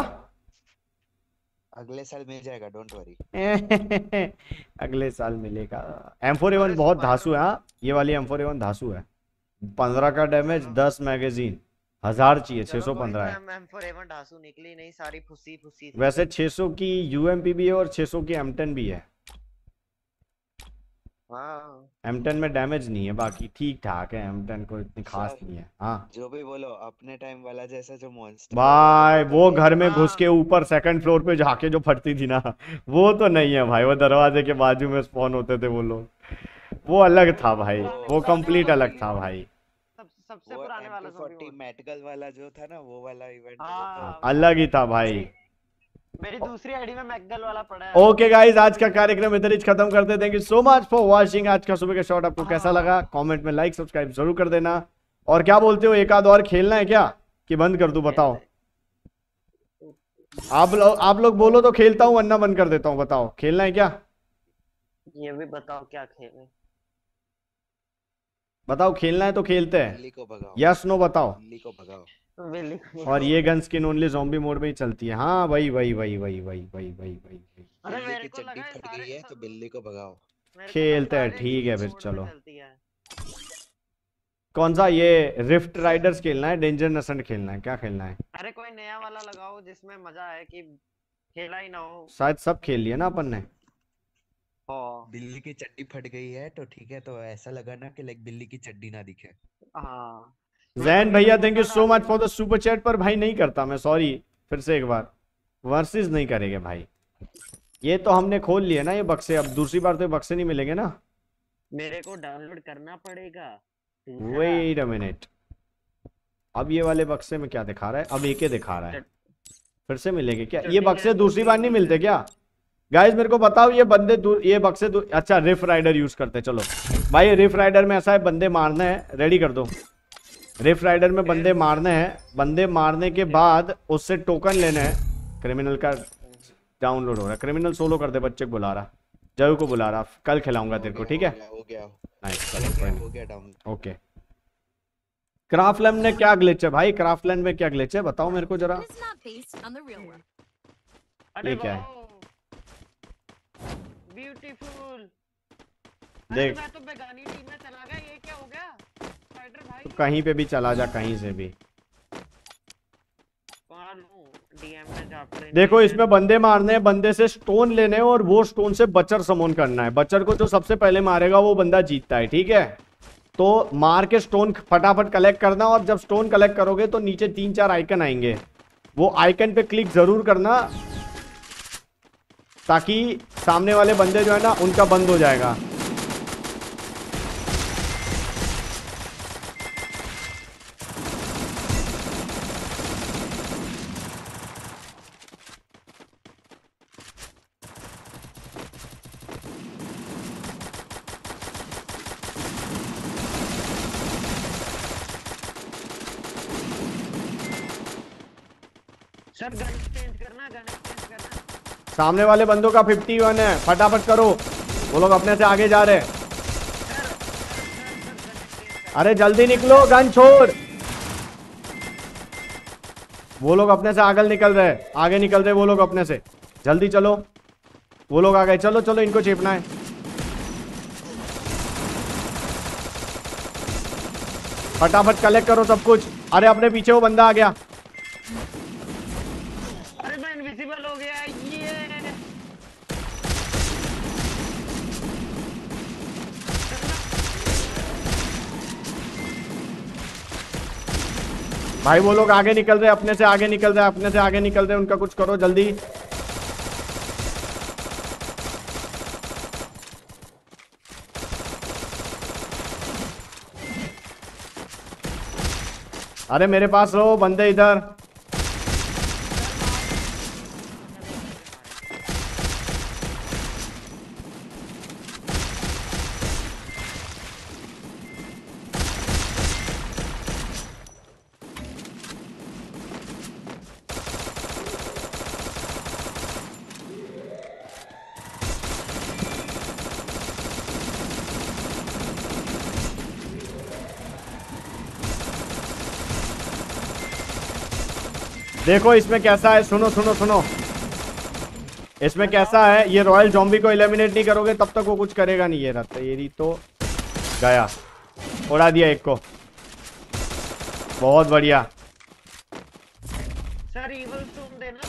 अगले साल मिल जाएगा, डोंट वरी। अगले साल मिलेगा। एम फोर ए वन बहुत धासु है। हाँ ये वाली एम फोर ए वन धासु है। पंद्रह का डैमेज, दस मैगजीन, हजार चाहिए। छह सौ पंद्रह है। एम फोर ए वन धासु निकली नहीं, सारी फुसी फुसी। वैसे छह सौ की यूएमपी भी है और छह सौ की एम टेन भी है। एम टेन में डैमेज नहीं है, बाकी ठीक ठाक है। एम टेन को इतनी खास नहीं है। हाँ जो भी बोलो, अपने टाइम वाला जैसा जो मॉन्स्टर भाई, वो घर में घुस के ऊपर सेकंड फ्लोर पे जाके जो फटती थी ना, वो तो नहीं है भाई। वो दरवाजे के बाजू में स्पॉन होते थे वो लोग, वो अलग था भाई, वो कंप्लीट अलग था भाई। सबसे पुराने वाला फोर्टी मेडिकल वाला जो था ना, वो वाला इवेंट अलग ही था भाई। मेरी दूसरी आईडी में मैकगल वाला पड़ा है। ओके गाइस आज का कार्यक्रम इधर ही खत्म करते हैं। Thank you so much for watching. आज का सुबह का शॉट आपको कैसा लगा, कमेंट में लाइक सब्सक्राइब जरूर कर देना। और क्या बोलते हो, एक आध और खेलना है क्या कि बंद कर दूं, बताओ। आप लोग आप लोग बोलो तो खेलता हूं, वरना बंद कर देता हूं। बताओ खेलना है क्या, ये भी बताओ क्या खेलें। बताओ खेलना है तो खेलते हैं, यस नो बताओ। को भगाओ। और ये gun skin only zombie mode में ही चलती है। हाँ वही वही वही वही वही वही वही वही अरे मेरे को लगा फट गई है तो बिल्ली को भगाओ। खेलते हैं, ठीक है फिर चलो। कौन सा, ये रिफ्ट राइडर्स खेलना है, डेंजर नसेंट खेलना है, क्या खेलना है। अरे कोई नया वाला लगाओ जिसमें मजा है कि खेला ही ना हो। शायद सब खेल लिया ना अपन ने। बिल्ली की चड्डी फट गई है तो ठीक है, तो ऐसा लगा ना कि लाइक बिल्ली की चड्डी ना दिखे। हाँ जैन भैया thank you so much for the super chat. पर भाई नहीं करता मैं, सॉरी। फिर से एक बार वर्सेस नहीं करेंगे भाई। ये तो हमने खोल लिया ना ये बक्से, अब दूसरी बार तो बक्से नहीं मिलेंगे ना। मेरे को डाउनलोड करना पड़ेगा। वेट अ मिनट, अब ये वाले बक्से में क्या दिखा रहा है, अब एक ही दिखा रहा है। फिर से मिलेंगे क्या ये बक्से, दूसरी बार नहीं मिलते क्या। गाइस मेरे को बताओ ये बंदे ये बक्से, अच्छा रिफ राइडर यूज करते, चलो भाई रिफ राइडर में ऐसा है, बंदे मारने हैं, रेडी कर दो। रिफ राइडर में बंदे मारने हैं, बंदे मारने के बाद उससे टोकन लेने हैं। क्रिमिनल का डाउनलोड हो रहा है, क्रिमिनल सोलो कर दे, बच्चे को बुला रहा, जय को बुला रहा, कल खिलाऊंगा तेरे को, ठीक है? हो गया नाइस, हो गया डाउन। ओके। क्राफ्टलैंड में क्या ग्लिच है भाई? क्राफ्टलैंड में क्या ग्लिच है बताओ मेरे को जरा। It's not based on the real world. ये क्या है? ब्यूटीफुल। देख मैं तो बेगानी टीम में चला गया, ये क्या हो गया? स्पाइडर भाई तो कहीं पे भी चला जा, कहीं से भी। डीएम में जा पर देखो इसमें बंदे मारने हैं, बंदे से स्टोन लेने हैं और वो स्टोन से बचर समोन करना है। बचर को जो सबसे पहले मारेगा वो बंदा जीतता है, ठीक है? तो मार के स्टोन फटाफट कलेक्ट करना, और जब स्टोन कलेक्ट करोगे तो नीचे तीन चार आइकन आएंगे, वो आइकन पे क्लिक जरूर करना ताकि सामने वाले बंदे जो है ना उनका बंद हो जाएगा। सर गन चेंज करना, गन चेंज करना। सामने वाले बंदों का इक्यावन है, फटाफट करो, वो लोग अपने से आगे जा रहे हैं। अरे जल्दी निकलो, गन छोड़। वो लोग अपने से आगे निकल रहे, आगे निकल रहे वो लोग अपने से, जल्दी चलो। वो लोग आ गए, चलो चलो इनको चेपना है। फटाफट कलेक्ट करो सब कुछ। अरे अपने पीछे वो बंदा आ गया। अरे मैं इनविजिबल हो गया, ये भाई वो लोग आगे निकल रहे, अपने से आगे निकल रहे, अपने से आगे निकल रहे, उनका कुछ करो जल्दी। अरे मेरे पास रहो, बंदे इधर। देखो इसमें कैसा है, सुनो सुनो सुनो, इसमें कैसा है, ये रॉयल जॉम्बी को एलिमिनेट नहीं करोगे तब तक वो कुछ करेगा नहीं। ये रहता ये तो गया, उड़ा दिया एक को, बहुत बढ़िया। सर इवल स्टोन देना।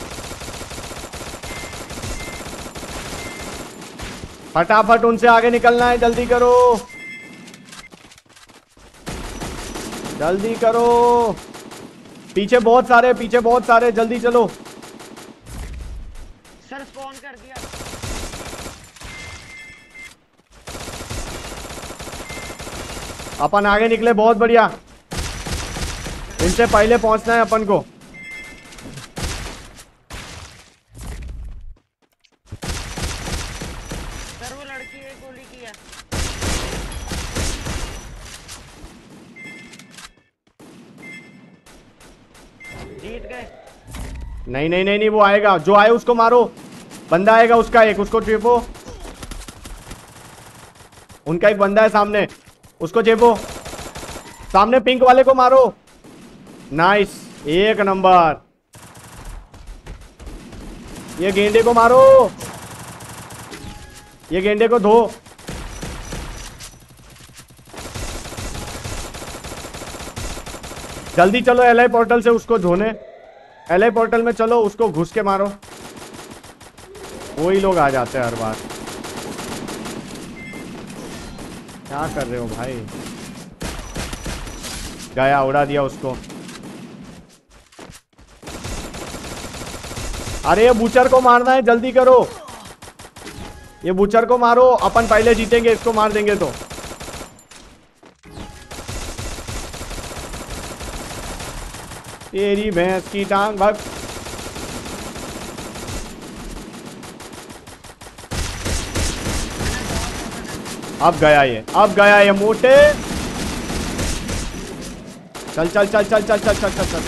फटाफट उनसे आगे निकलना है, जल्दी करो जल्दी करो। पीछे बहुत सारे, पीछे बहुत सारे, जल्दी चलो। सर स्पॉन कर दिया। अपन आगे निकले, बहुत बढ़िया। इनसे पहले पहुंचना है अपन को। सर वो लड़की एक गोली किया। जीत गए। नहीं नहीं नहीं नहीं, वो आएगा, जो आए उसको मारो। बंदा आएगा उसका एक, उसको चेपो। उनका एक बंदा है सामने, उसको चेपो। सामने पिंक वाले को मारो। नाइस, एक नंबर। ये गेंडे को मारो, ये गेंडे को धो। जल्दी चलो एलआई पोर्टल से उसको धोने। एलआई पोर्टल में चलो, उसको घुस के मारो। वही लोग आ जाते हैं हर बार। क्या कर रहे हो भाई? गया, उड़ा दिया उसको। अरे ये बूचर को मारना है, जल्दी करो। ये बूचर को मारो, अपन पहले जीतेंगे, इसको मार देंगे तो। तेरी भैंस की टांग, भाग। अब गया ये, अब गया ये मोटे। चल चल चल चल चल चल चल चल चल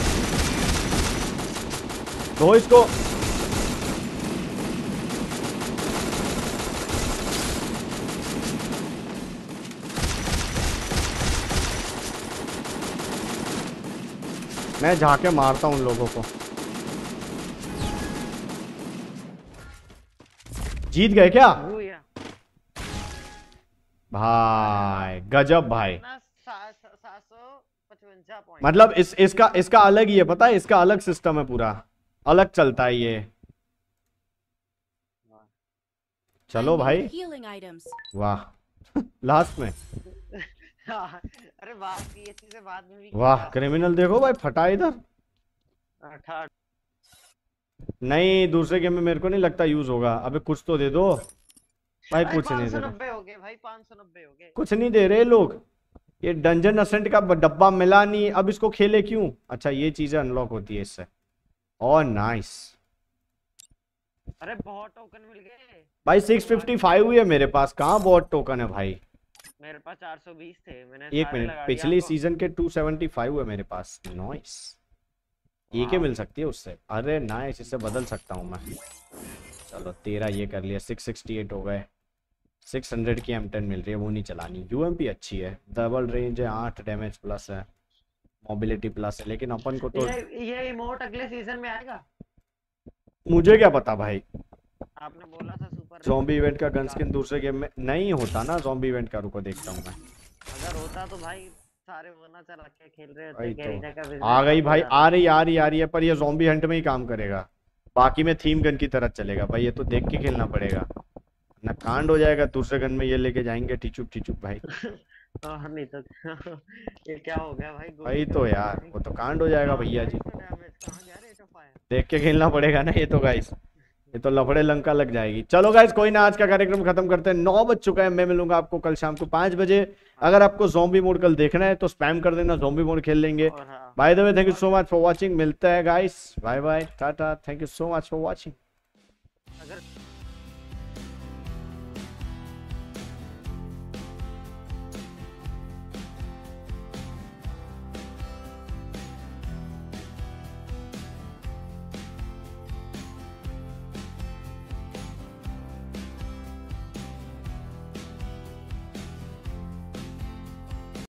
दो इसको। मैं जाके मारता हूं उन लोगों को। जीत गए क्या भाई? गजब भाई। मतलब इस इसका इसका अलग ही है, पता है, इसका अलग सिस्टम है, पूरा अलग चलता है ये। चलो भाई, वाह लास्ट में अरे बात की ऐसी से बात में भी वाह क्रिमिनल देखो भाई फटा इधर। नहीं दूसरे गेम में मेरे को नहीं लगता यूज होगा। अबे कुछ तो दे दो भाई। कुछ नहीं दे रहे हो गए भाई, पाँच सौ नब्बे हो गए। कुछ नहीं दे रहे लोग। ये डंजन असेंट का डब्बा मिला नहीं, अब इसको खेले क्यों? अच्छा ये चीजें अनलॉक होती है इससे। और नाइस। अरे बहुत टोकन मिल गए भाई सिक्स फिफ्टी फाइव हुई है मेरे पास। कहाँ बहुत टोकन है भाई? मेरे पास चार सौ बीस थे। मैंने एक मिनट, पिछली सीजन के टू सेवेंटी फाइव है मेरे पास। नाइस। एक ही मिल सकती है उससे। अरे नाइस, इससे बदल सकता हूँ मैं। चलो तेरह ये कर लिया, सिक्स सिक्सटी एट हो गए। सिक्स हंड्रेड की एम टेन मिल रही है, वो नहीं चलानी। यूएमपी अच्छी है, डबल रेंज है, आठ डैमेज प्लस है, मोबिलिटी प्लस है। लेकिन अपन को तो ये ये इमोट अगले सीजन में आएगा। मुझे क्या पता भाई, आपने बोला था सुपर ज़ॉम्बी इवेंट का गन स्किन दूसरे गेम में नहीं होता ना। ज़ॉम्बी इवेंट का रुको देखता हूँ मैं। अगर होता तो भाई सारे वरना चला के खेल रहे भाई होते। तो आ गई भाई, आ रही आ रही आ रही है, पर ये ज़ॉम्बी हंट में ही काम करेगा। बाकी में थीम गन की तरह चलेगा भाई। ये तो देख के खेलना पड़ेगा ना, कांड हो जाएगा। दूसरे गन में ये लेके जाएंगे टिचुक टिचुक भाई। और नहीं तो ये क्या हो गया भाई? भाई तो यार वो तो कांड हो जाएगा भैया जी। देख के खेलना पड़ेगा ना ये तो गाइस। ये तो लफड़े लंका लग जाएगी। चलो गाइस कोई ना, आज का कार्यक्रम खत्म करते हैं। नौ बज चुका है। मैं मिलूंगा आपको कल शाम को पाँच बजे। अगर आपको ज़ॉम्बी मोड कल देखना है तो स्पैम कर देना, ज़ॉम्बी मोड खेल लेंगे। By the way thank you so much for watching. मिलता है guys, bye bye tata. Thank you so much for watching.